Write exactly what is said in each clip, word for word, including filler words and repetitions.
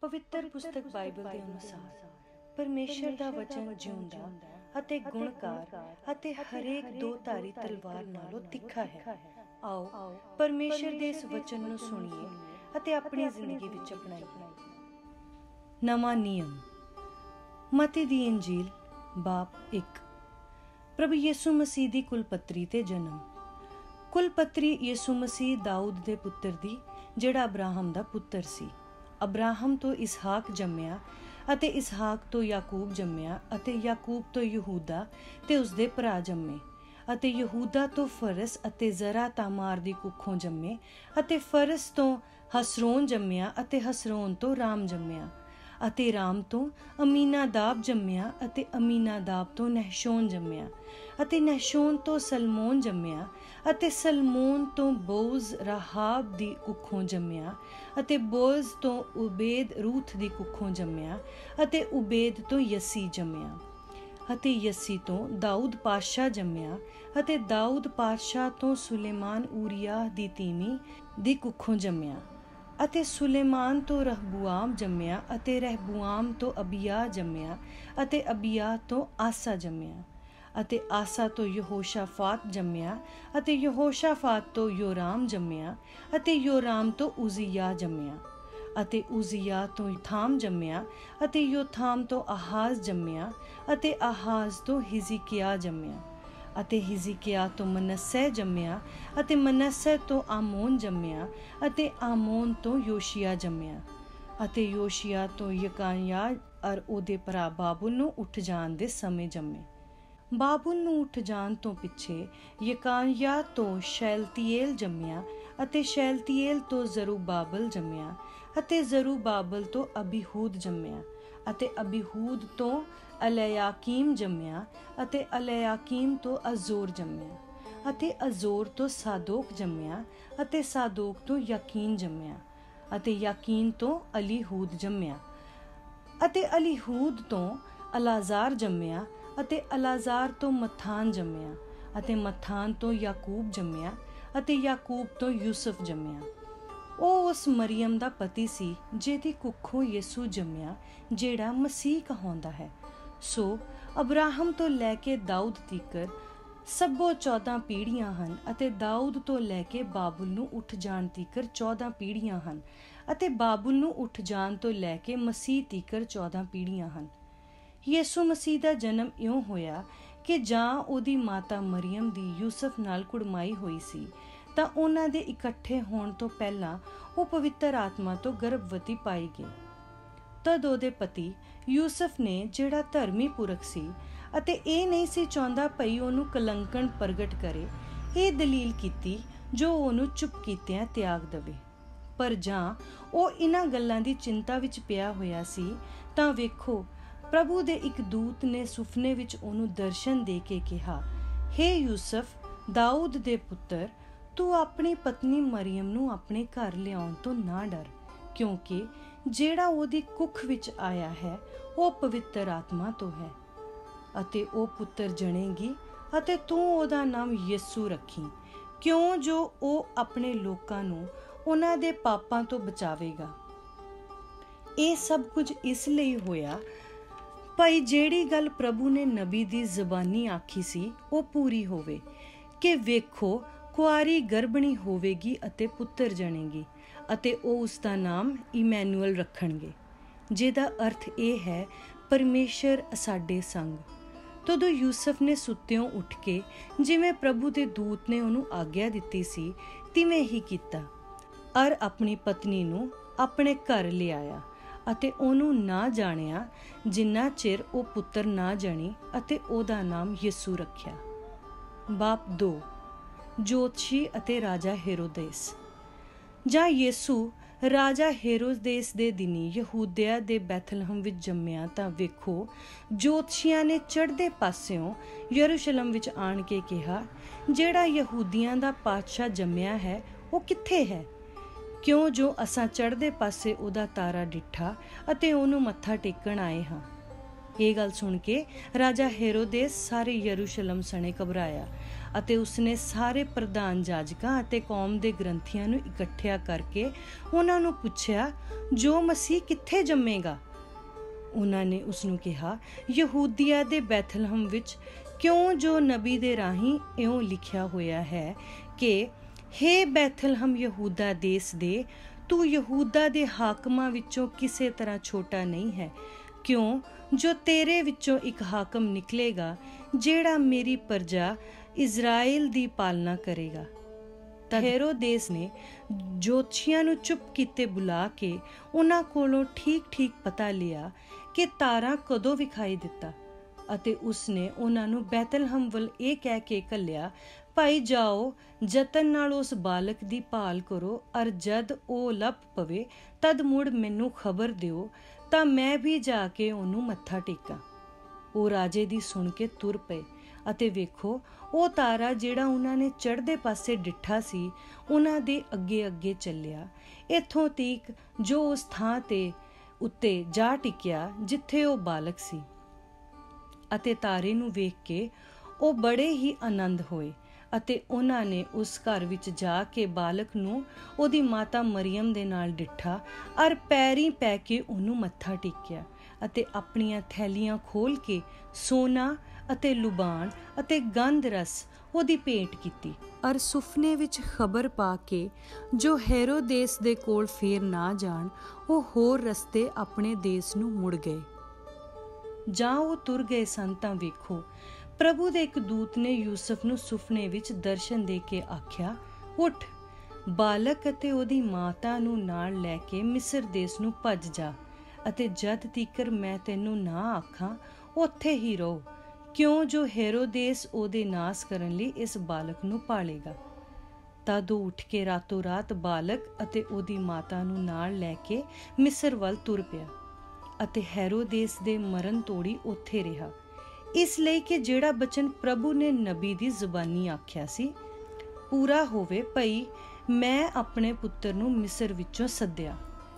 ਪਵਿੱਤਰ ਪੁਸਤਕ ਬਾਈਬਲ ਦੇ ਅਨੁਸਾਰ ਪਰਮੇਸ਼ਰ ਦਾ ਵਚਨ ਜਿਉਂਦਾ ਅਤੇ ਗੁਣਕਾਰ ਅਤੇ ਹਰੇਕ ਦੋ ਧਾਰੀ ਤਲਵਾਰ ਨਾਲੋਂ ਤਿੱਖਾ ਹੈ। ਆਓ ਪਰਮੇਸ਼ਰ ਦੇ ਇਸ ਵਚਨ ਨੂੰ ਸੁਣੀਏ ਅਤੇ ਆਪਣੀ ਜ਼ਿੰਦਗੀ ਵਿੱਚ ਅਪਣਾਈਏ। ਨਵਾਂ ਨਿਯਮ, ਮਤੀ ਦੀ ਇੰਜੀਲ ਬਾਬ ਇੱਕ। ਪ੍ਰਭੂ ਯਿਸੂ ਮਸੀਹ ਦੀ ਕੁਲਪਤਰੀ ਤੇ ਜਨਮ। ਕੁਲਪਤਰੀ ਯਿਸੂ ਮਸੀਹ ਦਾਊਦ ਦੇ ਪੁੱਤਰ ਦੀ, ਜਿਹੜਾ ਅਬਰਾਹਮ ਦਾ ਪੁੱਤਰ ਸੀ। ਅਬਰਾਹਮ ਤੋਂ ਇਸਹਾਕ ਜੰਮਿਆ ਅਤੇ ਇਸਹਾਕ ਤੋਂ ਯਾਕੂਬ ਜੰਮਿਆ ਅਤੇ ਯਾਕੂਬ ਤੋਂ ਯਹੂਦਾ ਤੇ ਉਸਦੇ ਭਰਾ ਜੰਮੇ ਅਤੇ ਯਹੂਦਾ ਤੋਂ ਫਰਸ ਅਤੇ ਜ਼ਰਾ ਤਾਮਾਰ ਦੀ ਕੁੱਖੋਂ ਜੰਮੇ ਅਤੇ ਫਰਸ ਤੋਂ ਹਸਰੋਨ ਜੰਮਿਆ ਅਤੇ ਹਸਰੋਨ ਤੋਂ ਰਾਮ ਜੰਮਿਆ ਅਤੇ ਰਾਮ ਤੋਂ ਅਮੀਨਾਦਾਬ ਜੰਮਿਆ ਅਤੇ ਅਮੀਨਾਦਾਬ ਤੋਂ ਨਹਿਸ਼ੋਨ ਜੰਮਿਆ ਅਤੇ ਨਹਿਸ਼ੋਨ ਤੋਂ ਸਲਮੋਨ ਜੰਮਿਆ ਅਤੇ ਸਲਮੋਨ ਤੋਂ ਬੋਜ਼ ਰਾਹਾਬ ਦੀ ਕੁੱਖੋਂ ਜੰਮਿਆ ਅਤੇ ਬੋਜ਼ ਤੋਂ ਉਬੇਦ ਰੂਥ ਦੀ ਕੁੱਖੋਂ ਜੰਮਿਆ ਅਤੇ ਉਬੇਦ ਤੋਂ ਯਸੀ ਜੰਮਿਆ ਅਤੇ ਯਸੀ ਤੋਂ ਦਾਊਦ ਪਾਤਸ਼ਾਹ ਜੰਮਿਆ ਅਤੇ ਦਾਊਦ ਪਾਤਸ਼ਾਹ ਤੋਂ ਸੁਲੇਮਾਨ ਊਰੀਆ ਦੀ ਤੀਵੀਂ ਦੀ ਕੁੱਖੋਂ ਜੰਮਿਆ ਅਤੇ ਸੁਲੇਮਾਨ ਤੋਂ ਰਹਿਬੁਆਮ ਜੰਮਿਆ ਅਤੇ ਰਹਿਬੁਆਮ ਤੋਂ ਅਬੀਆ ਜੰਮਿਆ ਅਤੇ ਅਬੀਆ ਤੋਂ ਆਸਾ ਜੰਮਿਆ ਅਤੇ ਆਸਾ ਤੋਂ ਯਹੋਸ਼ਾਫਾਤ ਜੰਮਿਆ ਅਤੇ ਯਹੋਸ਼ਾਫਾਤ ਤੋਂ ਯੋਰਾਮ ਜੰਮਿਆ ਅਤੇ ਯੋਰਾਮ ਤੋਂ ਉਜ਼ੀਆ ਜੰਮਿਆ ਅਤੇ ਉਜ਼ੀਆ ਤੋਂ ਯੋਥਾਮ ਜੰਮਿਆ ਅਤੇ ਯੋਥਾਮ ਤੋਂ ਆਹਾਜ਼ ਜੰਮਿਆ ਅਤੇ ਆਹਾਜ਼ ਤੋਂ ਹਿਜ਼ਕੀਆ ਜੰਮਿਆ ਅਤੇ ਹਿਜ਼ਕੀਆ ਤੋਂ ਮਨੱਸੇ ਜੰਮਿਆ ਅਤੇ ਮਨੱਸੇ ਤੋਂ ਆਮੋਨ ਜੰਮਿਆ ਅਤੇ ਆਮੋਨ ਤੋਂ ਯੋਸ਼ੀਆ ਜੰਮਿਆ ਅਤੇ ਯੋਸ਼ੀਆ ਤੋਂ ਯਕਾਨਿਆ ਅਰ ਉਹਦੇ ਭਰਾ ਬਾਬੁਲ ਨੂੰ ਉੱਠ ਜਾਣ ਦੇ ਸਮੇਂ ਜੰਮੇ। ਬਾਬੁਲ ਨੂੰ ਉੱਠ ਜਾਣ ਤੋਂ ਪਿੱਛੇ ਯਕਾਨਿਆ ਤੋਂ ਸ਼ੈਲਤੀਏਲ ਜੰਮਿਆ ਅਤੇ ਸ਼ੈਲਤੀਏਲ ਤੋਂ ਜ਼ਰੂਬਾਬਲ ਜੰਮਿਆ ਅਤੇ ਜ਼ਰੂਬਾਬਲ ਤੋਂ ਅਬੀਹੂਦ ਜੰਮਿਆ ਅਤੇ ਅਬੀਹੂਦ ਤੋਂ ਅਲਯਾਕੀਮ ਜੰਮਿਆ ਅਤੇ ਅਲਯਾਕੀਮ ਤੋਂ ਅਜ਼ੋਰ ਜੰਮਿਆ ਅਤੇ ਅਜ਼ੋਰ ਤੋਂ ਸਾਦੋਕ ਜੰਮਿਆ ਅਤੇ ਸਾਦੋਕ ਤੋਂ ਯਕੀਨ ਜੰਮਿਆ ਅਤੇ ਯਕੀਨ ਤੋਂ ਅਲੀਹੂਦ ਜੰਮਿਆ ਅਤੇ ਅਲੀਹੂਦ ਤੋਂ ਅਲਾਜ਼ਾਰ ਜੰਮਿਆ ਅਤੇ ਅਲਾਜ਼ਾਰ ਤੋਂ ਮਥਾਨ ਜੰਮਿਆ ਅਤੇ ਮਥਾਨ ਤੋਂ ਯਾਕੂਬ ਜੰਮਿਆ ਅਤੇ ਯਾਕੂਬ ਤੋਂ ਯੂਸਫ ਜੰਮਿਆ। ਉਹ ਉਸ ਮਰੀਅਮ ਦਾ ਪਤੀ ਸੀ ਜਿਹਦੀ ਕੁੱਖੋਂ ਯਿਸੂ ਜੰਮਿਆ, ਜਿਹੜਾ ਮਸੀਹ ਕਹਾਉਂਦਾ ਹੈ। ਸੋ ਅਬਰਾਹਮ ਤੋਂ ਲੈ ਕੇ ਦਾਊਦ ਤੀਕਰ ਸਭੋ ਚੌਦਾਂ ਪੀੜ੍ਹੀਆਂ ਹਨ ਅਤੇ ਦਾਊਦ ਤੋਂ ਲੈ ਕੇ ਬਾਬੁਲ ਨੂੰ ਉੱਠ ਜਾਣ ਤੀਕਰ ਚੌਦਾਂ ਪੀੜ੍ਹੀਆਂ ਹਨ ਅਤੇ ਬਾਬੁਲ ਨੂੰ ਉੱਠ ਜਾਣ ਤੋਂ ਲੈ ਕੇ ਮਸੀਹ ਤੀਕਰ ਚੌਦਾਂ ਪੀੜ੍ਹੀਆਂ ਹਨ। ਯਿਸੂ ਮਸੀਹ ਦਾ ਜਨਮ ਇਉਂ ਹੋਇਆ ਕਿ ਜਾਂ ਉਹਦੀ ਮਾਤਾ ਮਰੀਅਮ ਦੀ ਯੂਸਫ ਨਾਲ ਕੁੜਮਾਈ ਹੋਈ ਸੀ ਤਾਂ ਉਹਨਾਂ ਦੇ ਇਕੱਠੇ ਹੋਣ ਤੋਂ ਪਹਿਲਾਂ ਉਹ ਪਵਿੱਤਰ ਆਤਮਾ ਤੋਂ ਗਰਭਵਤੀ ਪਾਈ ਗਈ। ਤਦ ਉਹਦੇ ਪਤੀ ਯੂਸਫ ਨੇ, ਜਿਹੜਾ ਧਰਮੀ ਪੁਰਖ ਸੀ ਅਤੇ ਇਹ ਨਹੀਂ ਸੀ ਚਾਹੁੰਦਾ ਭਈ ਉਹਨੂੰ ਕਲੰਕਣ ਪ੍ਰਗਟ ਕਰੇ, ਇਹ ਦਲੀਲ ਕੀਤੀ ਜੋ ਉਹਨੂੰ ਚੁੱਪ ਕੀਤਿਆਂ ਤਿਆਗ ਦੇਵੇ। ਪਰ ਜਾਂ ਉਹ ਇਹਨਾਂ ਗੱਲਾਂ ਦੀ ਚਿੰਤਾ ਵਿੱਚ ਪਿਆ ਹੋਇਆ ਸੀ ਤਾਂ ਵੇਖੋ, ਪ੍ਰਭੂ ਦੇ ਇੱਕ ਦੂਤ ਨੇ ਸੁਪਨੇ ਵਿੱਚ ਉਹਨੂੰ ਦਰਸ਼ਨ ਦੇ ਕੇ ਕਿਹਾ, ਹੇ ਯੂਸਫ, ਦਾਊਦ ਦੇ ਪੁੱਤਰ, ਤੂੰ ਆਪਣੀ ਪਤਨੀ ਮਰੀਅਮ ਨੂੰ ਆਪਣੇ ਘਰ ਲਿਆਉਣ ਤੋਂ ਨਾ ਡਰ, ਕਿਉਂਕਿ ਜਿਹੜਾ ਉਹਦੀ ਕੁੱਖ ਵਿੱਚ ਆਇਆ ਹੈ ਉਹ ਪਵਿੱਤਰ ਆਤਮਾ ਤੋਂ ਹੈ ਅਤੇ ਉਹ ਪੁੱਤਰ ਜਣੇਗੀ ਅਤੇ ਤੂੰ ਉਹਦਾ ਨਾਮ ਯਿਸੂ ਰੱਖੀ, ਕਿਉਂ ਜੋ ਉਹ ਆਪਣੇ ਲੋਕਾਂ ਨੂੰ ਉਹਨਾਂ ਦੇ ਪਾਪਾਂ ਤੋਂ ਬਚਾਵੇਗਾ। ਇਹ ਸਭ ਕੁਝ ਇਸ ਲਈ ਹੋਇਆ ਭਾਈ ਜਿਹੜੀ ਗੱਲ ਪ੍ਰਭੂ ਨੇ ਨਬੀ ਦੀ ਜ਼ਬਾਨੀ ਆਖੀ ਸੀ ਉਹ ਪੂਰੀ ਹੋਵੇ ਕਿ ਵੇਖੋ, ਕੁਆਰੀ ਗਰਭਣੀ ਹੋਵੇਗੀ ਅਤੇ ਪੁੱਤਰ ਜਣੇਗੀ ਅਤੇ ਉਹ ਉਸ ਦਾ ਨਾਮ ਇਮੈਨੂਅਲ ਰੱਖਣਗੇ, ਜਿਹਦਾ ਅਰਥ ਇਹ ਹੈ ਪਰਮੇਸ਼ਰ ਸਾਡੇ ਸੰਗ। ਤਦੋਂ ਯੂਸਫ ਨੇ ਸੁੱਤਿਓਂ ਉੱਠ ਕੇ ਜਿਵੇਂ ਪ੍ਰਭੂ ਦੇ ਦੂਤ ਨੇ ਉਹਨੂੰ ਆਗਿਆ ਦਿੱਤੀ ਸੀ ਤਿਵੇਂ ਹੀ ਕੀਤਾ ਅਰ ਆਪਣੀ ਪਤਨੀ ਨੂੰ ਆਪਣੇ ਘਰ ਲਿਆਇਆ ਅਤੇ ਉਹਨੂੰ ਨਾ ਜਾਣਿਆ ਜਿੰਨਾ ਚਿਰ ਉਹ ਪੁੱਤਰ ਨਾ ਜਣੀ ਅਤੇ ਉਹਦਾ ਨਾਮ ਯਿਸੂ ਰੱਖਿਆ। ਬਾਪ ਦੋ। ਜੋਤਸ਼ੀ ਅਤੇ ਰਾਜਾ ਹੈਰੋਦੇਸ। ਜਾਂ ਯਿਸੂ ਰਾਜਾ ਹੈਰੋਦੇਸ ਦੇ ਦਿਨੀ ਯਹੂਦਿਆ ਦੇ ਬੈਥਲਹਮ ਵਿੱਚ ਜੰਮਿਆ ਤਾਂ ਵੇਖੋ, ਜੋਤਸ਼ੀਆਂ ਨੇ ਚੜ੍ਹਦੇ ਪਾਸਿਓਂ ਯਰੂਸ਼ਲਮ ਵਿੱਚ ਆਣ ਕੇ ਕਿਹਾ, ਜਿਹੜਾ ਯਹੂਦੀਆਂ ਦਾ ਪਾਤਸ਼ਾਹ ਜੰਮਿਆ ਹੈ ਉਹ ਕਿੱਥੇ ਹੈ? ਕਿਉਂ ਜੋ ਅਸਾਂ ਚੜ੍ਹਦੇ ਪਾਸੇ ਉਹਦਾ ਤਾਰਾ ਡਿੱਠਾ ਅਤੇ ਉਹਨੂੰ ਮੱਥਾ ਟੇਕਣ ਆਏ ਹਾਂ। ਇਹ ਗੱਲ ਸੁਣ ਕੇ ਰਾਜਾ ਹੈਰੋਦੇਸ ਸਾਰੇ ਯਰੂਸ਼ਲਮ ਸਣੇ ਘਬਰਾਇਆ ਅਤੇ ਉਸਨੇ ਸਾਰੇ ਪ੍ਰਧਾਨ ਜਾਜਕਾਂ ਅਤੇ ਕੌਮ ਦੇ ਗ੍ਰੰਥੀਆਂ ਨੂੰ ਇਕੱਠਿਆ ਕਰਕੇ ਉਹਨਾਂ ਨੂੰ ਪੁੱਛਿਆ, ਜੋ ਮਸੀਹ ਕਿੱਥੇ ਜੰਮੇਗਾ? ਉਹਨਾਂ ਨੇ ਉਸਨੂੰ ਕਿਹਾ, ਯਹੂਦੀਆ ਦੇ ਬੈਥਲਹਮ ਵਿੱਚ, ਕਿਉਂ ਜੋ ਨਬੀ ਦੇ ਰਾਹੀਂ ਇਉਂ ਲਿਖਿਆ ਹੋਇਆ ਹੈ ਕਿ ਹੇ ਬੈਥਲਹਮ ਯਹੂਦਾ ਦੇਸ ਦੇ, ਤੂੰ ਯਹੂਦਾ ਦੇ ਹਾਕਮਾਂ ਵਿੱਚੋਂ ਕਿਸੇ ਤਰ੍ਹਾਂ ਛੋਟਾ ਨਹੀਂ ਹੈ, ਕਿਉਂ ਜੋ ਤੇਰੇ ਵਿੱਚੋਂ ਇੱਕ ਹਾਕਮ ਨਿਕਲੇਗਾ ਜਿਹੜਾ ਮੇਰੀ ਪ੍ਰਜਾ ਇਜ਼ਰਾਈਲ ਦੀ ਪਾਲਣਾ ਕਰੇਗਾ। ਤਾਂ ਹੈਰੋਦੇਸ ਨੇ ਜੋਤਸ਼ੀਆਂ ਨੂੰ ਚੁੱਪ ਕੀਤੇ ਬੁਲਾ ਕੇ ਉਹਨਾਂ ਕੋਲੋਂ ਠੀਕ ਠੀਕ ਪਤਾ ਲਿਆ ਕਿ ਤਾਰਾ ਕਦੋਂ ਵਿਖਾਈ ਦਿੱਤਾ, ਅਤੇ ਉਸਨੇ ਉਹਨਾਂ ਨੂੰ ਬੈਤਲਹਮ ਵੱਲ ਇਹ ਕਹਿ ਕੇ ਘੱਲਿਆ, ਭਾਈ ਜਾਓ, ਯਤਨ ਨਾਲ ਉਸ ਬਾਲਕ ਦੀ ਭਾਲ ਕਰੋ, ਅਰ ਜਦ ਉਹ ਲੱਭ ਪਵੇ ਤਦ ਮੁੜ ਮੈਨੂੰ ਖਬਰ ਦਿਓ, ਤਾਂ ਮੈਂ ਵੀ ਜਾ ਕੇ ਉਹਨੂੰ ਮੱਥਾ ਟੇਕਾਂ। ਉਹ ਰਾਜੇ ਦੀ ਸੁਣ ਕੇ ਤੁਰ ਪਏ, ਅਤੇ ਵੇਖੋ ਉਹ ਤਾਰਾ ਜਿਹੜਾ ਉਹਨਾਂ ਨੇ ਚੜ੍ਹਦੇ ਪਾਸੇ ਡਿੱਠਾ ਸੀ ਉਹਨਾਂ ਦੇ ਅੱਗੇ ਅੱਗੇ ਚੱਲਿਆ, ਇੱਥੋਂ ਤੀਕ ਜੋ ਉਸ ਥਾਂ ਤੇ ਉੱਤੇ ਜਾ ਟਿਕਿਆ ਜਿੱਥੇ ਉਹ ਬਾਲਕ ਸੀ। ਅਤੇ ਤਾਰੇ ਨੂੰ ਵੇਖ ਕੇ ਉਹ ਬੜੇ ਹੀ ਆਨੰਦ ਹੋਏ, ਅਤੇ ਉਹਨਾਂ ਨੇ ਉਸ ਘਰ ਵਿੱਚ ਜਾ ਕੇ ਬਾਲਕ ਨੂੰ ਉਹਦੀ ਮਾਤਾ ਮਰੀਅਮ ਦੇ ਨਾਲ ਡਿੱਠਾ, ਅਰ ਪੈਰੀਂ ਪੈ ਕੇ ਉਹਨੂੰ ਮੱਥਾ ਟੇਕਿਆ, ਅਤੇ ਆਪਣੀਆਂ ਥੈਲੀਆਂ ਖੋਲ੍ਹ ਕੇ ਸੋਨਾ ਅਤੇ ਲੁਬਾਨ ਅਤੇ ਗੰਧ ਰਸ ਉਹਦੀ ਭੇਂਟ ਕੀਤੀ, ਅਰ ਸੁਫਨੇ ਵਿੱਚ ਖਬਰ ਪਾ ਕੇ ਜੋ ਹੈਰੋਦੇਸ ਦੇ ਕੋਲ ਫੇਰ ਨਾ ਜਾਣ, ਉਹ ਹੋਰ ਰਸਤੇ ਆਪਣੇ ਦੇਸ ਨੂੰ ਮੁੜ ਗਏ। ਜਾਂ ਉਹ ਤੁਰ ਗਏ ਸਨ ਤਾਂ ਵੇਖੋ, ਪ੍ਰਭੂ ਦੇ ਇੱਕ ਦੂਤ ਨੇ ਯੂਸਫ ਨੂੰ ਸੁਫਨੇ ਵਿੱਚ ਦਰਸ਼ਨ ਦੇ ਕੇ ਆਖਿਆ, ਉੱਠ, ਬਾਲਕ ਅਤੇ ਉਹਦੀ ਮਾਤਾ ਨੂੰ ਨਾਲ ਲੈ ਕੇ ਮਿਸਰ ਦੇਸ ਨੂੰ ਭੱਜ ਜਾ, ਅਤੇ ਜਦ ਤੀਕਰ ਮੈਂ ਤੈਨੂੰ ਨਾ ਆਖਾਂ ਉੱਥੇ ਹੀ ਰਹੋ, ਕਿਉਂ ਜੋ ਹੈਰੋਦੇਸ ਉਹਦੇ ਨਾਸ ਕਰਨ ਲਈ ਇਸ ਬਾਲਕ ਨੂੰ ਪਾਲੇਗਾ। ਤਦ ਉਹ ਉੱਠ ਕੇ ਰਾਤੋਂ ਰਾਤ ਬਾਲਕ ਅਤੇ ਉਹਦੀ ਮਾਤਾ ਨੂੰ ਨਾਲ ਲੈ ਕੇ ਮਿਸਰ ਵੱਲ ਤੁਰ ਪਿਆ, ਅਤੇ ਹੈਰੋਦੇਸ ਦੇ ਮਰਨ ਤੋੜੀ ਉੱਥੇ ਰਿਹਾ, ਇਸ ਲਈ ਕਿ ਜਿਹੜਾ ਬਚਨ ਪ੍ਰਭੂ ਨੇ ਨਬੀ ਦੀ ਜ਼ੁਬਾਨੀ ਆਖਿਆ ਸੀ ਪੂਰਾ ਹੋਵੇ, ਭਈ ਮੈਂ ਆਪਣੇ ਪੁੱਤਰ ਨੂੰ ਮਿਸਰ ਵਿੱਚੋਂ ਸੱਦਿਆ।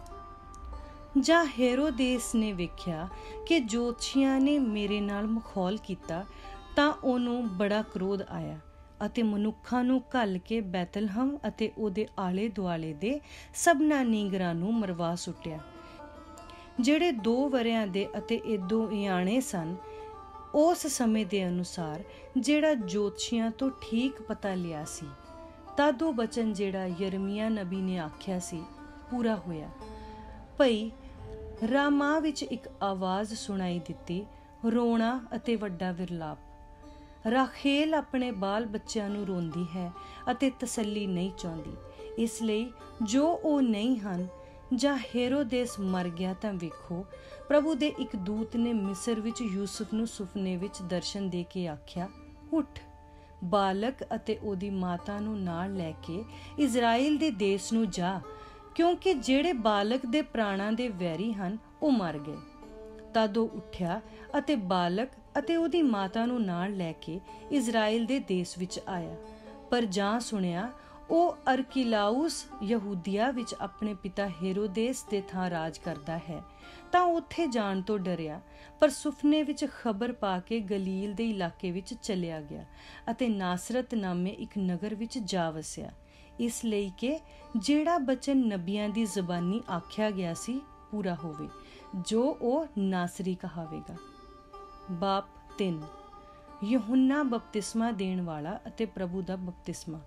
ਜਾਂ ਹੈਰੋਦੇਸ ਨੇ ਵੇਖਿਆ ਕਿ ਜੋਤਸ਼ੀਆਂ ਨੇ ਮੇਰੇ ਨਾਲ ਮਖੌਲ ਕੀਤਾ, ਤਾਂ ਉਹਨੂੰ ਬੜਾ ਕ੍ਰੋਧ ਆਇਆ, ਅਤੇ ਮਨੁੱਖਾਂ ਨੂੰ ਘੱਲ ਕੇ ਬੈਤਲਹਮ ਅਤੇ ਉਹਦੇ ਆਲੇ ਦੁਆਲੇ ਦੇ ਸਭਨਾਂ ਨੀਗਰਾਂ ਨੂੰ ਮਰਵਾ ਸੁੱਟਿਆ, ਜਿਹੜੇ ਦੋ ਵਰਿਆਂ ਦੇ ਅਤੇ ਏਦੋਂ ਇਆਣੇ ਸਨ, ਉਸ ਸਮੇਂ ਦੇ ਅਨੁਸਾਰ ਜਿਹੜਾ ਜੋਤਸ਼ੀਆਂ ਤੋਂ ਠੀਕ ਪਤਾ ਲਿਆ ਸੀ। ਤਦ ਉਹ ਬਚਨ ਜਿਹੜਾ ਯਰਮੀਆ ਨਬੀ ਨੇ ਆਖਿਆ ਸੀ ਪੂਰਾ ਹੋਇਆ, ਭਈ ਰਾਮਾ ਵਿੱਚ ਇੱਕ ਆਵਾਜ਼ ਸੁਣਾਈ ਦਿੱਤੀ, ਰੋਣਾ ਅਤੇ ਵੱਡਾ ਵਿਰਲਾਪ। ਰਾਖੇਲ ਆਪਣੇ ਬਾਲ ਬੱਚਿਆਂ ਨੂੰ ਰੋਂਦੀ ਹੈ ਅਤੇ ਤਸੱਲੀ ਨਹੀਂ ਚਾਹੁੰਦੀ, ਇਸ ਲਈ ਜੋ ਉਹ ਨਹੀਂ ਹਨ। ਜਾਂ ਹੈਰੋਦੇਸ ਮਰ ਗਿਆ ਤਾਂ ਵੇਖੋ, ਪ੍ਰਭੂ ਦੇ ਇੱਕ ਦੂਤ ਨੇ ਮਿਸਰ ਵਿੱਚ ਯੂਸਫ ਨੂੰ ਸੁਪਨੇ ਵਿੱਚ ਦਰਸ਼ਨ ਦੇ ਕੇ ਆਖਿਆ, ਉੱਠ, ਬਾਲਕ ਅਤੇ ਉਹਦੀ ਮਾਤਾ ਨੂੰ ਨਾਲ ਲੈ ਕੇ ਇਜ਼ਰਾਈਲ ਦੇ ਦੇਸ ਨੂੰ ਜਾ, ਕਿਉਂਕਿ ਜਿਹੜੇ ਬਾਲਕ ਦੇ ਪ੍ਰਾਣਾਂ ਦੇ ਵੈਰੀ ਹਨ ਉਹ ਮਰ ਗਏ। ਤਦ ਉਹ ਉੱਠਿਆ ਅਤੇ ਬਾਲਕ ਅਤੇ ਉਹਦੀ ਮਾਤਾ ਨੂੰ ਨਾਲ ਲੈ ਕੇ ਇਜ਼ਰਾਈਲ ਦੇ ਦੇਸ ਵਿੱਚ ਆਇਆ। ਪਰ ਜਾਂ ਸੁਣਿਆ ਉਹ ਅਰਕਿਲਾਉਸ ਯਹੂਦੀਆ ਵਿੱਚ ਆਪਣੇ ਪਿਤਾ ਹੈਰੋਦੇਸ ਦੇ ਥਾਂ ਰਾਜ ਕਰਦਾ ਹੈ, ਤਾਂ ਉੱਥੇ ਜਾਣ ਤੋਂ ਡਰਿਆ, ਪਰ ਸੁਪਨੇ ਵਿੱਚ ਖਬਰ ਪਾ ਕੇ ਗਲੀਲ ਦੇ ਇਲਾਕੇ ਵਿੱਚ ਚਲਿਆ ਗਿਆ ਅਤੇ ਨਾਸਰਤ ਨਾਮੇ ਇੱਕ ਨਗਰ ਵਿੱਚ ਜਾ ਵਸਿਆ, ਇਸ ਲਈ ਕਿ ਜਿਹੜਾ ਬਚਨ ਨਬੀਆਂ ਦੀ ਜ਼ਬਾਨੀ ਆਖਿਆ ਗਿਆ ਸੀ ਪੂਰਾ ਹੋਵੇ, ਜੋ ਉਹ ਨਾਸਰੀ ਕਹਾਵੇਗਾ। ਬਾਪ ਤਿੰਨ। ਯਹੂੰਨਾ ਬਪਤਿਸਮਾ ਦੇਣ ਵਾਲਾ ਅਤੇ ਪ੍ਰਭੂ ਦਾ ਬਪਤਿਸਮਾ।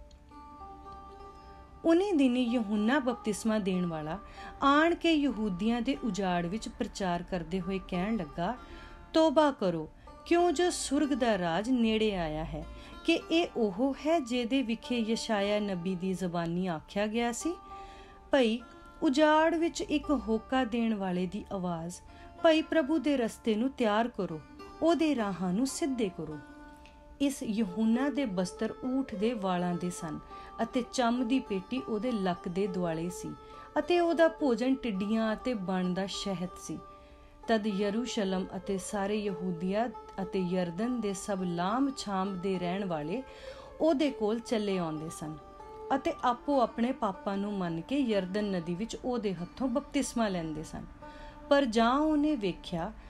ਉਨੀ ਦਿਨੀ ਯਹੂੰਨਾ ਬਪਤਿਸਮਾ ਦੇਣ ਵਾਲਾ ਆਣ ਕੇ ਯਹੂਦੀਆਂ ਦੇ ਉਜਾੜ ਵਿੱਚ ਪ੍ਰਚਾਰ ਕਰਦੇ ਹੋਏ ਕਹਿਣ ਲੱਗਾ, ਤੋਬਾ ਕਰੋ, ਕਿਉਂ ਜੋ ਸੁਰਗ ਦਾ ਰਾਜ ਨੇੜੇ ਆਇਆ ਹੈ। ਕਿ ਇਹ ਉਹ ਹੈ ਜਿਹਦੇ ਵਿਖੇ ਯਸ਼ਾਇਆ ਨਬੀ ਦੀ ਜ਼ਬਾਨੀ ਆਖਿਆ ਗਿਆ ਸੀ, ਭਈ ਉਜਾੜ ਵਿੱਚ ਇੱਕ ਹੋਕਾ ਦੇਣ ਵਾਲੇ ਦੀ ਆਵਾਜ਼, ਭਈ ਪ੍ਰਭੂ ਦੇ ਰਸਤੇ ਨੂੰ ਤਿਆਰ ਕਰੋ, ਉਹਦੇ ਰਾਹਾਂ ਨੂੰ ਸਿੱਧੇ ਕਰੋ। ਇਸ ਯਹੂੰਨਾ ਦੇ ਬਸਤਰ ਊਠ ਦੇ ਵਾਲਾਂ ਦੇ ਸਨ ਅਤੇ ਚੰਮ ਦੀ ਪੇਟੀ ਉਹਦੇ ਲੱਕ ਦੇ ਦੁਆਲੇ ਸੀ, ਅਤੇ ਉਹਦਾ ਭੋਜਨ ਟਿੱਡੀਆਂ ਅਤੇ ਬਣ ਦਾ ਸ਼ਹਿਦ ਸੀ। ਤਦ ਯਰੂਸ਼ਲਮ ਅਤੇ ਸਾਰੇ ਯਹੂਦੀਆ ਅਤੇ ਯਰਦਨ ਦੇ ਸਭ ਲਾਮ ਛਾਮ ਦੇ ਰਹਿਣ ਵਾਲੇ ਉਹਦੇ ਕੋਲ ਚੱਲੇ ਆਉਂਦੇ ਸਨ, ਅਤੇ ਆਪੋ ਆਪਣੇ ਪਾਪਾਂ ਨੂੰ ਮੰਨ ਕੇ ਯਰਦਨ ਨਦੀ ਵਿੱਚ ਉਹਦੇ ਹੱਥੋਂ ਬਪਤਿਸਮਾ ਲੈਂਦੇ ਸਨ। ਪਰ ਜਾਂ ਉਹਨੇ ਵੇਖਿਆ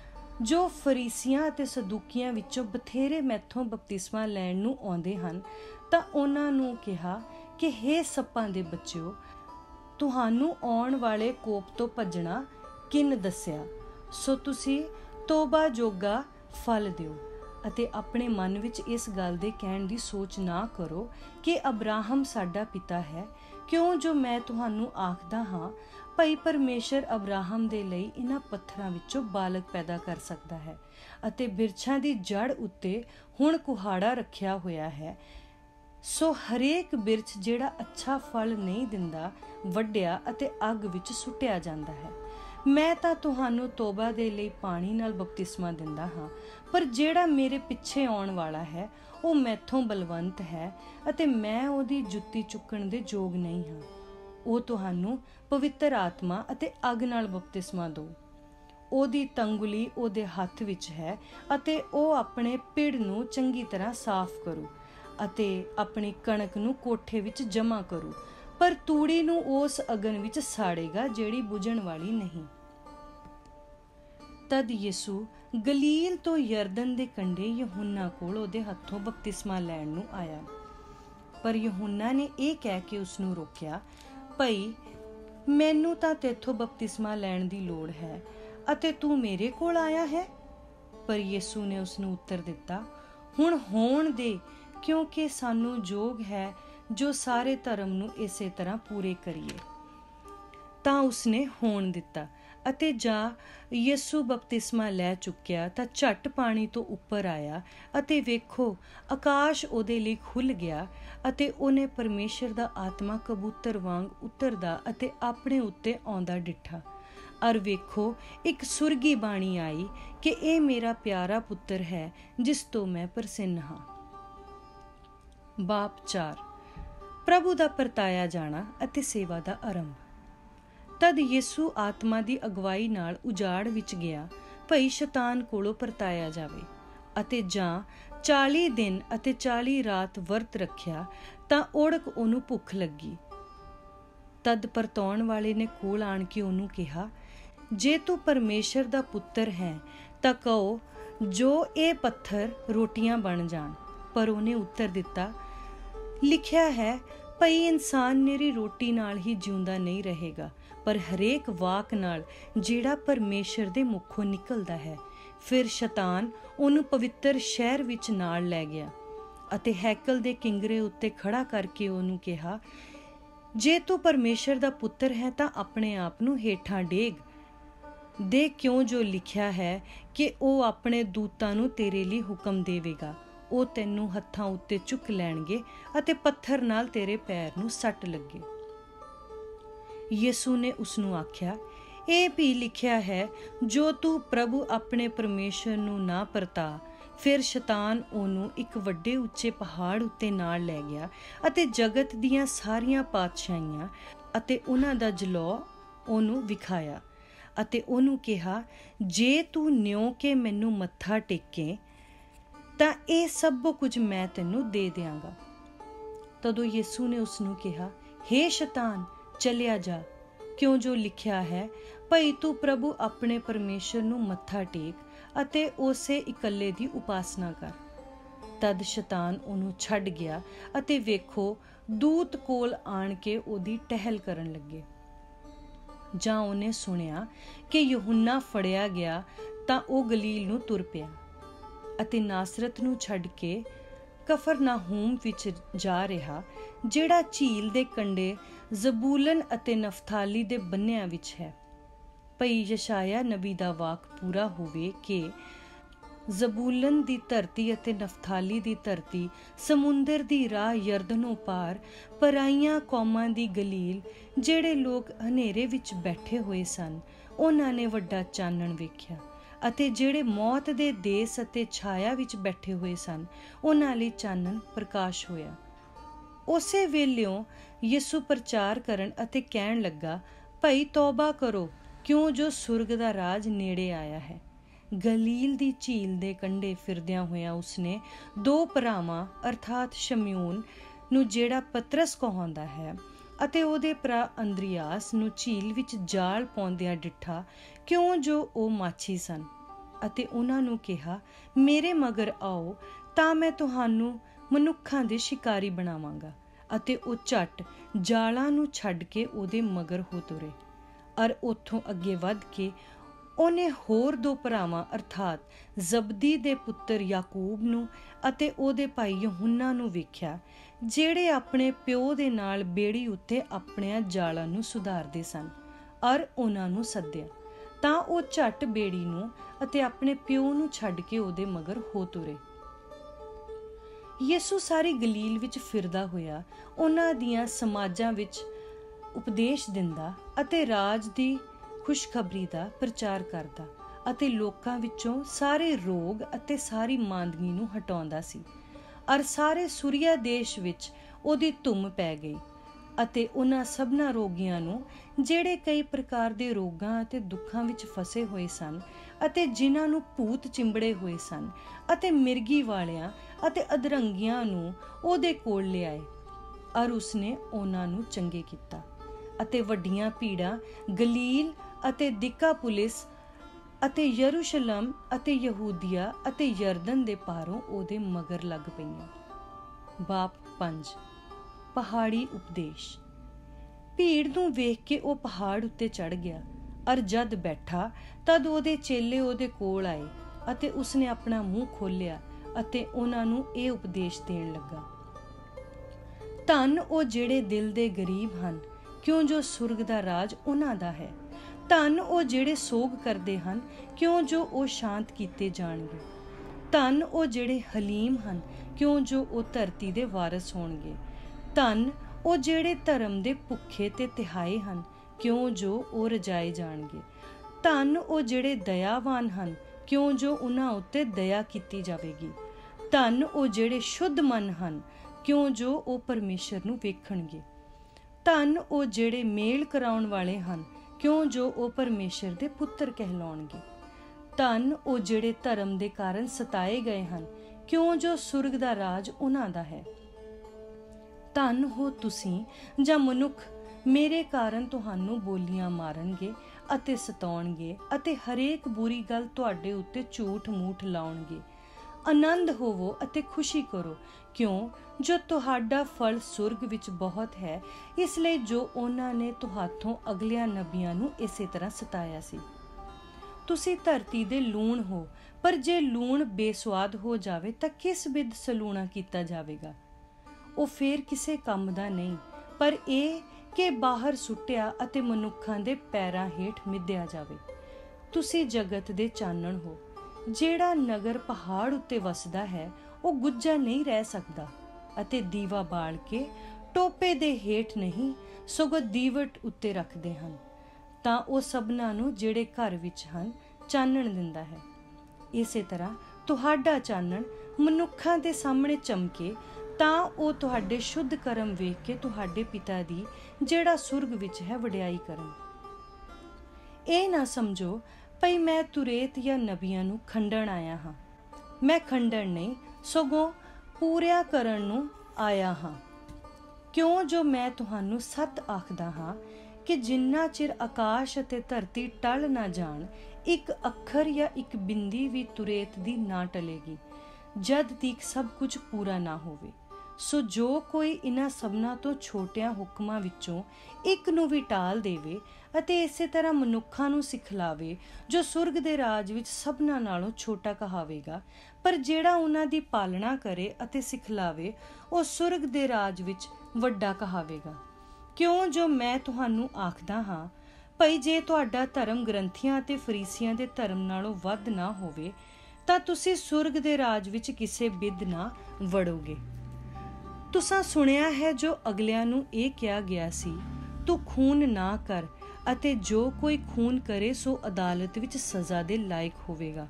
ਜੋ ਫਰੀਸੀਆਂ ਅਤੇ ਸਦੂਕੀਆਂ ਵਿੱਚੋਂ ਬਥੇਰੇ ਮੈਥੋਂ ਬਪਤਿਸਮਾ ਲੈਣ ਨੂੰ ਆਉਂਦੇ ਹਨ, ਤਾਂ ਉਹਨਾਂ ਨੂੰ ਕਿਹਾ ਕਿ ਹੇ ਸੱਪਾਂ ਦੇ ਬੱਚਿਓ, ਤੁਹਾਨੂੰ ਆਉਣ ਵਾਲੇ ਕੋਪ ਤੋਂ ਭੱਜਣਾ ਕਿਨ ਦੱਸਿਆ? ਸੋ ਤੁਸੀਂ ਤੋਬਾ ਜੋਗਾ ਫਲ ਦਿਓ ਅਤੇ ਆਪਣੇ ਮਨ ਵਿੱਚ ਇਸ ਗੱਲ ਦੇ ਕਹਿਣ ਦੀ ਸੋਚ ਨਾ ਕਰੋ ਕਿ ਅਬਰਾਹਮ ਸਾਡਾ ਪਿਤਾ ਹੈ, ਕਿਉਂ ਜੋ ਮੈਂ ਤੁਹਾਨੂੰ ਆਖਦਾ ਹਾਂ, ਭਾਈ ਪਰਮੇਸ਼ਰ ਅਬਰਾਹਮ ਦੇ ਲਈ ਇਹਨਾਂ ਪੱਥਰਾਂ ਵਿੱਚੋਂ ਬਾਲਕ ਪੈਦਾ ਕਰ ਸਕਦਾ ਹੈ। ਅਤੇ ਬਿਰਛਾਂ ਦੀ ਜੜ ਉੱਤੇ ਹੁਣ ਕੁਹਾੜਾ ਰੱਖਿਆ ਹੋਇਆ ਹੈ। ਸੋ ਹਰੇਕ ਬਿਰਛ ਜਿਹੜਾ ਅੱਛਾ ਫਲ ਨਹੀਂ ਦਿੰਦਾ ਵੱਢਿਆ ਅਤੇ ਅੱਗ ਵਿੱਚ ਸੁੱਟਿਆ ਜਾਂਦਾ ਹੈ। ਮੈਂ ਤਾਂ ਤੁਹਾਨੂੰ ਤੋਬਾ ਦੇ ਲਈ ਪਾਣੀ ਨਾਲ ਬਪਤਿਸਮਾ ਦਿੰਦਾ ਹਾਂ, ਪਰ ਜਿਹੜਾ ਮੇਰੇ ਪਿੱਛੇ ਆਉਣ ਵਾਲਾ ਹੈ ਉਹ ਮੈਥੋਂ ਬਲਵੰਤ ਹੈ ਅਤੇ ਮੈਂ ਉਹਦੀ ਜੁੱਤੀ ਚੁੱਕਣ ਦੇ ਯੋਗ ਨਹੀਂ ਹਾਂ। ਉਹ ਤੁਹਾਨੂੰ ਪਵਿੱਤਰ ਆਤਮਾ ਅਤੇ ਅੱਗ ਨਾਲ ਬਪਤਿਸਮਾ ਦਿਓ। ਉਹਦੀ ਤੰਗੁਲੀ ਉਹਦੇ ਹੱਥ ਵਿੱਚ ਹੈ ਅਤੇ ਉਹ ਆਪਣੇ ਪਿੜ ਨੂੰ ਚੰਗੀ ਤਰ੍ਹਾਂ ਸਾਫ਼ ਕਰੂ ਅਤੇ ਆਪਣੀ ਕਣਕ ਨੂੰ ਕੋਠੇ ਵਿੱਚ ਜਮ੍ਹਾਂ ਕਰੂ, ਪਰ ਤੂੜੀ ਨੂੰ ਉਸ ਅਗਨ ਵਿੱਚ ਸਾੜੇਗਾ ਜਿਹੜੀ ਬੁਝਣ ਵਾਲੀ ਨਹੀਂ। ਤਦ ਯਿਸੂ ਗਲੀਲ ਤੋਂ ਯਰਦਨ ਦੇ ਕੰਢੇ ਯਹੂਨਾ ਕੋਲ ਉਹਦੇ ਹੱਥੋਂ ਬਪਤਿਸਮਾ ਲੈਣ ਨੂੰ ਆਇਆ। ਪਰ ਯਹੂਨਾ ਨੇ ਇਹ ਕਹਿ ਕੇ ਉਸ ਨੂੰ ਰੋਕਿਆ, ਭਈ ਮੈਨੂੰ ਤਾਂ ਤੇਥੋਂ ਬਪਤਿਸਮਾ ਲੈਣ ਦੀ ਲੋੜ ਹੈ ਅਤੇ ਤੂੰ ਮੇਰੇ ਕੋਲ ਆਇਆ ਹੈ। ਪਰ ਯਿਸੂ ਨੇ ਉਸ ਨੂੰ ਉੱਤਰ ਦਿੱਤਾ, ਹੁਣ ਹੋਣ ਦੇ, ਕਿਉਂਕਿ ਸਾਨੂੰ ਯੋਗ ਹੈ ਜੋ ਸਾਰੇ ਧਰਮ ਨੂੰ ਇਸੇ ਤਰ੍ਹਾਂ ਪੂਰੇ ਕਰੀਏ। ਤਾਂ ਉਸਨੇ ਹੋਣ ਦਿੱਤਾ ਅਤੇ ਜਾਂ ਯਿਸੂ ਬਪਤਿਸਮਾ ਲੈ ਚੁੱਕਿਆ ਤਾਂ ਝੱਟ ਪਾਣੀ ਤੋਂ ਉੱਪਰ ਆਇਆ ਅਤੇ ਵੇਖੋ ਆਕਾਸ਼ ਉਹਦੇ ਲਈ ਖੁੱਲ੍ਹ ਗਿਆ ਅਤੇ ਉਹਨੇ ਪਰਮੇਸ਼ਰ ਦਾ ਆਤਮਾ ਕਬੂਤਰ ਵਾਂਗ ਉਤਰਦਾ ਅਤੇ ਆਪਣੇ ਉੱਤੇ ਆਉਂਦਾ ਡਿੱਠਾ। ਅਰ ਵੇਖੋ ਇੱਕ ਸੁਰਗੀ ਬਾਣੀ ਆਈ ਕਿ ਇਹ ਮੇਰਾ ਪਿਆਰਾ ਪੁੱਤਰ ਹੈ ਜਿਸ ਤੋਂ ਮੈਂ ਪ੍ਰਸੰਨ ਹਾਂ। ਬਾਪ ਚਾਰ। ਪ੍ਰਭੂ ਦਾ ਪਰਤਾਇਆ ਜਾਣਾ ਅਤੇ ਸੇਵਾ ਦਾ ਆਰੰਭ। ਤਦ ਯਿਸੂ ਆਤਮਾ ਦੀ ਅਗਵਾਈ ਨਾਲ ਉਜਾੜ ਵਿੱਚ ਗਿਆ, ਭਈ ਸ਼ੈਤਾਨ ਕੋਲੋਂ ਪਰਤਾਇਆ ਜਾਵੇ। ਅਤੇ ਜਾਂ ਚਾਲੀ ਦਿਨ ਅਤੇ ਚਾਲੀ ਰਾਤ ਵਰਤ ਰੱਖਿਆ ਤਾਂ ਓੜਕ ਉਹਨੂੰ ਭੁੱਖ ਲੱਗੀ। ਤਦ ਪਰਤਾਉਣ ਵਾਲੇ ਨੇ ਕੋਲ ਆਣ ਕੇ ਉਹਨੂੰ ਕਿਹਾ, ਜੇ ਤੂੰ ਪਰਮੇਸ਼ਰ ਦਾ ਪੁੱਤਰ ਹੈ ਤਾਂ ਕਹੋ ਜੋ ਇਹ ਪੱਥਰ ਰੋਟੀਆਂ ਬਣ ਜਾਣ। ਪਰ ਉਹਨੇ ਉੱਤਰ ਦਿੱਤਾ, ਲਿਖਿਆ ਹੈ, ਭਈ ਇਨਸਾਨ ਨਿਰੀ ਰੋਟੀ ਨਾਲ ਹੀ ਜਿਉਂਦਾ ਨਹੀਂ ਰਹੇਗਾ, ਪਰ ਹਰੇਕ ਵਾਕ ਨਾਲ ਜਿਹੜਾ ਪਰਮੇਸ਼ਰ ਦੇ ਮੁਖੋਂ ਨਿਕਲਦਾ ਹੈ। ਫਿਰ ਸ਼ੈਤਾਨ ਉਹਨੂੰ ਪਵਿੱਤਰ ਸ਼ਹਿਰ ਵਿੱਚ ਨਾਲ ਲੈ ਗਿਆ ਅਤੇ ਹੈਕਲ ਦੇ ਕਿੰਗਰੇ ਉੱਤੇ ਖੜਾ ਕਰਕੇ ਉਹਨੂੰ ਕਿਹਾ, ਜੇ ਤੂੰ ਪਰਮੇਸ਼ਰ ਦਾ ਪੁੱਤਰ ਹੈ ਤਾਂ ਆਪਣੇ ਆਪ ਨੂੰ ਹੇਠਾਂ ਡੇਗ ਦੇ, ਕਿਉਂ ਜੋ ਲਿਖਿਆ ਹੈ ਕਿ ਉਹ ਆਪਣੇ ਦੂਤਾਂ ਨੂੰ ਤੇਰੇ ਲਈ ਹੁਕਮ ਦੇਵੇਗਾ, ਉਹ ਤੈਨੂੰ ਹੱਥਾਂ ਉੱਤੇ ਚੁੱਕ ਲੈਣਗੇ ਅਤੇ ਪੱਥਰ ਨਾਲ ਤੇਰੇ ਪੈਰ ਨੂੰ ਸੱਟ ਲੱਗੇ। ਯਿਸੂ ਨੇ ਉਸ ਨੂੰ ਆਖਿਆ, ਇਹ ਵੀ ਲਿਖਿਆ ਹੈ, ਜੋ ਤੂੰ ਪ੍ਰਭੂ ਆਪਣੇ ਪਰਮੇਸ਼ਰ ਨੂੰ ਨਾ ਪਰਤਾ। ਫਿਰ ਸ਼ੈਤਾਨ ਉਹਨੂੰ ਇੱਕ ਵੱਡੇ ਉੱਚੇ ਪਹਾੜ ਉੱਤੇ ਨਾਲ ਲੈ ਗਿਆ ਅਤੇ ਜਗਤ ਦੀਆਂ ਸਾਰੀਆਂ ਪਾਤਸ਼ਾਹੀਆਂ ਅਤੇ ਉਹਨਾਂ ਦਾ ਜਲੌ ਉਹਨੂੰ ਵਿਖਾਇਆ ਅਤੇ ਉਹਨੂੰ ਕਿਹਾ, ਜੇ ਤੂੰ ਨਿਉ ਕੇ ਮੈਨੂੰ ਮੱਥਾ ਟੇਕੇ ਤਾਂ ਇਹ ਸਭ ਕੁਝ ਮੈਂ ਤੈਨੂੰ ਦੇ ਦਿਆਂਗਾ। ਤਦੋਂ ਯਿਸੂ ਨੇ ਉਸ ਨੂੰ ਕਿਹਾ, ਹੇ ਸ਼ੈਤਾਨ, ਚਲਿਆ ਜਾ, ਕਿਉਂ ਜੋ ਲਿਖਿਆ ਹੈ, ਭਈ ਤੂੰ ਪ੍ਰਭੂ ਆਪਣੇ ਪਰਮੇਸ਼ਰ ਨੂੰ ਮੱਥਾ ਟੇਕ ਅਤੇ ਉਸੇ ਇਕੱਲੇ ਦੀ ਉਪਾਸਨਾ ਕਰ। ਤਦ ਸ਼ੈਤਾਨ ਉਹਨੂੰ ਛੱਡ ਗਿਆ ਅਤੇ ਵੇਖੋ ਦੂਤ ਕੋਲ ਆਣ ਕੇ ਉਹਦੀ ਟਹਿਲ ਕਰਨ ਲੱਗੇ। ਜਾਂ ਉਹਨੇ ਸੁਣਿਆ ਕਿ ਯਹੂਨਾ ਫੜਿਆ ਗਿਆ ਤਾਂ ਉਹ ਗਲੀਲ ਨੂੰ ਤੁਰ ਪਿਆ ਅਤੇ ਨਾਸਰਤ ਨੂੰ ਛੱਡ ਕੇ ਕਫਰਨਾਹੂਮ ਵਿੱਚ ਜਾ ਰਿਹਾ, ਜਿਹੜਾ ਝੀਲ ਦੇ ਕੰਢੇ ਜ਼ਬੂਲਨ ਅਤੇ ਨਫਤਾਲੀ ਦੇ ਬੰਨਿਆਂ ਵਿੱਚ ਹੈ, ਭਈ ਯਸ਼ਾਇਆ ਨਬੀ ਦਾ ਵਾਕ ਪੂਰਾ ਹੋਵੇ ਕਿ ਜ਼ਬੂਲਨ ਦੀ ਧਰਤੀ ਅਤੇ ਨਫਤਾਲੀ ਦੀ ਧਰਤੀ ਸਮੁੰਦਰ ਦੀ ਰਾਹ ਯਰਦਨੋਂ ਪਾਰ ਪਰਾਈਆਂ ਕੌਮਾਂ ਦੀ ਗਲੀਲ, ਜਿਹੜੇ ਲੋਕ ਹਨੇਰੇ ਵਿੱਚ ਬੈਠੇ ਹੋਏ ਸਨ, ਉਹਨਾਂ ਨੇ ਵੱਡਾ ਚਾਨਣ ਵੇਖਿਆ, ਅਤੇ ਜਿਹੜੇ ਮੌਤ ਦੇ ਦੇਸ ਅਤੇ ਛਾਇਆ ਵਿੱਚ ਬੈਠੇ ਹੋਏ ਸਨ, ਉਹਨਾਂ ਲਈ ਚਾਨਣ ਪ੍ਰਕਾਸ਼ ਹੋਇਆ। ਉਸੇ ਵੇਲਿਓਂ ਯਿਸੂ ਪ੍ਰਚਾਰ ਕਰਨ ਅਤੇ ਕਹਿਣ ਲੱਗਾ, ਭਈ ਤੌਬਾ ਕਰੋ, ਕਿਉਂ ਜੋ ਸੁਰਗ ਦਾ ਰਾਜ ਨੇੜੇ ਆਇਆ ਹੈ। ਗਲੀਲ ਦੀ ਝੀਲ ਦੇ ਕੰਢੇ ਫਿਰਦਿਆਂ ਹੋਇਆਂ ਉਸਨੇ ਦੋ ਭਰਾਵਾਂ ਅਰਥਾਤ ਸ਼ਮਯੋਨ ਨੂੰ, ਜਿਹੜਾ ਪਤਰਸ ਕਹਾਉਂਦਾ ਹੈ, ਅਤੇ ਉਹਦੇ ਭਰਾ ਅੰਦਰਿਆਸ ਨੂੰ ਝੀਲ ਵਿੱਚ ਜਾਲ ਪਾਉਂਦਿਆਂ ਡਿੱਠਾ, ਕਿਉਂ ਜੋ ਉਹ ਮਾਛੀ ਸਨ। ਅਤੇ ਉਹਨਾਂ ਨੂੰ ਕਿਹਾ, ਮੇਰੇ ਮਗਰ ਆਓ ਤਾਂ ਮੈਂ ਤੁਹਾਨੂੰ ਮਨੁੱਖਾਂ ਦੇ ਸ਼ਿਕਾਰੀ ਬਣਾਵਾਂਗਾ। ਅਤੇ ਉਹ ਝੱਟ ਜਾਲਾਂ ਨੂੰ ਛੱਡ ਕੇ ਉਹਦੇ ਮਗਰ ਹੋ ਤੁਰੇ। ਅਰ ਉੱਥੋਂ ਅੱਗੇ ਵੱਧ ਕੇ ਉਹਨੇ ਹੋਰ ਦੋ ਭਰਾਵਾਂ ਅਰਥਾਤ ਜ਼ਬਦੀ ਦੇ ਪੁੱਤਰ ਯਾਕੂਬ ਨੂੰ ਅਤੇ ਉਹਦੇ ਭਾਈ ਯਹੂਨਾ ਨੂੰ ਵੇਖਿਆ, ਜਿਹੜੇ ਆਪਣੇ ਪਿਓ ਦੇ ਨਾਲ ਬੇੜੀ ਉੱਤੇ ਆਪਣਿਆਂ ਜਾਲਾਂ ਨੂੰ ਸੁਧਾਰਦੇ ਸਨ, ਅਰ ਉਹਨਾਂ ਨੂੰ ਸੱਦਿਆ। ਤਾਂ ਉਹ ਝੱਟ ਬੇੜੀ ਨੂੰ ਅਤੇ ਆਪਣੇ ਪਿਓ ਨੂੰ ਛੱਡ ਕੇ ਉਹਦੇ ਮਗਰ ਹੋ ਤੁਰੇ। ਯਿਸੂ ਸਾਰੀ ਗਲੀਲ ਵਿੱਚ ਫਿਰਦਾ ਹੋਇਆ ਉਹਨਾਂ ਦੀਆਂ ਸਮਾਜਾਂ ਵਿੱਚ ਉਪਦੇਸ਼ ਦਿੰਦਾ ਅਤੇ ਰਾਜ ਦੀ ਖੁਸ਼ਖਬਰੀ ਦਾ ਪ੍ਰਚਾਰ ਕਰਦਾ ਅਤੇ ਲੋਕਾਂ ਵਿੱਚੋਂ ਸਾਰੇ ਰੋਗ ਅਤੇ ਸਾਰੀ ਮਾਂਦਗੀ ਨੂੰ ਹਟਾਉਂਦਾ ਸੀ। ਅਰ ਸਾਰੇ ਸੁਰੀਆ ਦੇਸ਼ ਵਿੱਚ ਉਹਦੀ ਧੁੰਮ ਪੈ ਗਈ ਅਤੇ ਉਹਨਾਂ ਸਭਨਾਂ ਰੋਗੀਆਂ ਨੂੰ, ਜਿਹੜੇ ਕਈ ਪ੍ਰਕਾਰ ਦੇ ਰੋਗਾਂ ਅਤੇ ਦੁੱਖਾਂ ਵਿੱਚ ਫਸੇ ਹੋਏ ਸਨ ਅਤੇ ਜਿਨ੍ਹਾਂ ਨੂੰ ਭੂਤ ਚਿੰਬੜੇ ਹੋਏ ਸਨ ਅਤੇ ਮਿਰਗੀ ਵਾਲਿਆਂ ਅਤੇ ਅਧਰੰਗੀਆਂ ਨੂੰ ਉਹਦੇ ਕੋਲ ਲਿਆਏ। ਅਰ ਉਸਨੇ ਉਹਨਾਂ ਨੂੰ ਚੰਗੇ ਕੀਤਾ। ਅਤੇ ਵੱਡੀਆਂ ਭੀੜਾਂ ਗਲੀਲ ਅਤੇ ਦਿਕਾਪੁਲਿਸ ਅਤੇ ਯਰੂਸ਼ਲਮ ਅਤੇ ਯਹੂਦੀਆ ਅਤੇ ਯਰਦਨ ਦੇ ਪਾਰੋਂ ਉਹਦੇ ਮਗਰ ਲੱਗ ਪਈਆਂ। ਬਾਪ ਪੰਜ। ਪਹਾੜੀ ਉਪਦੇਸ਼। ਭੀੜ ਨੂੰ ਵੇਖ ਕੇ ਉਹ ਪਹਾੜ ਉੱਤੇ ਚੜ੍ਹ ਗਿਆ। ਅਰ ਜਦ ਬੈਠਾ ਤਦ ਉਹਦੇ ਚੇਲੇ ਉਹਦੇ ਕੋਲ ਆਏ ਅਤੇ ਉਸਨੇ ਆਪਣਾ ਮੂੰਹ ਖੋਲ੍ਹਿਆ ਅਤੇ ਉਹਨਾਂ ਨੂੰ ਇਹ ਉਪਦੇਸ਼ ਦੇਣ ਲੱਗਾ, ਧੰਨ ਉਹ ਜਿਹੜੇ ਦਿਲ ਦੇ ਗਰੀਬ ਹਨ, ਕਿਉਂ ਜੋ ਸੁਰਗ ਦਾ ਰਾਜ ਉਹਨਾਂ ਦਾ ਹੈ। ਧੰਨ ਉਹ ਜਿਹੜੇ ਸੋਗ ਕਰਦੇ ਹਨ, ਕਿਉਂ ਜੋ ਉਹ ਸ਼ਾਂਤ ਕੀਤੇ ਜਾਣਗੇ। ਧੰਨ ਉਹ ਜਿਹੜੇ ਹਲੀਮ ਹਨ, ਕਿਉਂ ਜੋ ਉਹ ਧਰਤੀ ਦੇ ਵਾਰਸ ਹੋਣਗੇ। ਧੰਨ ਉਹ ਜਿਹੜੇ ਧਰਮ ਦੇ ਭੁੱਖੇ ਤੇ ਤਿਹਾਏ ਹਨ, ਕਿਉਂ ਜੋ ਉਹ ਰਜਾਏ ਜਾਣਗੇ। ਧੰਨ ਉਹ ਜਿਹੜੇ ਦਇਆਵਾਨ ਹਨ, ਕਿਉਂ ਜੋ ਉਹਨਾਂ ਉੱਤੇ ਦਇਆ ਕੀਤੀ ਜਾਵੇਗੀ। ਧੰਨ ਉਹ ਜਿਹੜੇ ਸ਼ੁੱਧ ਮਨ ਹਨ, ਕਿਉਂ ਜੋ ਉਹ ਪਰਮੇਸ਼ਰ ਨੂੰ ਵੇਖਣਗੇ। ਧੰਨ ਉਹ ਜਿਹੜੇ ਮੇਲ ਕਰਾਉਣ ਵਾਲੇ ਹਨ, ਕਿਉਂ ਜੋ ਉਹ ਪਰਮੇਸ਼ਰ ਦੇ ਪੁੱਤਰ ਕਹਿਲਾਉਣਗੇ। ਧੰਨ ਉਹ ਜਿਹੜੇ ਧਰਮ ਦੇ ਕਾਰਨ ਸਤਾਏ ਗਏ ਹਨ, ਕਿਉਂ ਜੋ ਸੁਰਗ ਦਾ ਰਾਜ ਉਹਨਾਂ ਦਾ ਹੈ। ਧੰਨ ਹੋ ਤੁਸੀਂ ਜਾਂ ਮਨੁੱਖ ਮੇਰੇ ਕਾਰਨ ਤੁਹਾਨੂੰ ਬੋਲੀਆਂ ਮਾਰਨਗੇ ਅਤੇ ਸਤਾਉਣਗੇ ਅਤੇ ਹਰੇਕ ਬੁਰੀ ਗੱਲ ਤੁਹਾਡੇ ਉੱਤੇ ਝੂਠ ਮੂਠ ਲਾਉਣਗੇ। ਆਨੰਦ ਹੋਵੋ ਅਤੇ ਖੁਸ਼ੀ ਕਰੋ, ਕਿਉਂ ਜੋ ਤੁਹਾਡਾ ਫਲ ਸੁਰਗ ਵਿੱਚ ਬਹੁਤ ਹੈ, ਇਸ ਲਈ ਜੋ ਉਹਨਾਂ ਨੇ ਤੁਹਾਥੋਂ ਅਗਲਿਆਂ ਨਬੀਆਂ ਨੂੰ ਇਸੇ ਤਰ੍ਹਾਂ ਸਤਾਇਆ ਸੀ। ਤੁਸੀਂ ਧਰਤੀ ਦੇ ਲੂਣ ਹੋ, ਪਰ ਜੇ ਲੂਣ ਬੇਸੁਆਦ ਹੋ ਜਾਵੇ ਤਾਂ ਕਿਸ ਬਿਧ ਸਲੂਣਾ ਕੀਤਾ ਜਾਵੇਗਾ। ਉਹ ਫੇਰ ਕਿਸੇ ਕੰਮ ਦਾ ਨਹੀਂ, ਪਰ ਇਹ ਕਿ ਬਾਹਰ ਸੁੱਟਿਆ ਅਤੇ ਮਨੁੱਖਾਂ ਦੇ ਪੈਰਾਂ ਹੇਠ ਮਿਧਿਆ ਜਾਵੇ। ਤੁਸੀਂ ਜਗਤ ਦੇ ਚਾਨਣ ਹੋ। ਜਿਹੜਾ ਨਗਰ ਪਹਾੜ ਉੱਤੇ ਵਸਦਾ ਹੈ, ਉਹ ਗੁੱਝਾ ਨਹੀਂ ਰਹਿ ਸਕਦਾ ਅਤੇ ਦੀਵਾ ਬਾਲ ਕੇ ਟੋਪੇ ਦੇ ਹੇਠ ਨਹੀਂ, ਸਗੋਂ ਦੀਵਟ ਉੱਤੇ ਰੱਖਦੇ ਹਨ, ਤਾਂ ਉਹ ਸਭਨਾਂ ਨੂੰ ਜਿਹੜੇ ਘਰ ਵਿੱਚ ਹਨ ਚਾਨਣ ਦਿੰਦਾ ਹੈ। ਇਸੇ ਤਰ੍ਹਾਂ ਤੁਹਾਡਾ ਚਾਨਣ ਮਨੁੱਖਾਂ ਦੇ ਸਾਹਮਣੇ ਚਮਕੇ, ਤਾਂ ਉਹ ਤੁਹਾਡੇ ਸ਼ੁੱਧ ਕਰਮ ਵੇਖ ਕੇ ਤੁਹਾਡੇ ਪਿਤਾ ਦੀ ਜਿਹੜਾ ਸੁਰਗ ਵਿੱਚ ਹੈ ਵਡਿਆਈ ਕਰਨ। ਇਹ ਨਾ ਸਮਝੋ ਭਈ ਮੈਂ ਤੁਰੇਤ ਜਾਂ ਨਬੀਆਂ ਨੂੰ ਖੰਡਣ ਆਇਆ ਹਾਂ। ਮੈਂ ਖੰਡਣ ਨਹੀਂ, ਸਗੋਂ ਪੂਰਿਆ ਕਰਨ ਨੂੰ ਆਇਆ ਹਾਂ। ਕਿਉਂ ਜੋ ਮੈਂ ਤੁਹਾਨੂੰ ਸੱਚ ਆਖਦਾ ਹਾਂ ਕਿ ਜਿੰਨਾ ਚਿਰ ਆਕਾਸ਼ ਅਤੇ ਧਰਤੀ ਟਲ ਨਾ ਜਾਣ, ਇੱਕ ਅੱਖਰ ਜਾਂ ਇੱਕ ਬਿੰਦੀ ਵੀ ਤੁਰੇਤ ਦੀ ਨਾ ਟਲੇਗੀ, ਜਦ ਤੀਕ ਸਭ ਕੁਝ ਪੂਰਾ ਨਾ ਹੋਵੇ। ਸੋ ਜੋ ਕੋਈ ਇਹਨਾਂ ਸਭਨਾਂ ਤੋਂ ਛੋਟਿਆਂ ਹੁਕਮਾਂ ਵਿੱਚੋਂ ਇੱਕ ਨੂੰ ਵੀ ਟਾਲ ਦੇਵੇ ਅਤੇ ਇਸੇ ਤਰ੍ਹਾਂ ਮਨੁੱਖਾਂ ਨੂੰ ਸਿਖਲਾਵੇ, ਜੋ ਸੁਰਗ ਦੇ ਰਾਜ ਵਿੱਚ ਸਭਨਾਂ ਨਾਲੋਂ ਛੋਟਾ ਕਹਾਵੇਗਾ, ਪਰ ਜਿਹੜਾ ਉਹਨਾਂ ਦੀ ਪਾਲਣਾ ਕਰੇ ਅਤੇ ਸਿਖਲਾਵੇ, ਉਹ ਸੁਰਗ ਦੇ ਰਾਜ ਵਿੱਚ ਵੱਡਾ ਕਹਾਵੇਗਾ। ਕਿਉਂ ਜੋ ਮੈਂ ਤੁਹਾਨੂੰ ਆਖਦਾ ਹਾਂ, ਭਈ ਜੇ ਤੁਹਾਡਾ ਧਰਮ ਗ੍ਰੰਥੀਆਂ ਅਤੇ ਫਰੀਸੀਆਂ ਦੇ ਧਰਮ ਨਾਲੋਂ ਵੱਧ ਨਾ ਹੋਵੇ, ਤਾਂ ਤੁਸੀਂ ਸੁਰਗ ਦੇ ਰਾਜ ਵਿੱਚ ਕਿਸੇ ਬਿਧ ਨਾ ਵੜੋਗੇ। ਤੁਸਾਂ ਸੁਣਿਆ ਹੈ ਜੋ ਅਗਲਿਆਂ ਨੂੰ ਇਹ ਕਿਹਾ ਗਿਆ ਸੀ, ਤੂੰ ਖੂਨ ਨਾ ਕਰ, ਅਤੇ ਜੋ ਕੋਈ ਖੂਨ ਕਰੇ ਸੋ ਅਦਾਲਤ ਵਿੱਚ ਸਜ਼ਾ ਦੇ ਲਾਇਕ ਹੋਵੇਗਾ।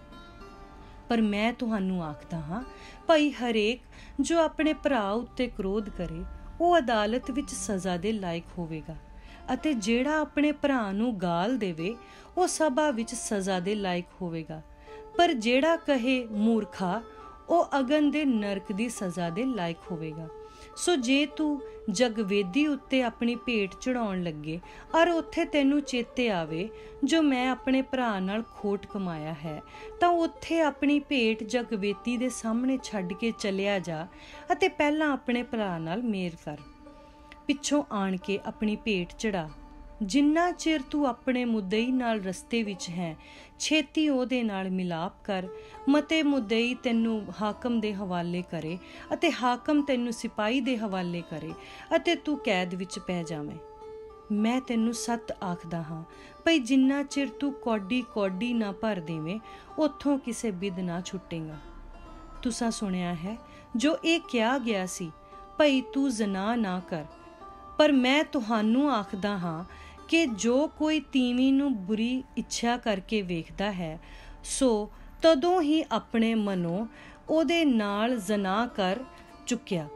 ਪਰ ਮੈਂ ਤੁਹਾਨੂੰ ਆਖਦਾ ਹਾਂ, ਭਈ ਹਰੇਕ ਜੋ ਆਪਣੇ ਭਰਾ ਉੱਤੇ ਕ੍ਰੋਧ ਕਰੇ, ਉਹ ਅਦਾਲਤ ਵਿੱਚ ਸਜ਼ਾ ਦੇ ਲਾਇਕ ਹੋਵੇਗਾ, ਅਤੇ ਜਿਹੜਾ ਆਪਣੇ ਭਰਾ ਨੂੰ ਗਾਲ ਦੇਵੇ, ਉਹ ਸਭਾ ਵਿੱਚ ਸਜ਼ਾ ਦੇ ਲਾਇਕ ਹੋਵੇਗਾ। ਪਰ ਜਿਹੜਾ ਕਹੇ ਮੂਰਖਾ, ਉਹ ਅਗਨ ਦੇ ਨਰਕ ਦੀ ਸਜ਼ਾ ਦੇ ਲਾਇਕ ਹੋਵੇਗਾ। ਸੋ ਜੇ ਤੂੰ ਜਗਵੇਦੀ ਉੱਤੇ ਆਪਣੀ ਭੇਟ ਚੜਾਉਣ ਲੱਗੇ ਔਰ ਉੱਥੇ ਤੈਨੂੰ ਚੇਤੇ ਆਵੇ ਜੋ ਮੈਂ ਆਪਣੇ ਭਰਾ ਨਾਲ ਖੋਟ ਕਮਾਇਆ ਹੈ, ਤਾਂ ਉੱਥੇ ਆਪਣੀ ਭੇਟ ਜਗਵੇਦੀ ਦੇ ਸਾਹਮਣੇ ਛੱਡ ਕੇ ਚਲਿਆ ਜਾ ਅਤੇ ਪਹਿਲਾਂ ਆਪਣੇ ਭਰਾ ਨਾਲ ਮੇਲ ਕਰ। ਪਿੱਛੋਂ ਆਣ ਕੇ ਆਪਣੀ ਭੇਟ ਚੜਾ। ਜਿੰਨਾ ਚਿਰ ਤੂੰ ਆਪਣੇ ਮੁੱਦਈ ਨਾਲ ਰਸਤੇ ਵਿੱਚ ਹੈ, ਛੇਤੀ ਉਹਦੇ ਨਾਲ ਮਿਲਾਪ ਕਰ, ਮਤੇ ਮੁੱਦਈ ਤੈਨੂੰ ਹਾਕਮ ਦੇ ਹਵਾਲੇ ਕਰੇ ਅਤੇ ਹਾਕਮ ਤੈਨੂੰ ਸਿਪਾਹੀ ਦੇ ਹਵਾਲੇ ਕਰੇ ਅਤੇ ਤੂੰ ਕੈਦ ਵਿੱਚ ਪੈ ਜਾਵੇਂ। ਮੈਂ ਤੈਨੂੰ ਸੱਤ ਆਖਦਾ ਹਾਂ ਭਈ ਜਿੰਨਾ ਚਿਰ ਤੂੰ ਕੌਡੀ ਕੌਡੀ ਨਾ ਭਰ ਦੇਵੇਂ, ਉੱਥੋਂ ਕਿਸੇ ਬਿਧ ਨਾ ਛੁੱਟੇਗਾ। ਤੁਸਾਂ ਸੁਣਿਆ ਹੈ ਜੋ ਇਹ ਕਿਹਾ ਗਿਆ ਸੀ, ਭਈ ਤੂੰ ਜ਼ਨਾ ਨਾ ਕਰ। ਪਰ ਮੈਂ ਤੁਹਾਨੂੰ ਆਖਦਾ ਹਾਂ ਕਿ ਜੋ ਕੋਈ ਤੀਵੀਂ ਨੂੰ ਬੁਰੀ ਇੱਛਾ ਕਰਕੇ ਵੇਖਦਾ ਹੈ, ਸੋ ਤਦੋਂ ਹੀ ਆਪਣੇ ਮਨੋਂ ਉਹਦੇ ਨਾਲ ਜ਼ਨਾ ਕਰ ਚੁੱਕਿਆ।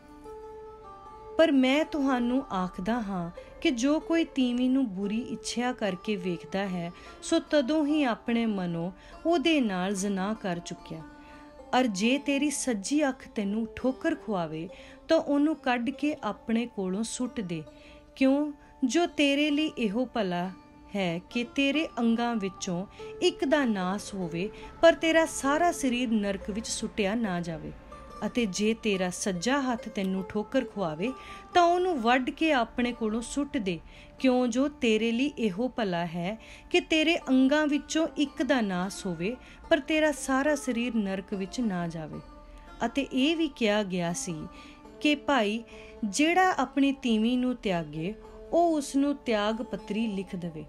ਪਰ ਮੈਂ ਤੁਹਾਨੂੰ ਆਖਦਾ ਹਾਂ ਕਿ ਜੋ ਕੋਈ ਤੀਵੀਂ ਨੂੰ ਬੁਰੀ ਇੱਛਾ ਕਰਕੇ ਵੇਖਦਾ ਹੈ, ਸੋ ਤਦੋਂ ਹੀ ਆਪਣੇ ਮਨੋਂ ਉਹਦੇ ਨਾਲ ਜ਼ਨਾ ਕਰ ਚੁੱਕਿਆ। ਅਰ ਜੇ ਤੇਰੀ ਸੱਜੀ ਅੱਖ ਤੈਨੂੰ ਠੋਕਰ ਖਵਾਵੇ ਤਾਂ ਉਹਨੂੰ ਕੱਢ ਕੇ ਆਪਣੇ ਕੋਲੋਂ ਸੁੱਟ ਦੇ, ਕਿਉਂ ਜੋ ਤੇਰੇ ਲਈ ਇਹੋ ਭਲਾ ਹੈ ਕਿ ਤੇਰੇ ਅੰਗਾਂ ਵਿੱਚੋਂ ਇੱਕ ਦਾ ਨਾਸ ਹੋਵੇ, ਪਰ ਤੇਰਾ ਸਾਰਾ ਸਰੀਰ ਨਰਕ ਵਿੱਚ ਸੁੱਟਿਆ ਨਾ ਜਾਵੇ। ਅਤੇ ਜੇ ਤੇਰਾ ਸੱਜਾ ਹੱਥ ਤੈਨੂੰ ਠੋਕਰ ਖਵਾਵੇ ਤਾਂ ਉਹਨੂੰ ਵੱਢ ਕੇ ਆਪਣੇ ਕੋਲੋਂ ਸੁੱਟ ਦੇ, ਕਿਉਂ ਜੋ ਤੇਰੇ ਲਈ ਇਹੋ ਭਲਾ ਹੈ ਕਿ ਤੇਰੇ ਅੰਗਾਂ ਵਿੱਚੋਂ ਇੱਕ ਦਾ ਨਾਸ ਹੋਵੇ, ਪਰ ਤੇਰਾ ਸਾਰਾ ਸਰੀਰ ਨਰਕ ਵਿੱਚ ਨਾ ਜਾਵੇ। ਅਤੇ ਇਹ ਵੀ ਕਿਹਾ ਗਿਆ ਸੀ ਕਿ ਭਾਈ ਜਿਹੜਾ ਆਪਣੀ ਤੀਵੀਂ ਨੂੰ ਤਿਆਗੇ, ਉਹ ਉਸ ਨੂੰ ਤਿਆਗ ਪੱਤਰੀ ਲਿਖ ਦੇਵੇ।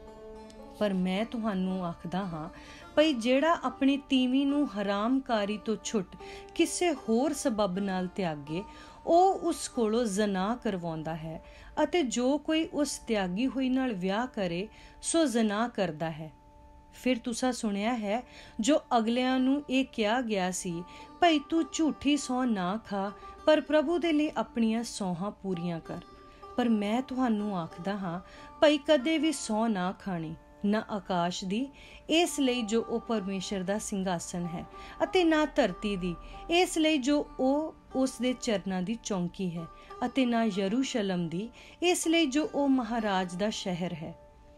ਪਰ ਮੈਂ ਤੁਹਾਨੂੰ ਆਖਦਾ ਹਾਂ ਭਈ ਜਿਹੜਾ ਆਪਣੀ ਤੀਵੀਂ ਨੂੰ ਹਰਾਮਕਾਰੀ ਤੋਂ ਛੁੱਟ ਕਿਸੇ ਹੋਰ ਸਬਬ ਨਾਲ ਤਿਆਗੇ, ਉਹ ਉਸ ਕੋਲੋਂ ਜ਼ਨਾ ਕਰਵਾਉਂਦਾ ਹੈ, ਅਤੇ ਜੋ ਕੋਈ ਉਸ ਤਿਆਗੀ ਹੋਈ ਨਾਲ ਵਿਆਹ ਕਰੇ ਸੋ ਜ਼ਨਾ ਕਰਦਾ ਹੈ। ਫਿਰ ਤੁਸਾਂ ਸੁਣਿਆ ਹੈ ਜੋ ਅਗਲਿਆਂ ਨੂੰ ਇਹ ਕਿਹਾ ਗਿਆ ਸੀ, ਭਈ ਤੂੰ ਝੂਠੀ ਸਹੁੰ ਨਾ ਖਾ, ਪਰ ਪ੍ਰਭੂ ਦੇ ਲਈ ਆਪਣੀਆਂ ਸਹੁੰਆਂ ਪੂਰੀਆਂ ਕਰ। ਪਰ ਮੈਂ ਤੁਹਾਨੂੰ ਆਖਦਾ ਹਾਂ ਭਈ ਕਦੇ ਵੀ ਸਹੁੰ ਨਾ ਖਾਣੀ, ਨਾ ਆਕਾਸ਼ ਦੀ, ਇਸ ਲਈ ਜੋ ਉਹ ਪਰਮੇਸ਼ਰ ਦਾ ਸਿੰਘਾਸਨ ਹੈ, ਅਤੇ ਨਾ ਧਰਤੀ ਦੀ, ਇਸ ਲਈ ਜੋ ਉਹ ਉਸ ਦੇ ਚਰਨਾਂ ਦੀ ਚੌਂਕੀ ਹੈ, ਅਤੇ ਨਾ ਯਰੂਸ਼ਲਮ ਦੀ, ਇਸ ਲਈ ਜੋ ਉਹ ਮਹਾਰਾਜ ਦਾ ਸ਼ਹਿਰ ਹੈ।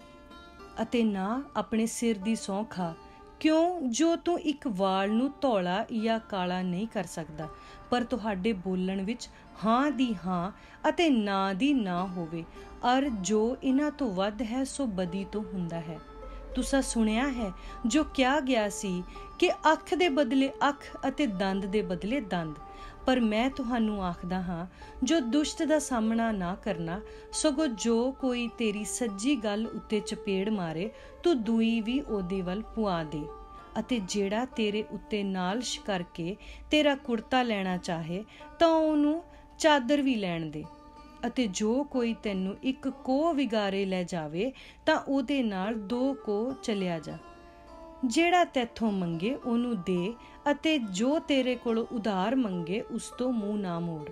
ਅਤੇ ਨਾ ਆਪਣੇ ਸਿਰ ਦੀ ਸਹੁੰ ਖਾ, ਕਿਉਂ ਜੋ ਤੂੰ ਇੱਕ ਵਾਲ ਨੂੰ ਧੌਲਾ ਜਾਂ ਕਾਲਾ ਨਹੀਂ ਕਰ ਸਕਦਾ, ਪਰ ਤੁਹਾਡੇ ਬੋਲਣ ਵਿੱਚ ਹਾਂ ਦੀ ਹਾਂ ਅਤੇ ਨਾ ਦੀ ਨਾ ਹੋਵੇ, ਅਰ ਜੋ ਇਹਨਾਂ ਤੋਂ ਵੱਧ ਹੈ ਸੋ ਬਦੀ ਤੋਂ ਹੁੰਦਾ ਹੈ। ਤੁਸਾਂ ਸੁਣਿਆ ਹੈ ਜੋ ਕਿਹਾ ਗਿਆ ਸੀ ਕਿ ਅੱਖ ਦੇ ਬਦਲੇ ਅੱਖ ਅਤੇ ਦੰਦ ਦੇ ਬਦਲੇ ਦੰਦ। ਪਰ ਮੈਂ ਤੁਹਾਨੂੰ ਆਖਦਾ ਹਾਂ ਜੋ ਦੁਸ਼ਟ ਦਾ ਸਾਹਮਣਾ ਨਾ ਕਰਨਾ, ਸਗੋਂ ਜੋ ਕੋਈ ਤੇਰੀ ਸੱਜੀ ਗੱਲ ਉੱਤੇ ਚਪੇੜ ਮਾਰੇ, ਤੂੰ ਦੂਈ ਵੀ ਉਹਦੇ ਵੱਲ ਪੁਆ ਦੇ। ਅਤੇ ਜਿਹੜਾ ਤੇਰੇ ਉੱਤੇ ਨਾਲਸ਼ ਕਰਕੇ ਤੇਰਾ ਕੁੜਤਾ ਲੈਣਾ ਚਾਹੇ ਤਾਂ ਉਹਨੂੰ ਚਾਦਰ ਵੀ ਲੈਣ ਦੇ। ਅਤੇ ਜੋ ਕੋਈ ਤੈਨੂੰ ਇੱਕ ਕੋਹ ਵਿਗਾਰੇ ਲੈ ਜਾਵੇ ਤਾਂ ਉਹਦੇ ਨਾਲ ਦੋ ਕੋਹ ਚਲਿਆ ਜਾ। ਜਿਹੜਾ ਤੈਥੋਂ ਮੰਗੇ ਉਹਨੂੰ ਦੇ, ਅਤੇ ਜੋ ਤੇਰੇ ਕੋਲੋਂ ਉਧਾਰ ਮੰਗੇ ਉਸ ਤੋਂ ਮੂੰਹ ਨਾ ਮੋੜ।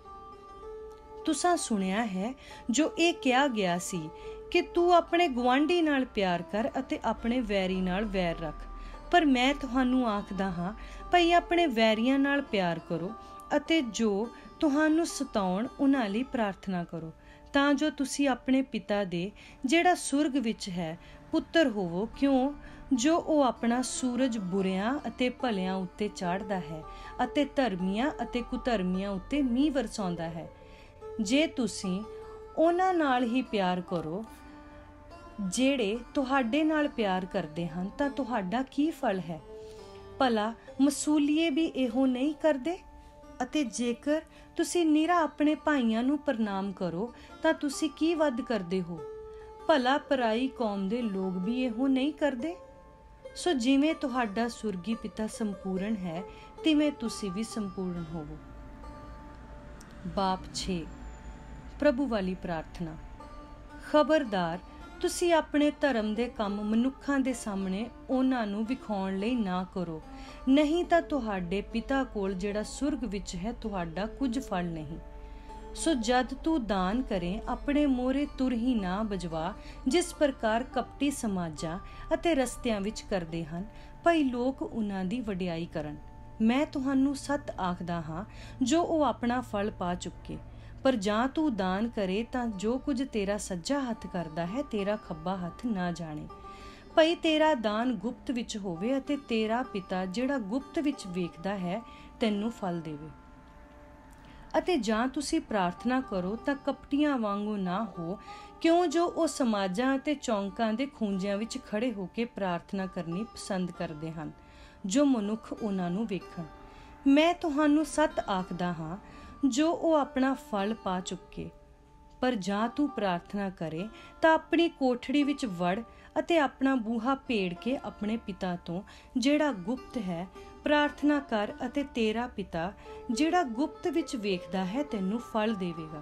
ਤੁਸਾਂ ਸੁਣਿਆ ਹੈ ਜੋ ਇਹ ਕਿਹਾ ਗਿਆ ਸੀ ਕਿ ਤੂੰ ਆਪਣੇ ਗੁਆਂਢੀ ਨਾਲ ਪਿਆਰ ਕਰ ਅਤੇ ਆਪਣੇ ਵੈਰੀ ਨਾਲ ਵੈਰ ਰੱਖ। ਪਰ ਮੈਂ ਤੁਹਾਨੂੰ ਆਖਦਾ ਹਾਂ ਭਈ ਆਪਣੇ ਵੈਰੀਆਂ ਨਾਲ ਪਿਆਰ ਕਰੋ, ਅਤੇ ਜੋ ਤੁਹਾਨੂੰ ਸਤਾਉਣ ਉਹਨਾਂ ਲਈ ਪ੍ਰਾਰਥਨਾ ਕਰੋ, ਤਾਂ ਜੋ ਤੁਸੀਂ ਆਪਣੇ ਪਿਤਾ ਦੇ ਜਿਹੜਾ ਸੁਰਗ ਵਿੱਚ ਹੈ ਪੁੱਤਰ ਹੋਵੋ, ਕਿਉਂ ਜੋ ਉਹ ਆਪਣਾ ਸੂਰਜ ਬੁਰਿਆਂ ਅਤੇ ਭਲਿਆਂ ਉੱਤੇ ਚਾੜ੍ਹਦਾ ਹੈ ਅਤੇ ਧਰਮੀਆਂ ਅਤੇ ਕੁਧਰਮੀਆਂ ਉੱਤੇ ਮੀਂਹ ਵਰਸਾਉਂਦਾ ਹੈ। ਜੇ ਤੁਸੀਂ ਉਹਨਾਂ ਨਾਲ ਹੀ ਪਿਆਰ ਕਰੋ ਜਿਹੜੇ ਤੁਹਾਡੇ ਨਾਲ ਪਿਆਰ ਕਰਦੇ ਹਨ, ਤਾਂ ਤੁਹਾਡਾ ਕੀ ਫਲ ਹੈ? ਭਲਾ ਮਸੂਲੀਏ ਵੀ ਇਹੋ ਨਹੀਂ ਕਰਦੇ? ਅਤੇ ਜੇਕਰ ਤੁਸੀਂ ਨਿਰਾ ਆਪਣੇ ਭਾਈਆਂ ਨੂੰ ਪ੍ਰਣਾਮ ਕਰੋ ਤਾਂ ਤੁਸੀਂ ਕੀ ਵੱਧ ਕਰਦੇ ਹੋ? ਭਲਾ ਪਰਾਈ ਕੌਮ ਦੇ ਲੋਕ ਵੀ ਇਹੋ ਨਹੀਂ ਕਰਦੇ? ਸੋ ਜਿਵੇਂ ਤੁਹਾਡਾ ਸੁਰਗੀ ਪਿਤਾ ਸੰਪੂਰਨ ਹੈ, ਤਿਵੇਂ ਤੁਸੀਂ ਵੀ ਸੰਪੂਰਨ ਹੋਵੋ। ਬਾਪ ਛੇ। ਪ੍ਰਭੂ ਵਾਲੀ ਪ੍ਰਾਰਥਨਾ। ਖਬਰਦਾਰ, ਤੁਸੀਂ ਆਪਣੇ ਧਰਮ ਦੇ ਕੰਮ ਮਨੁੱਖਾਂ ਦੇ ਸਾਹਮਣੇ ਉਹਨਾਂ ਨੂੰ ਵਿਖਾਉਣ ਲਈ ਨਾ ਕਰੋ, ਨਹੀਂ ਤਾਂ ਤੁਹਾਡੇ ਪਿਤਾ ਕੋਲ ਜਿਹੜਾ ਸੁਰਗ ਵਿੱਚ ਹੈ ਤੁਹਾਡਾ ਕੁਝ ਫਲ ਨਹੀਂ। ਸੋ ਜਦ ਤੂੰ ਦਾਨ ਕਰੇ, ਆਪਣੇ ਮੋਹਰੇ ਤੁਰ ਹੀ ਨਾ ਬਜਵਾ, ਜਿਸ ਪ੍ਰਕਾਰ ਕਪਟੀ ਸਮਾਜਾਂ ਅਤੇ ਰਸਤਿਆਂ ਵਿੱਚ ਕਰਦੇ ਹਨ, ਭਈ ਲੋਕ ਉਹਨਾਂ ਦੀ ਵਡਿਆਈ ਕਰਨ। मैं तुहानू सत आखदा हाँ, जो वो अपना फल पा चुके। पर जां तू दान करे तां जो कुछ तेरा सज्जा हथ करदा है तेरा खब्बा हथ ना जाने। भई तेरा दान गुप्त विच होवे अते तेरा पिता जिहड़ा गुप्त विच वेखदा है तैनू फल देवे। ਅਤੇ ਜਾਂ ਤੁਸੀਂ ਪ੍ਰਾਰਥਨਾ ਕਰੋ ਤਾਂ ਕਪਟੀਆਂ ਵਾਂਗੂ ਨਾ ਹੋ, ਕਿਉਂ ਜੋ ਉਹ ਸਮਾਜਾਂ ਅਤੇ ਚੌਂਕਾਂ ਦੇ ਖੂੰਜਿਆਂ ਵਿੱਚ ਖੜੇ ਹੋ ਕੇ ਪ੍ਰਾਰਥਨਾ ਕਰਨੀ ਪਸੰਦ ਕਰਦੇ ਹਨ, ਜੋ ਮਨੁੱਖ ਉਹਨਾਂ ਨੂੰ ਵੇਖਣ। ਮੈਂ ਤੁਹਾਨੂੰ ਸੱਚ ਆਖਦਾ ਹਾਂ, ਜੋ ਉਹ ਆਪਣਾ ਫਲ ਪਾ ਚੁੱਕੇ। ਪਰ ਜਾਂ ਤੂੰ ਪ੍ਰਾਰਥਨਾ ਕਰੇ ਤਾਂ ਆਪਣੀ ਕੋਠੜੀ ਵਿੱਚ ਵੜ ਅਤੇ ਆਪਣਾ ਬੂਹਾ ਭੇੜ ਕੇ ਆਪਣੇ ਪਿਤਾ ਤੋਂ ਜਿਹੜਾ ਗੁਪਤ ਹੈ ਪ੍ਰਾਰਥਨਾ ਕਰ, ਅਤੇ ਤੇਰਾ ਪਿਤਾ ਜਿਹੜਾ ਗੁਪਤ ਵਿੱਚ ਵੇਖਦਾ ਹੈ ਤੈਨੂੰ ਫਲ ਦੇਵੇਗਾ।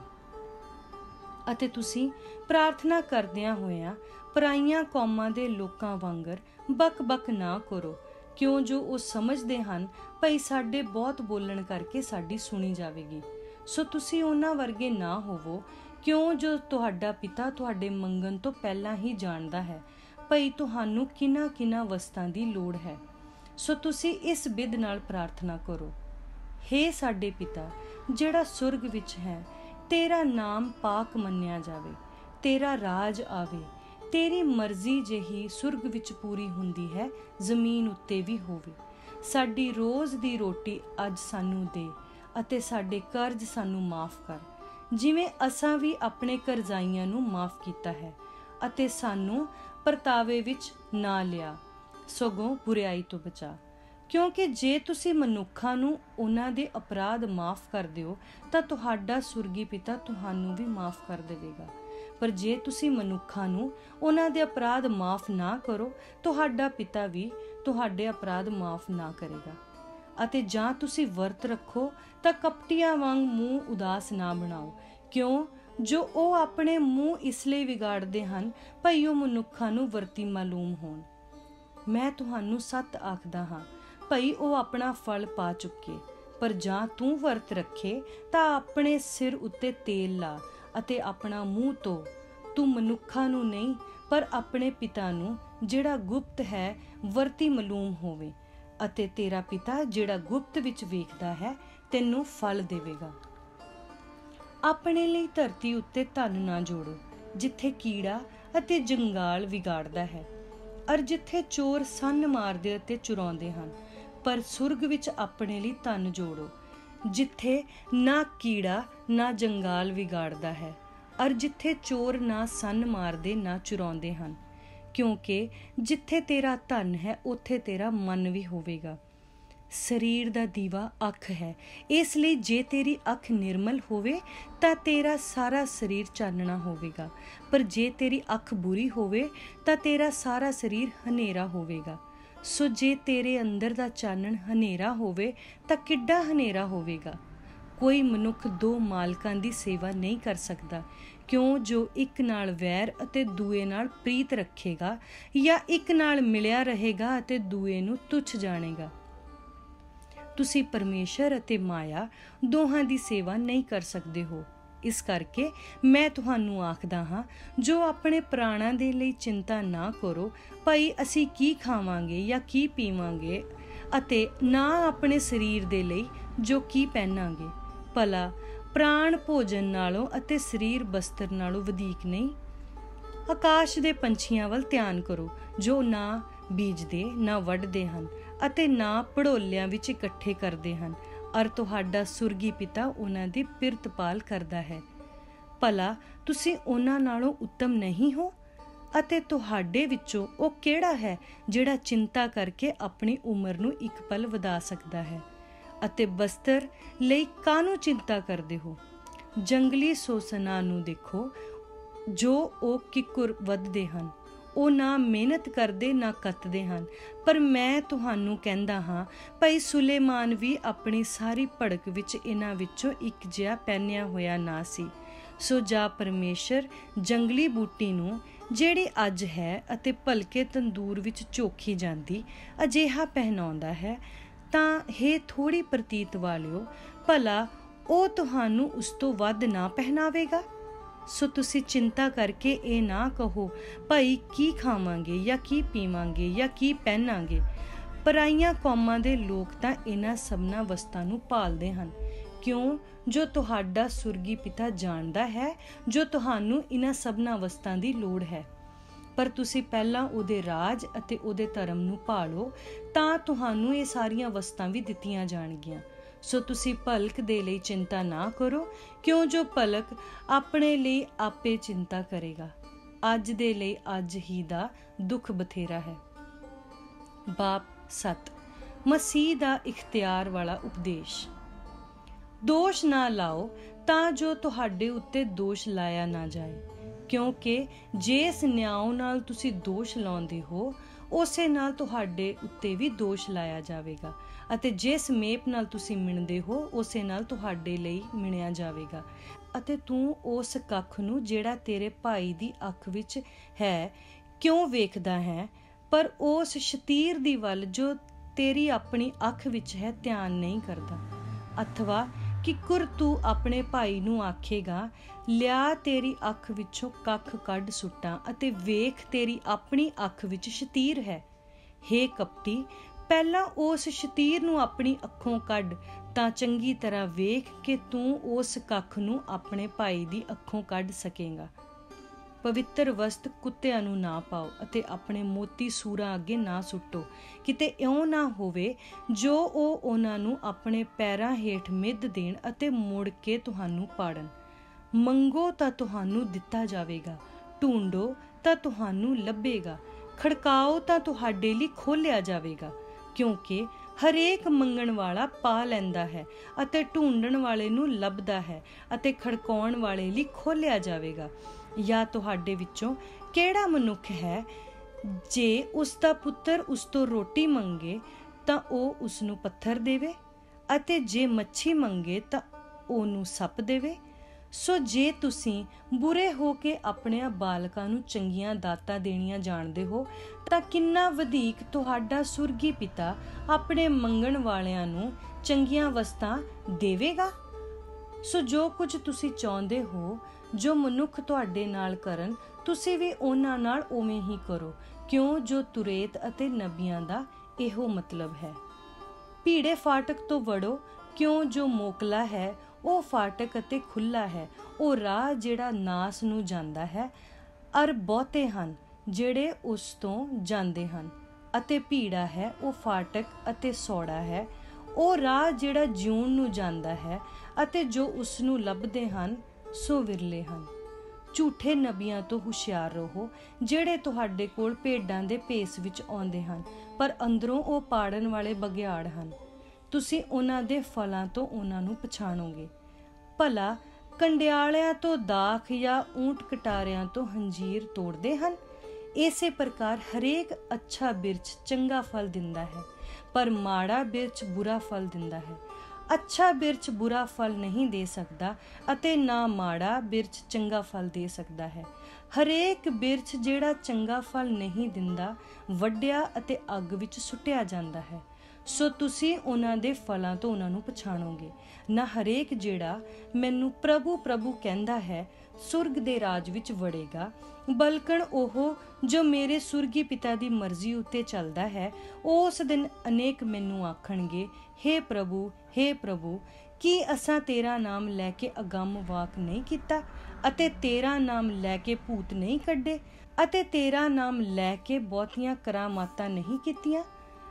ਅਤੇ ਤੁਸੀਂ ਪ੍ਰਾਰਥਨਾ ਕਰਦਿਆਂ ਹੋਇਆਂ ਪਰਾਈਆਂ ਕੌਮਾਂ ਦੇ ਲੋਕਾਂ ਵਾਂਗਰ ਬਕ-ਬਕ ਨਾ ਕਰੋ, ਕਿਉਂ ਜੋ ਉਹ ਸਮਝਦੇ ਹਨ ਭਈ ਸਾਡੇ ਬਹੁਤ ਬੋਲਣ ਕਰਕੇ ਸਾਡੀ ਸੁਣੀ ਜਾਵੇਗੀ। ਸੋ ਤੁਸੀਂ ਉਹਨਾਂ ਵਰਗੇ ਨਾ ਹੋਵੋ, ਕਿਉਂ ਜੋ ਤੁਹਾਡਾ ਪਿਤਾ ਤੁਹਾਡੇ ਮੰਗਣ ਤੋਂ ਪਹਿਲਾਂ ਹੀ ਜਾਣਦਾ ਹੈ ਭਈ ਤੁਹਾਨੂੰ ਕਿਹਨਾਂ ਕਿਹਨਾਂ ਵਸਤਾਂ ਦੀ ਲੋੜ ਹੈ। ਸੋ ਤੁਸੀਂ ਇਸ ਬਿਧ ਨਾਲ ਪ੍ਰਾਰਥਨਾ ਕਰੋ, ਹੇ ਸਾਡੇ ਪਿਤਾ ਜਿਹੜਾ ਸੁਰਗ ਵਿੱਚ ਹੈ, ਤੇਰਾ ਨਾਮ ਪਾਕ ਮੰਨਿਆ ਜਾਵੇ, ਤੇਰਾ ਰਾਜ ਆਵੇ, ਤੇਰੀ ਮਰਜ਼ੀ ਜਿਹੀ ਸੁਰਗ ਵਿੱਚ ਪੂਰੀ ਹੁੰਦੀ ਹੈ ਜ਼ਮੀਨ ਉੱਤੇ ਵੀ ਹੋਵੇ। ਸਾਡੀ ਰੋਜ਼ ਦੀ ਰੋਟੀ ਅੱਜ ਸਾਨੂੰ ਦੇ, ਅਤੇ ਸਾਡੇ ਕਰਜ਼ ਸਾਨੂੰ ਮਾਫ ਕਰ, ਜਿਵੇਂ ਅਸਾਂ ਵੀ ਆਪਣੇ ਕਰਜ਼ਾਈਆਂ ਨੂੰ ਮਾਫ ਕੀਤਾ ਹੈ, ਅਤੇ ਸਾਨੂੰ ਪਰਤਾਵੇ ਵਿੱਚ ਨਾ ਲਿਆ, ਸਗੋਂ ਬੁਰਿਆਈ ਤੋਂ ਬਚਾ। ਕਿਉਂਕਿ ਜੇ ਤੁਸੀਂ ਮਨੁੱਖਾਂ ਨੂੰ ਉਹਨਾਂ ਦੇ ਅਪਰਾਧ ਮਾਫ ਕਰ ਦਿਓ ਤਾਂ ਤੁਹਾਡਾ ਸੁਰਗੀ ਪਿਤਾ ਤੁਹਾਨੂੰ ਵੀ ਮਾਫ ਕਰ ਦੇਵੇਗਾ। ਪਰ ਜੇ ਤੁਸੀਂ ਮਨੁੱਖਾਂ ਨੂੰ ਉਹਨਾਂ ਦੇ ਅਪਰਾਧ ਮਾਫ ਨਾ ਕਰੋ, ਤੁਹਾਡਾ ਪਿਤਾ ਵੀ ਤੁਹਾਡੇ ਅਪਰਾਧ ਮਾਫ ਨਾ ਕਰੇਗਾ। ਅਤੇ ਜਾਂ ਤੁਸੀਂ ਵਰਤ ਰੱਖੋ ਤਾਂ ਕਪਟੀਆਂ ਵਾਂਗ ਮੂੰਹ ਉਦਾਸ ਨਾ ਬਣਾਓ, ਕਿਉਂ ਜੋ ਉਹ ਆਪਣੇ ਮੂੰਹ ਇਸ ਲਈ ਵਿਗਾੜਦੇ ਹਨ ਭਈ ਉਹ ਮਨੁੱਖਾਂ ਨੂੰ ਵਰਤੀ ਮਾਲੂਮ ਹੋਣ। ਮੈਂ ਤੁਹਾਨੂੰ ਸੱਚ ਆਖਦਾ ਹਾਂ ਭਈ ਉਹ ਆਪਣਾ ਫਲ ਪਾ ਚੁੱਕੇ। ਪਰ ਜਾਂ ਤੂੰ ਵਰਤ ਰੱਖੇ ਤਾਂ ਆਪਣੇ ਸਿਰ ਉੱਤੇ ਤੇਲ ਲਾ ਅਤੇ ਆਪਣਾ ਮੂੰਹ ਧੋ। ਤੂੰ ਮਨੁੱਖਾਂ ਨੂੰ ਨਹੀਂ ਪਰ ਆਪਣੇ ਪਿਤਾ ਨੂੰ ਜਿਹੜਾ ਗੁਪਤ ਹੈ ਵਰਤੀ ਮਾਲੂਮ ਹੋਵੇ, ਅਤੇ ਤੇਰਾ ਪਿਤਾ ਜਿਹੜਾ ਗੁਪਤ ਵਿੱਚ ਵੇਖਦਾ ਹੈ ਤੈਨੂੰ ਫਲ ਦੇਵੇਗਾ। ਆਪਣੇ ਲਈ ਧਰਤੀ ਉੱਤੇ ਧਨ ਨਾ ਜੋੜੋ, ਜਿੱਥੇ ਕੀੜਾ ਅਤੇ ਜੰਗਾਲ ਵਿਗਾੜਦਾ ਹੈ, ਅਰ ਜਿੱਥੇ ਚੋਰ ਸੰਨ ਮਾਰਦੇ ਅਤੇ ਚੁਰਾਉਂਦੇ ਹਨ। ਪਰ ਸੁਰਗ ਵਿੱਚ ਆਪਣੇ ਲਈ ਧਨ ਜੋੜੋ, ਜਿੱਥੇ ਨਾ ਕੀੜਾ ਨਾ ਜੰਗਾਲ ਵਿਗਾੜਦਾ ਹੈ, ਅਰ ਜਿੱਥੇ ਚੋਰ ਨਾ ਸੰਨ ਮਾਰਦੇ ਨਾ ਚੁਰਾਉਂਦੇ ਹਨ। ਕਿਉਂਕਿ ਜਿੱਥੇ ਤੇਰਾ ਧਨ ਹੈ ਉੱਥੇ ਤੇਰਾ ਮਨ ਵੀ ਹੋਵੇਗਾ। ਸਰੀਰ ਦਾ ਦੀਵਾ ਅੱਖ ਹੈ, ਇਸ ਲਈ ਜੇ ਤੇਰੀ ਅੱਖ ਨਿਰਮਲ ਹੋਵੇ ਤਾਂ ਤੇਰਾ ਸਾਰਾ ਸਰੀਰ ਚਾਨਣਾ ਹੋਵੇਗਾ। ਪਰ ਜੇ ਤੇਰੀ ਅੱਖ ਬੁਰੀ ਹੋਵੇ ਤਾਂ ਤੇਰਾ ਸਾਰਾ ਸਰੀਰ ਹਨੇਰਾ ਹੋਵੇਗਾ। ਸੋ ਜੇ ਤੇਰੇ ਅੰਦਰ ਦਾ ਚਾਨਣ ਹਨੇਰਾ ਹੋਵੇ ਤਾਂ ਕਿੱਡਾ ਹਨੇਰਾ ਹੋਵੇਗਾ। ਕੋਈ ਮਨੁੱਖ ਦੋ ਮਾਲਕਾਂ ਦੀ ਸੇਵਾ ਨਹੀਂ ਕਰ ਸਕਦਾ, ਕਿਉਂ ਜੋ ਇੱਕ ਨਾਲ ਵੈਰ ਅਤੇ ਦੂਏ ਨਾਲ ਪ੍ਰੀਤ ਰੱਖੇਗਾ, ਜਾਂ ਇੱਕ ਨਾਲ ਮਿਲਿਆ ਰਹੇਗਾ ਅਤੇ ਦੂਏ ਨੂੰ ਤੁੱਛ ਜਾਣੇਗਾ। ਤੁਸੀਂ ਪਰਮੇਸ਼ਰ ਅਤੇ ਮਾਇਆ ਦੋਹਾਂ ਦੀ ਸੇਵਾ ਨਹੀਂ ਕਰ ਸਕਦੇ ਹੋ। ਇਸ ਕਰਕੇ ਮੈਂ ਤੁਹਾਨੂੰ ਆਖਦਾ ਹਾਂ, ਜੋ ਆਪਣੇ ਪ੍ਰਾਣਾਂ ਦੇ ਲਈ ਚਿੰਤਾ ਨਾ ਕਰੋ ਭਈ ਅਸੀਂ ਕੀ ਖਾਵਾਂਗੇ ਜਾਂ ਕੀ ਪੀਵਾਂਗੇ, ਅਤੇ ਨਾ ਆਪਣੇ ਸਰੀਰ ਦੇ ਲਈ ਜੋ ਕੀ ਪਹਿਨਾਂਗੇ। ਭਲਾ ਪ੍ਰਾਣ ਭੋਜਨ ਨਾਲੋਂ ਅਤੇ ਸਰੀਰ ਬਸਤਰ ਨਾਲੋਂ ਵਧੇਕ ਨਹੀਂ। ਆਕਾਸ਼ ਦੇ ਪੰਛੀਆਂ ਵੱਲ ਧਿਆਨ ਕਰੋ, ਜੋ ਨਾ ਬੀਜਦੇ ਨਾ ਵੱਢਦੇ ਹਨ ਅਤੇ ਨਾ ਭੜੋਲਿਆਂ ਵਿੱਚ ਇਕੱਠੇ ਕਰਦੇ ਹਨ, ਅਰ ਤੁਹਾਡਾ ਸੁਰਗੀ ਪਿਤਾ ਉਹਨਾਂ ਦੀ ਪਿਰਤਪਾਲ ਕਰਦਾ ਹੈ। ਭਲਾ ਤੁਸੀਂ ਉਹਨਾਂ ਨਾਲੋਂ ਉੱਤਮ ਨਹੀਂ ਹੋ? ਅਤੇ ਤੁਹਾਡੇ ਵਿੱਚੋਂ ਉਹ ਕਿਹੜਾ ਹੈ ਜਿਹੜਾ ਚਿੰਤਾ ਕਰਕੇ ਆਪਣੀ ਉਮਰ ਨੂੰ ਇੱਕ ਪਲ ਵਧਾ ਸਕਦਾ ਹੈ? ਅਤੇ ਬਸਤਰ ਲਈ ਕਾਹਨੂੰ ਚਿੰਤਾ ਕਰਦੇ ਹੋ? ਜੰਗਲੀ ਸੋਸਨਾਂ ਨੂੰ ਦੇਖੋ, ਜੋ ਉਹ ਕਿੱਕਰ ਵੱਧਦੇ ਹਨ, ਉਹ ਨਾ ਮਿਹਨਤ ਕਰਦੇ ਨਾ ਕੱਤਦੇ ਹਨ। ਪਰ ਮੈਂ ਤੁਹਾਨੂੰ ਕਹਿੰਦਾ ਹਾਂ ਭਾਈ ਸੁਲੇਮਾਨ ਵੀ ਆਪਣੀ ਸਾਰੀ ਭੜਕ ਵਿੱਚ ਇਹਨਾਂ ਵਿੱਚੋਂ ਇੱਕ ਜਿਹਾ ਪਹਿਨਿਆ ਹੋਇਆ ਨਾ ਸੀ। ਸੋ ਜਾ ਪਰਮੇਸ਼ਰ ਜੰਗਲੀ ਬੂਟੀ ਨੂੰ ਜਿਹੜੀ ਅੱਜ ਹੈ ਅਤੇ ਭਲਕੇ ਤੰਦੂਰ ਵਿੱਚ ਝੋਖੀ ਜਾਂਦੀ ਅਜਿਹਾ ਪਹਿਨਾਉਂਦਾ ਹੈ, ਤਾਂ ਹੇ ਥੋੜ੍ਹੀ ਪ੍ਰਤੀਤ ਵਾਲਿਓ, ਭਲਾ ਉਹ ਤੁਹਾਨੂੰ ਉਸ ਤੋਂ ਵੱਧ ਨਾ ਪਹਿਨਾਵੇਗਾ? ਸੋ ਤੁਸੀਂ ਚਿੰਤਾ ਕਰਕੇ ਇਹ ਨਾ ਕਹੋ ਭਾਈ ਕੀ ਖਾਵਾਂਗੇ ਜਾਂ ਕੀ ਪੀਵਾਂਗੇ ਜਾਂ ਕੀ ਪਹਿਨਾਂਗੇ। ਪਰਾਈਆਂ ਕੌਮਾਂ ਦੇ ਲੋਕ ਤਾਂ ਇਹਨਾਂ ਸਭਨਾਂ ਵਸਤਾਂ ਨੂੰ ਭਾਲਦੇ ਹਨ, ਕਿਉਂ ਜੋ ਤੁਹਾਡਾ ਸੁਰਗੀ ਪਿਤਾ ਜਾਣਦਾ ਹੈ ਜੋ ਤੁਹਾਨੂੰ ਇਹਨਾਂ ਸਭਨਾਂ ਵਸਤਾਂ ਦੀ ਲੋੜ ਹੈ। ਪਰ ਤੁਸੀਂ ਪਹਿਲਾਂ ਉਹਦੇ ਰਾਜ ਅਤੇ ਉਹਦੇ ਧਰਮ ਨੂੰ ਭਾਲੋ, ਤਾਂ ਤੁਹਾਨੂੰ ਇਹ ਸਾਰੀਆਂ ਵਸਤਾਂ ਵੀ ਦਿੱਤੀਆਂ ਜਾਣਗੀਆਂ। ਸੋ ਤੁਸੀਂ ਭਲਕ ਦੇ ਲਈ ਚਿੰਤਾ ਨਾ ਕਰੋ, ਕਿਉਂ ਜੋ ਭਲਕ ਆਪਣੇ ਲਈ ਆਪੇ ਚਿੰਤਾ ਕਰੇਗਾ। ਅੱਜ ਦੇ ਲਈ ਅੱਜ ਹੀ ਦਾ ਦੁੱਖ ਬਥੇਰਾ ਹੈ। ਬਾਪ ਸੱਤ, ਮਸੀਹ ਦਾ ਇਖਤਿਆਰ ਵਾਲਾ ਉਪਦੇਸ਼। ਦੋਸ਼ ਨਾ ਲਾਓ ਤਾਂ ਜੋ ਤੁਹਾਡੇ ਉੱਤੇ ਦੋਸ਼ ਲਾਇਆ ਨਾ ਜਾਏ, ਕਿਉਂਕਿ ਜਿਸ ਨਿਆਂ ਨਾਲ ਤੁਸੀਂ ਦੋਸ਼ ਲਾਉਂਦੇ ਹੋ ਉਸੇ ਨਾਲ ਤੁਹਾਡੇ ਉੱਤੇ ਵੀ ਦੋਸ਼ ਲਾਇਆ ਜਾਵੇਗਾ, ਅਤੇ ਜਿਸ ਮੇਪ ਨਾਲ ਤੁਸੀਂ ਮਿਣਦੇ ਹੋ ਉਸੇ ਨਾਲ ਤੁਹਾਡੇ ਲਈ ਮਿਣਿਆ ਜਾਵੇਗਾ। ਅਤੇ ਤੂੰ ਉਸ ਕੱਖ ਨੂੰ ਜਿਹੜਾ ਤੇਰੇ ਭਾਈ ਦੀ ਅੱਖ ਵਿੱਚ ਹੈ ਕਿਉਂ ਵੇਖਦਾ ਹੈ, ਪਰ ਉਸ ਸ਼ਤੀਰ ਦੀ ਵੱਲ ਜੋ ਤੇਰੀ ਆਪਣੀ ਅੱਖ ਵਿੱਚ ਹੈ ਧਿਆਨ ਨਹੀਂ ਕਰਦਾ। ਅਥਵਾ ਕਿਕੁਰ ਤੂੰ ਆਪਣੇ ਭਾਈ ਨੂੰ ਆਖੇਗਾ, ਲਿਆ ਤੇਰੀ ਅੱਖ ਵਿੱਚੋਂ ਕੱਖ ਕੱਢ ਸੁੱਟਾਂ, ਅਤੇ ਵੇਖ ਤੇਰੀ ਆਪਣੀ ਅੱਖ ਵਿੱਚ ਸ਼ਤੀਰ ਹੈ। ਹੇ ਕਪਟੀ, ਪਹਿਲਾਂ ਉਸ ਸ਼ਤੀਰ ਨੂੰ ਆਪਣੀ ਅੱਖੋਂ ਕੱਢ, ਤਾਂ ਚੰਗੀ ਤਰ੍ਹਾਂ ਵੇਖ ਕਿ ਤੂੰ ਉਸ ਕੱਖ ਨੂੰ ਆਪਣੇ ਭਾਈ ਦੀ ਅੱਖੋਂ ਕੱਢ ਸਕੇਗਾ। ਪਵਿੱਤਰ ਵਸਤ ਕੁੱਤਿਆਂ ਨੂੰ ਨਾ ਪਾਓ, ਅਤੇ ਆਪਣੇ ਮੋਤੀ ਸੂਰਾਂ ਅੱਗੇ ਨਾ ਸੁੱਟੋ, ਕਿਤੇ ਇਉਂ ਨਾ ਹੋਵੇ ਜੋ ਉਹ ਉਹਨਾਂ ਨੂੰ ਆਪਣੇ ਪੈਰਾਂ ਹੇਠ ਮਿੱਧ ਦੇਣ ਅਤੇ ਮੁੜ ਕੇ ਤੁਹਾਨੂੰ ਪਾੜਨ। ਮੰਗੋ ਤਾਂ ਤੁਹਾਨੂੰ ਦਿੱਤਾ ਜਾਵੇਗਾ, ਢੂੰਡੋ ਤਾਂ ਤੁਹਾਨੂੰ ਲੱਭੇਗਾ, ਖੜਕਾਓ ਤਾਂ ਤੁਹਾਡੇ ਲਈ ਖੋਲ੍ਹਿਆ ਜਾਵੇਗਾ। ਕਿਉਂਕਿ ਹਰੇਕ ਮੰਗਣ ਵਾਲਾ ਪਾ ਲੈਂਦਾ ਹੈ, ਅਤੇ ਢੂੰਡਣ ਵਾਲੇ ਨੂੰ ਲੱਭਦਾ ਹੈ, ਅਤੇ ਖੜਕਾਉਣ ਵਾਲੇ ਲਈ ਖੋਲ੍ਹਿਆ ਜਾਵੇਗਾ। ਜਾਂ ਤੁਹਾਡੇ ਵਿੱਚੋਂ ਕਿਹੜਾ ਮਨੁੱਖ ਹੈ, ਜੇ ਉਸ ਦਾ ਪੁੱਤਰ ਉਸ ਤੋਂ ਰੋਟੀ ਮੰਗੇ ਤਾਂ ਉਹ ਉਸ ਨੂੰ ਪੱਥਰ ਦੇਵੇ, ਅਤੇ ਜੇ ਮੱਛੀ ਮੰਗੇ ਤਾਂ ਉਹਨੂੰ ਸੱਪ ਦੇਵੇ? ਸੋ ਜੇ ਤੁਸੀਂ ਬੁਰੇ ਹੋ ਕੇ ਆਪਣੇ ਬਾਲਕਾਂ ਨੂੰ ਚੰਗੀਆਂ ਦਾਤਾਂ ਦੇਣੀਆਂ ਜਾਣਦੇ ਹੋ, ਤਾਂ ਕਿੰਨਾ ਵਧੇਕ ਤੁਹਾਡਾ ਸੁਰਗੀ ਪਿਤਾ ਆਪਣੇ ਮੰਗਣ ਵਾਲਿਆਂ ਨੂੰ ਚੰਗੀਆਂ ਵਸਤਾਂ ਦੇਵੇਗਾ। ਸੋ ਜੋ ਕੁਝ ਤੁਸੀਂ ਚਾਹੁੰਦੇ ਹੋ ਜੋ ਮਨੁੱਖ ਤੁਹਾਡੇ ਨਾਲ ਕਰਨ, ਤੁਸੀਂ ਵੀ ਉਹਨਾਂ ਨਾਲ ਉਵੇਂ ਹੀ ਕਰੋ, ਕਿਉਂ ਜੋ ਤੁਰੇਤ ਅਤੇ ਨਬੀਆਂ ਦਾ ਇਹੋ ਮਤਲਬ ਹੈ। ਭੀੜੇ ਫਾਟਕ ਤੋਂ ਵੜੋ, ਕਿਉਂ ਜੋ ਮੋਕਲਾ ਹੈ ਉਹ ਫਾਟਕ ਅਤੇ ਖੁੱਲ੍ਹਾ ਹੈ ਉਹ ਰਾਹ ਜਿਹੜਾ ਨਾਸ ਨੂੰ ਜਾਂਦਾ ਹੈ, ਅਰ ਬਹੁਤੇ ਹਨ ਜਿਹੜੇ ਉਸ ਤੋਂ ਜਾਂਦੇ ਹਨ। ਅਤੇ ਭੀੜਾ ਹੈ ਉਹ ਫਾਟਕ ਅਤੇ ਸੌੜਾ ਹੈ ਉਹ ਰਾਹ ਜਿਹੜਾ ਜਿਉਣ ਨੂੰ ਜਾਂਦਾ ਹੈ, ਅਤੇ ਜੋ ਉਸ ਨੂੰ ਲੱਭਦੇ ਹਨ ਸੋ ਵਿਰਲੇ ਹਨ। ਝੂਠੇ ਨਬੀਆਂ ਤੋਂ ਹੁਸ਼ਿਆਰ ਰਹੋ, ਜਿਹੜੇ ਤੁਹਾਡੇ ਕੋਲ ਭੇਡਾਂ ਦੇ ਭੇਸ ਵਿੱਚ ਆਉਂਦੇ ਹਨ, ਪਰ ਅੰਦਰੋਂ ਉਹ ਪਾੜਨ ਵਾਲੇ ਬਘਿਆੜ ਹਨ। ਤੁਸੀਂ ਉਹਨਾਂ ਦੇ ਫਲਾਂ ਤੋਂ ਉਹਨਾਂ ਨੂੰ ਪਛਾਣੋਗੇ। ਭਲਾ ਕੰਡਿਆਲਿਆਂ ਤੋਂ ਦਾਖ ਜਾਂ ਊਂਟ ਕਟਾਰਿਆਂ ਤੋਂ ਹੰਜੀਰ ਤੋੜਦੇ ਹਨ? ਇਸੇ ਪ੍ਰਕਾਰ ਹਰੇਕ ਅੱਛਾ ਬਿਰਛ ਚੰਗਾ ਫਲ ਦਿੰਦਾ ਹੈ, ਪਰ ਮਾੜਾ ਬਿਰਛ ਬੁਰਾ ਫਲ ਦਿੰਦਾ ਹੈ। ਅੱਛਾ ਬਿਰਛ ਬੁਰਾ ਫਲ ਨਹੀਂ ਦੇ ਸਕਦਾ, ਅਤੇ ਨਾ ਮਾੜਾ ਬਿਰਛ ਚੰਗਾ ਫਲ ਦੇ ਸਕਦਾ ਹੈ। ਹਰੇਕ ਬਿਰਛ ਜਿਹੜਾ ਚੰਗਾ ਫਲ ਨਹੀਂ ਦਿੰਦਾ ਵੱਢਿਆ ਅਤੇ ਅੱਗ ਵਿੱਚ ਸੁੱਟਿਆ ਜਾਂਦਾ ਹੈ। ਸੋ ਤੁਸੀਂ ਉਹਨਾਂ ਦੇ ਫਲਾਂ ਤੋਂ ਉਹਨਾਂ ਨੂੰ ਪਛਾਣੋਗੇ। ਨਾ ਹਰੇਕ ਜਿਹੜਾ ਮੈਨੂੰ ਪ੍ਰਭੂ ਪ੍ਰਭੂ ਕਹਿੰਦਾ ਹੈ ਸੁਰਗ ਦੇ ਰਾਜ ਵਿੱਚ ਵੜੇਗਾ, ਬਲਕਣ ਉਹ ਜੋ ਮੇਰੇ ਸੁਰਗੀ ਪਿਤਾ ਦੀ ਮਰਜ਼ੀ ਉੱਤੇ ਚੱਲਦਾ ਹੈ। ਉਸ ਦਿਨ ਅਨੇਕ ਮੈਨੂੰ ਆਖਣਗੇ, ਹੇ ਪ੍ਰਭੂ, ਹੇ ਪ੍ਰਭੂ, ਕੀ ਅਸਾਂ ਤੇਰਾ ਨਾਮ ਲੈ ਕੇ ਅਗੰਮ ਵਾਕ ਨਹੀਂ ਕੀਤਾ, ਅਤੇ ਤੇਰਾ ਨਾਮ ਲੈ ਕੇ ਭੂਤ ਨਹੀਂ ਕੱਢੇ, ਅਤੇ ਤੇਰਾ ਨਾਮ ਲੈ ਕੇ ਬਹੁਤੀਆਂ ਕਰਾਮਾਤਾਂ ਨਹੀਂ ਕੀਤੀਆਂ?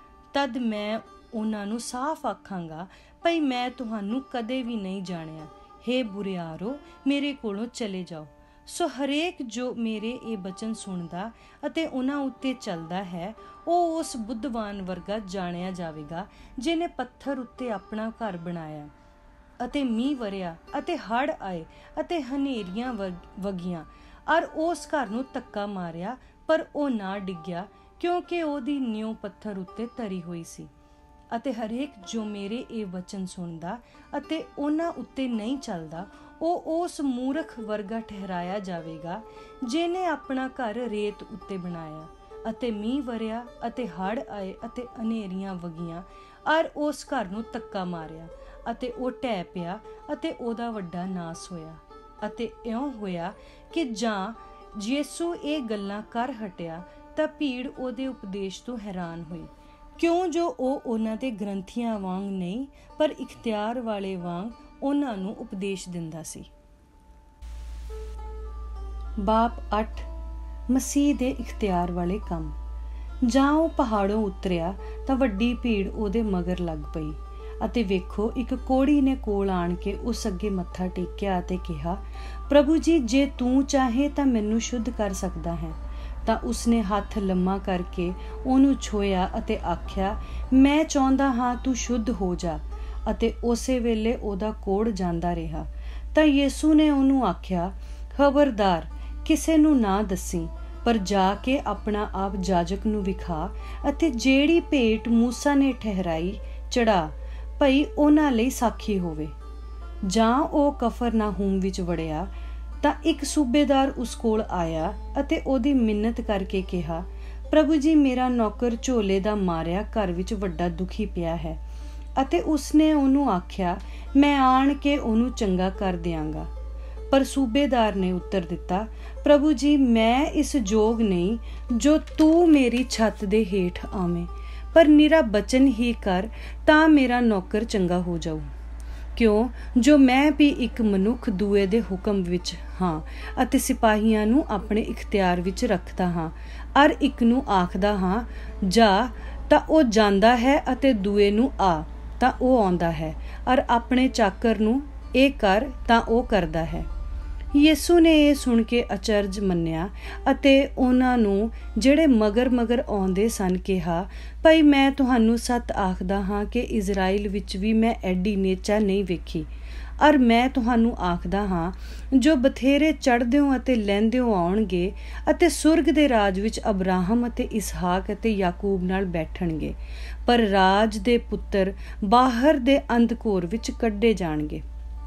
ਤਦ ਮੈਂ ਉਹਨਾਂ ਨੂੰ ਸਾਫ਼ ਆਖਾਂਗਾ, ਭਈ ਮੈਂ ਤੁਹਾਨੂੰ ਕਦੇ ਵੀ ਨਹੀਂ ਜਾਣਿਆ। ਹੇ ਬੁਰਿਆਰੋ, ਮੇਰੇ ਕੋਲੋਂ ਚਲੇ ਜਾਓ। ਸੋ ਹਰੇਕ ਜੋ ਮੇਰੇ ਇਹ ਬਚਨ ਸੁਣਦਾ ਅਤੇ ਉਹਨਾਂ ਉੱਤੇ ਚੱਲਦਾ ਹੈ, ਉਹ ਉਸ ਬੁੱਧਵਾਨ ਵਰਗਾ ਜਾਣਿਆ ਜਾਵੇਗਾ, ਜਿਹਨੇ ਪੱਥਰ ਉੱਤੇ ਆਪਣਾ ਘਰ ਬਣਾਇਆ, ਅਤੇ ਮੀਂਹ ਵਰਿਆ ਅਤੇ ਹੜ੍ਹ ਆਏ ਅਤੇ ਹਨੇਰੀਆਂ ਵਗੀਆਂ, ਅਰ ਉਸ ਘਰ ਨੂੰ ਧੱਕਾ ਮਾਰਿਆ, ਪਰ ਉਹ ਨਾ ਡਿੱਗਿਆ, ਕਿਉਂਕਿ ਉਹਦੀ ਨਿਉ ਪੱਥਰ ਉੱਤੇ ਧਰੀ ਹੋਈ ਸੀ। ਅਤੇ ਹਰੇਕ ਜੋ ਮੇਰੇ ਇਹ ਵਚਨ ਸੁਣਦਾ ਅਤੇ ਉਹਨਾਂ ਉੱਤੇ ਨਹੀਂ ਚੱਲਦਾ, ਉਹ ਉਸ ਮੂਰਖ ਵਰਗਾ ਠਹਿਰਾਇਆ ਜਾਵੇਗਾ, ਜਿਹਨੇ ਆਪਣਾ ਘਰ ਰੇਤ ਉੱਤੇ ਬਣਾਇਆ, ਅਤੇ ਮੀਂਹ ਵਰਿਆ ਅਤੇ ਹੜ੍ਹ ਆਏ ਅਤੇ ਹਨੇਰੀਆਂ ਵਗੀਆਂ, ਅਰ ਉਸ ਘਰ ਨੂੰ ਧੱਕਾ ਮਾਰਿਆ, ਅਤੇ ਉਹ ਢਹਿ ਪਿਆ, ਅਤੇ ਉਹਦਾ ਵੱਡਾ ਨਾਸ ਹੋਇਆ। ਅਤੇ ਇਉਂ ਹੋਇਆ ਕਿ ਜਾਂ ਯਿਸੂ ਇਹ ਗੱਲਾਂ ਕਰ ਹਟਿਆ ਤਾਂ ਭੀੜ ਉਹਦੇ ਉਪਦੇਸ਼ ਤੋਂ ਹੈਰਾਨ ਹੋਈ, ਕਿਉਂ ਜੋ ਉਹ ਉਹਨਾਂ ਦੇ ਗ੍ਰੰਥੀਆਂ ਵਾਂਗ ਨਹੀਂ ਪਰ ਇਖਤਿਆਰ ਵਾਲੇ ਵਾਂਗ ਉਹਨਾਂ ਨੂੰ ਉਪਦੇਸ਼ ਦਿੰਦਾ ਸੀ। ਬਾਪ ਅੱਠ, ਮਸੀਹ ਦੇ ਇਖਤਿਆਰ ਵਾਲੇ ਕੰਮ। ਜਾਂ ਉਹ ਪਹਾੜੋਂ ਉਤਰਿਆ ਤਾਂ ਵੱਡੀ ਭੀੜ ਉਹਦੇ ਮਗਰ ਲੱਗ ਪਈ ਅਤੇ ਵੇਖੋ ਇੱਕ ਕੋੜੀ ਨੇ ਕੋਲ ਆਣ ਕੇ ਉਸ ਅੱਗੇ ਮੱਥਾ ਟੇਕਿਆ ਅਤੇ ਕਿਹਾ, ਪ੍ਰਭੂ ਜੀ, ਜੇ ਤੂੰ ਚਾਹੇ ਤਾਂ ਮੈਨੂੰ ਸ਼ੁੱਧ ਕਰ ਸਕਦਾ ਹੈ। ਤਾਂ ਉਸਨੇ ਹੱਥ ਲੰਮਾ ਕਰਕੇ ਉਹਨੂੰ ਛੋਹਿਆ ਅਤੇ ਆਖਿਆ, ਮੈਂ ਚਾਹੁੰਦਾ ਹਾਂ ਤੂੰ ਸ਼ੁੱਧ ਹੋ ਜਾ। ਅਤੇ ਉਸੇ ਵੇਲੇ ਉਹਦਾ ਕੋੜ ਜਾਂਦਾ ਰਿਹਾ। ਤਾਂ ਯਿਸੂ ਨੇ ਉਹਨੂੰ ਆਖਿਆ, ਖਬਰਦਾਰ, ਕਿਸੇ ਨੂੰ ਨਾ ਦੱਸੀ, ਪਰ ਜਾ ਕੇ ਆਪਣਾ ਆਪ ਜਾਜਕ ਨੂੰ ਵਿਖਾ ਅਤੇ ਜਿਹੜੀ ਭੇਟ ਮੂਸਾ ਨੇ ਠਹਿਰਾਈ ਚੜਾ, ਭਈ ਉਹਨਾਂ ਲਈ ਸਾਖੀ ਹੋਵੇ। ਜਾਂ ਉਹ ਕਫਰਨਾਹੂਮ ਵਿੱਚ ਵੜਿਆ ਤਾਂ ਇੱਕ ਸੂਬੇਦਾਰ ਉਸ ਕੋਲ ਆਇਆ ਅਤੇ ਉਹਦੀ ਮਿੰਨਤ ਕਰਕੇ ਕਿਹਾ, ਪ੍ਰਭੂ ਜੀ, ਮੇਰਾ ਨੌਕਰ ਝੋਲੇ ਦਾ ਮਾਰਿਆ ਘਰ ਵਿੱਚ ਵੱਡਾ ਦੁਖੀ ਪਿਆ ਹੈ। ਅਤੇ ਉਸਨੇ ਉਹਨੂੰ ਆਖਿਆ, ਮੈਂ ਆਣ ਕੇ ਉਹਨੂੰ ਚੰਗਾ ਕਰ ਦਿਆਂਗਾ। ਪਰ ਸੂਬੇਦਾਰ ਨੇ ਉੱਤਰ ਦਿੱਤਾ, ਪ੍ਰਭੂ ਜੀ, ਮੈਂ ਇਸ ਯੋਗ ਨਹੀਂ ਜੋ ਤੂੰ ਮੇਰੀ ਛੱਤ ਦੇ ਹੇਠ ਆਵੇਂ, ਪਰ ਨਿਰਾ ਬਚਨ ਹੀ ਕਰ ਤਾਂ ਮੇਰਾ ਨੌਕਰ ਚੰਗਾ ਹੋ ਜਾਊ। ਕਿਉਂ ਜੋ ਮੈਂ ਵੀ ਇੱਕ ਮਨੁੱਖ ਦੂਏ ਦੇ ਹੁਕਮ ਵਿੱਚ ਹਾਂ ਅਤੇ ਸਿਪਾਹੀਆਂ ਨੂੰ ਆਪਣੇ ਇਖਤਿਆਰ ਵਿੱਚ ਰੱਖਦਾ ਹਾਂ, ਅਰ ਇੱਕ ਨੂੰ ਆਖਦਾ ਹਾਂ ਜਾ ਤਾਂ ਉਹ ਜਾਂਦਾ ਹੈ ਅਤੇ ਦੂਏ ਨੂੰ ਆ ਤਾਂ ਉਹ ਆਉਂਦਾ ਹੈ, ਅਰ ਆਪਣੇ ਚਾਕਰ ਨੂੰ ਇਹ ਕਰ ਤਾਂ ਉਹ ਕਰਦਾ ਹੈ। ਯਿਸੂ ਨੇ ਇਹ ਸੁਣ ਕੇ ਅਚਰਜ ਮੰਨਿਆ ਅਤੇ ਉਹਨਾਂ ਨੂੰ ਜਿਹੜੇ ਮਗਰ ਮਗਰ ਆਉਂਦੇ ਸਨ ਕਿਹਾ, ਭਾਈ, ਮੈਂ ਤੁਹਾਨੂੰ ਸੱਚ ਆਖਦਾ ਹਾਂ ਕਿ ਇਜ਼ਰਾਈਲ ਵਿੱਚ ਵੀ ਮੈਂ ਐਡੀ ਨੇਚਾ ਨਹੀਂ ਵੇਖੀ। ਅਰ ਮੈਂ ਤੁਹਾਨੂੰ ਆਖਦਾ ਹਾਂ, ਜੋ ਬਥੇਰੇ ਚੜ੍ਹਦਿਓ ਅਤੇ ਲਹਿੰਦਿਓ ਆਉਣਗੇ ਅਤੇ ਸੁਰਗ ਦੇ ਰਾਜ ਵਿੱਚ ਅਬਰਾਹਮ ਅਤੇ ਇਸਹਾਕ ਅਤੇ ਯਾਕੂਬ ਨਾਲ ਬੈਠਣਗੇ, ਪਰ ਰਾਜ ਦੇ ਪੁੱਤਰ ਬਾਹਰ ਦੇ ਅੰਧਕੋਰ ਵਿੱਚ ਕੱਢੇ ਜਾਣਗੇ।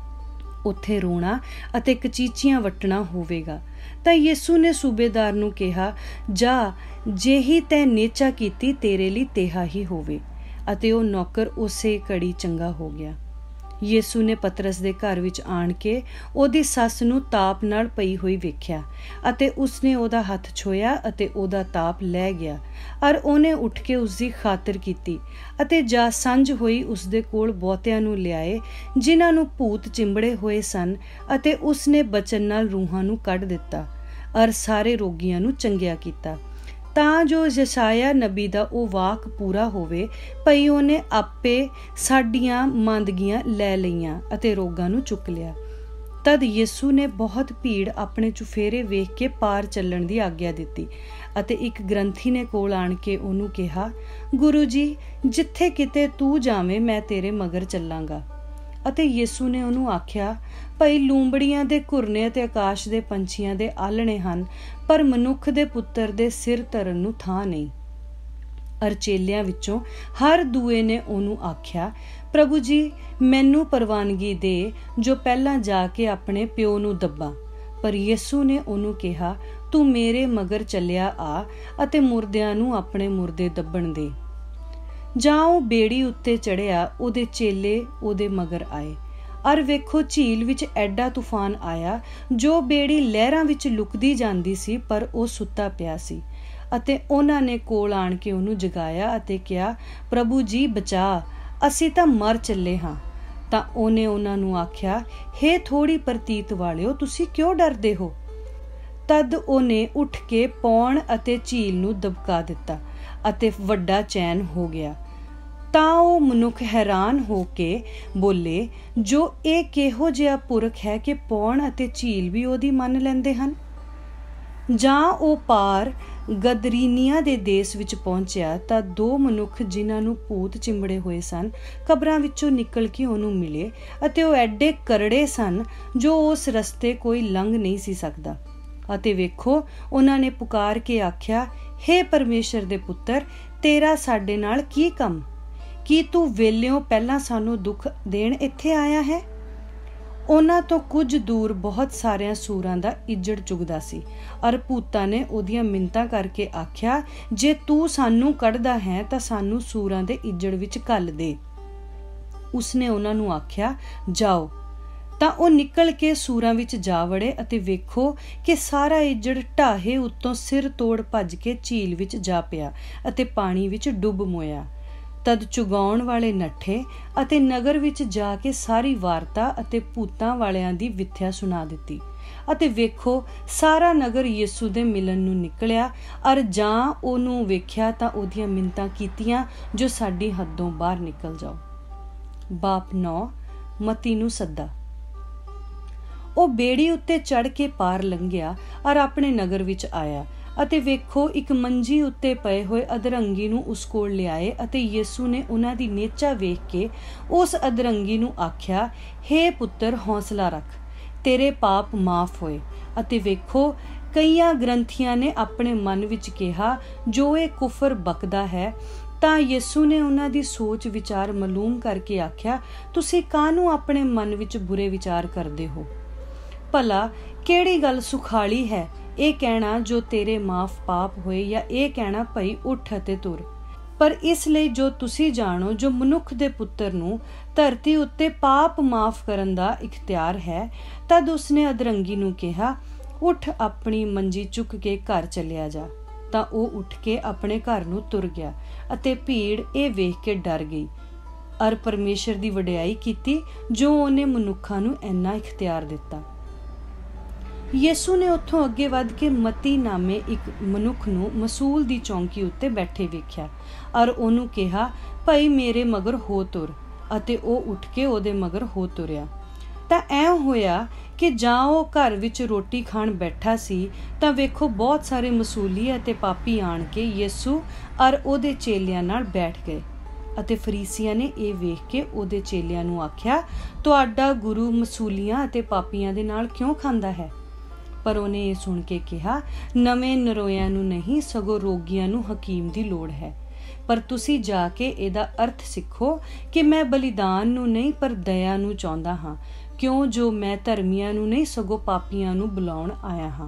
ਉੱਥੇ ਰੋਣਾ ਅਤੇ ਕਚੀਚੀਆਂ ਵੱਟਣਾ ਹੋਵੇਗਾ। ਤਾਂ ਯਿਸੂ ਨੇ ਸੂਬੇਦਾਰ ਨੂੰ ਕਿਹਾ, ਜਾ, ਜਿਹੀ ਤੈਂ ਨੇਚਾ ਕੀਤੀ ਤੇਰੇ ਲਈ ਤੇਹਾ ਹੀ ਹੋਵੇ। ਅਤੇ ਉਹ ਨੌਕਰ ਉਸੇ ਘੜੀ ਚੰਗਾ ਹੋ ਗਿਆ। ਯਿਸੂ ਨੇ ਪਤਰਸ ਦੇ ਘਰ ਵਿੱਚ ਆਣ ਕੇ ਉਹਦੀ ਸੱਸ ਨੂੰ ਤਾਪ ਨਾਲ ਪਈ ਹੋਈ ਵੇਖਿਆ ਅਤੇ ਉਸਨੇ ਉਹਦਾ ਹੱਥ ਛੋਹਿਆ ਅਤੇ ਉਹਦਾ ਤਾਪ ਲੈ ਗਿਆ। ਅਰ ਉਹਨੇ ਉੱਠ ਕੇ ਉਸਦੀ ਖਾਤਰ ਕੀਤੀ ਅਤੇ ਜਾ ਸੰਝ ਹੋਈ ਉਸਦੇ ਕੋਲ ਬਹੁਤਿਆਂ ਨੂੰ ਲਿਆਏ ਜਿਨ੍ਹਾਂ ਨੂੰ ਭੂਤ ਚਿੰਬੜੇ ਹੋਏ ਸਨ, ਅਤੇ ਉਸਨੇ ਬਚਨ ਨਾਲ ਰੂਹਾਂ ਨੂੰ ਕੱਢ ਦਿੱਤਾ ਅਰ ਸਾਰੇ ਰੋਗੀਆਂ ਨੂੰ ਚੰਗਿਆ ਕੀਤਾ, ਤਾਂ ਜੋ ਯਸ਼ਾਇਆ ਨਬੀ ਦਾ ਉਹ ਵਾਕ ਪੂਰਾ ਹੋਵੇ, ਭਈ ਉਹਨੇ ਆਪੇ ਸਾਡੀਆਂ ਮੰਦਗੀਆਂ ਲੈ ਲਈਆਂ ਅਤੇ ਰੋਗਾਂ ਨੂੰ ਚੁੱਕ ਲਿਆ। ਤਦ ਯਿਸੂ ਨੇ ਬਹੁਤ ਭੀੜ ਆਪਣੇ ਚੁਫੇਰੇ ਵੇਖ ਕੇ ਪਾਰ ਚੱਲਣ ਦੀ ਆਗਿਆ ਦਿੱਤੀ ਅਤੇ ਇੱਕ ਗ੍ਰੰਥੀ ਨੇ ਕੋਲ ਆਣ ਕੇ ਉਹਨੂੰ ਕਿਹਾ, ਗੁਰੂ ਜੀ, ਜਿੱਥੇ ਕਿਤੇ ਤੂੰ ਜਾਵੇਂ ਮੈਂ ਤੇਰੇ ਮਗਰ ਚੱਲਾਂਗਾ। ਅਤੇ ਯਿਸੂ ਨੇ ਉਹਨੂੰ ਆਖਿਆ, ਭਈ, ਲੂੰਬੜੀਆਂ ਦੇ ਘੁਰਨੇ ਅਤੇ ਆਕਾਸ਼ ਦੇ ਪੰਛੀਆਂ ਦੇ ਆਲਣੇ ਹਨ, ਪਰ ਮਨੁੱਖ ਦੇ ਪੁੱਤਰ ਦੇ ਸਿਰ ਧਰਨ ਨੂੰ ਥਾਂ ਨਹੀਂ। ਅਰ ਚੇਲਿਆਂ ਵਿੱਚੋਂ ਹਰ ਦੂਏ ਨੇ ਉਹਨੂੰ ਆਖਿਆ, ਪ੍ਰਭੂ ਜੀ, ਮੈਨੂੰ ਪ੍ਰਵਾਨਗੀ ਦੇ ਜੋ ਪਹਿਲਾਂ ਜਾ ਕੇ ਆਪਣੇ ਪਿਓ ਨੂੰ ਦੱਬਾਂ। ਪਰ ਯਿਸੂ ਨੇ ਉਹਨੂੰ ਕਿਹਾ, ਤੂੰ ਮੇਰੇ ਮਗਰ ਚੱਲਿਆ ਆ ਅਤੇ ਮੁਰਦਿਆਂ ਨੂੰ ਆਪਣੇ ਮੁਰਦੇ ਦੱਬਣ ਦੇ। ਜਾਂ ਉਹ ਬੇੜੀ ਉੱਤੇ ਚੜ੍ਹਿਆ, ਉਹਦੇ ਚੇਲੇ ਉਹਦੇ ਮਗਰ ਆਏ। ਅਰ ਵੇਖੋ, ਝੀਲ ਵਿੱਚ ਐਡਾ ਤੂਫਾਨ ਆਇਆ ਜੋ ਬੇੜੀ ਲਹਿਰਾਂ ਵਿੱਚ ਲੁਕਦੀ ਜਾਂਦੀ ਸੀ, ਪਰ ਉਹ ਸੁੱਤਾ ਪਿਆ ਸੀ। ਅਤੇ ਉਹਨਾਂ ਨੇ ਕੋਲ ਆਣ ਕੇ ਉਹਨੂੰ ਜਗਾਇਆ ਅਤੇ ਕਿਹਾ, ਪ੍ਰਭੂ ਜੀ, ਬਚਾ, ਅਸੀਂ ਤਾਂ ਮਰ ਚੱਲੇ ਹਾਂ। ਤਾਂ ਉਹਨੇ ਉਹਨਾਂ ਨੂੰ ਆਖਿਆ, ਹੇ ਥੋੜ੍ਹੀ ਪ੍ਰਤੀਤ ਵਾਲਿਓ, ਤੁਸੀਂ ਕਿਉਂ ਡਰਦੇ ਹੋ? ਤਦ ਉਹਨੇ ਉੱਠ ਕੇ ਪੌਣ ਅਤੇ ਝੀਲ ਨੂੰ ਦਬਕਾ ਦਿੱਤਾ ਅਤੇ ਵੱਡਾ ਚੈਨ ਹੋ ਗਿਆ। ਤਾਂ ਉਹ ਮਨੁੱਖ ਹੈਰਾਨ ਹੋ ਕੇ ਬੋਲੇ, ਜੋ ਇਹ ਕਿਹੋ ਜਿਹਾ ਪੁਰਖ ਹੈ ਕਿ ਪੌਣ ਅਤੇ ਝੀਲ ਵੀ ਉਹਦੀ ਮੰਨ ਲੈਂਦੇ ਹਨ। ਜਾਂ ਉਹ ਪਾਰ ਗਦਰੀਨੀਆਂ ਦੇ ਦੇਸ਼ ਵਿੱਚ ਪਹੁੰਚਿਆ ਤਾਂ ਦੋ ਮਨੁੱਖ ਜਿਨ੍ਹਾਂ ਨੂੰ ਭੂਤ ਚਿੰਬੜੇ ਹੋਏ ਸਨ ਕਬਰਾਂ ਵਿੱਚੋਂ ਨਿਕਲ ਕੇ ਉਹਨੂੰ ਮਿਲੇ ਅਤੇ ਉਹ ਐਡੇ ਕਰੜੇ ਸਨ ਜੋ ਉਸ ਰਸਤੇ ਕੋਈ ਲੰਘ ਨਹੀਂ ਸੀ ਸਕਦਾ। ਅਤੇ ਵੇਖੋ, ਉਹਨਾਂ ਨੇ ਪੁਕਾਰ ਕੇ ਆਖਿਆ, ਹੇ ਪਰਮੇਸ਼ਰ ਦੇ ਪੁੱਤਰ, ਤੇਰਾ ਸਾਡੇ ਨਾਲ ਕੀ ਕੰਮ? ਕੀ ਤੂੰ ਵੇਲਿਓਂ ਪਹਿਲਾਂ ਸਾਨੂੰ ਦੁੱਖ ਦੇਣ ਇੱਥੇ ਆਇਆ ਹੈ? ਉਹਨਾਂ ਤੋਂ ਕੁਝ ਦੂਰ ਬਹੁਤ ਸਾਰਿਆਂ ਸੂਰਾਂ ਦਾ ਇੱਜੜ ਚੁਗਦਾ ਸੀ। ਅਰ ਭੂਤਾਂ ਨੇ ਉਹਦੀਆਂ ਮਿੰਨਤਾਂ ਕਰਕੇ ਆਖਿਆ, ਜੇ ਤੂੰ ਸਾਨੂੰ ਕੱਢਦਾ ਹੈ ਤਾਂ ਸਾਨੂੰ ਸੂਰਾਂ ਦੇ ਇੱਜੜ ਵਿੱਚ ਘੱਲ ਦੇ। ਉਸਨੇ ਉਹਨਾਂ ਨੂੰ ਆਖਿਆ, ਜਾਓ। ਤਾਂ ਉਹ ਨਿਕਲ ਕੇ ਸੂਰਾਂ ਵਿੱਚ ਜਾ ਵੜੇ ਅਤੇ ਵੇਖੋ ਕਿ ਸਾਰਾ ਇੱਜੜ ਢਾਹੇ ਉੱਤੋਂ ਸਿਰ ਤੋੜ ਭੱਜ ਕੇ ਝੀਲ ਵਿੱਚ ਜਾ ਪਿਆ ਅਤੇ ਪਾਣੀ ਵਿੱਚ ਡੁੱਬ ਮੋਇਆ। ਤਦ ਚੁਗਾਉਣ ਵਾਲੇ ਨੱਠੇ ਅਤੇ ਨਗਰ ਵਿੱਚ ਜਾ ਕੇ ਸਾਰੀ ਵਾਰਤਾ ਅਤੇ ਭੂਤਾਂ ਵਾਲਿਆਂ ਦੀ ਵਿਥਿਆ ਸੁਣਾ ਦਿੱਤੀ। ਅਤੇ ਵੇਖੋ, ਸਾਰਾ ਨਗਰ ਯਿਸੂ ਦੇ ਮਿਲਣ ਨੂੰ ਨਿਕਲਿਆ, ਅਰ ਜਾਂ ਉਹਨੂੰ ਵੇਖਿਆ ਤਾਂ ਉਹਦੀਆਂ ਮਿੰਨਤਾਂ ਕੀਤੀਆਂ ਜੋ ਸਾਡੀ ਹੱਦੋਂ ਬਾਹਰ ਨਿਕਲ ਜਾਓ। ਬਾਪ ਨੌ, ਮਤੀ ਨੂੰ ਸੱਦਾ। ਉਹ ਬੇੜੀ ਉੱਤੇ ਚੜ੍ਹ ਕੇ ਪਾਰ ਲੰਘਿਆ ਅਰ ਆਪਣੇ ਨਗਰ ਵਿੱਚ ਆਇਆ, ਅਤੇ ਵੇਖੋ, ਇੱਕ ਮੰਜੀ ਉੱਤੇ ਪਏ ਹੋਏ ਅਧਰੰਗੀ ਨੂੰ ਉਸ ਕੋਲ ਲਿਆਏ, ਅਤੇ ਯਿਸੂ ਨੇ ਉਹਨਾਂ ਦੀ ਨੇਚਾ ਵੇਖ ਕੇ ਉਸ ਅਧਰੰਗੀ ਨੂੰ ਆਖਿਆ, ਹੇ ਪੁੱਤਰ, ਹੌਸਲਾ ਰੱਖ, ਤੇਰੇ ਪਾਪ ਮਾਫ਼ ਹੋਏ। ਅਤੇ ਵੇਖੋ, ਕਈਆਂ ਗ੍ਰੰਥੀਆਂ ਨੇ ਆਪਣੇ ਮਨ ਵਿੱਚ ਕਿਹਾ, ਜੋ ਇਹ ਕੁਫਰ ਬਕਦਾ ਹੈ। ਤਾਂ ਯਿਸੂ ਨੇ ਉਹਨਾਂ ਦੀ ਸੋਚ ਵਿਚਾਰ ਮਾਲੂਮ ਕਰਕੇ ਆਖਿਆ, ਤੁਸੀਂ ਕਾਹਨੂੰ ਆਪਣੇ ਮਨ ਵਿੱਚ ਬੁਰੇ ਵਿਚਾਰ ਕਰਦੇ ਹੋ? ਭਲਾ ਕਿਹੜੀ ਗੱਲ ਸੁਖਾਲੀ ਹੈ, ਇਹ ਕਹਿਣਾ ਜੋ ਤੇਰੇ ਮਾਫ਼ ਪਾਪ ਹੋਏ, ਜਾਂ ਇਹ ਕਹਿਣਾ ਭਈ ਉੱਠ ਅਤੇ ਤੁਰ? ਪਰ ਇਸ ਲਈ ਜੋ ਤੁਸੀਂ ਜਾਣੋ, ਜੋ ਮਨੁੱਖ ਦੇ ਪੁੱਤਰ ਨੂੰ ਧਰਤੀ ਉੱਤੇ ਪਾਪ ਮਾਫ਼ ਕਰਨ ਦਾ ਇਖਤਿਆਰ ਹੈ। ਤਦ ਉਸਨੇ ਅਧਰੰਗੀ ਨੂੰ ਕਿਹਾ, ਉੱਠ, ਆਪਣੀ ਮੰਜੀ ਚੁੱਕ ਕੇ ਘਰ ਚਲਿਆ ਜਾ। ਤਾਂ ਉਹ ਉੱਠ ਕੇ ਆਪਣੇ ਘਰ ਨੂੰ ਤੁਰ ਗਿਆ, ਅਤੇ ਭੀੜ ਇਹ ਵੇਖ ਕੇ ਡਰ ਗਈ ਅਰ ਪਰਮੇਸ਼ਰ ਦੀ ਵਡਿਆਈ ਕੀਤੀ ਜੋ ਉਹਨੇ ਮਨੁੱਖਾਂ ਨੂੰ ਇੰਨਾ ਇਖਤਿਆਰ ਦਿੱਤਾ। ਯਿਸੂ ਨੇ ਉੱਥੋਂ ਅੱਗੇ ਵੱਧ ਕੇ ਮਤੀ ਨਾਮੇ ਇੱਕ ਮਨੁੱਖ ਨੂੰ ਮਸੂਲ ਦੀ ਚੌਂਕੀ ਉੱਤੇ ਬੈਠੇ ਵੇਖਿਆ, ਅਰ ਉਹਨੂੰ ਕਿਹਾ, ਭਈ ਮੇਰੇ ਮਗਰ ਹੋ ਤੁਰ। ਅਤੇ ਉਹ ਉੱਠ ਕੇ ਉਹਦੇ ਮਗਰ ਹੋ ਤੁਰਿਆ। ਤਾਂ ਐਂ ਹੋਇਆ ਕਿ ਜਾਂ ਉਹ ਘਰ ਵਿੱਚ ਰੋਟੀ ਖਾਣ ਬੈਠਾ ਸੀ, ਤਾਂ ਵੇਖੋ, ਬਹੁਤ ਸਾਰੇ ਮਸੂਲੀ ਅਤੇ ਪਾਪੀ ਆਣ ਕੇ ਯਿਸੂ ਅਰ ਉਹਦੇ ਚੇਲਿਆਂ ਨਾਲ ਬੈਠ ਗਏ। ਅਤੇ ਫਰੀਸੀਆਂ ਨੇ ਇਹ ਵੇਖ ਕੇ ਉਹਦੇ ਚੇਲਿਆਂ ਨੂੰ ਆਖਿਆ, ਤੁਹਾਡਾ ਗੁਰੂ ਮਸੂਲੀਆਂ ਅਤੇ ਪਾਪੀਆਂ ਦੇ ਨਾਲ ਕਿਉਂ ਖਾਂਦਾ ਹੈ? ਪਰ ਉਹਨੇ ਇਹ ਸੁਣ ਕੇ ਕਿਹਾ, ਨਵੇਂ ਨਰੋਇਆਂ ਨੂੰ ਨਹੀਂ, ਸਗੋਂ ਰੋਗੀਆਂ ਨੂੰ ਹਕੀਮ ਦੀ ਲੋੜ ਹੈ। ਪਰ ਤੁਸੀਂ ਜਾ ਕੇ ਇਹਦਾ ਅਰਥ ਸਿੱਖੋ ਕਿ ਮੈਂ ਬਲੀਦਾਨ ਨੂੰ ਨਹੀਂ, ਪਰ ਦਇਆ ਨੂੰ ਚਾਹੁੰਦਾ ਹਾਂ, ਕਿਉਂ ਜੋ ਮੈਂ ਧਰਮੀਆਂ ਨੂੰ ਨਹੀਂ, ਸਗੋਂ ਪਾਪੀਆਂ ਨੂੰ ਬੁਲਾਉਣ ਆਇਆ ਹਾਂ।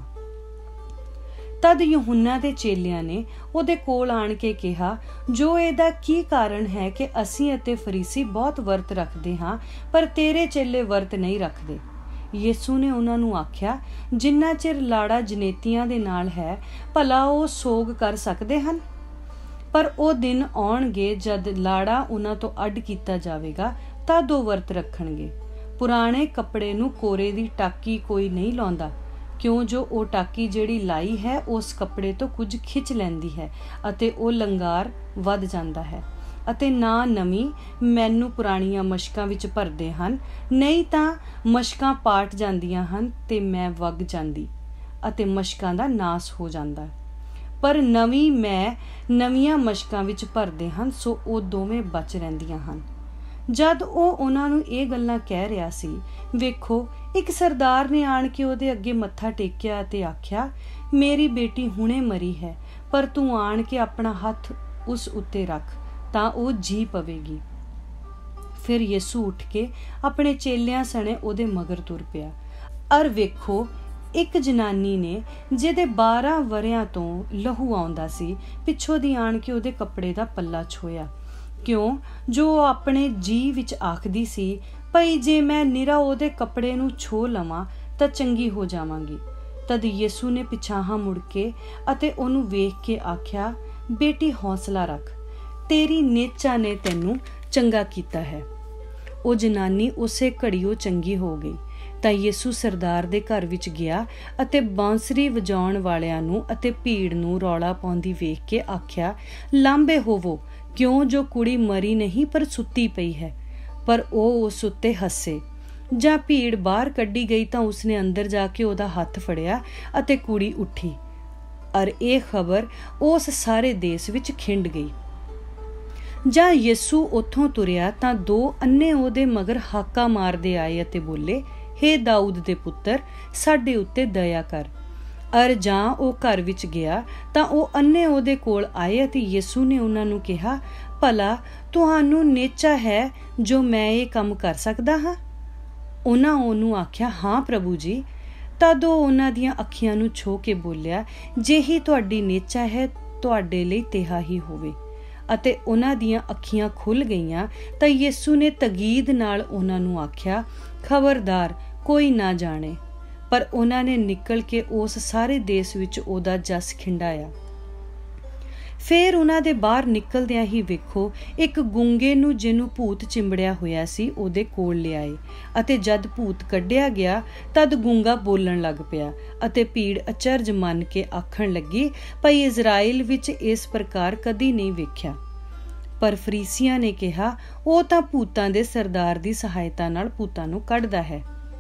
ਤਦ ਯਹੂਨਾ ਦੇ ਚੇਲਿਆਂ ਨੇ ਉਹਦੇ ਕੋਲ ਆਣ ਕੇ ਕਿਹਾ, ਜੋ ਇਹਦਾ ਕੀ ਕਾਰਨ ਹੈ ਕਿ ਅਸੀਂ ਅਤੇ ਫਰੀਸੀ ਬਹੁਤ ਵਰਤ ਰੱਖਦੇ ਹਾਂ, ਪਰ ਤੇਰੇ ਚੇਲੇ ਵਰਤ ਨਹੀਂ ਰੱਖਦੇ? ਯਿਸੂ ਨੇ ਉਹਨਾਂ ਨੂੰ ਆਖਿਆ, ਜਿੰਨਾ ਚਿਰ ਲਾੜਾ ਜਨੇਤੀਆਂ ਦੇ ਨਾਲ ਹੈ, ਭਲਾ ਉਹ ਸੋਗ ਕਰ ਸਕਦੇ ਹਨ? ਪਰ ਉਹ ਦਿਨ ਆਉਣਗੇ ਜਦ ਲਾੜਾ ਉਹਨਾਂ ਤੋਂ ਅੱਡ ਕੀਤਾ ਜਾਵੇਗਾ, ਤਦ ਉਹ ਵਰਤ ਰੱਖਣਗੇ। ਪੁਰਾਣੇ ਕੱਪੜੇ ਨੂੰ ਕੋਰੇ ਦੀ ਟਾਕੀ ਕੋਈ ਨਹੀਂ ਲਾਉਂਦਾ, ਕਿਉਂ ਜੋ ਉਹ ਟਾਕੀ ਜਿਹੜੀ ਲਾਈ ਹੈ ਉਸ ਕੱਪੜੇ ਤੋਂ ਕੁਝ ਖਿੱਚ ਲੈਂਦੀ ਹੈ, ਅਤੇ ਉਹ ਲੰਗਾਰ ਵੱਧ ਜਾਂਦਾ ਹੈ। ਅਤੇ ਨਾ ਨਵੀਂ ਮੈਨੂੰ ਪੁਰਾਣੀਆਂ ਮਸ਼ਕਾਂ ਵਿੱਚ ਭਰਦੇ ਹਨ, ਨਹੀਂ ਤਾਂ ਮਸ਼ਕਾਂ ਪਾਟ ਜਾਂਦੀਆਂ ਹਨ ਤੇ ਮੈਂ ਵਗ ਜਾਂਦੀ, ਅਤੇ ਮਸ਼ਕਾਂ ਦਾ ਨਾਸ ਹੋ ਜਾਂਦਾ। ਪਰ ਨਵੀਂ ਮੈਂ ਨਵੀਆਂ ਮਸ਼ਕਾਂ ਵਿੱਚ ਭਰਦੇ ਹਨ, ਸੋ ਉਹ ਦੋਵੇਂ ਬਚ ਰਹਿੰਦੀਆਂ ਹਨ। ਜਦ ਉਹ ਉਹਨਾਂ ਨੂੰ ਇਹ ਗੱਲਾਂ ਕਹਿ ਰਿਹਾ ਸੀ, ਵੇਖੋ, ਇੱਕ ਸਰਦਾਰ ਨੇ ਆਣ ਕੇ ਉਹਦੇ ਅੱਗੇ ਮੱਥਾ ਟੇਕਿਆ ਅਤੇ ਆਖਿਆ, ਮੇਰੀ ਬੇਟੀ ਹੁਣੇ ਮਰੀ ਹੈ, ਪਰ ਤੂੰ ਆਣ ਕੇ ਆਪਣਾ ਹੱਥ ਉਸ ਉੱਤੇ ਰੱਖ, ਤਾਂ ਉਹ ਜੀ ਪਵੇਗੀ। ਫਿਰ ਯਿਸੂ ਉੱਠ ਕੇ ਆਪਣੇ ਚੇਲਿਆਂ ਸਣੇ ਉਹਦੇ ਮਗਰ ਤੁਰ ਪਿਆ। ਅਰ ਵੇਖੋ, ਇੱਕ ਜਨਾਨੀ ਨੇ, ਜਿਹਦੇ ਬਾਰਾਂ ਵਰਿਆਂ ਤੋਂ ਲਹੂ ਆਉਂਦਾ ਸੀ, ਪਿੱਛੋਂ ਦੀ ਆਣ ਕੇ ਉਹਦੇ ਕੱਪੜੇ ਦਾ ਪੱਲਾ ਛੋਇਆ, ਕਿਉਂ ਜੋ ਉਹ ਆਪਣੇ ਜੀ ਵਿੱਚ ਆਖਦੀ ਸੀ, ਭਈ ਜੇ ਮੈਂ ਨਿਰਾ ਉਹਦੇ ਕੱਪੜੇ ਨੂੰ ਛੋਹ ਲਵਾਂ ਤਾਂ ਚੰਗੀ ਹੋ ਜਾਵਾਂਗੀ। ਤਦ ਯਿਸੂ ਨੇ ਪਿਛਾਹਾਂ ਮੁੜ ਕੇ ਅਤੇ ਉਹਨੂੰ ਵੇਖ ਕੇ ਆਖਿਆ, ਬੇਟੀ, ਹੌਸਲਾ ਰੱਖ, ਤੇਰੀ ਨੇਚਾ ਨੇ ਤੈਨੂੰ ਚੰਗਾ ਕੀਤਾ ਹੈ। ਉਹ ਜਨਾਨੀ ਉਸੇ ਘੜੀਓ ਚੰਗੀ ਹੋ ਗਈ। ਤਾਂ ਯਿਸੂ ਸਰਦਾਰ ਦੇ ਘਰ ਵਿੱਚ ਗਿਆ ਅਤੇ ਬਾਂਸਰੀ ਵਜਾਉਣ ਵਾਲਿਆਂ ਨੂੰ ਅਤੇ ਭੀੜ ਨੂੰ ਰੌਲਾ ਪਾਉਂਦੀ ਵੇਖ ਕੇ ਆਖਿਆ, ਲਾਂਭੇ ਹੋਵੋ, ਕਿਉਂ ਜੋ ਕੁੜੀ ਮਰੀ ਨਹੀਂ ਪਰ ਸੁੱਤੀ ਪਈ ਹੈ। ਪਰ ਉਹ ਉਸ ਉੱਤੇ ਹੱਸੇ। ਜਾਂ ਭੀੜ ਬਾਹਰ ਕੱਢੀ ਗਈ ਤਾਂ ਉਸਨੇ ਅੰਦਰ ਜਾ ਕੇ ਉਹਦਾ ਹੱਥ ਫੜਿਆ ਅਤੇ ਕੁੜੀ ਉੱਠੀ। ਅਰ ਇਹ ਖਬਰ ਉਸ ਸਾਰੇ ਦੇਸ਼ ਵਿੱਚ ਖਿੰਡ ਗਈ। ਜਾਂ ਯਿਸੂ ਉੱਥੋਂ ਤੁਰਿਆ ਤਾਂ ਦੋ ਅੰਨੇ ਉਹਦੇ ਮਗਰ ਹਾਕਾ ਮਾਰਦੇ ਆਏ ਅਤੇ ਬੋਲੇ, ਹੇ ਦਾਊਦ ਦੇ ਪੁੱਤਰ, ਸਾਡੇ ਉੱਤੇ ਦਇਆ ਕਰ। ਅਰ ਜਾਂ ਉਹ ਘਰ ਵਿੱਚ ਗਿਆ ਤਾਂ ਉਹ ਅੰਨੇ ਉਹਦੇ ਕੋਲ ਆਏ ਅਤੇ ਯਿਸੂ ਨੇ ਉਹਨਾਂ ਨੂੰ ਕਿਹਾ, ਭਲਾ ਤੁਹਾਨੂੰ ਨੇਚਾ ਹੈ ਜੋ ਮੈਂ ਇਹ ਕੰਮ ਕਰ ਸਕਦਾ ਹਾਂ? ਉਹਨਾਂ ਉਹਨੂੰ ਆਖਿਆ, ਹਾਂ ਪ੍ਰਭੂ ਜੀ। ਤਦ ਉਹ ਉਹਨਾਂ ਦੀਆਂ ਅੱਖੀਆਂ ਨੂੰ ਛੋਹ ਕੇ ਬੋਲਿਆ, ਜਿਹੀ ਤੁਹਾਡੀ ਨੇਚਾ ਹੈ, ਤੁਹਾਡੇ ਲਈ ਤਿਹਾ ਹੀ ਹੋਵੇ। ਅਤੇ ਉਹਨਾਂ ਦੀਆਂ ਅੱਖੀਆਂ ਖੁੱਲ੍ਹ ਗਈਆਂ। ਤਾਂ ਯਿਸੂ ਨੇ ਤਗੀਦ ਨਾਲ ਉਹਨਾਂ ਨੂੰ ਆਖਿਆ, ਖਬਰਦਾਰ, ਕੋਈ ਨਾ ਜਾਣੇ। ਪਰ ਉਹਨਾਂ ਨੇ ਨਿਕਲ ਕੇ ਉਸ ਸਾਰੇ ਦੇਸ਼ ਵਿੱਚ ਉਹਦਾ ਜਸ ਖਿੰਡਾਇਆ। ਫਿਰ ਉਹਨਾਂ ਦੇ ਬਾਹਰ ਨਿਕਲਦਿਆਂ ਹੀ ਵੇਖੋ ਇੱਕ ਗੂੰਗੇ ਨੂੰ ਜਿਹਨੂੰ ਭੂਤ ਚਿੰਬੜਿਆ ਹੋਇਆ ਸੀ ਉਹਦੇ ਕੋਲ ਲਿਆਏ, ਅਤੇ ਜਦ ਭੂਤ ਕੱਢਿਆ ਗਿਆ ਤਦ ਗੂੰਗਾ ਬੋਲਣ ਲੱਗ ਪਿਆ ਅਤੇ ਭੀੜ ਅਚਰਜ ਮੰਨ ਕੇ ਆਖਣ ਲੱਗੀ, ਭਈ ਇਜ਼ਰਾਈਲ ਵਿੱਚ ਇਸ ਪ੍ਰਕਾਰ ਕਦੀ ਨਹੀਂ ਵੇਖਿਆ। ਪਰ ਫਰੀਸੀਆਂ ਨੇ ਕਿਹਾ, ਉਹ ਤਾਂ ਭੂਤਾਂ ਦੇ ਸਰਦਾਰ ਦੀ ਸਹਾਇਤਾ ਨਾਲ ਭੂਤਾਂ ਨੂੰ ਕੱਢਦਾ ਹੈ।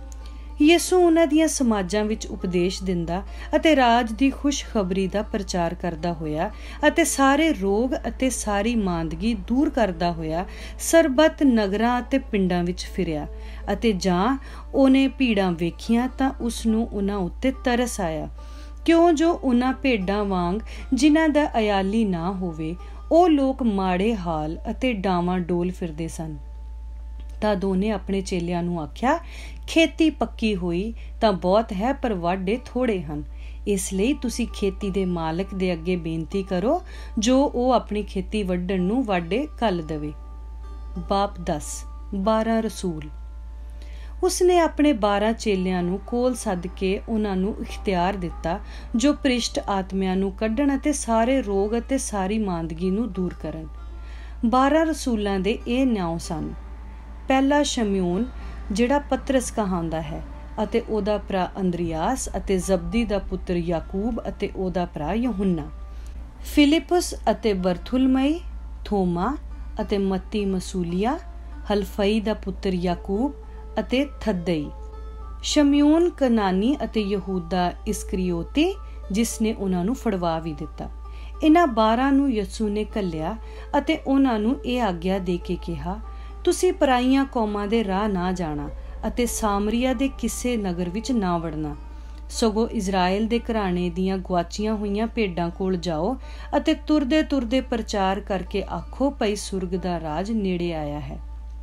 ਯਿਸੂ ਉਹਨਾਂ ਦੀਆਂ ਸਮਾਜਾਂ ਵਿੱਚ ਉਪਦੇਸ਼ ਦਿੰਦਾ ਅਤੇ ਰਾਜ ਦੀ ਖੁਸ਼ਖਬਰੀ ਦਾ ਪ੍ਰਚਾਰ ਕਰਦਾ ਹੋਇਆ ਅਤੇ ਸਾਰੇ ਰੋਗ ਅਤੇ ਸਾਰੀ ਮਾਂਦਗੀ ਦੂਰ ਕਰਦਾ ਹੋਇਆ ਸਰਬੱਤ ਨਗਰਾਂ ਅਤੇ ਪਿੰਡਾਂ ਵਿੱਚ ਫਿਰਿਆ, ਅਤੇ ਜਾਂ ਉਹਨੇ ਭੀੜਾਂ ਵੇਖੀਆਂ ਤਾਂ ਉਸ ਨੂੰ ਉਹਨਾਂ ਉੱਤੇ ਤਰਸ ਆਇਆ, ਕਿਉਂ ਜੋ ਉਹਨਾਂ ਭੇਡਾਂ ਵਾਂਗ ਜਿਨ੍ਹਾਂ ਦਾ ਅਯਾਲੀ ਨਾ ਹੋਵੇ ਉਹ ਲੋਕ ਮਾੜੇ ਹਾਲ ਅਤੇ ਡਾਵਾਂ ਡੋਲ ਫਿਰਦੇ ਸਨ। ਤਦ ਉਹਨੇ ਆਪਣੇ ਚੇਲਿਆਂ ਨੂੰ ਆਖਿਆ, ਖੇਤੀ ਪੱਕੀ ਹੋਈ ਤਾਂ ਬਹੁਤ ਹੈ, ਪਰ ਵਾਢੇ ਥੋੜ੍ਹੇ ਹਨ। ਇਸ ਲਈ ਤੁਸੀਂ ਖੇਤੀ ਦੇ ਮਾਲਕ ਦੇ ਅੱਗੇ ਬੇਨਤੀ ਕਰੋ ਜੋ ਉਹ ਆਪਣੀ ਖੇਤੀ ਵੱਢਣ ਨੂੰ ਵਾਢੇ ਘੱਲ ਦੇਵੇ। ਬਾਪ ਦਸ ਬਾਰਾਂ ਰਸੂਲ। ਉਸਨੇ ਆਪਣੇ ਬਾਰਾਂ ਚੇਲਿਆਂ ਨੂੰ ਕੋਲ ਸੱਦ ਕੇ ਉਹਨਾਂ ਨੂੰ ਇਖਤਿਆਰ ਦਿੱਤਾ ਜੋ ਭ੍ਰਿਸ਼ਟ ਆਤਮਿਆਂ ਨੂੰ ਕੱਢਣ ਅਤੇ ਸਾਰੇ ਰੋਗ ਅਤੇ ਸਾਰੀ ਮਾਂਦਗੀ ਨੂੰ ਦੂਰ ਕਰਨ। ਬਾਰਾਂ ਰਸੂਲਾਂ ਦੇ ਇਹ ਨਾਮ ਸਨ। ਪਹਿਲਾ ਸ਼ਮਯੋਨ, ਜਿਹੜਾ ਪਤਰਸ ਕਹਾਉਂਦਾ ਹੈ, ਅਤੇ ਉਹਦਾ ਭਰਾ ਅੰਦਰਿਆਸ, ਅਤੇ ਜ਼ਬਦੀ ਦਾ ਪੁੱਤਰ ਯਾਕੂਬ ਅਤੇ ਉਹਦਾ ਭਰਾ ਯਹੂਨਾ। ਫਿਲਿਪਸ ਅਤੇ ਬਰਥੁਲਮਈ, ਥੋਮਾ ਅਤੇ ਮੱਤੀ ਮਸੂਲੀਆ, ਹਲਫਈ ਦਾ ਪੁੱਤਰ ਯਾਕੂਬ ਅਤੇ ਥੱਦਈ। ਸ਼ਮਯੋਨ ਕਨਾਨੀ ਅਤੇ ਯਹੂਦਾ ਇਸਕਰਿਓਤੀ, ਜਿਸ ਨੇ ਉਹਨਾਂ ਨੂੰ ਫੜਵਾ ਵੀ ਦਿੱਤਾ। ਇਹਨਾਂ ਬਾਰਾਂ ਨੂੰ ਯਿਸੂ ਨੇ ਘੱਲਿਆ ਅਤੇ ਉਹਨਾਂ ਨੂੰ ਇਹ ਆਗਿਆ ਦੇ ਕੇ ਕਿਹਾ, ਤੁਸੀਂ ਪਰਾਈਆਂ ਕੌਮਾਂ ਦੇ ਰਾਹ ਨਾ ਜਾਣਾ ਅਤੇ ਸਾਮਰੀਆ ਦੇ ਕਿਸੇ ਨਗਰ ਵਿੱਚ ਨਾ ਵੜਨਾ, ਸਗੋਂ ਇਜ਼ਰਾਈਲ ਦੇ ਘਰਾਣੇ ਦੀਆਂ ਗੁਆਚੀਆਂ ਹੋਈਆਂ ਭੇਡਾਂ ਕੋਲ ਜਾਓ ਅਤੇ ਤੁਰਦੇ ਤੁਰਦੇ ਪ੍ਰਚਾਰ ਕਰਕੇ ਆਖੋ, ਭਈ ਸੁਰਗ ਦਾ ਰਾਜ ਨੇੜੇ ਆਇਆ ਹੈ।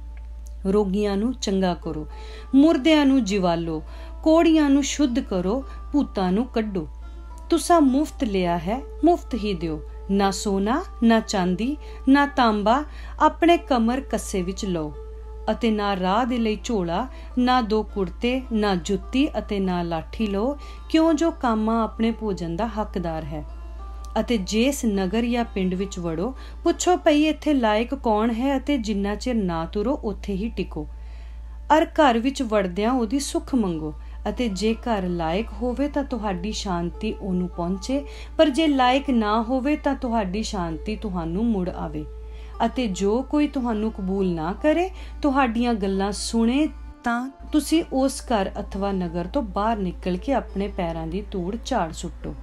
ਰੋਗੀਆਂ ਨੂੰ ਚੰਗਾ ਕਰੋ, ਮੁਰਦਿਆਂ ਨੂੰ ਜਿਵਾਲੋ, ਕੋੜੀਆਂ ਨੂੰ ਸ਼ੁੱਧ ਕਰੋ, ਭੂਤਾਂ ਨੂੰ ਕੱਢੋ। ਤੁਸਾਂ ਮੁਫਤ ਲਿਆ ਹੈ, ਮੁਫਤ ਹੀ ਦਿਓ। ਨਾ ਸੋਨਾ, ਨਾ ਚਾਂਦੀ, ਨਾ ਤਾਂਬਾ ਆਪਣੇ ਕਮਰ ਕੱਸੇ ਵਿੱਚ ਲਓ, ਅਤੇ ਨਾ ਰਾਹ ਦੇ ਲਈ ਝੋਲਾ, ਨਾ ਦੋ ਕੁੜਤੇ, ਨਾ ਜੁੱਤੀ ਅਤੇ ਨਾ ਲਾਠੀ ਲਓ, ਕਿਉਂ ਜੋ ਕਾਮਾ ਆਪਣੇ ਭੋਜਨ ਦਾ ਹੱਕਦਾਰ ਹੈ। ਅਤੇ ਜਿਸ ਨਗਰ ਜਾਂ ਪਿੰਡ ਵਿੱਚ ਵੜੋ, ਪੁੱਛੋ, ਭਈ ਇੱਥੇ ਲਾਇਕ ਕੌਣ ਹੈ, ਅਤੇ ਜਿੰਨਾ ਚਿਰ ਨਾ ਤੁਰੋ ਉੱਥੇ ਹੀ ਟਿਕੋ। ਅਰ ਘਰ ਵਿੱਚ ਵੜਦਿਆਂ ਉਹਦੀ ਸੁੱਖ ਮੰਗੋ, ਅਤੇ ਜੇ ਘਰ ਲਾਇਕ ਹੋਵੇ ਤਾਂ ਤੁਹਾਡੀ ਸ਼ਾਂਤੀ ਉਹਨੂੰ ਪਹੁੰਚੇ, ਪਰ ਜੇ ਲਾਇਕ ਨਾ ਹੋਵੇ ਤਾਂ ਤੁਹਾਡੀ ਸ਼ਾਂਤੀ ਤੁਹਾਨੂੰ ਮੁੜ ਆਵੇ। ਅਤੇ ਜੋ ਕੋਈ ਤੁਹਾਨੂੰ ਕਬੂਲ ਨਾ ਕਰੇ, ਤੁਹਾਡੀਆਂ ਗੱਲਾਂ ਸੁਣੇ, ਤਾਂ ਤੁਸੀਂ ਉਸ ਘਰ ਅਥਵਾ ਨਗਰ ਤੋਂ ਬਾਹਰ ਨਿਕਲ ਕੇ ਆਪਣੇ ਪੈਰਾਂ ਦੀ ਧੂੜ ਝਾੜ ਸੁੱਟੋ।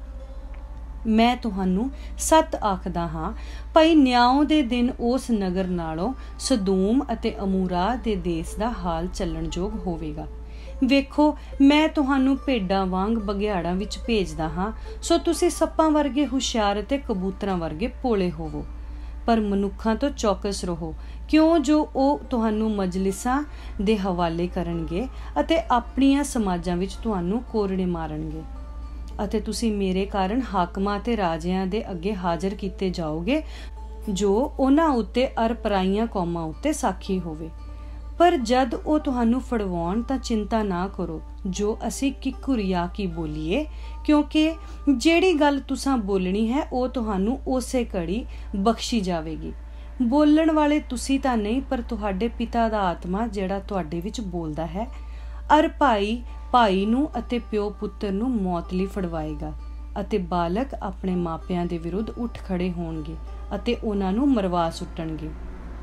ਮੈਂ ਤੁਹਾਨੂੰ ਸੱਚ ਆਖਦਾ ਹਾਂ, ਭਈ ਨਿਆਂ ਦੇ ਦਿਨ ਉਸ ਨਗਰ ਨਾਲੋਂ ਸਦੂਮ ਅਤੇ ਅਮੂਰਾ ਦੇ ਦੇਸ ਦਾ ਹਾਲ ਚੱਲਣਯੋਗ ਹੋਵੇਗਾ। ਵੇਖੋ, ਮੈਂ ਤੁਹਾਨੂੰ ਭੇਡਾਂ ਵਾਂਗ ਬਘਿਆੜਾਂ ਵਿੱਚ ਭੇਜਦਾ ਹਾਂ, ਸੋ ਤੁਸੀਂ ਸੱਪਾਂ ਵਰਗੇ ਹੁਸ਼ਿਆਰ ਅਤੇ ਕਬੂਤਰਾਂ ਵਰਗੇ ਭੋਲੇ ਹੋਵੋ। ਪਰ ਮਨੁੱਖਾਂ ਤੋਂ ਚੌਕਸ ਰਹੋ, ਕਿਉਂ ਜੋ ਉਹ ਤੁਹਾਨੂੰ ਮਜਲਿਸਾਂ ਦੇ ਹਵਾਲੇ ਕਰਨਗੇ ਅਤੇ ਆਪਣੀਆਂ ਸਮਾਜਾਂ ਵਿੱਚ ਤੁਹਾਨੂੰ ਕੋਰੜੇ ਮਾਰਨਗੇ, ਅਤੇ ਤੁਸੀਂ ਮੇਰੇ ਕਾਰਨ ਹਾਕਮਾਂ ਅਤੇ ਰਾਜਿਆਂ ਦੇ ਅੱਗੇ ਹਾਜ਼ਰ ਕੀਤੇ ਜਾਓਗੇ, ਜੋ ਉਹਨਾਂ ਉੱਤੇ ਅਰ ਪਰਾਈਆਂ ਕੌਮਾਂ ਉੱਤੇ ਸਾਖੀ ਹੋਵੇ। ਪਰ ਜਦ ਉਹ ਤੁਹਾਨੂੰ ਫੜਵਾਉਣ ਤਾਂ ਚਿੰਤਾ ਨਾ ਕਰੋ ਜੋ ਅਸੀਂ ਕਿਕੁਰਿਆ ਕੀ ਬੋਲੀਏ, ਕਿਉਂਕਿ ਜਿਹੜੀ ਗੱਲ ਤੁਸਾਂ ਬੋਲਣੀ ਹੈ ਉਹ ਤੁਹਾਨੂੰ ਉਸੇ ਘੜੀ ਬਖਸ਼ੀ ਜਾਵੇਗੀ। ਬੋਲਣ ਵਾਲੇ ਤੁਸੀਂ ਤਾਂ ਨਹੀਂ, ਪਰ ਤੁਹਾਡੇ ਪਿਤਾ ਦਾ ਆਤਮਾ ਜਿਹੜਾ ਤੁਹਾਡੇ ਵਿੱਚ ਬੋਲਦਾ ਹੈ। ਅਰ ਭਾਈ ਭਾਈ ਨੂੰ ਅਤੇ ਪਿਓ ਪੁੱਤਰ ਨੂੰ ਮੌਤ ਲਈ ਫੜਵਾਏਗਾ, ਅਤੇ ਬਾਲਕ ਆਪਣੇ ਮਾਪਿਆਂ ਦੇ ਵਿਰੁੱਧ ਉੱਠ ਖੜੇ ਹੋਣਗੇ ਅਤੇ ਉਹਨਾਂ ਨੂੰ ਮਰਵਾ ਸੁੱਟਣਗੇ।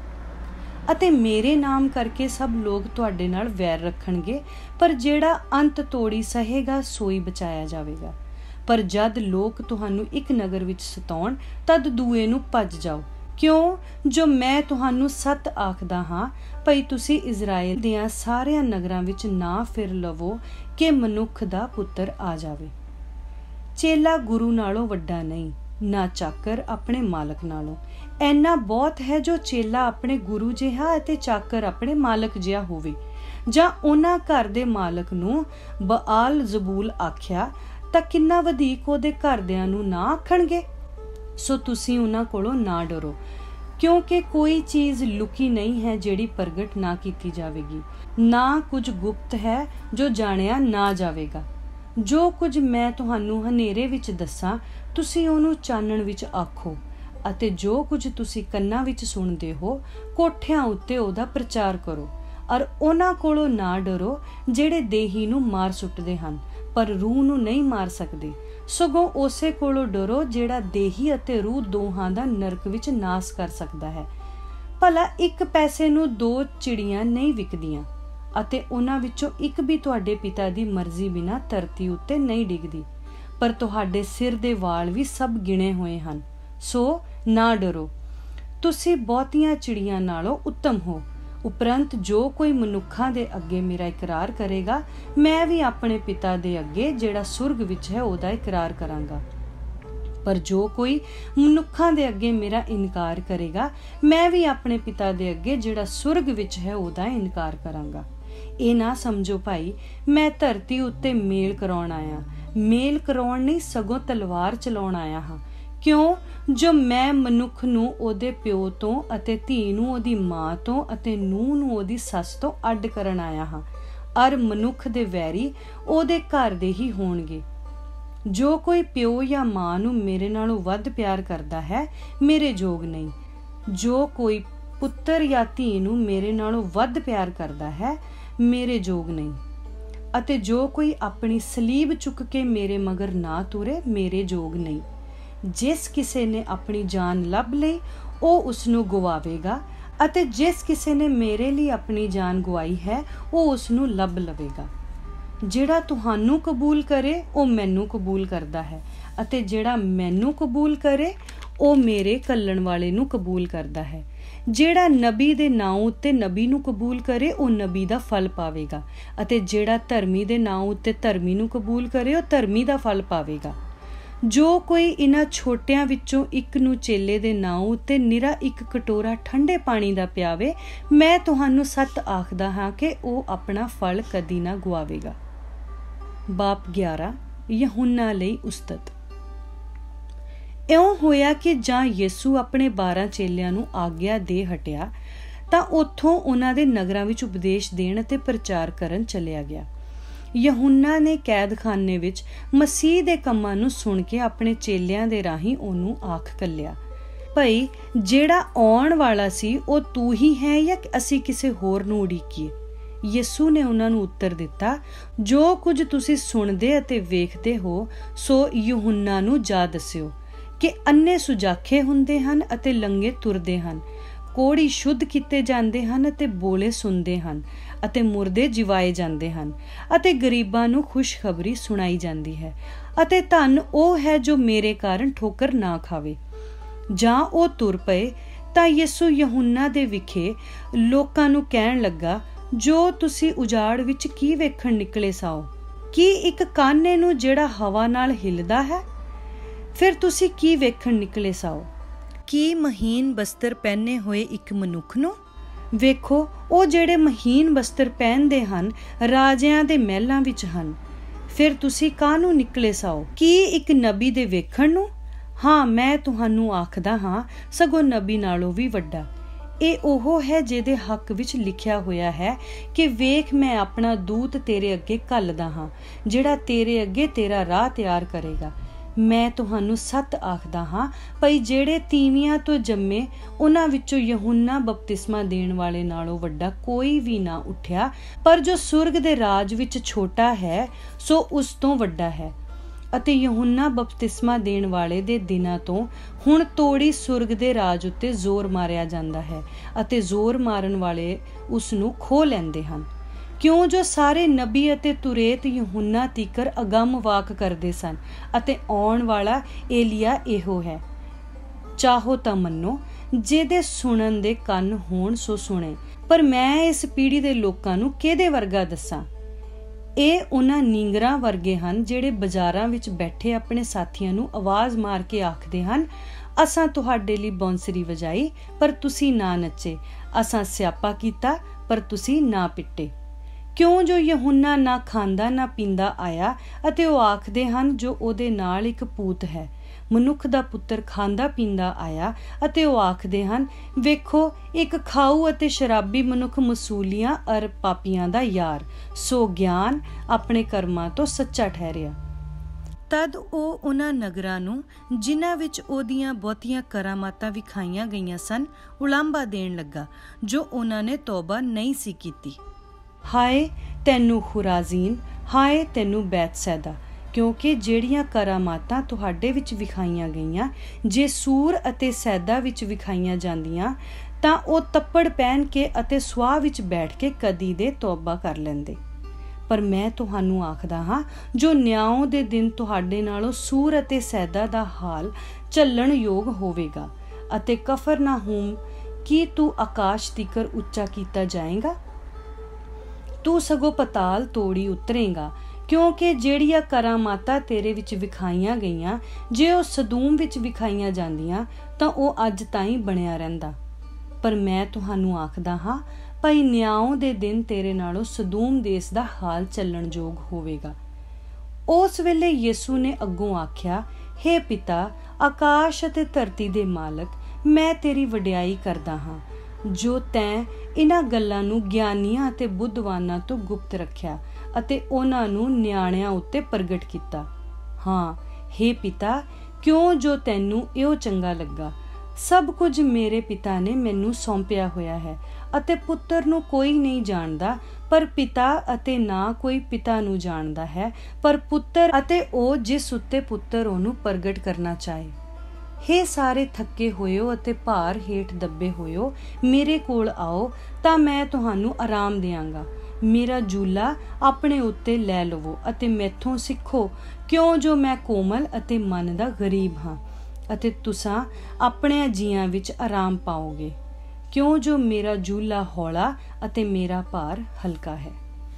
ਅਤੇ ਮੇਰੇ ਨਾਮ ਕਰਕੇ ਸਭ ਲੋਕ ਤੁਹਾਡੇ ਨਾਲ ਵੈਰ ਰੱਖਣਗੇ, ਪਰ ਜਿਹੜਾ ਅੰਤ ਤੋੜੀ ਸਹੇਗਾ ਸੋਈ ਬਚਾਇਆ ਜਾਵੇਗਾ। ਪਰ ਜਦ ਲੋਕ ਤੁਹਾਨੂੰ ਇੱਕ ਨਗਰ ਵਿੱਚ ਸਤਾਉਣ, ਤਦ ਦੂਏ ਨੂੰ ਭੱਜ ਜਾਓ, ਕਿਉਂ ਜੋ ਮੈਂ ਤੁਹਾਨੂੰ ਸੱਚ ਆਖਦਾ ਹਾਂ, ਭਈ ਤੁਸੀਂ ਇਜ਼ਰਾਈਲ ਦੀਆਂ ਸਾਰਿਆਂ ਨਗਰਾਂ ਵਿੱਚ ਨਾ ਫਿਰ ਲਵੋ ਕਿ ਮਨੁੱਖ ਦਾ ਪੁੱਤਰ ਆ ਜਾਵੇ। ਚੇਲਾ ਗੁਰੂ ਨਾਲੋਂ ਵੱਡਾ ਨਹੀਂ, ਨਾ ਚਾਕਰ ਆਪਣੇ ਮਾਲਕ ਨਾਲੋਂ। ਇੰਨਾ ਬਹੁਤ ਹੈ ਜੋ ਚੇਲਾ ਆਪਣੇ ਗੁਰੂ ਜਿਹਾ ਅਤੇ ਚਾਕਰ ਆਪਣੇ ਮਾਲਕ ਜਿਹਾ ਹੋਵੇ। ਜਾਂ ਉਹਨਾਂ ਘਰ ਦੇ ਮਾਲਕ ਨੂੰ ਬਆਲ ਜ਼ਬੂਲ ਆਖਿਆ ਤਾਂ ਕਿੰਨਾ ਵਧੇਕ ਉਹਦੇ ਘਰਦਿਆਂ ਨੂੰ ਨਾ ਆਖਣਗੇ। ਸੋ ਤੁਸੀਂ ਉਹਨਾਂ ਕੋਲੋਂ ਨਾ ਡਰੋ, ਕਿਉਂਕਿ ਕੋਈ ਚੀਜ਼ ਲੁਕੀ ਨਹੀਂ ਹੈ ਜਿਹੜੀ ਪ੍ਰਗਟ ਨਾ ਕੀਤੀ ਜਾਵੇਗੀ, ਨਾ ਕੁਝ ਗੁਪਤ ਹੈ ਜੋ ਜਾਣਿਆ ਨਾ ਜਾਵੇਗਾ। ਜੋ ਕੁਝ ਮੈਂ ਤੁਹਾਨੂੰ ਹਨੇਰੇ ਵਿੱਚ ਦੱਸਾਂ, ਤੁਸੀਂ ਉਹਨੂੰ ਚਾਨਣ ਵਿੱਚ ਆਖੋ, ਅਤੇ ਜੋ ਕੁਝ ਤੁਸੀਂ ਕੰਨਾਂ ਵਿੱਚ ਸੁਣਦੇ ਹੋ ਕੋਠਿਆਂ ਉੱਤੇ ਉਹਦਾ ਪ੍ਰਚਾਰ ਕਰੋ। ਔਰ ਉਹਨਾਂ ਕੋਲੋਂ ਨਾ ਡਰੋ ਜਿਹੜੇ ਦੇਹੀ ਨੂੰ ਮਾਰ ਸੁੱਟਦੇ ਹਨ ਪਰ ਰੂਹ ਨੂੰ ਨਹੀਂ ਮਾਰ ਸਕਦੇ, ਸਗੋਂ ਉਸੇ ਕੋਲੋਂ ਡਰੋ ਜਿਹੜਾ ਦੇਹੀ ਅਤੇ ਰੂਹ ਦੋਹਾਂ ਦਾ ਨਰਕ ਵਿੱਚ ਨਾਸ ਕਰ ਸਕਦਾ ਹੈ। ਭਲਾ ਇੱਕ ਪੈਸੇ ਨੂੰ ਦੋ ਚਿੜੀਆਂ ਨਹੀਂ ਵਿਕਦੀਆਂ ਅਤੇ ਉਹਨਾਂ ਵਿੱਚੋਂ ਇੱਕ ਵੀ ਤੁਹਾਡੇ ਪਿਤਾ ਦੀ ਮਰਜ਼ੀ ਬਿਨਾਂ ਧਰਤੀ ਉੱਤੇ ਨਹੀਂ ਡਿੱਗਦੀ। ਪਰ ਤੁਹਾਡੇ ਸਿਰ ਦੇ ਵਾਲ ਵੀ ਸਭ ਗਿਣੇ ਹੋਏ ਹਨ, ਸੋ ਨਾ ਡਰੋ, ਤੁਸੀਂ ਬਹੁਤੀਆਂ ਚਿੜੀਆਂ ਨਾਲੋਂ ਉੱਤਮ ਹੋ। ਉਪਰੰਤ ਜੋ ਕੋਈ ਮਨੁੱਖਾਂ ਦੇ ਅੱਗੇ ਮੇਰਾ ਇਕਰਾਰ ਕਰੇਗਾ, ਮੈਂ ਵੀ ਆਪਣੇ ਪਿਤਾ ਦੇ ਅੱਗੇ ਜਿਹੜਾ ਸੁਰਗ ਵਿੱਚ ਹੈ ਉਹਦਾ ਇਕਰਾਰ ਕਰਾਂਗਾ। ਪਰ ਜੋ ਕੋਈ ਮਨੁੱਖਾਂ ਦੇ ਅੱਗੇ ਮੇਰਾ ਇਨਕਾਰ ਕਰੇਗਾ, ਮੈਂ ਵੀ ਆਪਣੇ ਪਿਤਾ ਦੇ ਅੱਗੇ ਜਿਹੜਾ ਸੁਰਗ ਵਿੱਚ ਹੈ ਉਹਦਾ ਇਨਕਾਰ ਕਰਾਂਗਾ। ਇਹ ਨਾ ਸਮਝੋ ਭਾਈ ਮੈਂ ਧਰਤੀ ਉੱਤੇ ਮੇਲ ਕਰਾਉਣ ਆਇਆ, ਮੇਲ ਕਰਾਉਣ ਨਹੀਂ ਸਗੋਂ ਤਲਵਾਰ ਚਲਾਉਣ ਆਇਆ ਹਾਂ। ਕਿਉਂ ਜੋ ਮੈਂ ਮਨੁੱਖ ਨੂੰ ਉਹਦੇ ਪਿਓ ਤੋਂ ਅਤੇ ਧੀ ਨੂੰ ਉਹਦੀ ਮਾਂ ਤੋਂ ਅਤੇ ਨੂੰਹ ਨੂੰ ਉਹਦੀ ਸੱਸ ਤੋਂ ਅੱਡ ਕਰਨ ਆਇਆ ਹਾਂ। ਅਰ ਮਨੁੱਖ ਦੇ ਵੈਰੀ ਉਹਦੇ ਘਰ ਦੇ ਹੀ ਹੋਣਗੇ। ਜੋ ਕੋਈ ਪਿਓ ਜਾਂ ਮਾਂ ਨੂੰ ਮੇਰੇ ਨਾਲੋਂ ਵੱਧ ਪਿਆਰ ਕਰਦਾ ਹੈ ਮੇਰੇ ਯੋਗ ਨਹੀਂ। ਜੋ ਕੋਈ ਪੁੱਤਰ ਜਾਂ ਧੀ ਨੂੰ ਮੇਰੇ ਨਾਲੋਂ ਵੱਧ ਪਿਆਰ ਕਰਦਾ ਹੈ ਮੇਰੇ ਯੋਗ ਨਹੀਂ। ਅਤੇ ਜੋ ਕੋਈ ਆਪਣੀ ਸਲੀਬ ਚੁੱਕ ਕੇ ਮੇਰੇ ਮਗਰ ਨਾ ਤੁਰੇ ਮੇਰੇ ਯੋਗ ਨਹੀਂ। ਜਿਸ ਕਿਸੇ ਨੇ ਆਪਣੀ ਜਾਨ ਲੱਭ ਲਈ ਉਹ ਉਸ ਨੂੰ ਗਵਾਵੇਗਾ, ਅਤੇ ਜਿਸ ਕਿਸੇ ਨੇ ਮੇਰੇ ਲਈ ਆਪਣੀ ਜਾਨ ਗਵਾਈ ਹੈ ਉਹ ਉਸ ਨੂੰ ਲੱਭ ਲਵੇਗਾ। ਜਿਹੜਾ ਤੁਹਾਨੂੰ ਕਬੂਲ ਕਰੇ ਉਹ ਮੈਨੂੰ ਕਬੂਲ ਕਰਦਾ ਹੈ, ਅਤੇ ਜਿਹੜਾ ਮੈਨੂੰ ਕਬੂਲ ਕਰੇ ਉਹ ਮੇਰੇ ਘੱਲਣ ਵਾਲੇ ਨੂੰ ਕਬੂਲ ਕਰਦਾ ਹੈ। ਜਿਹੜਾ ਨਬੀ ਦੇ ਨਾਂ ਉੱਤੇ ਨਬੀ ਨੂੰ ਕਬੂਲ ਕਰੇ ਉਹ ਨਬੀ ਦਾ ਫਲ ਪਾਵੇਗਾ, ਅਤੇ ਜਿਹੜਾ ਧਰਮੀ ਦੇ ਨਾਂ ਉੱਤੇ ਧਰਮੀ ਨੂੰ ਕਬੂਲ ਕਰੇ ਉਹ ਧਰਮੀ ਦਾ ਫਲ ਪਾਵੇਗਾ। ਜੋ ਕੋਈ ਇਹਨਾਂ ਛੋਟਿਆਂ ਵਿੱਚੋਂ ਇੱਕ ਨੂੰ ਚੇਲੇ ਦੇ ਨਾਂ ਉੱਤੇ ਨਿਰਾ ਇੱਕ ਕਟੋਰਾ ਠੰਡੇ ਪਾਣੀ ਦਾ ਪਿਆਵੇ, ਮੈਂ ਤੁਹਾਨੂੰ ਸੱਚ ਆਖਦਾ ਹਾਂ ਕਿ ਉਹ ਆਪਣਾ ਫਲ ਕਦੀ ਨਾ ਗੁਆਵੇਗਾ। ਬਾਪ ਗਿਆਰਾਂ ਯਹੂਨਾ ਲਈ ਉਸਤਤ। ਇਉਂ ਹੋਇਆ ਕਿ ਜਾਂ ਯਿਸੂ ਆਪਣੇ ਬਾਰਾਂ ਚੇਲਿਆਂ ਨੂੰ ਆਗਿਆ ਦੇ ਹਟਿਆ ਤਾਂ ਉੱਥੋਂ ਉਹਨਾਂ ਦੇ ਨਗਰਾਂ ਵਿੱਚ ਉਪਦੇਸ਼ ਦੇਣ ਅਤੇ ਪ੍ਰਚਾਰ ਕਰਨ ਚਲਿਆ ਗਿਆ। ਯਹੂਨਾ ਨੇ ਕੈਦਖਾਨੇ ਵਿੱਚ ਮਸੀਹ ਦੇ ਕੰਮਾਂ ਨੂੰ ਸੁਣ ਕੇ ਆਪਣੇ ਚੇਲਿਆਂ ਦੇ ਰਾਹੀਂ ਉਹਨੂੰ ਆਖ ਘੱਲਿਆ, ਭਈ ਜਿਹੜਾ ਆਉਣ ਵਾਲਾ ਸੀ ਉਹ ਤੂੰ ਹੀ ਹੈ ਜਾਂ ਅਸੀਂ ਕਿਸੇ ਹੋਰ ਨੂੰ ਉਡੀਕੀਏ? ਯਿਸੂ ਨੇ ਉਹਨਾਂ ਨੂੰ ਉੱਤਰ ਦਿੱਤਾ, ਜੋ ਕੁਝ ਤੁਸੀਂ ਸੁਣਦੇ ਅਤੇ ਵੇਖਦੇ ਹੋ ਸੋ ਯਹੂਨਾ ਨੂੰ ਜਾ ਦੱਸਿਓ ਕਿ ਅੰਨੇ ਸੁਜਾਖੇ ਹੁੰਦੇ ਹਨ ਅਤੇ ਲੰਗੇ ਤੁਰਦੇ ਹਨ, ਕੋੜੀ ਸ਼ੁੱਧ ਕੀਤੇ ਜਾਂਦੇ ਹਨ ਅਤੇ ਬੋਲੇ ਸੁਣਦੇ ਹਨ, ਅਤੇ ਮੁਰਦੇ ਜਿਵਾਏ ਜਾਂਦੇ ਹਨ, ਅਤੇ ਗਰੀਬਾਂ ਨੂੰ ਖੁਸ਼ਖਬਰੀ ਸੁਣਾਈ ਜਾਂਦੀ ਹੈ। ਅਤੇ ਧੰਨ ਉਹ ਹੈ ਜੋ ਮੇਰੇ ਕਾਰਨ ਠੋਕਰ ਨਾ ਖਾਵੇ। ਜਾਂ ਉਹ ਤੁਰ ਪਏ ਤਾਂ ਯਿਸੂ ਯਹੂਨਾ ਦੇ ਵਿਖੇ ਲੋਕਾਂ ਨੂੰ ਕਹਿਣ ਲੱਗਾ, ਜੋ ਤੁਸੀਂ ਉਜਾੜ ਵਿੱਚ ਕੀ ਵੇਖਣ ਨਿਕਲੇ ਸਾਓ? ਕੀ ਇੱਕ ਕਾਨੇ ਨੂੰ ਜਿਹੜਾ ਹਵਾ ਨਾਲ ਹਿੱਲਦਾ ਹੈ? ਫਿਰ ਤੁਸੀਂ ਕੀ ਵੇਖਣ ਨਿਕਲੇ ਸਾਓ? ਕੀ ਮਹੀਨ ਬਸਤਰ ਪਹਿਨੇ ਹੋਏ ਇੱਕ ਮਨੁੱਖ ਨੂੰ? ਵੇਖੋ ਉਹ ਜਿਹੜੇ ਮਹੀਨ ਬਸਤਰ ਪਹਿਨਦੇ ਹਨ ਰਾਜਿਆਂ ਦੇ ਮਹਿਲਾਂ ਵਿੱਚ ਹਨ। ਫਿਰ ਤੁਸੀਂ ਕਾਹਨੂੰ ਨਿਕਲੇ ਸਾਓ? ਕੀ ਇੱਕ ਨਬੀ ਦੇ ਵੇਖਣ ਨੂੰ? ਹਾਂ, ਮੈਂ ਤੁਹਾਨੂੰ ਆਖਦਾ ਹਾਂ ਸਗੋਂ ਨਬੀ ਨਾਲੋਂ ਵੀ ਵੱਡਾ। ਇਹ ਉਹ ਹੈ ਜਿਹਦੇ ਹੱਕ ਵਿੱਚ ਲਿਖਿਆ ਹੋਇਆ ਹੈ ਕਿ ਵੇਖ ਮੈਂ ਆਪਣਾ ਦੂਤ ਤੇਰੇ ਅੱਗੇ ਘੱਲਦਾ ਹਾਂ, ਜਿਹੜਾ ਤੇਰੇ ਅੱਗੇ ਤੇਰਾ ਰਾਹ ਤਿਆਰ ਕਰੇਗਾ। ਮੈਂ ਤੁਹਾਨੂੰ ਸੱਚ ਆਖਦਾ ਹਾਂ ਭਈ ਜਿਹੜੇ ਤੀਵੀਆਂ ਤੋਂ ਜੰਮੇ ਉਹਨਾਂ ਵਿੱਚੋਂ ਯਹੂਨਾ ਬਪਤਿਸਮਾ ਦੇਣ ਵਾਲੇ ਨਾਲੋਂ ਵੱਡਾ ਕੋਈ ਵੀ ਨਾ ਉੱਠਿਆ, ਪਰ ਜੋ ਸੁਰਗ ਦੇ ਰਾਜ ਵਿੱਚ ਛੋਟਾ ਹੈ ਸੋ ਉਸ ਤੋਂ ਵੱਡਾ ਹੈ। ਅਤੇ ਯਹੂਨਾ ਬਪਤਿਸਮਾ ਦੇਣ ਵਾਲੇ ਦੇ ਦਿਨਾਂ ਤੋਂ ਹੁਣ ਤੋੜੀ ਸੁਰਗ ਦੇ ਰਾਜ ਉੱਤੇ ਜ਼ੋਰ ਮਾਰਿਆ ਜਾਂਦਾ ਹੈ, ਅਤੇ ਜ਼ੋਰ ਮਾਰਨ ਵਾਲੇ ਉਸ ਨੂੰ ਖੋਹ ਲੈਂਦੇ ਹਨ। ਕਿਉਂ ਜੋ ਸਾਰੇ ਨਬੀ ਅਤੇ ਤੁਰੇਤ ਯਹੂਨਾ ਤੀਕਰ ਅਗੰਮ ਵਾਕ ਕਰਦੇ ਸਨ, ਅਤੇ ਆਉਣ ਵਾਲਾ ਏਲੀਆ ਇਹੋ ਹੈ। ਚਾਹੋ ਤਾਂ ਮੰਨੋ, ਜਿਹਦੇ ਸੁਣਨ ਦੇ ਕੰਨ ਹੋਣ ਸੋ ਸੁਣੇ। ਪਰ ਮੈਂ ਇਸ ਪੀੜ੍ਹੀ ਦੇ ਲੋਕਾਂ ਨੂੰ ਕਿਹਦੇ ਵਰਗਾ ਦੱਸਾਂ? ਇਹ ਉਹਨਾਂ ਨੀਂਗਰਾਂ ਵਰਗੇ ਹਨ ਜਿਹੜੇ ਬਾਜ਼ਾਰਾਂ ਵਿੱਚ ਬੈਠੇ ਆਪਣੇ ਸਾਥੀਆਂ ਨੂੰ ਆਵਾਜ਼ ਮਾਰ ਕੇ ਆਖਦੇ ਹਨ, ਅਸਾਂ ਤੁਹਾਡੇ ਲਈ ਬਾਂਸਰੀ ਵਜਾਈ ਪਰ ਤੁਸੀਂ ਨਾ ਨੱਚੇ, ਅਸਾਂ ਸਿਆਪਾ ਕੀਤਾ ਪਰ ਤੁਸੀਂ ਨਾ ਪਿੱਟੇ। ਕਿਉਂ ਜੋ ਯਹੂਨਾ ਨਾ ਖਾਂਦਾ ਨਾ ਪੀਂਦਾ ਆਇਆ, ਅਤੇ ਉਹ ਆਖਦੇ ਹਨ ਜੋ ਉਹਦੇ ਨਾਲ ਇੱਕ ਪੂਤ ਹੈ। ਮਨੁੱਖ ਦਾ ਪੁੱਤਰ ਖਾਂਦਾ ਪੀਂਦਾ ਆਇਆ, ਅਤੇ ਉਹ ਆਖਦੇ ਹਨ, ਵੇਖੋ ਇੱਕ ਖਾਊ ਅਤੇ ਸ਼ਰਾਬੀ ਮਨੁੱਖ ਮਸੂਲੀਆਂ ਅਰ ਪਾਪੀਆਂ ਦਾ ਯਾਰ। ਸੋ ਗਿਆਨ ਆਪਣੇ ਕਰਮਾਂ ਤੋਂ ਸੱਚਾ ਠਹਿਰਿਆ। ਤਦ ਉਹ ਉਹਨਾਂ ਨਗਰਾਂ ਨੂੰ ਜਿਨ੍ਹਾਂ ਵਿੱਚ ਉਹਦੀਆਂ ਬਹੁਤੀਆਂ ਕਰਾਮਾਤਾਂ ਵਿਖਾਈਆਂ ਗਈਆਂ ਸਨ ਉਲਾਂਭਾ ਦੇਣ ਲੱਗਾ, ਜੋ ਉਹਨਾਂ ਨੇ ਤੌਬਾ ਨਹੀਂ ਸੀ ਕੀਤੀ। ਹਾਏ ਤੈਨੂੰ ਖੁਰਾਜ਼ੀਨ, ਹਾਏ ਤੈਨੂੰ ਬੈਤਸੈਦਾ, ਕਿਉਂਕਿ ਜਿਹੜੀਆਂ ਕਰਾਮਾਤਾਂ ਤੁਹਾਡੇ ਵਿੱਚ ਵਿਖਾਈਆਂ ਗਈਆਂ ਜੇ ਸੂਰ ਅਤੇ ਸੈਦਾ ਵਿੱਚ ਵਿਖਾਈਆਂ ਜਾਂਦੀਆਂ ਤਾਂ ਉਹ ਤੱਪੜ ਪਹਿਨ ਕੇ ਅਤੇ ਸੁਆਹ ਵਿੱਚ ਬੈਠ ਕੇ ਕਦੀ ਦੇ ਤੌਬਾ ਕਰ ਲੈਂਦੇ। ਪਰ ਮੈਂ ਤੁਹਾਨੂੰ ਆਖਦਾ ਹਾਂ, ਜੋ ਨਿਆਂ ਦੇ ਦਿਨ ਤੁਹਾਡੇ ਨਾਲੋਂ ਸੂਰ ਅਤੇ ਸੈਦਾ ਦਾ ਹਾਲ ਝੱਲਣ ਯੋਗ ਹੋਵੇਗਾ। ਅਤੇ ਕਫਰਨਾਹੂਮ, ਕੀ ਤੂੰ ਆਕਾਸ਼ ਤੀਕਰ ਉੱਚਾ ਕੀਤਾ ਜਾਏਗਾ? ਤੂੰ ਸਗੋਂ ਪਤਾਲ ਤੋੜੀ ਉਤਰੇਗਾ, ਕਿਉਂਕਿ ਜਿਹੜੀਆਂ ਕਰਾਮਾਤਾਂ ਤੇਰੇ ਵਿੱਚ ਵਿਖਾਈਆਂ ਗਈਆਂ ਜੇ ਉਹ ਸਦੂਮ ਵਿੱਚ ਵਿਖਾਈਆਂ ਜਾਂਦੀਆਂ ਤਾਂ ਉਹ ਅੱਜ ਤਾਈਂ ਬਣਿਆ ਰਹਿੰਦਾ। ਪਰ ਮੈਂ ਤੁਹਾਨੂੰ ਆਖਦਾ ਹਾਂ, ਭਾਈ ਨਿਆਂ ਦੇ ਦਿਨ ਤੇਰੇ ਨਾਲੋਂ ਸਦੂਮ ਦੇਸ ਦਾ ਹਾਲ ਚੱਲਣ ਯੋਗ ਹੋਵੇਗਾ। ਉਸ ਵੇਲੇ ਯਿਸੂ ਨੇ ਅੱਗੋਂ ਆਖਿਆ, ਹੇ ਪਿਤਾ, ਆਕਾਸ਼ ਅਤੇ ਧਰਤੀ ਦੇ ਮਾਲਕ, ਮੈਂ ਤੇਰੀ ਵਡਿਆਈ ਕਰਦਾ ਹਾਂ ਜੋ ਤੈਂ ਇਹਨਾਂ ਗੱਲਾਂ ਨੂੰ ਗਿਆਨੀਆਂ ਅਤੇ ਬੁੱਧਵਾਨਾਂ ਤੋਂ ਗੁਪਤ ਰੱਖਿਆ ਅਤੇ ਉਹਨਾਂ ਨੂੰ ਨਿਆਣਿਆਂ ਉੱਤੇ ਪ੍ਰਗਟ ਕੀਤਾ। ਹਾਂ ਹੇ ਪਿਤਾ, ਕਿਉਂ ਜੋ ਤੈਨੂੰ ਇਹੋ ਚੰਗਾ ਲੱਗਾ। ਸਭ ਕੁਝ ਮੇਰੇ ਪਿਤਾ ਨੇ ਮੈਨੂੰ ਸੌਂਪਿਆ ਹੋਇਆ ਹੈ ਅਤੇ ਪੁੱਤਰ ਨੂੰ ਕੋਈ ਨਹੀਂ ਜਾਣਦਾ ਪਰ ਪਿਤਾ, ਅਤੇ ਨਾ ਕੋਈ ਪਿਤਾ ਨੂੰ ਜਾਣਦਾ ਹੈ ਪਰ ਪੁੱਤਰ ਅਤੇ ਉਹ ਜਿਸ ਉੱਤੇ ਪੁੱਤਰ ਉਹਨੂੰ ਪ੍ਰਗਟ ਕਰਨਾ ਚਾਹੇ। ਹੇ ਸਾਰੇ ਥੱਕੇ ਹੋਇਓ ਅਤੇ ਭਾਰ ਹੇਠ ਦੱਬੇ ਹੋਇਓ, ਮੇਰੇ ਕੋਲ ਆਓ ਤਾਂ ਮੈਂ ਤੁਹਾਨੂੰ ਆਰਾਮ ਦਿਆਂਗਾ। ਮੇਰਾ ਜੂਲਾ ਆਪਣੇ ਉੱਤੇ ਲੈ ਲਵੋ ਅਤੇ ਮੈਥੋਂ ਸਿੱਖੋ, ਕਿਉਂ ਜੋ ਮੈਂ ਕੋਮਲ ਅਤੇ ਮਨ ਦਾ ਗਰੀਬ ਹਾਂ, ਅਤੇ ਤੁਸਾਂ ਆਪਣੇ ਜੀਆਂ ਵਿੱਚ ਆਰਾਮ ਪਾਓਗੇ, ਕਿਉਂ ਜੋ ਮੇਰਾ ਜੂਲਾ ਹੌਲਾ ਅਤੇ ਮੇਰਾ ਭਾਰ ਹਲਕਾ ਹੈ।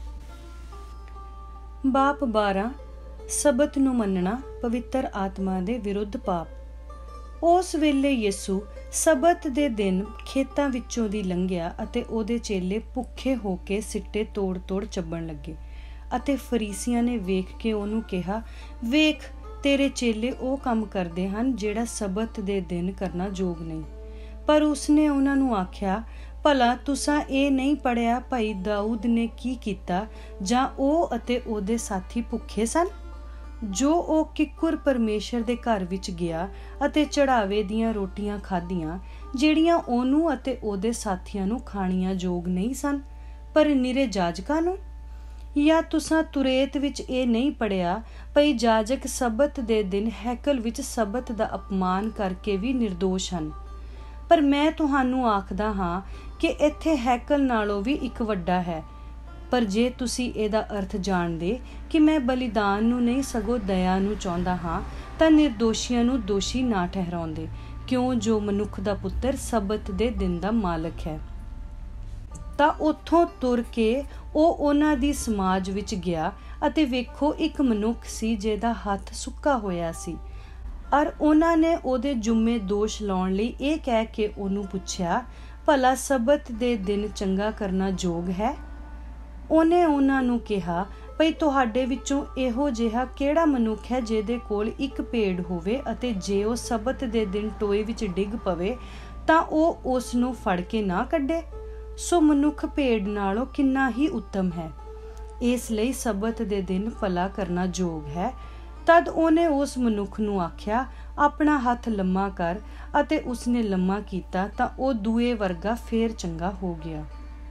ਬਾਪ ਬਾਰਾਂ, ਸਬਤ ਨੂੰ ਮੰਨਣਾ ਪਵਿੱਤਰ ਆਤਮਾ ਦੇ ਵਿਰੁੱਧ ਪਾਪ। ਉਸ ਵੇਲੇ ਯਿਸੂ ਸਬਤ ਦੇ ਦਿਨ ਖੇਤਾਂ ਵਿੱਚੋਂ ਦੀ ਲੰਘਿਆ ਅਤੇ ਉਹਦੇ ਚੇਲੇ ਭੁੱਖੇ ਹੋ ਕੇ ਸਿੱਟੇ ਤੋੜ ਤੋੜ ਚੱਬਣ ਲੱਗੇ। ਅਤੇ ਫਰੀਸੀਆਂ ਨੇ ਵੇਖ ਕੇ ਉਹਨੂੰ ਕਿਹਾ, ਵੇਖ ਤੇਰੇ ਚੇਲੇ ਉਹ ਕੰਮ ਕਰਦੇ ਹਨ ਜਿਹੜਾ ਸਬਤ ਦੇ ਦਿਨ ਕਰਨਾ ਯੋਗ ਨਹੀਂ। ਪਰ ਉਸਨੇ ਉਹਨਾਂ ਨੂੰ ਆਖਿਆ, ਭਲਾ ਤੁਸਾਂ ਇਹ ਨਹੀਂ ਪੜ੍ਹਿਆ ਭਾਈ ਦਾਊਦ ਨੇ ਕੀ ਕੀਤਾ, ਜਾਂ ਉਹ ਅਤੇ ਉਹਦੇ ਸਾਥੀ ਭੁੱਖੇ ਸਨ, ਜੋ ਉਹ ਕਿੱਕਰ ਪਰਮੇਸ਼ਰ ਦੇ ਘਰ ਵਿੱਚ ਗਿਆ ਅਤੇ ਚੜਾਵੇ ਦੀਆਂ ਰੋਟੀਆਂ ਖਾਧੀਆਂ, ਜਿਹੜੀਆਂ ਉਹਨੂੰ ਅਤੇ ਉਹਦੇ ਸਾਥੀਆਂ ਨੂੰ ਖਾਣੀਆਂ ਯੋਗ ਨਹੀਂ ਸਨ, ਪਰ ਨਿਰੇ ਜਾਜਕਾਂ ਨੂੰ? ਜਾਂ ਤੁਸਾਂ ਤੁਰੇਤ ਵਿੱਚ ਇਹ ਨਹੀਂ ਪੜ੍ਹਿਆ, ਭਈ ਜਾਜਕ ਸਬਤ ਦੇ ਦਿਨ ਹੈਕਲ ਵਿੱਚ ਸਬਤ ਦਾ ਅਪਮਾਨ ਕਰਕੇ ਵੀ ਨਿਰਦੋਸ਼ ਹਨ। ਪਰ ਮੈਂ ਤੁਹਾਨੂੰ ਆਖਦਾ ਹਾਂ ਕਿ ਇੱਥੇ ਹੈਕਲ ਨਾਲੋਂ ਵੀ ਇੱਕ ਵੱਡਾ ਹੈ। ਪਰ ਜੇ ਤੁਸੀਂ ਇਹਦਾ ਅਰਥ ਜਾਣਦੇ ਕਿ ਮੈਂ ਬਲੀਦਾਨ ਨੂੰ ਨਹੀਂ ਸਗੋਂ ਦਇਆ ਨੂੰ ਚਾਹੁੰਦਾ ਹਾਂ, ਤਾਂ ਨਿਰਦੋਸ਼ੀਆਂ ਨੂੰ ਦੋਸ਼ੀ ਨਾ ਠਹਿਰਾਉਂਦੇ, ਕਿਉਂ ਜੋ ਮਨੁੱਖ ਦਾ ਪੁੱਤਰ ਸਬਤ ਦੇ ਦਿਨ ਦਾ ਮਾਲਕ ਹੈ। ਤਾਂ ਉੱਥੋਂ ਤੁਰ ਕੇ ਉਹ ਉਹਨਾਂ ਦੀ ਸਮਾਜ ਵਿੱਚ ਗਿਆ ਅਤੇ ਵੇਖੋ ਇੱਕ ਮਨੁੱਖ ਸੀ ਜਿਹਦਾ ਹੱਥ ਸੁੱਕਾ ਹੋਇਆ ਸੀ। ਅਰ ਉਹਨਾਂ ਨੇ ਉਹਦੇ ਜੁੰਮੇ ਦੋਸ਼ ਲਾਉਣ ਲਈ ਇਹ ਕਹਿ ਕੇ ਉਹਨੂੰ ਪੁੱਛਿਆ, ਭਲਾ ਸਬਤ ਦੇ ਦਿਨ ਚੰਗਾ ਕਰਨਾ ਯੋਗ ਹੈ? ਉਹਨੇ ਉਹਨਾਂ ਨੂੰ ਕਿਹਾ, ਭਈ ਤੁਹਾਡੇ ਵਿੱਚੋਂ ਇਹੋ ਜਿਹਾ ਕਿਹੜਾ ਮਨੁੱਖ ਹੈ ਜਿਹਦੇ ਕੋਲ ਇੱਕ ਭੇਡ ਹੋਵੇ ਅਤੇ ਜੇ ਉਹ ਸਬਤ ਦੇ ਦਿਨ ਟੋਏ ਵਿੱਚ ਡਿੱਗ ਪਵੇ ਤਾਂ ਉਹ ਉਸ ਨੂੰ ਫੜ ਕੇ ਨਾ ਕੱਢੇ? ਸੋ ਮਨੁੱਖ ਭੇਡ ਨਾਲੋਂ ਕਿੰਨਾ ਹੀ ਉੱਤਮ ਹੈ। ਇਸ ਲਈ ਸਬਤ ਦੇ ਦਿਨ ਭਲਾ ਕਰਨਾ ਯੋਗ ਹੈ। ਤਦ ਉਹਨੇ ਉਸ ਮਨੁੱਖ ਨੂੰ ਆਖਿਆ, ਆਪਣਾ ਹੱਥ ਲੰਮਾ ਕਰ, ਅਤੇ ਉਸਨੇ ਲੰਮਾ ਕੀਤਾ ਤਾਂ ਉਹ ਦੂਏ ਵਰਗਾ ਫੇਰ ਚੰਗਾ ਹੋ ਗਿਆ।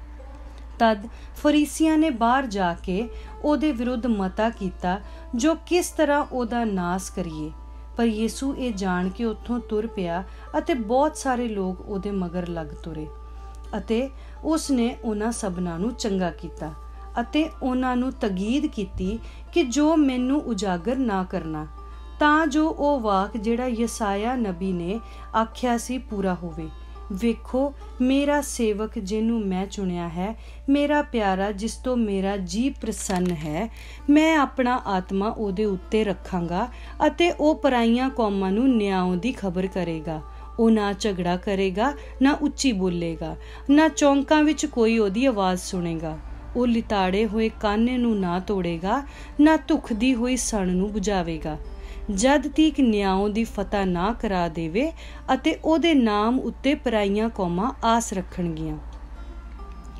ਤਦ ਫਰੀਸੀਆਂ ਨੇ ਬਾਹਰ ਜਾ ਕੇ ਉਹਦੇ ਵਿਰੁੱਧ ਮਤਾ ਕੀਤਾ ਜੋ ਕਿਸ ਤਰ੍ਹਾਂ ਉਹਦਾ ਨਾਸ ਕਰੀਏ। ਪਰ ਯਿਸੂ ਇਹ ਜਾਣ ਕੇ ਉੱਥੋਂ ਤੁਰ ਪਿਆ ਅਤੇ ਬਹੁਤ ਸਾਰੇ ਲੋਕ ਉਹਦੇ ਮਗਰ ਲੱਗ ਤੁਰੇ। ਅਤੇ ਉਸਨੇ ਉਹਨਾਂ ਸਭਨਾਂ ਨੂੰ ਚੰਗਾ ਕੀਤਾ ਅਤੇ ਉਹਨਾਂ ਨੂੰ ਤਕੀਦ ਕੀਤੀ ਕਿ ਜੋ ਮੈਨੂੰ ਉਜਾਗਰ ਨਾ ਕਰਨਾ, ਤਾਂ ਜੋ ਉਹ ਵਾਕ ਜਿਹੜਾ ਯਸਾਇਆ ਨਬੀ ਨੇ ਆਖਿਆ ਸੀ ਪੂਰਾ ਹੋਵੇ। ਵੇਖੋ ਮੇਰਾ ਸੇਵਕ ਜਿਹਨੂੰ ਮੈਂ ਚੁਣਿਆ ਹੈ, ਮੇਰਾ ਪਿਆਰਾ ਜਿਸ ਤੋਂ ਮੇਰਾ ਜੀ ਪ੍ਰਸੰਨ ਹੈ। ਮੈਂ ਆਪਣਾ ਆਤਮਾ ਉਹਦੇ ਉੱਤੇ ਰੱਖਾਂਗਾ ਅਤੇ ਉਹ ਪਰਾਈਆਂ ਕੌਮਾਂ ਨੂੰ ਨਿਆਂ ਦੀ ਖਬਰ ਕਰੇਗਾ। ਉਹ ਨਾ ਝਗੜਾ ਕਰੇਗਾ, ਨਾ ਉੱਚੀ ਬੋਲੇਗਾ, ਨਾ ਚੌਂਕਾਂ ਵਿੱਚ ਕੋਈ ਉਹਦੀ ਆਵਾਜ਼ ਸੁਣੇਗਾ। ਉਹ ਲਿਤਾੜੇ ਹੋਏ ਕਾਨੇ ਨੂੰ ਨਾ ਤੋੜੇਗਾ, ਨਾ ਧੁਖਦੀ ਹੋਈ ਸਣ ਨੂੰ ਬੁਝਾਵੇਗਾ, ਜਦ ਤੀਕ ਨਿਆਂ ਦੀ ਫਤਹ ਨਾ ਕਰਾ ਦੇਵੇ ਅਤੇ ਉਹਦੇ ਨਾਮ ਉੱਤੇ ਪਰਾਈਆਂ ਕੌਮਾਂ ਆਸ ਰੱਖਣਗੀਆਂ।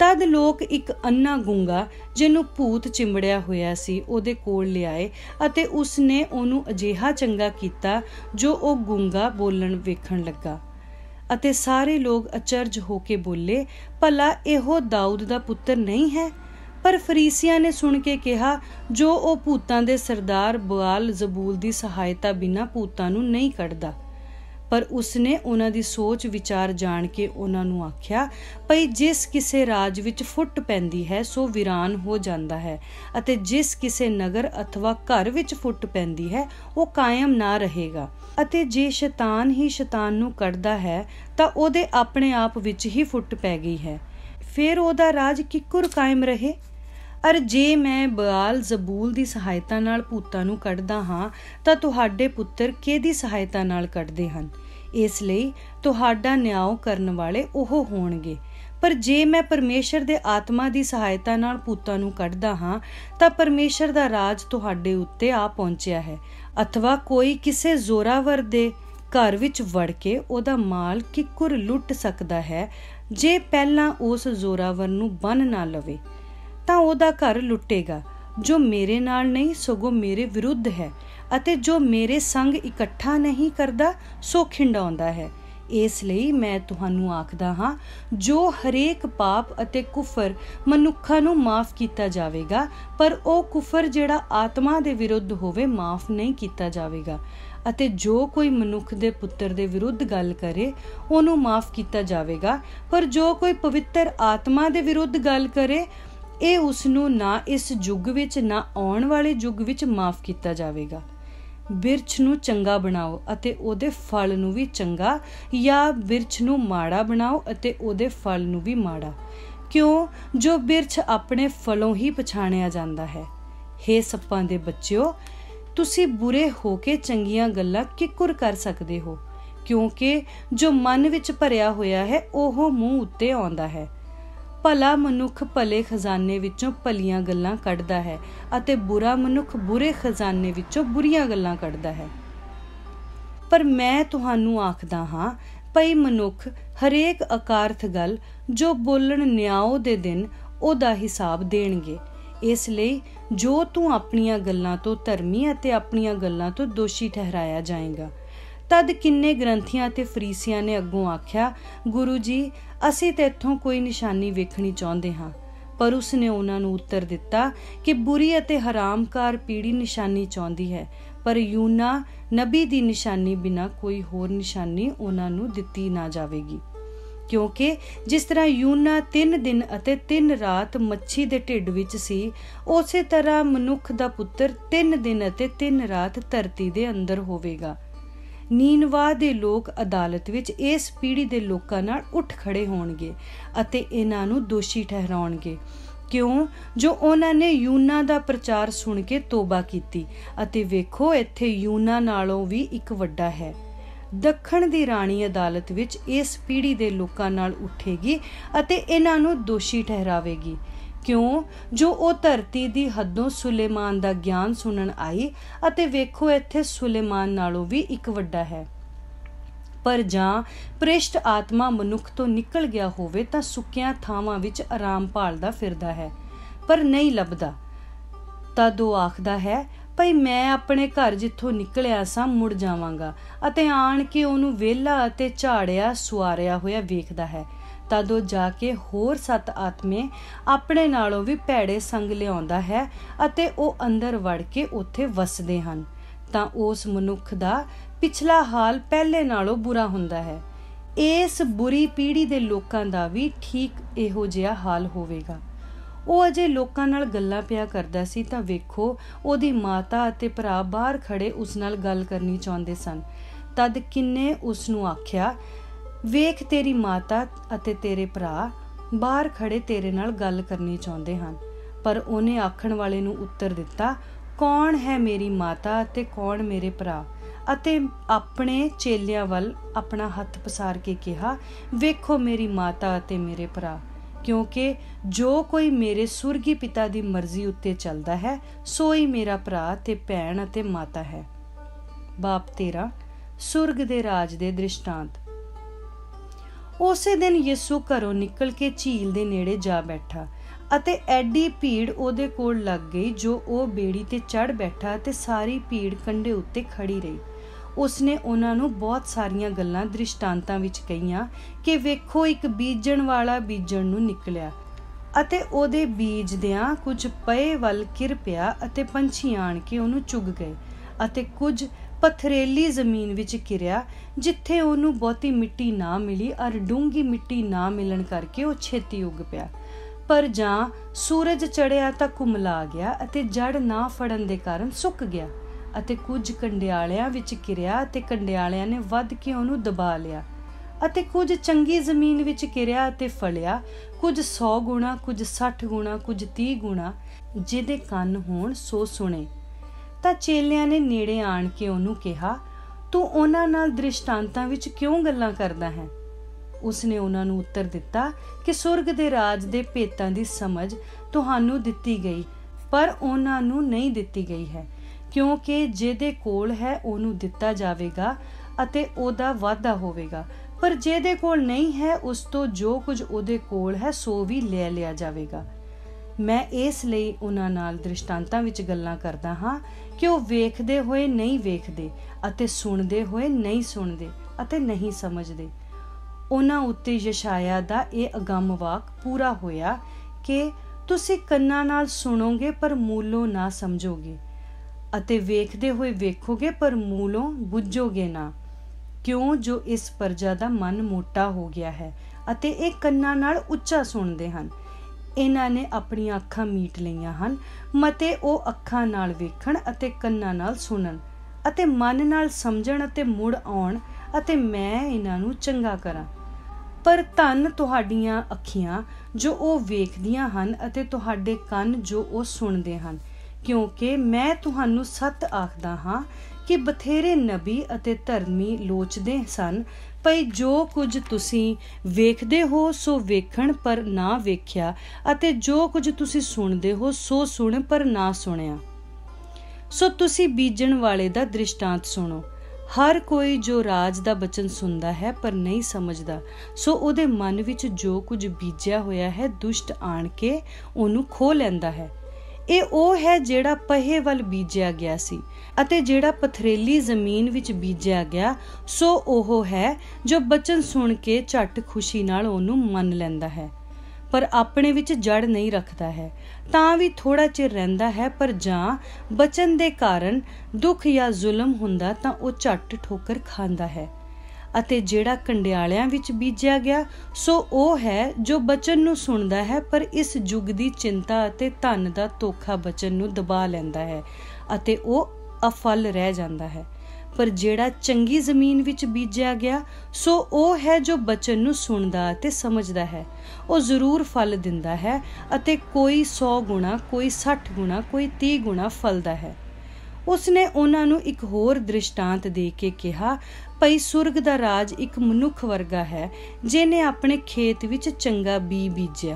ਤਦ ਲੋਕ ਇੱਕ ਅੰਨਾ ਗੂੰਗਾ ਜਿਹਨੂੰ ਭੂਤ ਚਿੰਬੜਿਆ ਹੋਇਆ ਸੀ ਉਹਦੇ ਕੋਲ ਲਿਆਏ ਅਤੇ ਉਸਨੇ ਉਹਨੂੰ ਅਜਿਹਾ ਚੰਗਾ ਕੀਤਾ ਜੋ ਉਹ ਗੂੰਗਾ ਬੋਲਣ ਵੇਖਣ ਲੱਗਾ। ਅਤੇ ਸਾਰੇ ਲੋਕ ਅਚਰਜ ਹੋ ਕੇ ਬੋਲੇ, ਭਲਾ ਇਹੋ ਦਾਊਦ ਦਾ ਪੁੱਤਰ ਨਹੀਂ ਹੈ? ਪਰ ਫਰੀਸੀਆਂ ਨੇ ਸੁਣ ਕੇ ਕਿਹਾ, ਜੋ ਉਹ ਭੂਤਾਂ ਦੇ ਸਰਦਾਰ ਬਆਲ ਜ਼ਬੂਲ ਦੀ ਸਹਾਇਤਾ ਬਿਨਾਂ ਭੂਤਾਂ ਨੂੰ ਨਹੀਂ ਕੱਢਦਾ। ਪਰ ਉਸਨੇ ਉਹਨਾਂ ਦੀ ਸੋਚ ਵਿਚਾਰ ਜਾਣ ਕੇ ਉਹਨਾਂ ਨੂੰ ਆਖਿਆ, ਭਈ ਜਿਸ ਕਿਸੇ ਰਾਜ ਵਿੱਚ ਫੁੱਟ ਪੈਂਦੀ ਹੈ ਸੋ ਵੀਰਾਨ ਹੋ ਜਾਂਦਾ ਹੈ, ਅਤੇ ਜਿਸ ਕਿਸੇ ਨਗਰ ਅਥਵਾ ਘਰ ਵਿੱਚ ਫੁੱਟ ਪੈਂਦੀ ਹੈ ਉਹ ਕਾਇਮ ਨਾ ਰਹੇਗਾ। ਅਤੇ ਜੇ ਸ਼ੈਤਾਨ ਹੀ ਸ਼ੈਤਾਨ ਨੂੰ ਕੱਢਦਾ ਹੈ ਤਾਂ ਉਹਦੇ ਆਪਣੇ ਆਪ ਵਿੱਚ ਹੀ ਫੁੱਟ ਪੈ ਗਈ ਹੈ, ਫਿਰ ਉਹਦਾ ਰਾਜ ਕਿੱਕੁਰ ਕਾਇਮ ਰਹੇ? ਅਰ ਜੇ ਮੈਂ ਬਆਲ ਜ਼ਬੂਲ ਦੀ ਸਹਾਇਤਾ ਨਾਲ ਭੂਤਾਂ ਨੂੰ ਕੱਢਦਾ ਹਾਂ ਤਾਂ ਤੁਹਾਡੇ ਪੁੱਤਰ ਕਿਹਦੀ ਸਹਾਇਤਾ ਨਾਲ ਕੱਢਦੇ ਹਨ? ਇਸ ਲਈ ਤੁਹਾਡਾ ਨਿਆਂ ਕਰਨ ਵਾਲੇ ਉਹ ਹੋਣਗੇ। ਪਰ ਜੇ ਮੈਂ ਪਰਮੇਸ਼ਰ ਦੇ ਆਤਮਾ ਦੀ ਸਹਾਇਤਾ ਨਾਲ ਭੂਤਾਂ ਨੂੰ ਕੱਢਦਾ ਹਾਂ ਤਾਂ ਪਰਮੇਸ਼ਰ ਦਾ ਰਾਜ ਤੁਹਾਡੇ ਉੱਤੇ ਆ ਪਹੁੰਚਿਆ ਹੈ। ਅਥਵਾ ਕੋਈ ਕਿਸੇ ਜ਼ੋਰਾਵਰ ਦੇ ਘਰ ਵਿੱਚ ਵੜ ਕੇ ਉਹਦਾ ਮਾਲ ਕਿੱਕੁਰ ਲੁੱਟ ਸਕਦਾ ਹੈ, ਜੇ ਪਹਿਲਾਂ ਉਸ ਜ਼ੋਰਾਵਰ ਨੂੰ ਬੰਨ ਨਾ ਲਵੇ ਤਾਂ ਉਹਦਾ ਘਰ ਲੁੱਟੇਗਾ। ਜੋ ਮੇਰੇ ਨਾਲ ਨਹੀਂ ਸਗੋਂ ਮੇਰੇ ਵਿਰੁੱਧ ਹੈ, ਅਤੇ ਜੋ ਮੇਰੇ ਸੰਗ ਇਕੱਠਾ ਨਹੀਂ ਕਰਦਾ ਸੋ ਖਿੰਡਾਉਂਦਾ ਹੈ। ਇਸ ਲਈ ਮੈਂ ਤੁਹਾਨੂੰ ਆਖਦਾ ਹਾਂ, ਜੋ ਹਰੇਕ ਪਾਪ ਅਤੇ ਕੁਫਰ ਮਨੁੱਖਾਂ ਨੂੰ ਮਾਫ ਕੀਤਾ ਜਾਵੇਗਾ, ਪਰ ਉਹ ਕੁਫਰ ਜਿਹੜਾ ਆਤਮਾ ਦੇ ਵਿਰੁੱਧ ਹੋਵੇ ਮਾਫ ਨਹੀਂ ਕੀਤਾ ਜਾਵੇਗਾ। ਅਤੇ ਜੋ ਕੋਈ ਮਨੁੱਖ ਦੇ ਪੁੱਤਰ ਦੇ ਵਿਰੁੱਧ ਗੱਲ ਕਰੇ ਉਹਨੂੰ ਮਾਫ ਕੀਤਾ ਜਾਵੇਗਾ, ਪਰ ਜੋ ਕੋਈ ਪਵਿੱਤਰ ਆਤਮਾ ਦੇ ਵਿਰੁੱਧ ਗੱਲ ਕਰੇ ਇਹ ਉਸਨੂੰ ਨਾ ਇਸ ਯੁੱਗ ਵਿੱਚ ਨਾ ਆਉਣ ਵਾਲੇ ਯੁੱਗ ਵਿੱਚ ਮਾਫ ਕੀਤਾ ਜਾਵੇਗਾ। ਬਿਰਛ ਨੂੰ ਚੰਗਾ ਬਣਾਓ ਅਤੇ ਉਹਦੇ ਫਲ ਨੂੰ ਵੀ ਚੰਗਾ, ਜਾਂ ਬਿਰਛ ਨੂੰ ਮਾੜਾ ਬਣਾਓ ਅਤੇ ਉਹਦੇ ਫਲ ਨੂੰ ਵੀ ਮਾੜਾ, ਕਿਉਂ ਜੋ ਬਿਰਛ ਆਪਣੇ ਫਲੋਂ ਹੀ ਪਛਾਣਿਆ ਜਾਂਦਾ ਹੈ। ਹੇ ਸੱਪਾਂ ਦੇ ਬੱਚਿਓ, ਤੁਸੀਂ ਬੁਰੇ ਹੋ ਕੇ ਚੰਗੀਆਂ ਗੱਲਾਂ ਕਿੱਕੁਰ ਕਰ ਸਕਦੇ ਹੋ? ਕਿਉਂਕਿ ਜੋ ਮਨ ਵਿੱਚ ਭਰਿਆ ਹੋਇਆ ਹੈ ਉਹ ਮੂੰਹ ਉੱਤੇ ਆਉਂਦਾ ਹੈ। ਭਲਾ ਮਨੁੱਖ ਭਲੇ ਖਜ਼ਾਨੇ ਵਿੱਚੋਂ ਭਲੀਆਂ ਗੱਲਾਂ ਕੱਢਦਾ ਹੈ, ਅਤੇ ਬੁਰਾ ਮਨੁੱਖ ਬੁਰੇ ਖਜ਼ਾਨੇ ਵਿੱਚੋਂ ਬੁਰੀਆਂ ਗੱਲਾਂ ਕੱਢਦਾ ਹੈ। ਪਰ ਮੈਂ ਤੁਹਾਨੂੰ ਆਖਦਾ ਹਾਂ, ਭਈ ਮਨੁੱਖ ਹਰੇਕ ਅਕਾਰਥ ਗੱਲ ਜੋ ਬੋਲਣ ਨਿਆਂ ਦੇ ਦਿਨ ਉਹਦਾ ਹਿਸਾਬ ਦੇਣਗੇ। ਇਸ ਲਈ ਜੋ ਤੂੰ ਆਪਣੀਆਂ ਗੱਲਾਂ ਤੋਂ ਧਰਮੀ ਅਤੇ ਆਪਣੀਆਂ ਗੱਲਾਂ ਤੋਂ ਦੋਸ਼ੀ ਠਹਿਰਾਇਆ ਜਾਏਗਾ। ਤਦ ਕਿੰਨੇ ਗ੍ਰੰਥੀਆਂ ਅਤੇ ਫਰੀਸੀਆਂ ਨੇ ਅੱਗੋਂ ਆਖਿਆ, ਗੁਰੂ ਜੀ, ਅਸੀਂ ਤਾਂ ਇੱਥੋਂ ਕੋਈ ਨਿਸ਼ਾਨੀ ਵੇਖਣੀ ਚਾਹੁੰਦੇ ਹਾਂ। ਪਰ ਉਸਨੇ ਉਹਨਾਂ ਨੂੰ ਉੱਤਰ ਦਿੱਤਾ ਕਿ ਬੁਰੀ ਅਤੇ ਹਰਾਮਕਾਰ ਪੀੜ੍ਹੀ ਨਿਸ਼ਾਨੀ ਚਾਹੁੰਦੀ ਹੈ, ਪਰ ਯੂਨਾ ਨਬੀ ਦੀ ਨਿਸ਼ਾਨੀ ਬਿਨਾਂ ਕੋਈ ਹੋਰ ਨਿਸ਼ਾਨੀ ਉਹਨਾਂ ਨੂੰ ਦਿੱਤੀ ਨਾ ਜਾਵੇਗੀ। ਕਿਉਂਕਿ ਜਿਸ ਤਰ੍ਹਾਂ ਯੂਨਾ ਤਿੰਨ ਦਿਨ ਅਤੇ ਤਿੰਨ ਰਾਤ ਮੱਛੀ ਦੇ ਢਿੱਡ ਵਿੱਚ ਸੀ, ਉਸੇ ਤਰ੍ਹਾਂ ਮਨੁੱਖ ਦਾ ਪੁੱਤਰ ਤਿੰਨ ਦਿਨ ਅਤੇ ਤਿੰਨ ਰਾਤ ਧਰਤੀ ਦੇ ਅੰਦਰ ਹੋਵੇਗਾ। ਨੀਨਵਾ ਦੇ ਲੋਕ ਅਦਾਲਤ ਵਿੱਚ ਇਸ ਪੀੜ੍ਹੀ ਦੇ ਲੋਕਾਂ ਨਾਲ ਉੱਠ ਖੜੇ ਹੋਣਗੇ ਅਤੇ ਇਹਨਾਂ ਨੂੰ ਦੋਸ਼ੀ ਠਹਿਰਾਉਣਗੇ, ਕਿਉਂ ਜੋ ਉਹਨਾਂ ਨੇ ਯੂਨਾ ਦਾ ਪ੍ਰਚਾਰ ਸੁਣ ਕੇ ਤੋਬਾ ਕੀਤੀ, ਅਤੇ ਵੇਖੋ ਇੱਥੇ ਯੂਨਾ ਨਾਲੋਂ ਵੀ ਇੱਕ ਵੱਡਾ ਹੈ। ਦੱਖਣ ਦੀ ਰਾਣੀ ਅਦਾਲਤ ਵਿੱਚ ਇਸ ਪੀੜ੍ਹੀ ਦੇ ਲੋਕਾਂ ਨਾਲ ਉੱਠੇਗੀ ਅਤੇ ਇਹਨਾਂ ਨੂੰ ਦੋਸ਼ੀ ਠਹਿਰਾਵੇਗੀ, ਕਿਉਂ ਜੋ ਉਹ ਧਰਤੀ ਦੀ ਹੱਦੋਂ ਸੁਲੇਮਾਨ ਦਾ ਗਿਆਨ ਸੁਣਨ ਆਈ, ਅਤੇ ਵੇਖੋ ਇੱਥੇ ਸੁਲੇਮਾਨ ਨਾਲੋਂ ਵੀ ਇੱਕ ਵੱਡਾ ਹੈ। ਪਰ ਜਾਂ ਪ੍ਰਿਸ਼ਟ ਆਤਮਾ ਮਨੁੱਖ ਤੋਂ ਨਿਕਲ ਗਿਆ ਹੋਵੇ ਤਾਂ ਸੁੱਕੀਆਂ ਥਾਵਾਂ ਵਿੱਚ ਆਰਾਮ ਭਾਲਦਾ ਫਿਰਦਾ ਹੈ, ਪਰ ਨਹੀਂ ਲੱਭਦਾ। ਤਦ ਉਹ ਆਖਦਾ ਹੈ, ਭਈ ਮੈਂ ਆਪਣੇ ਘਰ ਜਿੱਥੋਂ ਨਿਕਲਿਆ ਸਾਂ ਮੁੜ ਜਾਵਾਂਗਾ, ਅਤੇ ਆਣ ਕੇ ਉਹਨੂੰ ਵਿਹਲਾ ਅਤੇ ਝਾੜਿਆ ਸੁਆਰਿਆ ਹੋਇਆ ਵੇਖਦਾ ਹੈ। ਤਦ ਉਹ ਜਾ ਕੇ ਹੋਰ ਸੱਤ ਆਤਮੇ ਆਪਣੇ ਨਾਲੋਂ ਵੀ ਭੈੜੇ ਸੰਗ ਲਿਆਉਂਦਾ ਹੈ, ਅਤੇ ਉਹ ਅੰਦਰ ਵੜ ਕੇ ਉੱਥੇ ਵਸਦੇ ਹਨ। ਤਾਂ ਉਸ ਮਨੁੱਖ ਦਾ ਪਿਛਲਾ ਹਾਲ ਪਹਿਲੇ ਨਾਲੋਂ ਬੁਰਾ ਹੁੰਦਾ ਹੈ। ਇਸ ਬੁਰੀ ਪੀੜ੍ਹੀ ਦੇ ਲੋਕਾਂ ਦਾ ਵੀ ਠੀਕ ਇਹੋ ਜਿਹਾ ਹਾਲ ਹੋਵੇਗਾ। ਉਹ ਅਜੇ ਲੋਕਾਂ ਨਾਲ ਗੱਲਾਂ ਪਿਆ ਕਰਦਾ ਸੀ ਤਾਂ ਵੇਖੋ ਉਹਦੀ ਮਾਤਾ ਅਤੇ ਭਰਾ ਬਾਹਰ ਖੜੇ ਉਸ ਨਾਲ ਗੱਲ ਕਰਨੀ ਚਾਹੁੰਦੇ ਸਨ। ਤਦ ਕਿੰਨੇ ਉਸ ਨੂੰ ਆਖਿਆ, ਵੇਖ ਤੇਰੀ ਮਾਤਾ ਅਤੇ ਤੇਰੇ ਭਰਾ ਬਾਹਰ ਖੜੇ ਤੇਰੇ ਨਾਲ ਗੱਲ ਕਰਨੀ ਚਾਹੁੰਦੇ ਹਨ। ਪਰ ਉਹਨੇ ਆਖਣ ਵਾਲੇ ਨੂੰ ਉੱਤਰ ਦਿੱਤਾ, ਕੌਣ ਹੈ ਮੇਰੀ ਮਾਤਾ ਅਤੇ ਕੌਣ ਮੇਰੇ ਭਰਾ? ਅਤੇ ਆਪਣੇ ਚੇਲਿਆਂ ਵੱਲ ਆਪਣਾ ਹੱਥ ਪਸਾਰ ਕੇ ਕਿਹਾ, ਵੇਖੋ ਮੇਰੀ ਮਾਤਾ ਅਤੇ ਮੇਰੇ ਭਰਾ। ਕਿਉਂਕਿ ਜੋ ਕੋਈ ਮੇਰੇ ਸੁਰਗੀ ਪਿਤਾ ਦੀ ਮਰਜ਼ੀ ਉੱਤੇ ਚੱਲਦਾ ਹੈ ਸੋ ਹੀ ਮੇਰਾ ਭਰਾ ਤੇ ਭੈਣ ਅਤੇ ਮਾਤਾ ਹੈ। ਬਾਪ ਤੇਰਾ ਸੁਰਗ ਦੇ ਰਾਜ ਦੇ ਦ੍ਰਿਸ਼ਟਾਂਤ। ਉਸੇ ਦਿਨ ਯਿਸੂ ਘਰੋਂ ਨਿਕਲ ਕੇ ਝੀਲ ਦੇ ਨੇੜੇ ਜਾ ਬੈਠਾ ਅਤੇ ਐਡੀ ਭੀੜ ਉਹਦੇ ਕੋਲ ਲੱਗ ਗਈ ਜੋ ਉਹ ਬੇੜੀ ਤੇ ਚੜ੍ਹ ਬੈਠਾ ਅਤੇ ਸਾਰੀ ਭੀੜ ਕੰਢੇ ਉੱਤੇ ਖੜੀ ਰਹੀ। ਉਸਨੇ ਉਹਨਾਂ ਨੂੰ ਬਹੁਤ ਸਾਰੀਆਂ ਗੱਲਾਂ ਦ੍ਰਿਸ਼ਟਾਂਤਾਂ ਵਿੱਚ ਕਹੀਆਂ ਕਿ ਵੇਖੋ, ਇੱਕ ਬੀਜਣ ਵਾਲਾ ਬੀਜਣ ਨੂੰ ਨਿਕਲਿਆ ਅਤੇ ਉਹਦੇ ਬੀਜਦਿਆਂ ਕੁਝ ਪਏ ਵੱਲ ਕਿਰ ਪਿਆ ਅਤੇ ਪੰਛੀ ਆਣ ਕੇ ਉਹਨੂੰ ਚੁਗ ਗਏ, ਅਤੇ ਕੁਝ ਪਥਰੇਲੀ ਜ਼ਮੀਨ ਵਿੱਚ ਕਿਰਿਆ ਜਿੱਥੇ ਉਹਨੂੰ ਬਹੁਤੀ ਮਿੱਟੀ ਨਾ ਮਿਲੀ ਔਰ ਡੂੰਘੀ ਮਿੱਟੀ ਨਾ ਮਿਲਣ ਕਰਕੇ ਉਹ ਛੇਤੀ ਉੱਗ ਪਿਆ। ਪਰ ਜਾਂ ਸੂਰਜ ਚੜ੍ਹਿਆ ਤਾਂ ਕੁਮਲਾ ਗਿਆ ਅਤੇ ਜੜ ਨਾ ਫੜਨ ਦੇ ਕਾਰਨ ਸੁੱਕ ਗਿਆ, ਅਤੇ ਕੁਝ ਕੰਡਿਆਲਿਆਂ ਵਿੱਚ ਕਿਰਿਆ ਅਤੇ ਕੰਡਿਆਲਿਆਂ ਨੇ ਵੱਧ ਕੇ ਉਹਨੂੰ ਦਬਾ ਲਿਆ, ਅਤੇ ਕੁਝ ਚੰਗੀ ਜ਼ਮੀਨ ਵਿੱਚ ਕਿਰਿਆ ਅਤੇ ਫਲਿਆ, ਕੁਝ ਸੌ ਗੁਣਾ, ਕੁਝ ਸੱਠ ਗੁਣਾ, ਕੁਝ ਤੀਹ ਗੁਣਾ। ਜਿਹਦੇ ਕੰਨ ਹੋਣ ਸੋ ਸੁਣੇ। ਤਾਂ ਚੇਲਿਆਂ ਨੇ ਨੇੜੇ ਆਣ ਕੇ ਉਹਨੂੰ ਕਿਹਾ, ਤੂੰ ਉਹਨਾਂ ਨਾਲ ਦ੍ਰਿਸ਼ਟਾਂਤਾਂ ਵਿੱਚ ਕਿਉਂ ਗੱਲਾਂ ਕਰਦਾ ਹੈ? ਉਸਨੇ ਉਹਨਾਂ ਨੂੰ ਉੱਤਰ ਦਿੱਤਾ ਕਿ ਸੁਰਗ ਦੇ ਰਾਜ ਦੇ ਭੇਤਾਂ ਦੀ ਸਮਝ ਤੁਹਾਨੂੰ ਦਿੱਤੀ ਗਈ, ਪਰ ਉਹਨਾਂ ਨੂੰ ਨਹੀਂ ਦਿੱਤੀ ਗਈ ਹੈ, ਕਿਉਂਕਿ ਜਿਹਦੇ ਕੋਲ ਹੈ ਉਹਨੂੰ ਦਿੱਤਾ ਜਾਵੇਗਾ ਅਤੇ ਉਹਦਾ ਵਾਧਾ ਹੋਵੇਗਾ, ਪਰ ਜਿਹਦੇ ਕੋਲ ਨਹੀਂ ਹੈ ਉਸ ਤੋਂ ਜੋ ਕੁਝ ਉਹਦੇ ਕੋਲ ਹੈ ਸੋ ਵੀ ਲੈ ਲਿਆ ਜਾਵੇਗਾ। ਮੈਂ ਇਸ ਲਈ ਉਹਨਾਂ ਨਾਲ ਦ੍ਰਿਸ਼ਟਾਂਤਾਂ ਵਿੱਚ ਗੱਲਾਂ ਕਰਦਾ ਹਾਂ ਕਿ ਉਹ ਵੇਖਦੇ ਹੋਏ ਨਹੀਂ ਵੇਖਦੇ ਅਤੇ ਸੁਣਦੇ ਹੋਏ ਨਹੀਂ ਸੁਣਦੇ ਅਤੇ ਨਹੀਂ ਸਮਝਦੇ। ਉਹਨਾਂ ਉੱਤੇ ਯਸ਼ਾਇਆ ਦਾ ਇਹ ਅਗੰਮ ਵਾਕ ਪੂਰਾ ਹੋਇਆ ਕਿ ਤੁਸੀਂ ਕੰਨਾਂ ਨਾਲ ਸੁਣੋਗੇ ਪਰ ਮੂਲੋਂ ਨਾ ਸਮਝੋਗੇ, ਅਤੇ ਵੇਖਦੇ ਹੋਏ ਵੇਖੋਗੇ ਪਰ ਮੂਲੋਂ ਬੁੱਝੋਗੇ ਨਾ, ਕਿਉਂ ਜੋ ਇਸ ਪਰਜਾ ਦਾ ਮਨ ਮੋਟਾ ਹੋ ਗਿਆ ਹੈ ਅਤੇ ਇਹ ਕੰਨਾਂ ਨਾਲ ਉੱਚਾ ਸੁਣਦੇ ਹਨ। ਇਹਨਾਂ ਨੇ ਆਪਣੀਆਂ ਅੱਖਾਂ ਮੀਟ ਲਈਆਂ ਹਨ, ਮਤੇ ਉਹ ਅੱਖਾਂ ਨਾਲ ਵੇਖਣ ਅਤੇ ਕੰਨਾਂ ਨਾਲ ਸੁਣਨ ਅਤੇ ਮਨ ਨਾਲ ਸਮਝਣ ਅਤੇ ਮੁੜ ਆਉਣ ਅਤੇ ਮੈਂ ਇਹਨਾਂ ਨੂੰ ਚੰਗਾ ਕਰਾਂ। ਪਰ ਧੰਨ ਤੁਹਾਡੀਆਂ ਅੱਖੀਆਂ ਜੋ ਉਹ ਵੇਖਦੀਆਂ ਹਨ ਅਤੇ ਤੁਹਾਡੇ ਕੰਨ ਜੋ ਉਹ ਸੁਣਦੇ ਹਨ, ਕਿਉਂਕਿ ਮੈਂ ਤੁਹਾਨੂੰ ਸੱਚ ਆਖਦਾ ਹਾਂ ਕਿ ਬਥੇਰੇ ਨਬੀ ਅਤੇ ਧਰਮੀ ਲੋਚਦੇ ਸਨ ਭਈ ਜੋ ਕੁਝ ਤੁਸੀਂ ਵੇਖਦੇ ਹੋ ਸੋ ਵੇਖਣ ਪਰ ਨਾ ਵੇਖਿਆ, ਅਤੇ ਜੋ ਕੁਝ ਤੁਸੀਂ ਸੁਣਦੇ ਹੋ ਸੋ ਸੁਣ ਪਰ ਨਾ ਸੁਣਿਆ। ਸੋ ਤੁਸੀਂ ਬੀਜਣ ਵਾਲੇ ਦਾ ਦ੍ਰਿਸ਼ਟਾਂਤ ਸੁਣੋ। ਹਰ ਕੋਈ ਜੋ ਰਾਜ ਦਾ ਬਚਨ ਸੁਣਦਾ ਹੈ ਪਰ ਨਹੀਂ ਸਮਝਦਾ, ਸੋ ਉਹਦੇ ਮਨ ਵਿੱਚ ਜੋ ਕੁਝ ਬੀਜਿਆ ਹੋਇਆ ਹੈ ਦੁਸ਼ਟ ਆਣ ਕੇ ਉਹਨੂੰ ਖੋਹ ਲੈਂਦਾ ਹੈ। ਇਹ ਉਹ ਹੈ ਜਿਹੜਾ ਪਹੇ ਵੱਲ ਬੀਜਿਆ ਗਿਆ ਸੀ, ਅਤੇ ਜਿਹੜਾ ਪਥਰੇਲੀ ਜ਼ਮੀਨ ਵਿੱਚ ਬੀਜਿਆ ਗਿਆ ਸੋ ਉਹ ਹੈ ਜੋ ਬਚਨ ਸੁਣ ਕੇ ਝੱਟ ਖੁਸ਼ੀ ਨਾਲ ਉਹਨੂੰ ਮੰਨ ਲੈਂਦਾ ਹੈ, ਪਰ ਆਪਣੇ ਵਿੱਚ ਜੜ ਨਹੀਂ ਰੱਖਦਾ ਹੈ। ਤਾਂ ਵੀ ਥੋੜਾ ਚਿਰ ਰਹਿੰਦਾ ਹੈ, ਪਰ ਜਾਂ ਬਚਨ ਦੇ ਕਾਰਨ ਦੁੱਖ ਜਾਂ ਜ਼ੁਲਮ ਹੁੰਦਾ ਤਾਂ ਉਹ ਝੱਟ ਠੋਕਰ ਖਾਂਦਾ ਹੈ। ਅਤੇ ਜਿਹੜਾ ਕੰਡਿਆਲਿਆਂ ਵਿੱਚ ਬੀਜਿਆ ਗਿਆ ਸੋ ਉਹ ਹੈ ਜੋ ਬਚਨ ਨੂੰ ਸੁਣਦਾ ਹੈ, ਪਰ ਇਸ ਯੁੱਗ ਦੀ ਚਿੰਤਾ ਅਤੇ ਧਨ ਦਾ ਧੋਖਾ ਬਚਨ ਨੂੰ ਦਬਾ ਲੈਂਦਾ ਹੈ ਅਤੇ ਉਹ ਅਫਲ ਰਹਿ ਜਾਂਦਾ ਹੈ। ਪਰ ਜਿਹੜਾ ਚੰਗੀ ਜ਼ਮੀਨ ਵਿੱਚ ਬੀਜਿਆ ਗਿਆ ਸੋ ਉਹ ਹੈ ਜੋ ਬਚਨ ਨੂੰ ਸੁਣਦਾ ਅਤੇ ਸਮਝਦਾ ਹੈ। ਉਹ ਜ਼ਰੂਰ ਫਲ ਦਿੰਦਾ ਹੈ ਅਤੇ ਕੋਈ ਸੌ ਗੁਣਾ, ਕੋਈ ਸੱਠ ਗੁਣਾ, ਕੋਈ ਤੀਹ ਗੁਣਾ ਫਲਦਾ ਹੈ। ਉਸਨੇ ਉਹਨਾਂ ਨੂੰ ਇੱਕ ਹੋਰ ਦ੍ਰਿਸ਼ਟਾਂਤ ਦੇ ਕੇ ਕਿਹਾ, ਭਈ ਸੁਰਗ ਦਾ ਰਾਜ ਇੱਕ ਮਨੁੱਖ ਵਰਗਾ ਹੈ ਜਿਹਨੇ ਆਪਣੇ ਖੇਤ ਵਿੱਚ ਚੰਗਾ ਬੀ ਬੀਜਿਆ।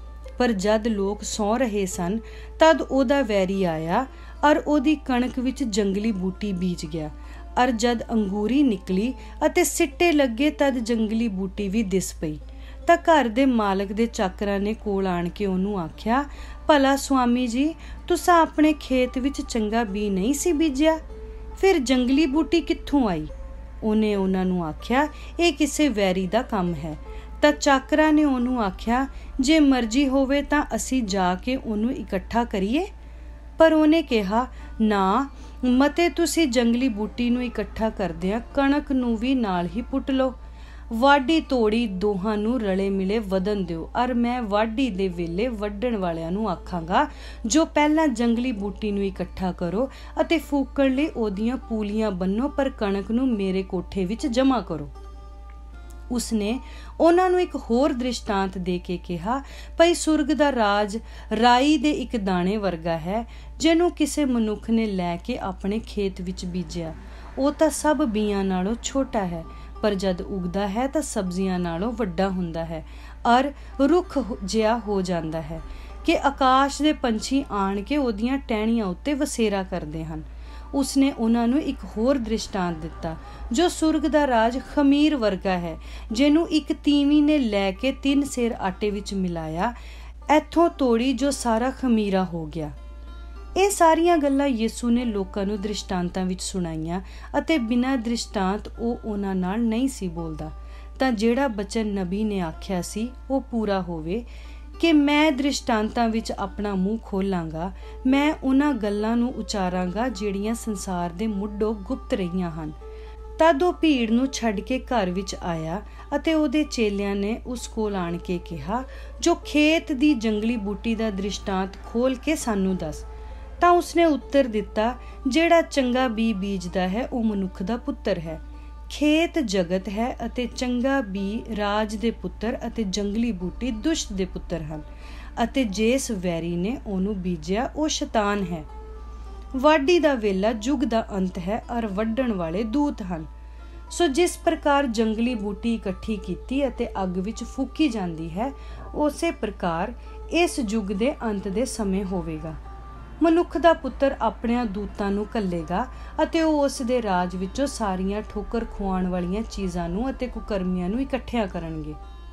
ਪਰ ਜਦ ਲੋਕ ਸੌਂ ਰਹੇ ਸਨ ਤਦ ਉਹਦਾ ਵੈਰੀ ਆਇਆ ਔਰ ਉਹਦੀ ਕਣਕ ਵਿੱਚ ਜੰਗਲੀ ਬੂਟੀ ਬੀਜ ਗਿਆ। ਔਰ ਜਦ ਅੰਗੂਰੀ ਨਿਕਲੀ ਅਤੇ ਸਿੱਟੇ ਲੱਗੇ ਤਦ ਜੰਗਲੀ ਬੂਟੀ ਵੀ ਦਿਸ ਪਈ। ਤਾਂ ਘਰ ਦੇ ਮਾਲਕ ਦੇ ਚਾਕਰਾਂ ਨੇ ਕੋਲ ਆਣ ਕੇ ਉਹਨੂੰ ਆਖਿਆ, ਭਲਾ ਸੁਆਮੀ ਜੀ, ਤੁਸਾਂ ਆਪਣੇ ਖੇਤ ਵਿੱਚ ਚੰਗਾ ਬੀ ਨਹੀਂ ਸੀ ਬੀਜਿਆ, ਫਿਰ ਜੰਗਲੀ ਬੂਟੀ ਕਿੱਥੋਂ ਆਈ? ਉਹਨੇ ਉਹਨਾਂ ਨੂੰ ਆਖਿਆ, ਇਹ ਕਿਸੇ ਵੈਰੀ ਦਾ ਕੰਮ ਹੈ। ਤਾਂ ਚਾਕਰਾਂ ਨੇ ਉਹਨੂੰ ਆਖਿਆ, ਜੇ ਮਰਜ਼ੀ ਹੋਵੇ ਤਾਂ ਅਸੀਂ ਜਾ ਕੇ ਉਹਨੂੰ ਇਕੱਠਾ ਕਰੀਏ। ਪਰ ਉਹਨੇ ਕਿਹਾ, ਨਾ, ਮਤੇ ਤੁਸੀਂ ਜੰਗਲੀ ਬੂਟੀ ਨੂੰ ਇਕੱਠਾ ਕਰਦਿਆਂ ਕਣਕ ਨੂੰ ਵੀ ਨਾਲ ਹੀ ਪੁੱਟ ਲਓ। ਵਾਢੀ ਤੋੜੀ ਦੋਹਾਂ ਨੂੰ ਰਲੇ ਮਿਲੇ ਵਧਣ ਦਿਓ, ਔਰ ਮੈਂ ਵਾਢੀ ਦੇ ਵੇਲੇ ਵੱਢਣ ਵਾਲਿਆਂ ਨੂੰ ਆਖਾਂਗਾ, ਜੋ ਪਹਿਲਾਂ ਜੰਗਲੀ ਬੂਟੀ ਨੂੰ ਇਕੱਠਾ ਕਰੋ ਅਤੇ ਫੂਕਣ ਲਈ ਉਹਦੀਆਂ ਪੂਲੀਆਂ ਬੰਨੋ, ਪਰ ਕਣਕ ਨੂੰ ਮੇਰੇ ਕੋਠੇ ਵਿੱਚ ਜਮ੍ਹਾਂ ਕਰੋ। ਉਸਨੇ ਉਹਨਾਂ ਨੂੰ ਇੱਕ ਹੋਰ ਦ੍ਰਿਸ਼ਟਾਂਤ ਦੇ ਕੇ ਕਿਹਾ, ਭਈ ਸੁਰਗ ਦਾ ਰਾਜ ਰਾਈ ਦੇ ਇੱਕ ਦਾਣੇ ਵਰਗਾ ਹੈ ਜਿਹਨੂੰ ਕਿਸੇ ਮਨੁੱਖ ਨੇ ਲੈ ਕੇ ਆਪਣੇ ਖੇਤ ਵਿੱਚ ਬੀਜਿਆ। ਉਹ ਤਾਂ ਸਭ ਬੀਆਂ ਨਾਲੋਂ ਛੋਟਾ ਹੈ, ਪਰ ਜਦ ਉਗਦਾ ਹੈ ਤਾਂ ਸਬਜ਼ੀਆਂ ਨਾਲੋਂ ਵੱਡਾ ਹੁੰਦਾ ਹੈ ਔਰ ਰੁੱਖ ਜਿਹਾ ਹੋ ਜਾਂਦਾ ਹੈ ਕਿ ਆਕਾਸ਼ ਦੇ ਪੰਛੀ ਆਣ ਕੇ ਉਹਦੀਆਂ ਟਹਿਣੀਆਂ ਉੱਤੇ ਵਸੇਰਾ ਕਰਦੇ ਹਨ। ਉਸਨੇ ਉਹਨਾਂ ਨੂੰ ਇੱਕ ਹੋਰ ਦ੍ਰਿਸ਼ਟਾਂਤ ਦਿੱਤਾ, ਜੋ ਸੁਰਗ ਦਾ ਰਾਜ ਖਮੀਰ ਵਰਗਾ ਹੈ, ਜਿਹਨੂੰ ਇੱਕ ਤੀਵੀਂ ਨੇ ਲੈ ਕੇ ਤਿੰਨ ਸੇਰ ਆਟੇ ਵਿੱਚ ਮਿਲਾਇਆ, ਇੱਥੋਂ ਤੋੜੀ ਜੋ ਸਾਰਾ ਖਮੀਰਾ ਹੋ ਗਿਆ। ਇਹ ਸਾਰੀਆਂ ਗੱਲਾਂ ਯਿਸੂ ਨੇ ਲੋਕਾਂ ਨੂੰ ਦ੍ਰਿਸ਼ਟਾਂਤਾਂ ਵਿੱਚ ਸੁਣਾਈਆਂ ਅਤੇ ਬਿਨਾਂ ਦ੍ਰਿਸ਼ਟਾਂਤ ਉਹ ਉਹਨਾਂ ਨਾਲ ਨਹੀਂ ਸੀ ਬੋਲਦਾ, ਤਾਂ ਜਿਹੜਾ ਬਚਨ ਨਬੀ ਨੇ ਆਖਿਆ ਸੀ ਉਹ ਪੂਰਾ ਹੋਵੇ ਕਿ ਮੈਂ ਦ੍ਰਿਸ਼ਟਾਂਤਾਂ ਵਿੱਚ ਆਪਣਾ ਮੂੰਹ ਖੋਲਾਂਗਾ, ਮੈਂ ਉਹਨਾਂ ਗੱਲਾਂ ਨੂੰ ਉਚਾਰਾਂਗਾ ਜਿਹੜੀਆਂ ਸੰਸਾਰ ਦੇ ਮੁੱਢੋਂ ਗੁਪਤ ਰਹੀਆਂ ਹਨ। ਤਦ ਉਹ ਭੀੜ ਨੂੰ ਛੱਡ ਕੇ ਘਰ ਵਿੱਚ ਆਇਆ ਅਤੇ ਉਹਦੇ ਚੇਲਿਆਂ ਨੇ ਉਸ ਕੋਲ ਆਣ ਕੇ ਕਿਹਾ, ਜੋ ਖੇਤ ਦੀ ਜੰਗਲੀ ਬੂਟੀ ਦਾ ਦ੍ਰਿਸ਼ਟਾਂਤ ਖੋਲ ਕੇ ਸਾਨੂੰ ਦੱਸ। ਤਾਂ ਉਸਨੇ ਉੱਤਰ ਦਿੱਤਾ, ਜਿਹੜਾ ਚੰਗਾ ਬੀ ਬੀਜਦਾ ਹੈ ਉਹ ਮਨੁੱਖ ਦਾ ਪੁੱਤਰ ਹੈ। ਖੇਤ ਜਗਤ ਹੈ ਅਤੇ ਚੰਗਾ ਬੀ ਰਾਜ ਦੇ ਪੁੱਤਰ ਅਤੇ ਜੰਗਲੀ ਬੂਟੀ ਦੁਸ਼ਟ ਦੇ ਪੁੱਤਰ ਹਨ, ਅਤੇ ਜਿਸ ਵੈਰੀ ਨੇ ਉਹਨੂੰ ਬੀਜਿਆ ਉਹ ਸ਼ੈਤਾਨ ਹੈ। ਵਾਢੀ ਦਾ ਵੇਲਾ ਯੁੱਗ ਦਾ ਅੰਤ ਹੈ ਔਰ ਵੱਢਣ ਵਾਲੇ ਦੂਤ ਹਨ। ਸੋ ਜਿਸ ਪ੍ਰਕਾਰ ਜੰਗਲੀ ਬੂਟੀ ਇਕੱਠੀ ਕੀਤੀ ਅਤੇ ਅੱਗ ਵਿੱਚ ਫੂਕੀ ਜਾਂਦੀ ਹੈ, ਉਸੇ ਪ੍ਰਕਾਰ ਇਸ ਯੁੱਗ ਦੇ ਅੰਤ ਦੇ ਸਮੇਂ ਹੋਵੇਗਾ। ਮਨੁੱਖ ਦਾ ਪੁੱਤਰ ਆਪਣਿਆਂ ਦੂਤਾਂ ਨੂੰ ਘੱਲੇਗਾ ਅਤੇ ਉਹ ਉਸ ਦੇ ਰਾਜ ਵਿੱਚੋਂ ਸਾਰੀਆਂ ਠੋਕਰ ਖੁਆਉਣ ਵਾਲੀਆਂ ਚੀਜ਼ਾਂ ਨੂੰ ਅਤੇ ਕੁਕਰਮੀਆਂ ਨੂੰ ਇਕੱਠਿਆਂ ਕਰਨਗੇ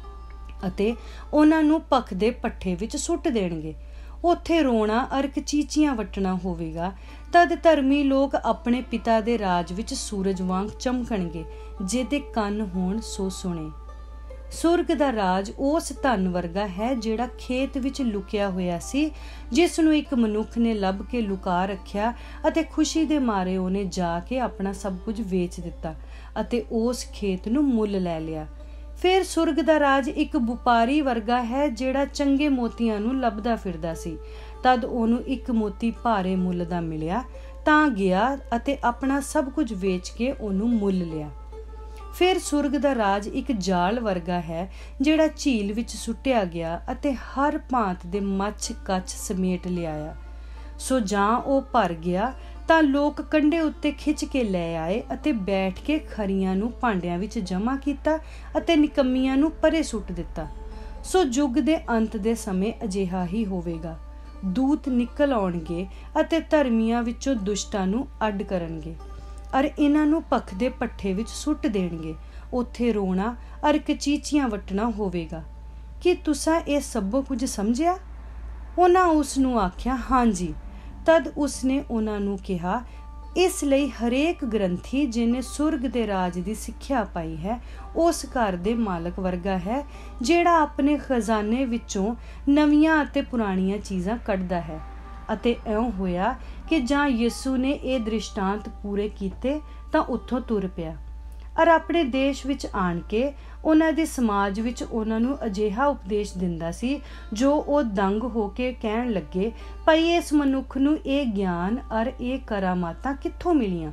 ਅਤੇ ਉਹਨਾਂ ਨੂੰ ਭਖ ਦੇ ਪੱਠੇ ਵਿੱਚ ਸੁੱਟ ਦੇਣਗੇ। ਉੱਥੇ ਰੋਣਾ ਅਰ ਕਚੀਚੀਆਂ ਵੱਟਣਾ ਹੋਵੇਗਾ। ਤਦ ਧਰਮੀ ਲੋਕ ਆਪਣੇ ਪਿਤਾ ਦੇ ਰਾਜ ਵਿੱਚ ਸੂਰਜ ਵਾਂਗ ਚਮਕਣਗੇ। ਜਿਹਦੇ ਕੰਨ ਹੋਣ ਸੋ ਸੁਣੇ। ਸੁਰਗ ਦਾ ਰਾਜ ਉਸ ਧਨ ਵਰਗਾ ਹੈ ਜਿਹੜਾ ਖੇਤ ਵਿੱਚ ਲੁਕਿਆ ਹੋਇਆ ਸੀ, ਜਿਸ ਨੂੰ ਇੱਕ ਮਨੁੱਖ ਨੇ ਲੱਭ ਕੇ ਲੁਕਾ ਰੱਖਿਆ ਅਤੇ ਖੁਸ਼ੀ ਦੇ ਮਾਰੇ ਉਹਨੇ ਜਾ ਕੇ ਆਪਣਾ ਸਭ ਕੁਝ ਵੇਚ ਦਿੱਤਾ ਅਤੇ ਉਸ ਖੇਤ ਨੂੰ ਮੁੱਲ ਲੈ ਲਿਆ। ਫਿਰ ਸੁਰਗ ਦਾ ਰਾਜ ਇੱਕ ਵਪਾਰੀ ਵਰਗਾ ਹੈ ਜਿਹੜਾ ਚੰਗੇ ਮੋਤੀਆਂ ਨੂੰ ਲੱਭਦਾ ਫਿਰਦਾ ਸੀ। ਤਦ ਉਹਨੂੰ ਇੱਕ ਮੋਤੀ ਭਾਰੇ ਮੁੱਲ ਦਾ ਮਿਲਿਆ, ਤਾਂ ਗਿਆ ਅਤੇ ਆਪਣਾ ਸਭ ਕੁਝ ਵੇਚ ਕੇ ਉਹਨੂੰ ਮੁੱਲ ਲਿਆ। ਫਿਰ ਸੁਰਗ ਦਾ ਰਾਜ ਇੱਕ ਜਾਲ ਵਰਗਾ ਹੈ ਜਿਹੜਾ ਝੀਲ ਵਿੱਚ ਸੁੱਟਿਆ ਗਿਆ ਅਤੇ ਹਰ ਭਾਂਤ ਦੇ ਮੱਛ ਕੱਛ ਸਮੇਟ ਲਿਆਇਆ। ਸੋ ਜਾਂ ਉਹ ਭਰ ਗਿਆ ਤਾਂ ਲੋਕ ਕੰਢੇ ਉੱਤੇ ਖਿੱਚ ਕੇ ਲੈ ਆਏ ਅਤੇ ਬੈਠ ਕੇ ਖਰੀਆਂ ਨੂੰ ਭਾਂਡਿਆਂ ਵਿੱਚ ਜਮ੍ਹਾਂ ਕੀਤਾ ਅਤੇ ਨਿਕੰਮੀਆਂ ਨੂੰ ਪਰੇ ਸੁੱਟ ਦਿੱਤਾ। ਸੋ ਯੁੱਗ ਦੇ ਅੰਤ ਦੇ ਸਮੇਂ ਅਜਿਹਾ ਹੀ ਹੋਵੇਗਾ। ਦੂਤ ਨਿਕਲ ਆਉਣਗੇ ਅਤੇ ਧਰਮੀਆਂ ਵਿੱਚੋਂ ਦੁਸ਼ਟਾਂ ਨੂੰ ਅੱਡ ਕਰਨਗੇ ਅਰ ਇਹਨਾਂ ਨੂੰ ਭਖ ਦੇ ਪੱਠੇ ਵਿੱਚ ਸੁੱਟ ਦੇਣਗੇ। ਉੱਥੇ ਰੋਣਾ ਅਰ ਕਚੀਚੀਆਂ ਵੱਟਣਾ ਹੋਵੇਗਾ। ਕੀ ਤੁਸਾਂ ਇਹ ਸਭ ਕੁਝ ਸਮਝਿਆ? ਉਹਨਾਂ ਉਸ ਨੂੰ ਆਖਿਆ, ਹਾਂਜੀ। ਤਦ ਉਸਨੇ ਉਹਨਾਂ ਨੂੰ ਕਿਹਾ, ਇਸ ਲਈ ਹਰੇਕ ਗ੍ਰੰਥੀ ਜਿਹਨੇ ਸੁਰਗ ਦੇ ਰਾਜ ਦੀ ਸਿੱਖਿਆ ਪਾਈ ਹੈ ਉਸ ਘਰ ਦੇ ਮਾਲਕ ਵਰਗਾ ਹੈ, ਜਿਹੜਾ ਆਪਣੇ ਖਜ਼ਾਨੇ ਵਿੱਚੋਂ ਨਵੀਆਂ ਅਤੇ ਪੁਰਾਣੀਆਂ ਚੀਜ਼ਾਂ ਕੱਢਦਾ ਹੈ। ਅਤੇ ਇਉਂ ਹੋਇਆ ਕਿ ਜਾਂ ਯਿਸੂ ਨੇ ਇਹ ਦ੍ਰਿਸ਼ਟਾਂਤ ਪੂਰੇ ਕੀਤੇ ਤਾਂ ਉੱਥੋਂ ਤੁਰ ਪਿਆ ਔਰ ਆਪਣੇ ਦੇਸ਼ ਵਿੱਚ ਆਣ ਕੇ ਉਹਨਾਂ ਦੇ ਸਮਾਜ ਵਿੱਚ ਉਹਨਾਂ ਨੂੰ ਅਜਿਹਾ ਉਪਦੇਸ਼ ਦਿੰਦਾ ਸੀ, ਜੋ ਉਹ ਦੰਗ ਹੋ ਕੇ ਕਹਿਣ ਲੱਗੇ, ਭਈ ਇਸ ਮਨੁੱਖ ਨੂੰ ਇਹ ਗਿਆਨ ਅਰ ਇਹ ਕਰਾਮਾਤਾਂ ਕਿੱਥੋਂ ਮਿਲੀਆਂ?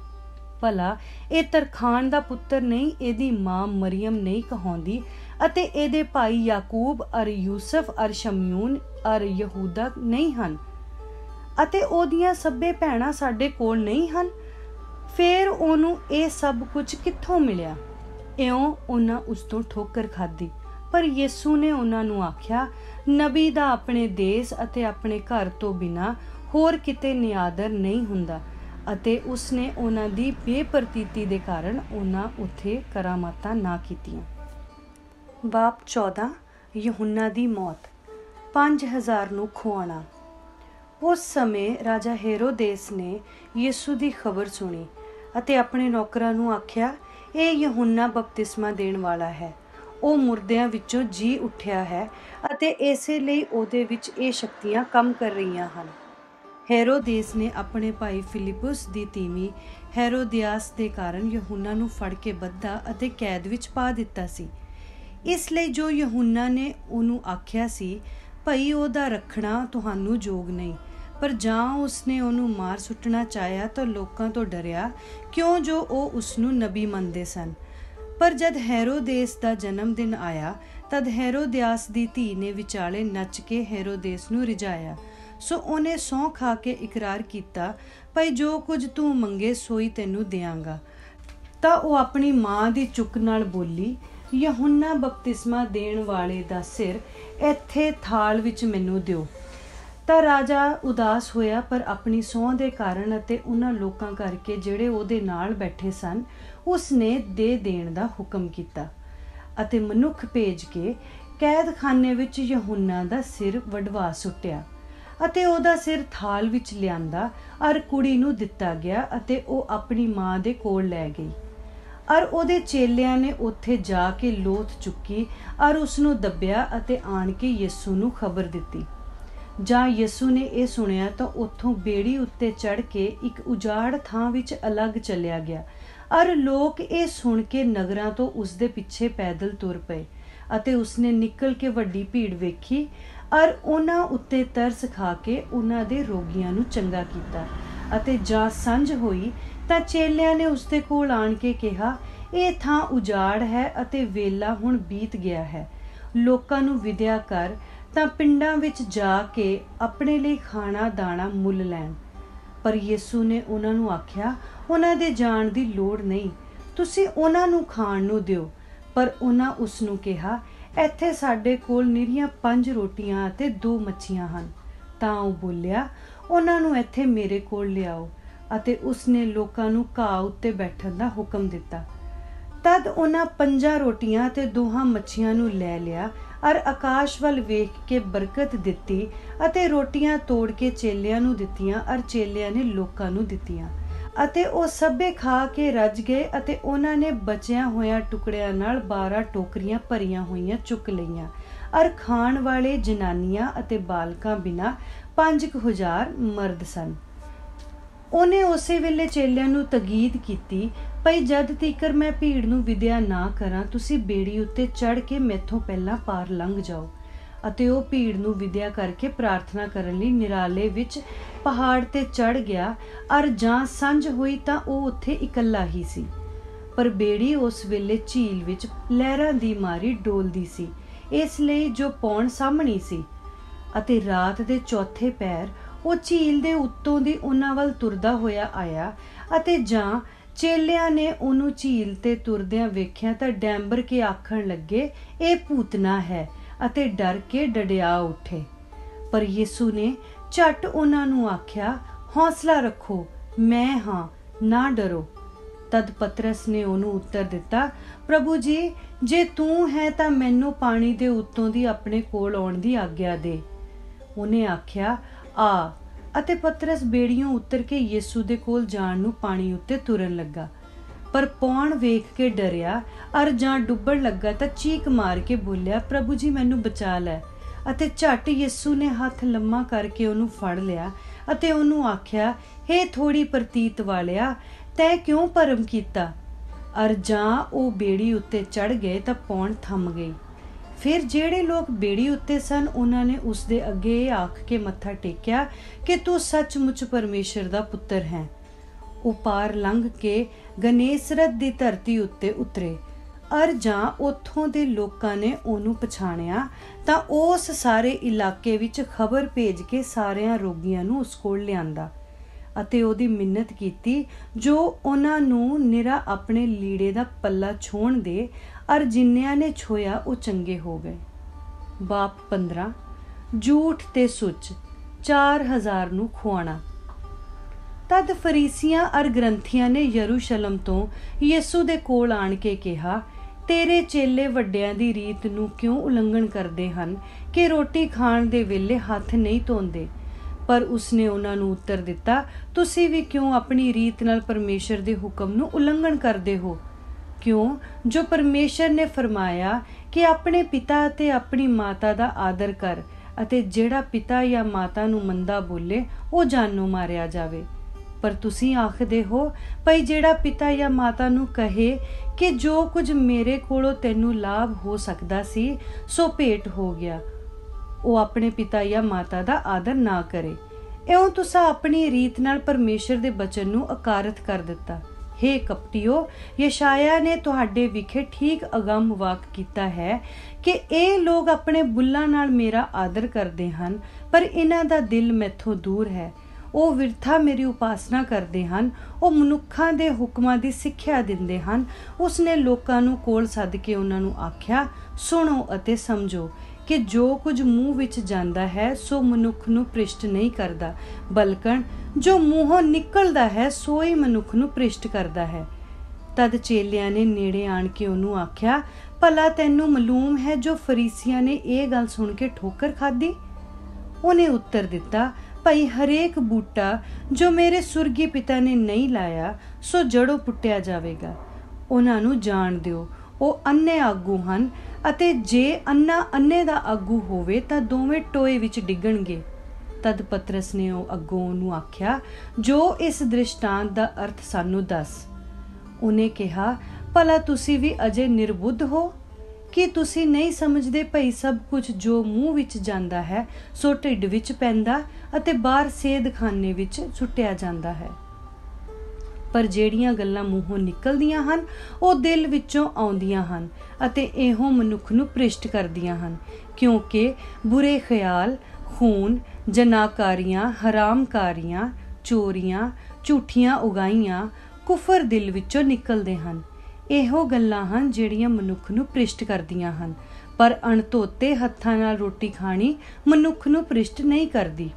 ਭਲਾ ਇਹ ਤਰਖਾਨ ਦਾ ਪੁੱਤਰ ਨਹੀਂ, ਇਹਦੀ ਮਾਂ ਮਰੀਅਮ ਨਹੀਂ ਕਹਾਉਂਦੀ, ਅਤੇ ਇਹਦੇ ਭਾਈ ਯਾਕੂਬ ਅਰ ਯੂਸਫ ਅਰ ਸ਼ਮਯੂਨ ਅਰ ਯਹੂਦਾ ਨਹੀਂ ਹਨ, ਅਤੇ ਉਹਦੀਆਂ ਸਭੇ ਭੈਣਾਂ ਸਾਡੇ ਕੋਲ ਨਹੀਂ ਹਨ? ਫਿਰ ਉਹਨੂੰ ਇਹ ਸਭ ਕੁਝ ਕਿੱਥੋਂ ਮਿਲਿਆ? ਇਉਂ ਉਹਨਾਂ ਉਸ ਤੋਂ ਠੋਕਰ ਖਾਧੀ। ਪਰ ਯਿਸੂ ਨੇ ਉਹਨਾਂ ਨੂੰ ਆਖਿਆ, ਨਬੀ ਦਾ ਆਪਣੇ ਦੇਸ਼ ਅਤੇ ਆਪਣੇ ਘਰ ਤੋਂ ਬਿਨਾਂ ਹੋਰ ਕਿਤੇ ਨਿਆਦਰ ਨਹੀਂ ਹੁੰਦਾ। ਅਤੇ ਉਸਨੇ ਉਹਨਾਂ ਦੀ ਬੇਪਰਤੀਤੀ ਦੇ ਕਾਰਨ ਉਹਨਾਂ ਉੱਥੇ ਕਰਾਮਾਤਾਂ ਨਾ ਕੀਤੀਆਂ। ਬਾਪ ਚੌਦਾਂ। ਯਹੂਨਾ ਦੀ ਮੌਤ। ਪੰਜ ਹਜ਼ਾਰ ਨੂੰ ਖੁਆਉਣਾ। ਉਸ ਸਮੇਂ ਰਾਜਾ ਹੈਰੋਦੇਸ ਨੇ ਯਿਸੂ ਦੀ ਖਬਰ ਸੁਣੀ ਅਤੇ ਆਪਣੇ ਨੌਕਰਾਂ ਨੂੰ ਆਖਿਆ, ਇਹ ਯਹੂਨਾ ਬਪਤਿਸਮਾ ਦੇਣ ਵਾਲਾ ਹੈ। ਉਹ ਮੁਰਦਿਆਂ ਵਿੱਚੋਂ ਜੀ ਉੱਠਿਆ ਹੈ ਅਤੇ ਇਸੇ ਲਈ ਉਹਦੇ ਵਿੱਚ ਇਹ ਸ਼ਕਤੀਆਂ ਕੰਮ ਕਰ ਰਹੀਆਂ ਹਨ। ਹੈਰੋਦੇਸ ਨੇ ਆਪਣੇ ਭਾਈ ਫਿਲਿਪੁਸ ਦੀ ਤੀਵੀਂ ਹੈਰੋਦਿਆਸ ਦੇ ਕਾਰਨ ਯਹੂਨਾ ਨੂੰ ਫੜ ਕੇ ਬੱਧਾ ਅਤੇ ਕੈਦ ਵਿੱਚ ਪਾ ਦਿੱਤਾ ਸੀ। ਇਸ ਲਈ ਜੋ ਯਹੂਨਾ ਨੇ ਉਹਨੂੰ ਆਖਿਆ ਸੀ, ਭਈ ਉਹਦਾ ਰੱਖਣਾ ਤੁਹਾਨੂੰ ਯੋਗ ਨਹੀਂ, ਪਰ ਜਾਂ ਉਸਨੇ ਉਹਨੂੰ ਮਾਰ ਸੁੱਟਣਾ ਚਾਹਿਆ ਤਾਂ ਲੋਕਾਂ ਤੋਂ ਡਰਿਆ, ਕਿਉਂ ਜੋ ਉਹ ਉਸਨੂੰ ਨਬੀ ਮੰਨਦੇ ਸਨ। ਪਰ ਜਦ ਹੈਰੋਦੇਸ ਦਾ ਜਨਮ ਦਿਨ ਆਇਆ ਤਦ ਹੈਰੋਦਿਆਸ ਦੀ ਧੀ ਨੇ ਵਿਚਾਲੇ ਨੱਚ ਕੇ ਹੈਰੋਦੇਸ ਨੂੰ ਰਿਝਾਇਆ। ਸੋ ਉਹਨੇ ਸਹੁੰ ਖਾ ਕੇ ਇਕਰਾਰ ਕੀਤਾ, ਭਈ ਜੋ ਕੁਝ ਤੂੰ ਮੰਗੇ ਸੋਈ ਤੈਨੂੰ ਦਿਆਂਗਾ। ਤਾਂ ਉਹ ਆਪਣੀ ਮਾਂ ਦੀ ਚੁੱਕ ਨਾਲ ਬੋਲੀ, ਯਹੂਨਾ ਬਪਤਿਸਮਾ ਦੇਣ ਵਾਲੇ ਦਾ ਸਿਰ ਇੱਥੇ ਥਾਲ ਵਿੱਚ ਮੈਨੂੰ ਦਿਓ। ਤਾਂ ਰਾਜਾ ਉਦਾਸ ਹੋਇਆ, ਪਰ ਆਪਣੀ ਸਹੁੰ ਦੇ ਕਾਰਨ ਅਤੇ ਉਹਨਾਂ ਲੋਕਾਂ ਕਰਕੇ ਜਿਹੜੇ ਉਹਦੇ ਨਾਲ ਬੈਠੇ ਸਨ, ਉਸ ਨੇ ਦੇ ਦੇਣ ਦਾ ਹੁਕਮ ਕੀਤਾ ਅਤੇ ਮਨੁੱਖ ਭੇਜ ਕੇ ਕੈਦਖਾਨੇ ਵਿੱਚ ਯਹੂਨਾ ਦਾ ਸਿਰ ਵਢਵਾ ਸੁੱਟਿਆ ਅਤੇ ਉਹਦਾ ਸਿਰ ਥਾਲ ਵਿੱਚ ਲਿਆਂਦਾ ਅਰ ਕੁੜੀ ਨੂੰ ਦਿੱਤਾ ਗਿਆ ਅਤੇ ਉਹ ਆਪਣੀ ਮਾਂ ਦੇ ਕੋਲ ਲੈ ਗਈ। ਅਰ ਉਹਦੇ ਚੇਲਿਆਂ ਨੇ ਉੱਥੇ ਜਾ ਕੇ ਲੋਥ ਚੁੱਕੀ ਅਰ ਉਸਨੂੰ ਦੱਬਿਆ ਅਤੇ ਆਣ ਕੇ ਯਿਸੂ ਨੂੰ ਖਬਰ ਦਿੱਤੀ। ਜਾਂ ਯਿਸੂ ਨੇ ਇਹ ਸੁਣਿਆ ਤਾਂ ਉੱਥੋਂ ਬੇੜੀ ਉੱਤੇ ਚੜ੍ਹ ਕੇ ਇੱਕ ਉਜਾੜ ਥਾਂ ਵਿੱਚ ਅਲੱਗ ਚਲਿਆ ਗਿਆ ਅਰ ਲੋਕ ਇਹ ਸੁਣ ਕੇ ਨਗਰਾਂ ਤੋਂ ਉਸਦੇ ਪਿੱਛੇ ਪੈਦਲ ਤੁਰ ਪਏ ਅਤੇ ਉਸਨੇ ਨਿਕਲ ਕੇ ਵੱਡੀ ਭੀੜ ਵੇਖੀ ਅਰ ਉਹਨਾਂ ਉੱਤੇ ਤਰਸ ਖਾ ਕੇ ਉਹਨਾਂ ਦੇ ਰੋਗੀਆਂ ਨੂੰ ਚੰਗਾ ਕੀਤਾ। ਅਤੇ ਜਾਂ ਸੰਝ ਹੋਈ ਤਾਂ ਚੇਲਿਆਂ ਨੇ ਉਸਦੇ ਕੋਲ ਆਣ ਕੇ ਕਿਹਾ, ਇਹ ਥਾਂ ਉਜਾੜ ਹੈ ਅਤੇ ਵੇਲਾ ਹੁਣ ਬੀਤ ਗਿਆ ਹੈ, ਲੋਕਾਂ ਨੂੰ ਵਿਦਿਆ ਕਰ ਤਾਂ ਪਿੰਡਾਂ ਵਿੱਚ ਜਾ ਕੇ ਆਪਣੇ ਲਈ ਖਾਣਾ ਦਾਣਾ ਮੁੱਲ ਲੈਣ। ਪਰ ਯਿਸੂ ਨੇ ਉਹਨਾਂ ਨੂੰ ਆਖਿਆ, ਉਹਨਾਂ ਦੇ ਜਾਣ ਦੀ ਲੋੜ ਨਹੀਂ, ਤੁਸੀਂ ਉਹਨਾਂ ਨੂੰ ਖਾਣ ਨੂੰ ਦਿਓ। ਪਰ ਉਹਨਾਂ ਉਸ ਨੂੰ ਕਿਹਾ, ਇੱਥੇ ਸਾਡੇ ਕੋਲ ਨਿਰੀਆਂ ਪੰਜ ਰੋਟੀਆਂ ਅਤੇ ਦੋ ਮੱਛੀਆਂ ਹਨ। ਤਾਂ ਉਹ ਬੋਲਿਆ, ਉਹਨਾਂ ਨੂੰ ਇੱਥੇ ਮੇਰੇ ਕੋਲ ਲਿਆਓ। ਅਤੇ ਉਸਨੇ ਲੋਕਾਂ ਨੂੰ ਘਾਹ ਉੱਤੇ ਬੈਠਣ ਦਾ ਹੁਕਮ ਦਿੱਤਾ। ਤਦ ਉਹਨਾਂ ਪੰਜਾਂ ਰੋਟੀਆਂ ਅਤੇ ਦੋਹਾਂ ਮੱਛੀਆਂ ਨੂੰ ਲੈ ਲਿਆ ਅਰ ਆਕਾਸ਼ ਵੱਲ ਵੇਖ ਕੇ ਬਰਕਤ ਦਿੱਤੀ ਅਤੇ ਰੋਟੀਆਂ ਤੋੜ ਕੇ ਚੇਲਿਆਂ ਨੂੰ ਦਿੱਤੀਆਂ ਅਰ ਚੇਲਿਆਂ ਨੇ ਲੋਕਾਂ ਨੂੰ ਦਿੱਤੀਆਂ। ਅਤੇ ਉਹ ਸਭੇ ਖਾ ਕੇ ਰੱਜ ਗਏ ਅਤੇ ਉਹਨਾਂ ਨੇ ਬਚਿਆ ਹੋਇਆਂ ਟੁਕੜਿਆਂ ਨਾਲ ਬਾਰਾਂ ਟੋਕਰੀਆਂ ਭਰੀਆਂ ਹੋਈਆਂ ਚੁੱਕ ਲਈਆਂ ਅਰ ਖਾਣ ਵਾਲੇ ਜਨਾਨੀਆਂ ਅਤੇ ਬਾਲਕਾਂ ਬਿਨਾਂ ਪੰਜ ਕੁ ਹਜ਼ਾਰ ਮਰਦ ਸਨ। ਉਹਨੇ ਉਸੇ ਵੇਲੇ ਚੇਲਿਆਂ ਨੂੰ ਤਕੀਦ ਕੀਤੀ, ਭਈ ਜਦ ਤੀਕਰ ਮੈਂ ਭੀੜ ਨੂੰ ਵਿਦਿਆ ਨਾ ਕਰਾਂ, ਤੁਸੀਂ ਬੇੜੀ ਉੱਤੇ ਚੜ੍ਹ ਕੇ ਮੈਥੋਂ ਪਹਿਲਾਂ ਪਾਰ ਲੰਘ ਜਾਓ। ਅਤੇ ਉਹ ਭੀੜ ਨੂੰ ਵਿਦਿਆ ਕਰਕੇ ਪ੍ਰਾਰਥਨਾ ਕਰਨ ਲਈ ਨਿਰਾਲੇ ਵਿੱਚ ਪਹਾੜ ਤੇ ਚੜ੍ਹ ਗਿਆ ਅਰ ਜਾਂ ਸੰਝ ਹੋਈ ਤਾਂ ਉਹ ਉੱਥੇ ਇਕੱਲਾ ਹੀ ਸੀ। ਪਰ ਬੇੜੀ ਉਸ ਵੇਲੇ ਝੀਲ ਵਿੱਚ ਲਹਿਰਾਂ ਦੀ ਮਾਰੀ ਡੋਲਦੀ ਸੀ, ਇਸ ਲਈ ਜੋ ਪੌਣ ਸਾਹਮਣੀ ਸੀ। ਅਤੇ ਰਾਤ ਦੇ ਚੌਥੇ ਪਹਿਰ ਉਹ ਝੀਲ ਦੇ ਉੱਤੋਂ ਦੀ ਉਹਨਾਂ ਵੱਲ ਤੁਰਦਾ ਹੋਇਆ ਆਇਆ ਅਤੇ ਜਾਂ ਚੇਲਿਆਂ ਨੇ ਉਹਨੂੰ ਝੀਲ ਤੇ ਤੁਰਦਿਆਂ ਵੇਖਿਆ ਤਾਂ ਡੈਂਬਰ ਕੇ ਆਖਣ ਲੱਗੇ, ਇਹ ਭੂਤਨਾ ਹੈ, ਅਤੇ ਡਰ ਕੇ ਡੜਿਆ ਉੱਠੇ। ਪਰ ਯਿਸੂ ਨੇ ਝੱਟ ਉਹਨਾਂ ਨੂੰ ਆਖਿਆ, ਹੌਸਲਾ ਰੱਖੋ, ਮੈਂ ਹਾਂ, ਨਾ ਡਰੋ। ਤਦ ਪਤਰਸ ਨੇ ਉਹਨੂੰ ਉੱਤਰ ਦਿੱਤਾ, ਪ੍ਰਭੂ ਜੀ, ਜੇ ਤੂੰ ਹੈ ਤਾਂ ਮੈਨੂੰ ਪਾਣੀ ਦੇ ਉੱਤੋਂ ਦੀ ਆਪਣੇ ਕੋਲ ਆਉਣ ਦੀ ਆਗਿਆ ਦੇ। ਉਹਨੇ ਆਖਿਆ, ਆ। ਅਤੇ ਪਤਰਸ ਬੇੜੀਓਂ ਉਤਰ ਕੇ ਯਿਸੂ ਦੇ ਕੋਲ ਜਾਣ ਨੂੰ ਪਾਣੀ ਉੱਤੇ ਤੁਰਨ ਲੱਗਾ। ਪਰ ਪੌਣ ਵੇਖ ਕੇ ਡਰਿਆ ਅਰ ਜਾਂ ਡੁੱਬਣ ਲੱਗਾ ਤਾਂ ਚੀਕ ਮਾਰ ਕੇ ਬੋਲਿਆ, ਪ੍ਰਭੂ ਜੀ, ਮੈਨੂੰ ਬਚਾ ਲੈ। ਅਤੇ ਝੱਟ ਯਿਸੂ ਨੇ ਹੱਥ ਲੰਮਾ ਕਰਕੇ ਉਹਨੂੰ ਫੜ ਲਿਆ ਅਤੇ ਉਹਨੂੰ ਆਖਿਆ, ਹੇ ਥੋੜੀ ਪ੍ਰਤੀਤ ਵਾਲਿਆ, ਤੈਂ ਕਿਉਂ ਭਰਮ ਕੀਤਾ? ਅਰ ਜਾਂ ਉਹ ਬੇੜੀ ਉੱਤੇ ਚੜ੍ਹ ਗਏ ਤਾਂ ਪੌਣ ਥੰਮ ਗਈ। ਫਿਰ ਜਿਹੜੇ ਲੋਕ ਬੇੜੀ ਉੱਤੇ ਸਨ, ਉਹਨਾਂ ਨੇ ਉਸ ਦੇ ਅੱਗੇ ਇਹ ਆਖ ਕੇ ਮੱਥਾ ਟੇਕਿਆ ਕਿ ਤੂੰ ਸੱਚਮੁੱਚ ਪਰਮੇਸ਼ਰ ਦਾ ਪੁੱਤਰ ਹੈ। ਉਹ ਪਾਰ ਲੰਘ ਕੇ ਗਨੇਸਰਤ ਦੀ ਧਰਤੀ ਉੱਤੇ ਉਤਰੇ ਅਰ ਜਾਂ ਉੱਥੋਂ ਦੇ ਲੋਕਾਂ ਨੇ ਉਹਨੂੰ ਪਛਾਣਿਆ ਤਾਂ ਉਸ ਸਾਰੇ ਇਲਾਕੇ ਵਿੱਚ ਖਬਰ ਭੇਜ ਕੇ ਸਾਰਿਆਂ ਰੋਗੀਆਂ ਨੂੰ ਉਸ ਕੋਲ ਲਿਆਂਦਾ ਅਤੇ ਉਹਦੀ ਮਿੰਨਤ ਕੀਤੀ, ਜੋ ਉਹਨਾਂ ਨੂੰ ਨਿਰਾ ਆਪਣੇ ਲੀੜੇ ਦਾ ਪੱਲਾ ਛੋਹਣ ਦੇ। ਅਰ ਜਿੰਨਿਆਂ ਨੇ ਛੋਇਆ ਉਹ ਚੰਗੇ ਹੋ ਗਏ। ਬਾਪ ਪੰਦਰਾਂ। ਝੂਠ ਤੇ ਸੁੱਚ, ਚਾਰ ਹਜ਼ਾਰ ਨੂੰ ਖੁਆਣਾ। ਤਦ ਫਰੀਸੀਆਂ ਅਰ ਗ੍ਰੰਥੀਆਂ ਨੇ ਯਰੂਸ਼ਲਮ ਤੋਂ ਯਿਸੂ ਦੇ ਕੋਲ ਆਣ ਕੇ ਕਿਹਾ, ਤੇਰੇ ਚੇਲੇ ਵੱਡਿਆਂ ਦੀ ਰੀਤ ਨੂੰ ਕਿਉਂ ਉਲੰਘਣ ਕਰਦੇ ਹਨ ਕਿ ਰੋਟੀ ਖਾਣ ਦੇ ਵੇਲੇ ਹੱਥ ਨਹੀਂ ਧੋਂਦੇ? ਪਰ ਉਸਨੇ ਉਹਨਾਂ ਨੂੰ ਉੱਤਰ ਦਿੱਤਾ, ਤੁਸੀਂ ਵੀ ਕਿਉਂ ਆਪਣੀ ਰੀਤ ਨਾਲ ਪਰਮੇਸ਼ਰ ਦੇ ਹੁਕਮ ਨੂੰ ਉਲੰਘਣ ਕਰਦੇ ਹੋ? ਕਿਉਂ ਜੋ ਪਰਮੇਸ਼ਰ ਨੇ ਫਰਮਾਇਆ ਕਿ ਆਪਣੇ ਪਿਤਾ ਅਤੇ ਆਪਣੀ ਮਾਤਾ ਦਾ ਆਦਰ ਕਰ, ਅਤੇ ਜਿਹੜਾ ਪਿਤਾ ਜਾਂ ਮਾਤਾ ਨੂੰ ਮੰਦਾ ਬੋਲੇ ਉਹ ਜਾਨੋਂ ਮਾਰਿਆ ਜਾਵੇ। ਪਰ ਤੁਸੀਂ ਆਖਦੇ ਹੋ, ਭਈ ਜਿਹੜਾ ਪਿਤਾ ਜਾਂ ਮਾਤਾ ਨੂੰ ਕਹੇ ਕਿ ਜੋ ਕੁਝ ਮੇਰੇ ਕੋਲੋਂ ਤੈਨੂੰ ਲਾਭ ਹੋ ਸਕਦਾ ਸੀ ਸੋ ਭੇਟ ਹੋ ਗਿਆ, ਉਹ ਆਪਣੇ ਪਿਤਾ ਜਾਂ ਮਾਤਾ ਦਾ ਆਦਰ ਨਾ ਕਰੇ। ਇਉਂ ਤੁਸੀਂ ਆਪਣੀ ਰੀਤ ਨਾਲ ਪਰਮੇਸ਼ਰ ਦੇ ਬਚਨ ਨੂੰ ਅਕਾਰਤ ਕਰ ਦਿੱਤਾ। ਹੇ ਕਪਟੀਓ, ਯਸ਼ਾਇਆ ਨੇ ਤੁਹਾਡੇ ਵਿਖੇ ਠੀਕ ਅਗੰਮ ਵਾਕ ਕੀਤਾ ਹੈ ਕਿ ਇਹ ਲੋਕ ਆਪਣੇ ਬੁੱਲਾਂ ਨਾਲ ਮੇਰਾ ਆਦਰ ਕਰਦੇ ਹਨ, ਪਰ ਇਹਨਾਂ ਦਾ ਦਿਲ ਮੈਥੋਂ ਦੂਰ ਹੈ। ਉਹ ਵਿਰਥਾ ਮੇਰੀ ਉਪਾਸਨਾ ਕਰਦੇ ਹਨ, ਉਹ ਮਨੁੱਖਾਂ ਦੇ ਹੁਕਮਾਂ ਦੀ ਸਿੱਖਿਆ ਦਿੰਦੇ ਹਨ। ਉਸਨੇ ਲੋਕਾਂ ਨੂੰ ਕੋਲ ਸੱਦ ਕੇ ਉਹਨਾਂ ਨੂੰ ਆਖਿਆ, ਸੁਣੋ ਅਤੇ ਸਮਝੋ ਕਿ ਜੋ ਕੁਝ ਮੂੰਹ ਵਿੱਚ ਜਾਂਦਾ ਹੈ ਸੋ ਮਨੁੱਖ ਨੂੰ ਭ੍ਰਿਸ਼ਟ ਨਹੀਂ ਕਰਦਾ, ਬਲਕਣ ਜੋ ਮੂੰਹੋਂ ਨਿਕਲਦਾ ਹੈ ਸੋ ਹੀ ਮਨੁੱਖ ਨੂੰ ਭ੍ਰਿਸ਼ਟ ਕਰਦਾ ਹੈ। ਤਦ ਚੇਲਿਆਂ ਨੇ ਨੇੜੇ ਆਣ ਕੇ ਉਹਨੂੰ ਆਖਿਆ, ਭਲਾ ਤੈਨੂੰ ਮਾਲੂਮ ਹੈ ਜੋ ਫਰੀਸੀਆਂ ਨੇ ਇਹ ਗੱਲ ਸੁਣ ਕੇ ਠੋਕਰ ਖਾਧੀ? ਉਹਨੇ ਉੱਤਰ ਦਿੱਤਾ, ਭਾਈ ਹਰੇਕ ਬੂਟਾ ਜੋ ਮੇਰੇ ਸੁਰਗੀ ਪਿਤਾ ਨੇ ਨਹੀਂ ਲਾਇਆ ਸੋ ਜੜੋਂ ਪੁੱਟਿਆ ਜਾਵੇਗਾ। ਉਹਨਾਂ ਨੂੰ ਜਾਣ ਦਿਓ, ਉਹ ਅੰਨੇ ਆਗੂ ਹਨ, ਅਤੇ ਜੇ ਅੰਨਾ ਅੰਨੇ ਦਾ ਆਗੂ ਹੋਵੇ ਤਾਂ ਦੋਵੇਂ ਟੋਏ ਵਿੱਚ ਡਿੱਗਣਗੇ। ਤਦ ਪਤਰਸ ਨੇ ਉਹ ਅੱਗੋਂ ਉਹਨੂੰ ਆਖਿਆ, ਜੋ ਇਸ ਦ੍ਰਿਸ਼ਟਾਂਤ ਦਾ ਅਰਥ ਸਾਨੂੰ ਦੱਸ। ਉਹਨੇ ਕਿਹਾ, ਭਲਾ ਤੁਸੀਂ ਵੀ ਅਜੇ ਨਿਰਬੁੱਧ ਹੋ? ਕੀ ਤੁਸੀਂ ਨਹੀਂ ਸਮਝਦੇ ਭਈ ਸਭ ਕੁਝ ਜੋ ਮੂੰਹ ਵਿੱਚ ਜਾਂਦਾ ਹੈ ਸੋ ਢਿੱਡ ਵਿੱਚ ਪੈਂਦਾ ਅਤੇ ਬਾਹਰ ਸੇਧਖਾਨੇ ਵਿੱਚ ਸੁੱਟਿਆ ਜਾਂਦਾ ਹੈ। ਪਰ ਜਿਹੜੀਆਂ ਗੱਲਾਂ ਮੂੰਹੋਂ ਨਿਕਲਦੀਆਂ ਹਨ ਉਹ ਦਿਲ ਵਿੱਚੋਂ ਆਉਂਦੀਆਂ ਹਨ ਅਤੇ ਇਹੋ ਮਨੁੱਖ ਨੂੰ ਭ੍ਰਿਸ਼ਟ ਕਰਦੀਆਂ ਹਨ, ਕਿਉਂਕਿ ਬੁਰੇ ਖਿਆਲ, ਖੂਨ, ਜਨਾਕਾਰੀਆਂ, ਹਰਾਮਕਾਰੀਆਂ, ਚੋਰੀਆਂ, ਝੂਠੀਆਂ ਉਗਾਈਆਂ, ਕੁਫਰ ਦਿਲ ਵਿੱਚੋਂ ਨਿਕਲਦੇ ਹਨ। ਇਹੋ ਗੱਲਾਂ ਹਨ ਜਿਹੜੀਆਂ ਮਨੁੱਖ ਨੂੰ ਭ੍ਰਿਸ਼ਟ ਕਰਦੀਆਂ ਹਨ, ਪਰ ਅਣਧੋਤੇ ਹੱਥਾਂ ਨਾਲ ਰੋਟੀ ਖਾਣੀ ਮਨੁੱਖ ਨੂੰ ਭ੍ਰਿਸ਼ਟ ਨਹੀਂ ਕਰਦੀ।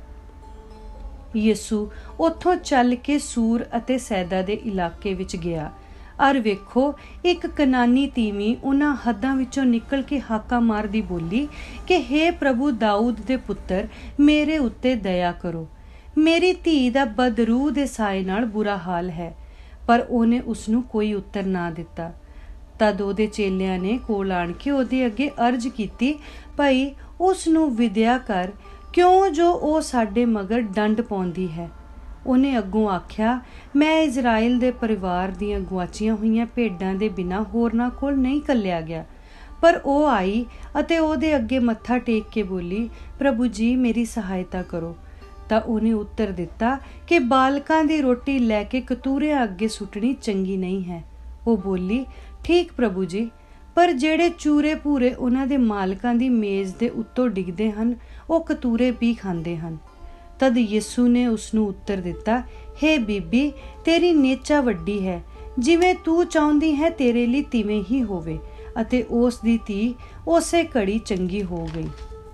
ਯਿਸੂ ਉੱਥੋਂ ਚੱਲ ਕੇ ਸੂਰ ਅਤੇ ਸੈਦਾ ਦੇ ਇਲਾਕੇ ਵਿੱਚ ਗਿਆ। ਅਰ ਵੇਖੋ, ਇੱਕ ਕਨਾਨੀ ਤੀਵੀਂ ਉਹਨਾਂ ਹੱਦਾਂ ਵਿੱਚੋਂ ਨਿਕਲ ਕੇ ਹਾਕਾਂ ਮਾਰਦੀ ਬੋਲੀ ਕਿ ਹੇ ਪ੍ਰਭੂ ਦਾਊਦ ਦੇ ਪੁੱਤਰ, ਮੇਰੇ ਉੱਤੇ ਦਇਆ ਕਰੋ, ਮੇਰੀ ਧੀ ਦਾ ਬਦਰੂਹ ਦੇ ਸਾਏ ਨਾਲ ਬੁਰਾ ਹਾਲ ਹੈ। ਪਰ ਉਹਨੇ ਉਸਨੂੰ ਕੋਈ ਉੱਤਰ ਨਾ ਦਿੱਤਾ। ਤਦ ਉਹਦੇ ਚੇਲਿਆਂ ਨੇ ਕੋਲ ਆਣ ਕੇ ਉਹਦੇ ਅੱਗੇ ਅਰਜ਼ ਕੀਤੀ, ਭਾਈ ਉਸ ਨੂੰ ਵਿਦਿਆ ਕਰ, ਕਿਉਂ ਜੋ ਉਹ ਸਾਡੇ ਮਗਰ ਡੰਡ ਪਾਉਂਦੀ ਹੈ। ਉਹਨੇ ਅੱਗੋਂ ਆਖਿਆ, ਮੈਂ ਇਜ਼ਰਾਈਲ ਦੇ ਪਰਿਵਾਰ ਦੀਆਂ ਗੁਆਚੀਆਂ ਹੋਈਆਂ ਭੇਡਾਂ ਦੇ ਬਿਨਾਂ ਹੋਰਨਾਂ ਕੋਲ ਨਹੀਂ ਘੱਲਿਆ ਗਿਆ। ਪਰ ਉਹ ਆਈ ਅਤੇ ਉਹਦੇ ਅੱਗੇ ਮੱਥਾ ਟੇਕ ਕੇ ਬੋਲੀ, ਪ੍ਰਭੂ ਜੀ ਮੇਰੀ ਸਹਾਇਤਾ ਕਰੋ। ਤਾਂ ਉਹਨੇ ਉੱਤਰ ਦਿੱਤਾ ਕਿ ਬਾਲਕਾਂ ਦੀ ਰੋਟੀ ਲੈ ਕੇ ਕਤੂਰਿਆਂ ਅੱਗੇ ਸੁੱਟਣੀ ਚੰਗੀ ਨਹੀਂ ਹੈ। ਉਹ ਬੋਲੀ, ਠੀਕ ਪ੍ਰਭੂ ਜੀ, ਪਰ ਜਿਹੜੇ ਚੂਰੇ ਭੂਰੇ ਉਹਨਾਂ ਦੇ ਮਾਲਕਾਂ ਦੀ ਮੇਜ਼ ਦੇ ਉੱਤੋਂ ਡਿੱਗਦੇ ਹਨ ਉਹ ਕਤੂਰੇ ਵੀ ਖਾਂਦੇ ਹਨ। ਤਦ ਯਿਸੂ ਨੇ ਉਸਨੂੰ ਉੱਤਰ ਦਿੱਤਾ, ਹੇ ਬੀਬੀ, ਤੇਰੀ ਨੇਚਾ ਵੱਡੀ ਹੈ, ਜਿਵੇਂ ਤੂੰ ਚਾਹੁੰਦੀ ਹੈ ਤੇਰੇ ਲਈ ਤਿਵੇਂ ਹੀ ਹੋਵੇ। ਅਤੇ ਉਸ ਦੀ ਧੀ ਉਸੇ ਘੜੀ ਚੰਗੀ ਹੋ ਗਈ।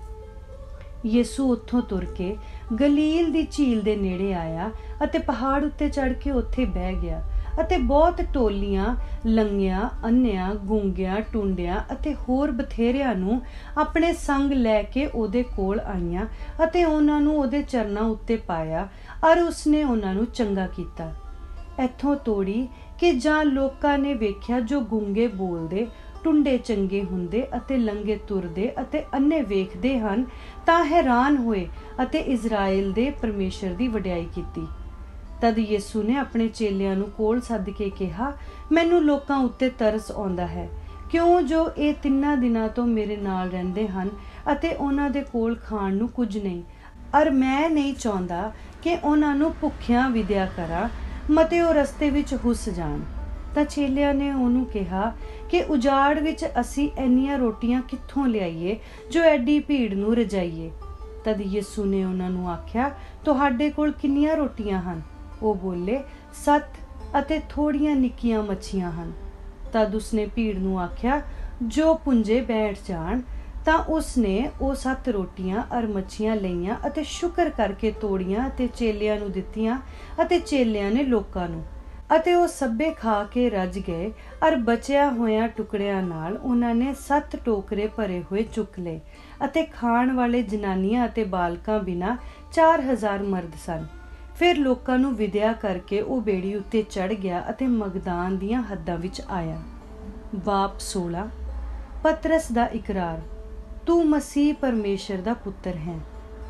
ਯਿਸੂ ਉੱਥੋਂ ਤੁਰ ਕੇ ਗਲੀਲ ਦੀ ਝੀਲ ਦੇ ਨੇੜੇ ਆਇਆ ਅਤੇ ਪਹਾੜ ਉੱਤੇ ਚੜ੍ਹ ਕੇ ਉੱਥੇ ਬਹਿ ਗਿਆ। ਅਤੇ ਬਹੁਤ ਟੋਲੀਆਂ ਲੰਗਿਆਂ, ਅੰਨਿਆਂ, ਗੂੰਗਿਆਂ, ਟੁੰਡਿਆਂ ਅਤੇ ਹੋਰ ਬਥੇਰਿਆਂ ਨੂੰ ਆਪਣੇ ਸੰਗ ਲੈ ਕੇ ਉਹਦੇ ਕੋਲ ਆਈਆਂ ਅਤੇ ਉਹਨਾਂ ਨੂੰ ਉਹਦੇ ਚਰਨਾਂ ਉੱਤੇ ਪਾਇਆ, ਔਰ ਉਸਨੇ ਉਹਨਾਂ ਨੂੰ ਚੰਗਾ ਕੀਤਾ। ਇੱਥੋਂ ਤੋੜੀ ਕਿ ਜਾਂ ਲੋਕਾਂ ਨੇ ਵੇਖਿਆ ਜੋ ਗੂੰਗੇ ਬੋਲਦੇ, ਟੁੰਡੇ ਚੰਗੇ ਹੁੰਦੇ ਅਤੇ ਲੰਗੇ ਤੁਰਦੇ ਅਤੇ ਅੰਨੇ ਵੇਖਦੇ ਹਨ, ਤਾਂ ਹੈਰਾਨ ਹੋਏ ਅਤੇ ਇਜ਼ਰਾਈਲ ਦੇ ਪਰਮੇਸ਼ਰ ਦੀ ਵਡਿਆਈ ਕੀਤੀ। ਤਦ ਯਿਸੂ ਨੇ ਆਪਣੇ ਚੇਲਿਆਂ ਨੂੰ ਕੋਲ ਸੱਦ ਕੇ ਕਿਹਾ, ਮੈਨੂੰ ਲੋਕਾਂ ਉੱਤੇ ਤਰਸ ਆਉਂਦਾ ਹੈ, ਕਿਉਂ ਜੋ ਇਹ ਤਿੰਨਾਂ ਦਿਨਾਂ ਤੋਂ ਮੇਰੇ ਨਾਲ ਰਹਿੰਦੇ ਹਨ ਅਤੇ ਉਹਨਾਂ ਦੇ ਕੋਲ ਖਾਣ ਨੂੰ ਕੁਝ ਨਹੀਂ, ਔਰ ਮੈਂ ਨਹੀਂ ਚਾਹੁੰਦਾ ਕਿ ਉਹਨਾਂ ਨੂੰ ਭੁੱਖਿਆਂ ਵਿਦਿਆ ਕਰਾਂ, ਮਤੇ ਉਹ ਰਸਤੇ ਵਿੱਚ ਹੁੱਸ ਜਾਣ। ਤਾਂ ਚੇਲਿਆਂ ਨੇ ਉਹਨੂੰ ਕਿਹਾ ਕਿ ਉਜਾੜ ਵਿੱਚ ਅਸੀਂ ਇੰਨੀਆਂ ਰੋਟੀਆਂ ਕਿੱਥੋਂ ਲਿਆਈਏ ਜੋ ਐਡੀ ਭੀੜ ਨੂੰ ਰਜਾਈਏ। ਤਦ ਯਿਸੂ ਨੇ ਉਹਨਾਂ ਨੂੰ ਆਖਿਆ, ਤੁਹਾਡੇ ਕੋਲ ਕਿੰਨੀਆਂ ਰੋਟੀਆਂ ਹਨ? ਉਹ ਬੋਲੇ, ਸੱਤ, ਅਤੇ ਥੋੜੀਆਂ ਨਿੱਕੀਆਂ ਮੱਛੀਆਂ ਹਨ। ਤਦ ਉਸਨੇ ਭੀੜ ਨੂੰ ਆਖਿਆ, ਜੋ ਪੁੰਜੇ ਬੈਠ ਜਾਣ। ਤਾਂ ਉਸਨੇ ਉਹ ਸੱਤ ਰੋਟੀਆਂ ਅਰ ਮੱਛੀਆਂ ਲਈਆਂ ਅਤੇ ਸ਼ੁਕਰ ਕਰਕੇ ਤੋੜੀਆਂ ਅਤੇ ਚੇਲਿਆਂ ਨੂੰ ਦਿੱਤੀਆਂ, ਅਤੇ ਚੇਲਿਆਂ ਨੇ ਲੋਕਾਂ ਨੂੰ। ਅਤੇ ਉਹ ਸਭੇ ਖਾ ਕੇ ਰੱਜ ਗਏ, ਅਰ ਬਚਿਆ ਹੋਇਆਂ ਟੁਕੜਿਆਂ ਨਾਲ ਉਹਨਾਂ ਨੇ ਸੱਤ ਟੋਕਰੇ ਭਰੇ ਹੋਏ ਚੁੱਕ ਲਏ। ਅਤੇ ਖਾਣ ਵਾਲੇ ਜਨਾਨੀਆਂ ਅਤੇ ਬਾਲਕਾਂ ਬਿਨਾਂ ਚਾਰ ਹਜ਼ਾਰ ਮਰਦ ਸਨ। ਫਿਰ ਲੋਕਾਂ ਨੂੰ ਵਿਦਿਆ ਕਰਕੇ ਉਹ ਬੇੜੀ ਉੱਤੇ ਚੜ੍ਹ ਗਿਆ ਅਤੇ ਮਗਦਾਨ ਦੀਆਂ ਹੱਦਾਂ ਵਿੱਚ ਆਇਆ। ਬਾਪ ਸੋਲਾਂ। ਪਤਰਸ ਦਾ ਇਕਰਾਰ, ਤੂੰ ਮਸੀਹ ਪਰਮੇਸ਼ਰ ਦਾ ਪੁੱਤਰ ਹੈ।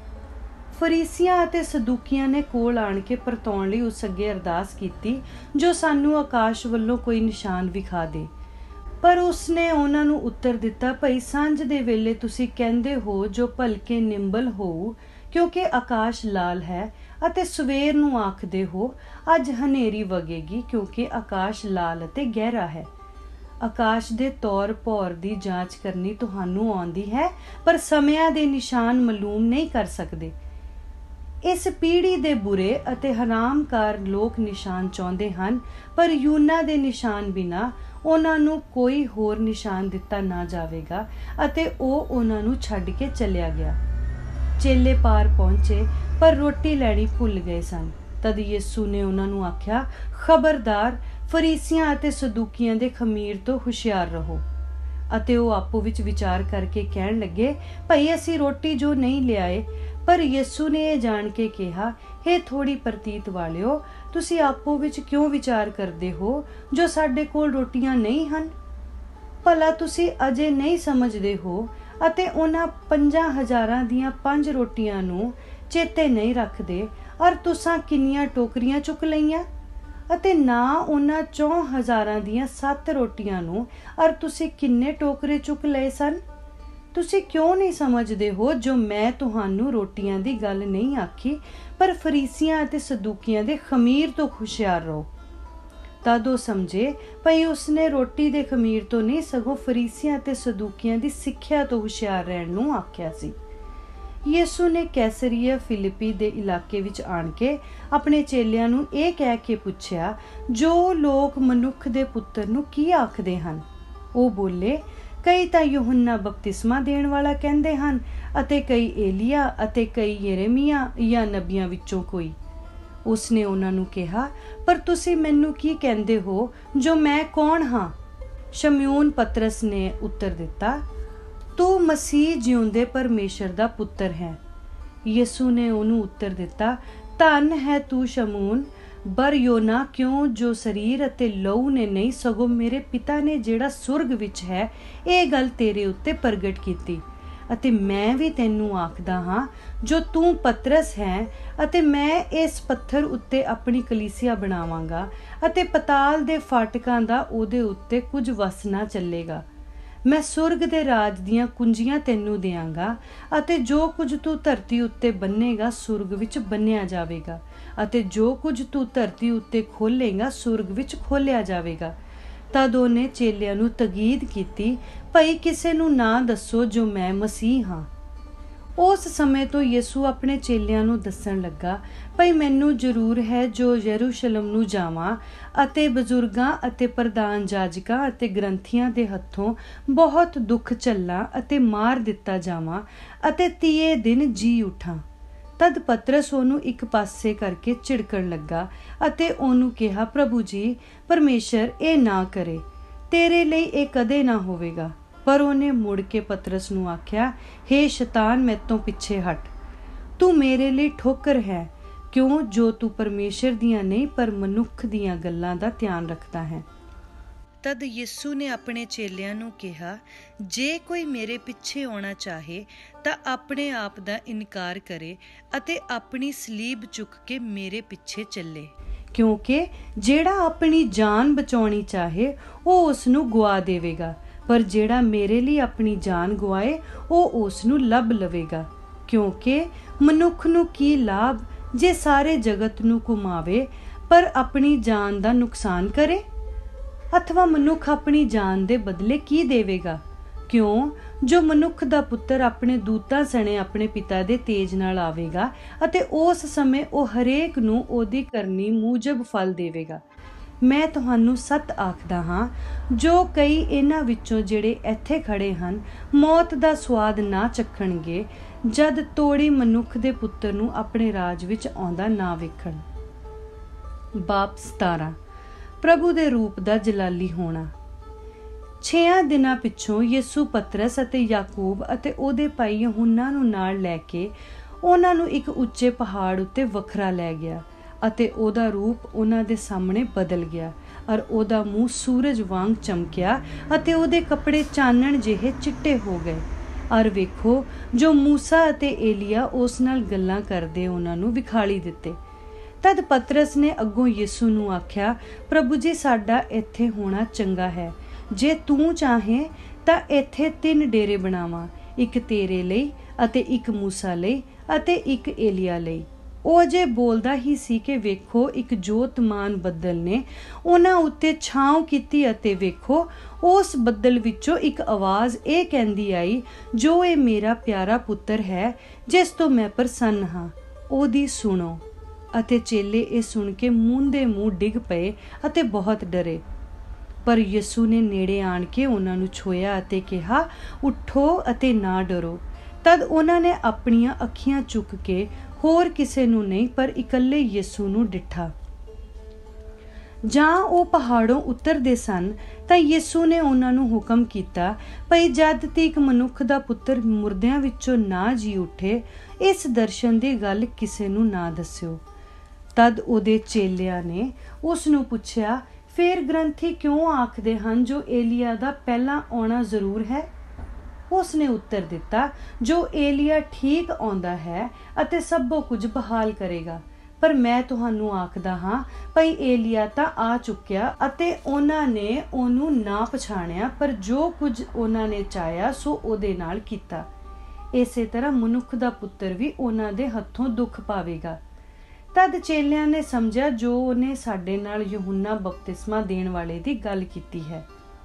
ਫਰੀਸੀਆਂ ਅਤੇ ਸਦੂਕੀਆਂ ਨੇ ਕੋਲ ਆਣ ਕੇ ਪਰਤਾਉਣ ਲਈ ਉਸ ਅੱਗੇ ਅਰਦਾਸ ਕੀਤੀ, ਜੋ ਸਾਨੂੰ ਆਕਾਸ਼ ਵੱਲੋਂ ਕੋਈ ਨਿਸ਼ਾਨ ਵਿਖਾ ਦੇ। ਪਰ ਉਸਨੇ ਉਹਨਾਂ ਨੂੰ ਉੱਤਰ ਦਿੱਤਾ, ਭਈ ਸਾਂਝ ਦੇ ਵੇਲੇ ਤੁਸੀਂ ਕਹਿੰਦੇ ਹੋ ਜੋ ਭਲਕੇ ਨਿੰਬਲ ਹੋਊ, ਕਿਉਂਕਿ ਆਕਾਸ਼ ਲਾਲ ਹੈ, ਅਤੇ ਸਵੇਰ ਨੂੰ ਆਖਦੇ ਹੋ ਅੱਜ ਹਨੇਰੀ ਵਗੇਗੀ, ਕਿਉਂਕਿ ਆਕਾਸ਼ ਲਾਲ ਅਤੇ ਗਹਿਰਾ ਹੈ। ਆਕਾਸ਼ ਦੇ ਤੌਰ ਭੌਰ ਦੀ ਜਾਂਚ ਕਰਨੀ ਤੁਹਾਨੂੰ ਆਉਂਦੀ ਹੈ, ਪਰ ਸਮਿਆਂ ਦੇ ਨਿਸ਼ਾਨ ਮਾਲੂਮ ਨਹੀਂ ਕਰ ਸਕਦੇ। ਇਸ ਪੀੜ੍ਹੀ ਦੇ ਬੁਰੇ ਅਤੇ ਹਰਾਮਕਾਰ ਲੋਕ ਨਿਸ਼ਾਨ ਚਾਹੁੰਦੇ ਹਨ, ਪਰ ਯੂਨਾ ਦੇ ਨਿਸ਼ਾਨ ਬਿਨਾਂ ਉਹਨਾਂ ਨੂੰ ਕੋਈ ਹੋਰ ਨਿਸ਼ਾਨ ਦਿੱਤਾ ਨਾ ਜਾਵੇਗਾ ਅਤੇ ਉਹ ਉਹਨਾਂ ਨੂੰ ਛੱਡ ਕੇ ਚਲਿਆ ਗਿਆ। ਚੇਲੇ ਪਾਰ ਪਹੁੰਚੇ ਪਰ ਰੋਟੀ ਲੈਣੀ ਭੁੱਲ ਗਏ ਸਨ। ਤਦ ਯਿਸੂ ਨੇ ਉਹਨਾਂ ਨੂੰ ਆਖਿਆ, ਖਬਰਦਾਰ, ਫਰੀਸੀਆਂ ਅਤੇ ਸਦੂਕੀਆਂ ਦੇ ਖਮੀਰ ਤੋਂ ਹੁਸ਼ਿਆਰ ਰਹੋ। ਅਤੇ ਉਹ ਆਪੋ ਵਿੱਚ ਵਿਚਾਰ ਕਰਕੇ ਕਹਿਣ ਲੱਗੇ, ਭਈ ਅਸੀਂ ਰੋਟੀ ਜੋ ਨਹੀਂ ਲਿਆਏ। ਪਰ ਯਿਸੂ ਨੇ ਇਹ ਜਾਣ ਕੇ ਕਿਹਾ, ਹੇ ਥੋੜੀ ਪ੍ਰਤੀਤ ਵਾਲਿਓ, ਤੁਸੀਂ ਆਪੋ ਵਿੱਚ ਕਿਉਂ ਵਿਚਾਰ ਕਰਦੇ ਹੋ ਜੋ ਸਾਡੇ ਕੋਲ ਰੋਟੀਆਂ ਨਹੀਂ ਹਨ? ਭਲਾ ਤੁਸੀਂ ਅਜੇ ਨਹੀਂ ਸਮਝਦੇ ਹੋ ਅਤੇ ਉਹਨਾਂ ਪੰਜਾਂ ਹਜ਼ਾਰਾਂ ਦੀਆਂ ਪੰਜ ਰੋਟੀਆਂ ਨੂੰ ਚੇਤੇ ਨਹੀਂ ਰੱਖਦੇ ਔਰ ਤੁਸਾਂ ਕਿੰਨੀਆਂ ਟੋਕਰੀਆਂ ਚੁੱਕ ਲਈਆਂ? ਅਤੇ ਨਾ ਉਹਨਾਂ ਚੌਂ ਹਜ਼ਾਰਾਂ ਦੀਆਂ ਸੱਤ ਰੋਟੀਆਂ ਨੂੰ ਔਰ ਤੁਸੀਂ ਕਿੰਨੇ ਟੋਕਰੇ ਚੁੱਕ ਲਏ ਸਨ? ਤੁਸੀਂ ਕਿਉਂ ਨਹੀਂ ਸਮਝਦੇ ਹੋ ਜੋ ਮੈਂ ਤੁਹਾਨੂੰ ਰੋਟੀਆਂ ਦੀ ਗੱਲ ਨਹੀਂ ਆਖੀ, ਪਰ ਫਰੀਸੀਆਂ ਅਤੇ ਸਦੂਕੀਆਂ ਦੇ ਖਮੀਰ ਤੋਂ ਹੁਸ਼ਿਆਰ ਰਹੋ। ਤਦ ਉਹ ਸਮਝੇ ਭਈ ਉਸਨੇ ਰੋਟੀ ਦੇ ਖਮੀਰ ਤੋਂ ਨਹੀਂ ਸਗੋਂ ਫਰੀਸੀਆਂ ਅਤੇ ਸਦੂਕੀਆਂ ਦੀ ਸਿੱਖਿਆ ਤੋਂ ਹੁਸ਼ਿਆਰ ਰਹਿਣ ਨੂੰ ਆਖਿਆ ਸੀ। ਯਿਸੂ ਨੇ ਕੈਸਰੀਆ ਫਿਲਿੱਪੀ ਦੇ ਇਲਾਕੇ ਵਿੱਚ ਆਣ ਕੇ ਆਪਣੇ ਚੇਲਿਆਂ ਨੂੰ ਇਹ ਕਹਿ ਕੇ ਪੁੱਛਿਆ, ਜੋ ਲੋਕ ਮਨੁੱਖ ਦੇ ਪੁੱਤਰ ਨੂੰ ਕੀ ਆਖਦੇ ਹਨ? ਉਹ ਬੋਲੇ, ਕਈ ਤਾਂ ਯੂਹੰਨਾ ਬਪਤਿਸਮਾ ਦੇਣ ਵਾਲਾ ਕਹਿੰਦੇ ਹਨ ਅਤੇ ਕਈ ਏਲੀਆ ਅਤੇ ਕਈ ਯਰਮੀਆ ਜਾਂ ਨਬੀਆਂ ਵਿੱਚੋਂ ਕੋਈ। ਉਸਨੇ ਉਹਨਾਂ ਨੂੰ ਕਿਹਾ, ਪਰ ਤੁਸੀਂ ਮੈਨੂੰ ਕੀ ਕਹਿੰਦੇ ਹੋ ਜੋ ਮੈਂ ਕੌਣ ਹਾਂ? ਸ਼ਮਊਨ ਪਤਰਸ ਨੇ ਉੱਤਰ ਦਿੱਤਾ, ਤੂੰ ਮਸੀਹ ਜਿਉਂਦੇ ਪਰਮੇਸ਼ਰ ਦਾ ਪੁੱਤਰ ਹੈ। ਯਿਸੂ ਨੇ ਉਹਨੂੰ ਉੱਤਰ ਦਿੱਤਾ, ਧੰਨ ਹੈ ਤੂੰ ਸ਼ਮਊਨ ਬਰ ਯੋਨਾ, ਕਿਉਂ ਜੋ ਸਰੀਰ ਅਤੇ ਲਹੂ ਨੇ ਨਹੀਂ ਸਗੋਂ ਮੇਰੇ ਪਿਤਾ ਨੇ ਜਿਹੜਾ ਸੁਰਗ ਵਿੱਚ ਹੈ ਇਹ ਗੱਲ ਤੇਰੇ ਉੱਤੇ ਪ੍ਰਗਟ ਕੀਤੀ। ਅਤੇ ਮੈਂ ਵੀ ਤੈਨੂੰ ਆਖਦਾ ਹਾਂ, ਜੋ ਤੂੰ ਪਤਰਸ ਹੈ ਅਤੇ ਮੈਂ ਇਸ ਪੱਥਰ ਉੱਤੇ ਆਪਣੀ ਕਲੀਸਿਆ ਬਣਾਵਾਂਗਾ ਅਤੇ ਪਤਾਲ ਦੇ ਫਾਟਕਾਂ ਦਾ ਉਹਦੇ ਉੱਤੇ ਕੁਝ ਵਸ ਨਾ ਚੱਲੇਗਾ। ਮੈਂ ਸੁਰਗ ਦੇ ਰਾਜ ਦੀਆਂ ਕੁੰਜੀਆਂ ਤੈਨੂੰ ਦਿਆਂਗਾ ਅਤੇ ਜੋ ਕੁਝ ਤੂੰ ਧਰਤੀ ਉੱਤੇ ਬੰਨੇਗਾ ਸੁਰਗ ਵਿੱਚ ਬੰਨਿਆ ਜਾਵੇਗਾ ਅਤੇ ਜੋ ਕੁਝ ਤੂੰ ਧਰਤੀ ਉੱਤੇ ਖੋਲੇਗਾ ਸੁਰਗ ਵਿੱਚ ਖੋਲਿਆ ਜਾਵੇਗਾ। ਤਦ ਉਹਨੇ ਚੇਲਿਆਂ ਨੂੰ ਤਕੀਦ ਕੀਤੀ, ਭਈ ਕਿਸੇ ਨੂੰ ਨਾ ਦੱਸੋ ਜੋ ਮੈਂ ਮਸੀਹ ਹਾਂ। ਉਸ ਸਮੇਂ ਤੋਂ ਯਿਸੂ ਆਪਣੇ ਚੇਲਿਆਂ ਨੂੰ ਦੱਸਣ ਲੱਗਾ, ਭਈ ਮੈਨੂੰ ਜ਼ਰੂਰ ਹੈ ਜੋ ਯਰੂਸ਼ਲਮ ਨੂੰ ਜਾਵਾਂ ਅਤੇ ਬਜ਼ੁਰਗਾਂ ਅਤੇ ਪ੍ਰਧਾਨ ਜਾਜਕਾਂ ਅਤੇ ਗ੍ਰੰਥੀਆਂ ਦੇ ਹੱਥੋਂ ਬਹੁਤ ਦੁੱਖ ਝੱਲਾਂ ਅਤੇ ਮਾਰ ਦਿੱਤਾ ਜਾਵਾਂ ਅਤੇ ਤੀਏ ਦਿਨ ਜੀ ਉਠਾਂ। ਤਦ ਪਤਰਸ ਉਹਨੂੰ ਇੱਕ ਪਾਸੇ ਕਰਕੇ ਝਿੜਕਣ ਲੱਗਾ ਅਤੇ ਉਹਨੂੰ ਕਿਹਾ, ਪ੍ਰਭੂ ਜੀ, ਪਰਮੇਸ਼ਰ ਇਹ ਨਾ ਕਰੇ, ਤੇਰੇ ਲਈ ਇਹ ਕਦੇ ਨਾ ਹੋਵੇਗਾ। ਪਰ ਉਹਨੇ ਮੁੜ ਕੇ ਪਤਰਸ ਨੂੰ ਆਖਿਆ, ਹੇ ਸ਼ੈਤਾਨ, ਮੈਥੋਂ ਪਿੱਛੇ ਹਟ, ਤੂੰ ਮੇਰੇ ਲਈ ਠੋਕਰ ਹੈ, ਕਿਉਂ ਜੋ ਤੂੰ ਪਰਮੇਸ਼ਰ ਦੀਆਂ ਨਹੀਂ ਪਰ ਮਨੁੱਖ ਦੀਆਂ ਗੱਲਾਂ ਦਾ ਧਿਆਨ ਰੱਖਦਾ ਹੈ। ਤਦ ਯਿਸੂ ਨੇ ਆਪਣੇ ਚੇਲਿਆਂ ਨੂੰ ਕਿਹਾ, ਜੇ ਕੋਈ ਮੇਰੇ ਪਿੱਛੇ ਆਉਣਾ ਚਾਹੇ ਤਾਂ ਆਪਣੇ ਆਪ ਦਾ ਇਨਕਾਰ ਕਰੇ ਅਤੇ ਆਪਣੀ ਸਲੀਬ ਚੁੱਕ ਕੇ ਮੇਰੇ ਪਿੱਛੇ ਚੱਲੇ। ਕਿਉਂਕਿ ਜਿਹੜਾ ਆਪਣੀ ਜਾਨ ਬਚਾਉਣੀ ਚਾਹੇ ਉਹ ਉਸ ਨੂੰ ਗੁਆ ਦੇਵੇਗਾ, ਪਰ ਜਿਹੜਾ ਮੇਰੇ ਲਈ ਆਪਣੀ ਜਾਨ ਗੁਆਏ ਉਹ ਉਸ ਨੂੰ ਲੱਭ ਲਵੇਗਾ। ਕਿਉਂਕਿ ਮਨੁੱਖ ਨੂੰ ਕੀ ਲਾਭ ਜੇ ਸਾਰੇ ਜਗਤ ਨੂੰ ਘੁਮਾਵੇ ਪਰ ਆਪਣੀ ਜਾਨ ਦਾ ਨੁਕਸਾਨ ਕਰੇ? ਅਥਵਾ ਮਨੁੱਖ ਆਪਣੀ ਜਾਨ ਦੇ ਬਦਲੇ ਕੀ ਦੇਵੇਗਾ? ਕਿਉਂ ਜੋ ਮਨੁੱਖ ਦਾ ਪੁੱਤਰ ਆਪਣੇ ਦੂਤਾਂ ਸਣੇ ਆਪਣੇ ਪਿਤਾ ਦੇ ਤੇਜ ਨਾਲ ਆਵੇਗਾ ਅਤੇ ਉਸ ਸਮੇਂ ਉਹ ਹਰੇਕ ਨੂੰ ਉਹਦੀ ਕਰਨੀ ਮੂਜਬ ਫਲ ਦੇਵੇਗਾ। ਮੈਂ ਤੁਹਾਨੂੰ ਸੱਚ ਆਖਦਾ ਹਾਂ, ਜੋ ਕਈ ਇਹਨਾਂ ਵਿੱਚੋਂ ਜਿਹੜੇ ਇੱਥੇ ਖੜੇ ਹਨ ਮੌਤ ਦਾ ਸਵਾਦ ਨਾ ਚੱਖਣਗੇ ਜਦ ਤੋੜੀ ਮਨੁੱਖ ਦੇ ਪੁੱਤਰ ਨੂੰ ਆਪਣੇ ਰਾਜ ਵਿੱਚ ਆਉਂਦਾ ਨਾ ਵੇਖਣ। ਬਾਪ ਸਤਾਰਾਂ। ਪ੍ਰਭੂ ਦੇ ਰੂਪ ਦਾ ਜਲਾਲੀ ਹੋਣਾ। ਛੇਆਂ ਦਿਨਾਂ ਪਿੱਛੋਂ ਯਿਸੂ ਪਤਰਸ ਅਤੇ ਯਾਕੂਬ ਅਤੇ ਉਹਦੇ ਭਾਈ ਯਹੂਨਾ ਨੂੰ ਨਾਲ ਲੈ ਕੇ ਉਹਨਾਂ ਨੂੰ ਇੱਕ ਉੱਚੇ ਪਹਾੜ ਉੱਤੇ ਵੱਖਰਾ ਲੈ ਗਿਆ ਅਤੇ ਉਹਦਾ ਰੂਪ ਉਹਨਾਂ ਦੇ ਸਾਹਮਣੇ ਬਦਲ ਗਿਆ ਔਰ ਉਹਦਾ ਮੂੰਹ ਸੂਰਜ ਵਾਂਗ ਚਮਕਿਆ ਅਤੇ ਉਹਦੇ ਕੱਪੜੇ ਚਾਨਣ ਜਿਹੇ ਚਿੱਟੇ ਹੋ ਗਏ। ਔਰ ਵੇਖੋ, ਜੋ ਮੂਸਾ ਅਤੇ ਏਲੀਆ ਉਸ ਨਾਲ ਗੱਲਾਂ ਕਰਦੇ ਉਹਨਾਂ ਨੂੰ ਵਿਖਾਲੀ ਦਿੱਤੇ। ਤਦ ਪਤਰਸ ਨੇ ਅੱਗੋਂ ਯਿਸੂ ਨੂੰ ਆਖਿਆ, ਪ੍ਰਭੂ ਜੀ, ਸਾਡਾ ਇੱਥੇ ਹੋਣਾ ਚੰਗਾ ਹੈ। ਜੇ ਤੂੰ ਚਾਹੇ ਤਾਂ ਇੱਥੇ ਤਿੰਨ ਡੇਰੇ ਬਣਾਵਾਂ, ਇੱਕ ਤੇਰੇ ਲਈ ਅਤੇ ਇੱਕ ਮੂਸਾ ਲਈ ਅਤੇ ਇੱਕ ਏਲੀਆ ਲਈ। ਉਹ ਅਜੇ ਬੋਲਦਾ ਹੀ ਸੀ ਕਿ ਵੇਖੋ, ਇੱਕ ਜੋਤਮਾਨ ਬੱਦਲ ਨੇ ਉਹਨਾਂ ਉੱਤੇ ਛਾਂ ਕੀਤੀ ਅਤੇ ਵੇਖੋ, ਉਸ ਬੱਦਲ ਵਿੱਚੋਂ ਇੱਕ ਆਵਾਜ਼ ਇਹ ਕਹਿੰਦੀ ਆਈ, ਜੋ ਇਹ ਮੇਰਾ ਪਿਆਰਾ ਪੁੱਤਰ ਹੈ ਜਿਸ ਤੋਂ ਮੈਂ ਪ੍ਰਸੰਨ ਹਾਂ, ਉਹਦੀ ਸੁਣੋ। ਅਤੇ ਚੇਲੇ ਇਹ ਸੁਣ ਕੇ ਮੂੰਹ ਦੇ ਮੂੰਹ ਡਿੱਗ ਪਏ ਅਤੇ ਬਹੁਤ ਡਰੇ। ਪਰ ਯਿਸੂ ਨੇ ਨੇੜੇ ਆਣ ਕੇ ਉਹਨਾਂ ਨੂੰ ਛੋਹਿਆ ਅਤੇ ਕਿਹਾ, ਉੱਠੋ ਅਤੇ ਨਾ ਡਰੋ। ਤਦ ਉਹਨਾਂ ਨੇ ਆਪਣੀਆਂ ਅੱਖੀਆਂ ਚੁੱਕ ਕੇ ਹੋਰ ਕਿਸੇ ਨੂੰ ਨਹੀਂ ਪਰ ਇਕੱਲੇ ਯਿਸੂ ਨੂੰ ਡਿੱਠਾ। ਜਾਂ ਉਹ ਪਹਾੜੋਂ ਉਤਰਦੇ ਸਨ ਤਾਂ ਯਿਸੂ ਨੇ ਉਹਨਾਂ ਨੂੰ ਹੁਕਮ ਕੀਤਾ, ਭਈ ਜਦ ਤੀਕ ਮਨੁੱਖ ਦਾ ਪੁੱਤਰ ਮੁਰਦਿਆਂ ਵਿੱਚੋਂ ਨਾ ਜੀ ਉੱਠੇ, ਇਸ ਦਰਸ਼ਨ ਦੀ ਗੱਲ ਕਿਸੇ ਨੂੰ ਨਾ ਦੱਸਿਓ। ਤਦ ਉਹਦੇ ਚੇਲਿਆਂ ਨੇ ਉਸ ਨੂੰ ਪੁੱਛਿਆ, ਫਿਰ ਗ੍ਰੰਥੀ ਕਿਉਂ ਆਖਦੇ ਹਨ ਜੋ ਏਲੀਆ ਦਾ ਪਹਿਲਾਂ ਆਉਣਾ ਜ਼ਰੂਰ ਹੈ? ਉਸ ਨੇ ਉੱਤਰ ਦਿੱਤਾ, ਜੋ ਏਲੀਆ ਠੀਕ ਆਉਂਦਾ ਹੈ ਅਤੇ ਸਭੋ ਕੁਝ ਬਹਾਲ ਕਰੇਗਾ। ਪਰ ਮੈਂ ਤੁਹਾਨੂੰ ਆਖਦਾ ਹਾਂ, ਭਈ ਏਲੀਆ ਤਾਂ ਆ ਚੁੱਕਿਆ ਅਤੇ ਉਹਨਾਂ ਨੇ ਉਹਨੂੰ ਨਾ ਪਛਾਣਿਆ, ਪਰ ਜੋ ਕੁਝ ਉਹਨਾਂ ਨੇ ਚਾਹਿਆ ਸੋ ਉਹਦੇ ਨਾਲ ਕੀਤਾ। ਇਸੇ ਤਰ੍ਹਾਂ ਮਨੁੱਖ ਦਾ ਪੁੱਤਰ ਵੀ ਉਹਨਾਂ ਦੇ ਹੱਥੋਂ ਦੁੱਖ ਪਾਵੇਗਾ। ਤਦ ਚੇਲਿਆਂ ਨੇ ਸਮਝਿਆ ਜੋ ਉਹਨੇ ਸਾਡੇ ਨਾਲ ਯਹੂਨਾ ਬਪਤਿਸਮਾ ਦੇਣ ਵਾਲੇ ਦੀ ਗੱਲ ਕੀਤੀ ਹੈ।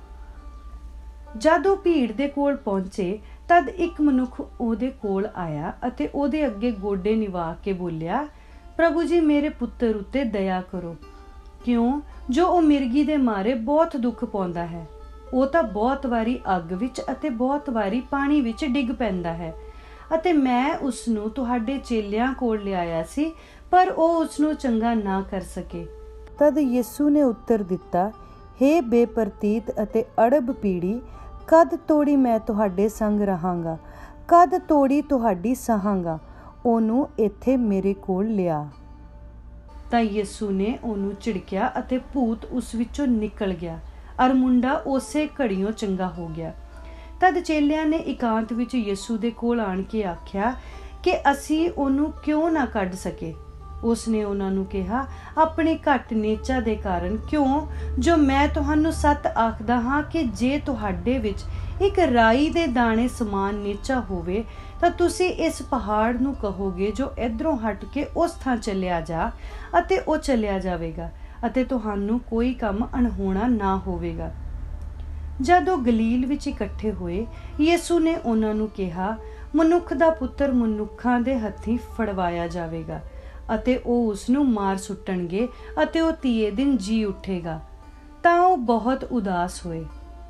ਜਦ ਉਹ ਭੀੜ ਦੇ ਕੋਲ ਪਹੁੰਚੇ ਤਦ ਇੱਕ ਮਨੁੱਖ ਉਹਦੇ ਕੋਲ ਆਇਆ ਅਤੇ ਉਹਦੇ ਅੱਗੇ ਗੋਡੇ ਨਿਵਾ ਕੇ ਬੋਲਿਆ, ਪ੍ਰਭੂ ਜੀ, ਮੇਰੇ ਪੁੱਤਰ ਉੱਤੇ ਦਇਆ ਕਰੋ, ਕਿਉਂ ਜੋ ਉਹ ਮਿਰਗੀ ਦੇ ਮਾਰੇ ਬਹੁਤ ਦੁੱਖ ਪਾਉਂਦਾ ਹੈ। ਉਹ ਤਾਂ ਬਹੁਤ ਵਾਰੀ ਅੱਗ ਵਿੱਚ ਅਤੇ ਬਹੁਤ ਵਾਰੀ ਪਾਣੀ ਵਿੱਚ ਡਿੱਗ ਪੈਂਦਾ ਹੈ ਅਤੇ ਮੈਂ ਉਸ ਨੂੰ ਤੁਹਾਡੇ ਚੇਲਿਆਂ ਕੋਲ ਲਿਆਇਆ ਸੀ, ਪਰ ਉਹ ਉਸ ਨੂੰ ਚੰਗਾ ਨਾ ਕਰ ਸਕੇ। ਤਦ ਯਿਸੂ ਨੇ ਉੱਤਰ ਦਿੱਤਾ, ਹੇ ਬੇਪਰਤੀਤ ਅਤੇ ਅੜਬ ਪੀੜ੍ਹੀ, ਕਦ ਤੋੜੀ ਮੈਂ ਤੁਹਾਡੇ ਸੰਗ ਰਹਾਂਗਾ, ਕਦ ਤੋੜੀ ਤੁਹਾਡੀ ਸਹਾਂਗਾ, ਉਹਨੂੰ ਇੱਥੇ ਮੇਰੇ ਕੋਲ ਲਿਆ। ਤਾਂ ਯਿਸੂ ਨੇ ਉਹਨੂੰ ਝਿੜਕਿਆ ਅਤੇ ਭੂਤ ਉਸ ਵਿੱਚੋਂ ਨਿਕਲ ਗਿਆ ਅਰ ਮੁੰਡਾ ਉਸੇ ਘੜੀਓਂ ਚੰਗਾ ਹੋ ਗਿਆ। ਤਦ ਚੇਲਿਆਂ ਨੇ ਇਕਾਂਤ ਵਿੱਚ ਯਿਸੂ ਦੇ ਕੋਲ ਆਣ ਕੇ ਆਖਿਆ ਕਿ ਅਸੀਂ ਉਹਨੂੰ ਕਿਉਂ ਨਾ ਕੱਢ ਸਕੇ। ਉਸ ਨੇ ਉਹਨਾਂ ਨੂੰ ਕਿਹਾ, ਆਪਣੀ ਘੱਟ ਨੇਚਾ ਦੇ ਕਾਰਨ, ਕਿਉਂ ਜੋ ਮੈਂ ਤੁਹਾਨੂੰ ਸੱਚ ਆਖਦਾ ਹਾਂ ਕਿ ਜੇ ਤੁਹਾਡੇ ਵਿੱਚ ਇੱਕ ਰਾਈ ਦੇ ਦਾਣੇ ਸਮਾਨ ਨੇਚਾ ਹੋਵੇ ਤਾਂ ਤੁਸੀਂ ਇਸ ਪਹਾੜ ਨੂੰ ਕਹੋਗੇ ਜੋ ਇੱਧਰੋਂ ਹਟ ਕੇ ਉਸ ਥਾਂ ਚੱਲਿਆ ਜਾ, ਅਤੇ ਉਹ ਚੱਲਿਆ ਜਾਵੇਗਾ ਅਤੇ ਤੁਹਾਨੂੰ ਕੋਈ ਕੰਮ ਅਣਹੋਣਾ ਨਾ ਹੋਵੇਗਾ। ਜਦ ਉਹ ਗਲੀਲ ਵਿੱਚ ਇਕੱਠੇ ਹੋਏ, ਯਿਸੂ ਨੇ ਉਹਨਾਂ ਨੂੰ ਕਿਹਾ, ਮਨੁੱਖ ਦਾ ਪੁੱਤਰ ਮਨੁੱਖਾਂ ਦੇ ਹੱਥੀਂ ਫੜਵਾਇਆ ਜਾਵੇਗਾ ਅਤੇ ਉਹ ਉਸ ਨੂੰ ਮਾਰ ਸੁੱਟਣਗੇ ਅਤੇ ਉਹ ਤੀਏ ਦਿਨ ਜੀ ਉੱਠੇਗਾ। ਤਾਂ ਉਹ ਬਹੁਤ ਉਦਾਸ ਹੋਏ।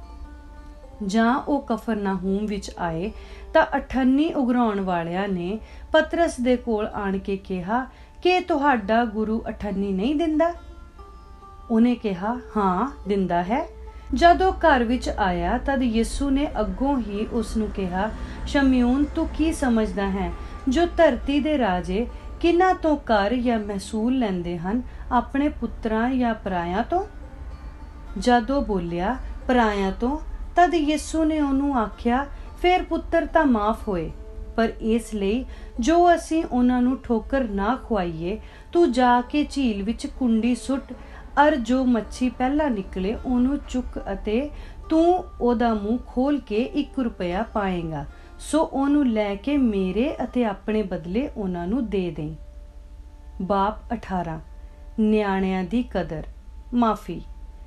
ਜਾਂ ਉਹ ਕਫਰਨਾਹੂਮ ਵਿੱਚ ਆਏ ਤਾਂ ਅਠੰਨੀ ਉਗਰਾਉਣ ਵਾਲਿਆਂ ਨੇ ਪਤਰਸ ਦੇ ਕੋਲ ਆਣ ਕੇ ਕਿਹਾ ਕਿ ਤੁਹਾਡਾ ਗੁਰੂ ਅਠੰਨੀ ਨਹੀਂ ਦਿੰਦਾ? ਉਹਨੇ ਕਿਹਾ, ਹਾਂ ਦਿੰਦਾ ਹੈ। ਜਦ ਉਹ ਘਰ ਵਿੱਚ ਆਇਆ ਤਦ ਯਿਸੂ ਨੇ ਅੱਗੋਂ ਹੀ ਉਸ ਨੂੰ ਕਿਹਾ, ਸ਼ਮਯੋਨ, ਤੂੰ ਕੀ ਸਮਝਦਾ ਹੈ ਜੋ ਧਰਤੀ ਦੇ ਰਾਜੇ ਕਿਹਨਾਂ ਤੋਂ ਕਰ ਜਾਂ ਮਹਿਸੂਲ ਲੈਂਦੇ ਹਨ, ਆਪਣੇ ਪੁੱਤਰਾਂ ਜਾਂ ਪਰਾਇਆਂ ਤੋਂ? ਜਦ ਉਹ ਬੋਲਿਆ, ਪਰਾਇਆਂ ਤੋਂ, ਤਦ ਯਿਸੂ ਨੇ ਉਹਨੂੰ ਆਖਿਆ, ਫਿਰ ਪੁੱਤਰ ਤਾਂ ਮਾਫ ਹੋਏ, ਪਰ ਇਸ ਲਈ ਜੋ ਅਸੀਂ ਉਹਨਾਂ ਨੂੰ ਠੋਕਰ ਨਾ ਖਵਾਈਏ, ਤੂੰ ਜਾ ਕੇ ਝੀਲ ਵਿੱਚ ਕੁੰਡੀ ਸੁੱਟ ਅਰ ਜੋ ਮੱਛੀ ਪਹਿਲਾਂ ਨਿਕਲੇ ਉਹਨੂੰ ਚੁੱਕ ਅਤੇ ਤੂੰ ਉਹਦਾ ਮੂੰਹ ਖੋਲ ਕੇ ਇੱਕ ਰੁਪਇਆ ਪਾਏਗਾ, ਸੋ ਉਹਨੂੰ ਲੈ ਕੇ ਮੇਰੇ ਅਤੇ ਆਪਣੇ ਬਦਲੇ ਉਹਨਾਂ ਨੂੰ ਦੇ ਦੇਈਂ। ਬਾਪ ਅਠਾਰਾਂ। ਨਿਆਣਿਆਂ ਦੀ ਕਦਰ। ਮਾਫੀ।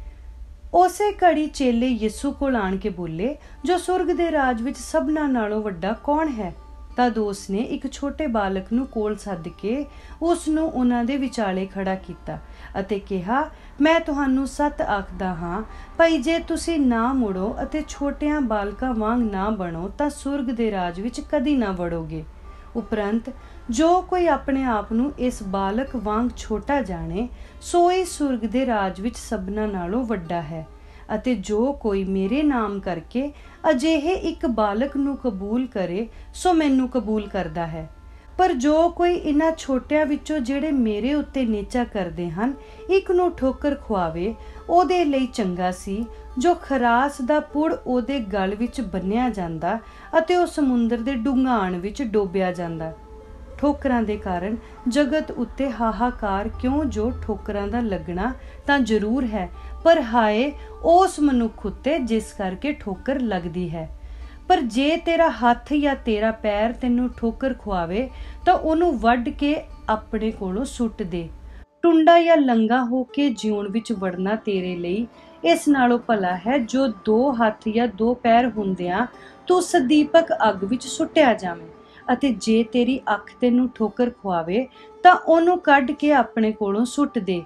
ਉਸੇ ਘੜੀ ਚੇਲੇ ਯਿਸੂ ਕੋਲ ਆਣ ਕੇ ਬੋਲੇ, ਜੋ ਸੁਰਗ ਦੇ ਰਾਜ ਵਿੱਚ ਸਭਨਾਂ ਨਾਲੋਂ ਵੱਡਾ ਕੌਣ ਹੈ? ਤਦ ਉਸ ਨੇ ਇੱਕ ਛੋਟੇ ਬਾਲਕ ਨੂੰ ਕੋਲ ਸੱਦ ਕੇ ਉਸ ਨੂੰ ਉਹਨਾਂ ਦੇ ਵਿਚਾਲੇ ਖੜਾ ਕੀਤਾ ਅਤੇ ਕਿਹਾ, ਮੈਂ ਤੁਹਾਨੂੰ ਸੱਚ ਆਖਦਾ ਹਾਂ, ਭਾਈ ਜੇ ਤੁਸੀਂ ਨਾ ਮੁੜੋ ਅਤੇ ਛੋਟਿਆਂ ਬਾਲਕਾਂ ਵਾਂਗ ਨਾ ਬਣੋ ਤਾਂ ਸੁਰਗ ਦੇ ਰਾਜ ਵਿੱਚ ਕਦੀ ਨਾ ਵੜੋਗੇ। ਉਪਰੰਤ ਜੋ ਕੋਈ ਆਪਣੇ ਆਪ ਨੂੰ ਇਸ ਬਾਲਕ ਵਾਂਗ ਛੋਟਾ ਜਾਣੇ, ਸੋ ਹੀ ਸੁਰਗ ਦੇ ਰਾਜ ਵਿੱਚ ਸਭਨਾਂ ਨਾਲੋਂ ਵੱਡਾ ਹੈ। ਅਤੇ ਜੋ ਕੋਈ ਮੇਰੇ ਨਾਮ ਕਰਕੇ ਅਜਿਹੇ ਇੱਕ ਬਾਲਕ ਨੂੰ ਕਬੂਲ ਕਰੇ, ਸੋ ਮੈਨੂੰ ਕਬੂਲ ਕਰਦਾ ਹੈ। ਪਰ ਜੋ ਕੋਈ ਇਹਨਾਂ ਛੋਟਿਆਂ ਵਿੱਚੋਂ ਜਿਹੜੇ ਮੇਰੇ ਉੱਤੇ ਨੀਚਾ ਕਰਦੇ ਹਨ, ਇੱਕ ਨੂੰ ਠੋਕਰ ਖਵਾਵੇ, ਉਹਦੇ ਲਈ ਚੰਗਾ ਸੀ ਜੋ ਖਰਾਸ ਦਾ ਪੁੜ ਉਹਦੇ ਗਲ ਵਿੱਚ ਬੰਨਿਆ ਜਾਂਦਾ ਅਤੇ ਉਹ ਸਮੁੰਦਰ ਦੇ ਡੂੰਘਾਣ ਵਿੱਚ ਡੋਬਿਆ ਜਾਂਦਾ। ਠੋਕਰਾਂ ਦੇ ਕਾਰਨ ਜਗਤ ਉੱਤੇ ਹਾਹਾਕਾਰ ਕਿਉਂ, ਜੋ ਠੋਕਰਾਂ ਦਾ ਲੱਗਣਾ ਤਾਂ ਜ਼ਰੂਰ ਹੈ, ਪਰ ਹਾਏ ਉਸ ਮਨੁੱਖ ਉੱਤੇ ਜਿਸ ਕਰਕੇ ਠੋਕਰ ਲੱਗਦੀ ਹੈ। ਪਰ ਜੇ ਤੇਰਾ ਹੱਥ ਜਾਂ ਤੇਰਾ ਪੈਰ ਤੈਨੂੰ ਠੋਕਰ ਖਵਾਵੇ ਤਾਂ ਉਹਨੂੰ ਵੱਢ ਕੇ ਆਪਣੇ ਕੋਲੋਂ ਸੁੱਟ ਦੇ। ਟੁੰਡਾ ਜਾਂ ਲੰਗਾ ਹੋ ਕੇ ਜਿਉਣ ਵਿੱਚ ਵੜਨਾ ਤੇਰੇ ਲਈ ਇਸ ਨਾਲੋਂ ਭਲਾ ਹੈ ਜੋ ਦੋ ਹੱਥ ਜਾਂ ਦੋ ਪੈਰ ਹੁੰਦਿਆਂ ਤੂੰ ਸਦੀਪਕ ਅੱਗ ਵਿੱਚ ਸੁੱਟਿਆ ਜਾਵੇਂ। ਅਤੇ ਜੇ ਤੇਰੀ ਅੱਖ ਤੈਨੂੰ ਠੋਕਰ ਖਵਾਵੇ ਤਾਂ ਉਹਨੂੰ ਕੱਢ ਕੇ ਆਪਣੇ ਕੋਲੋਂ ਸੁੱਟ ਦੇ।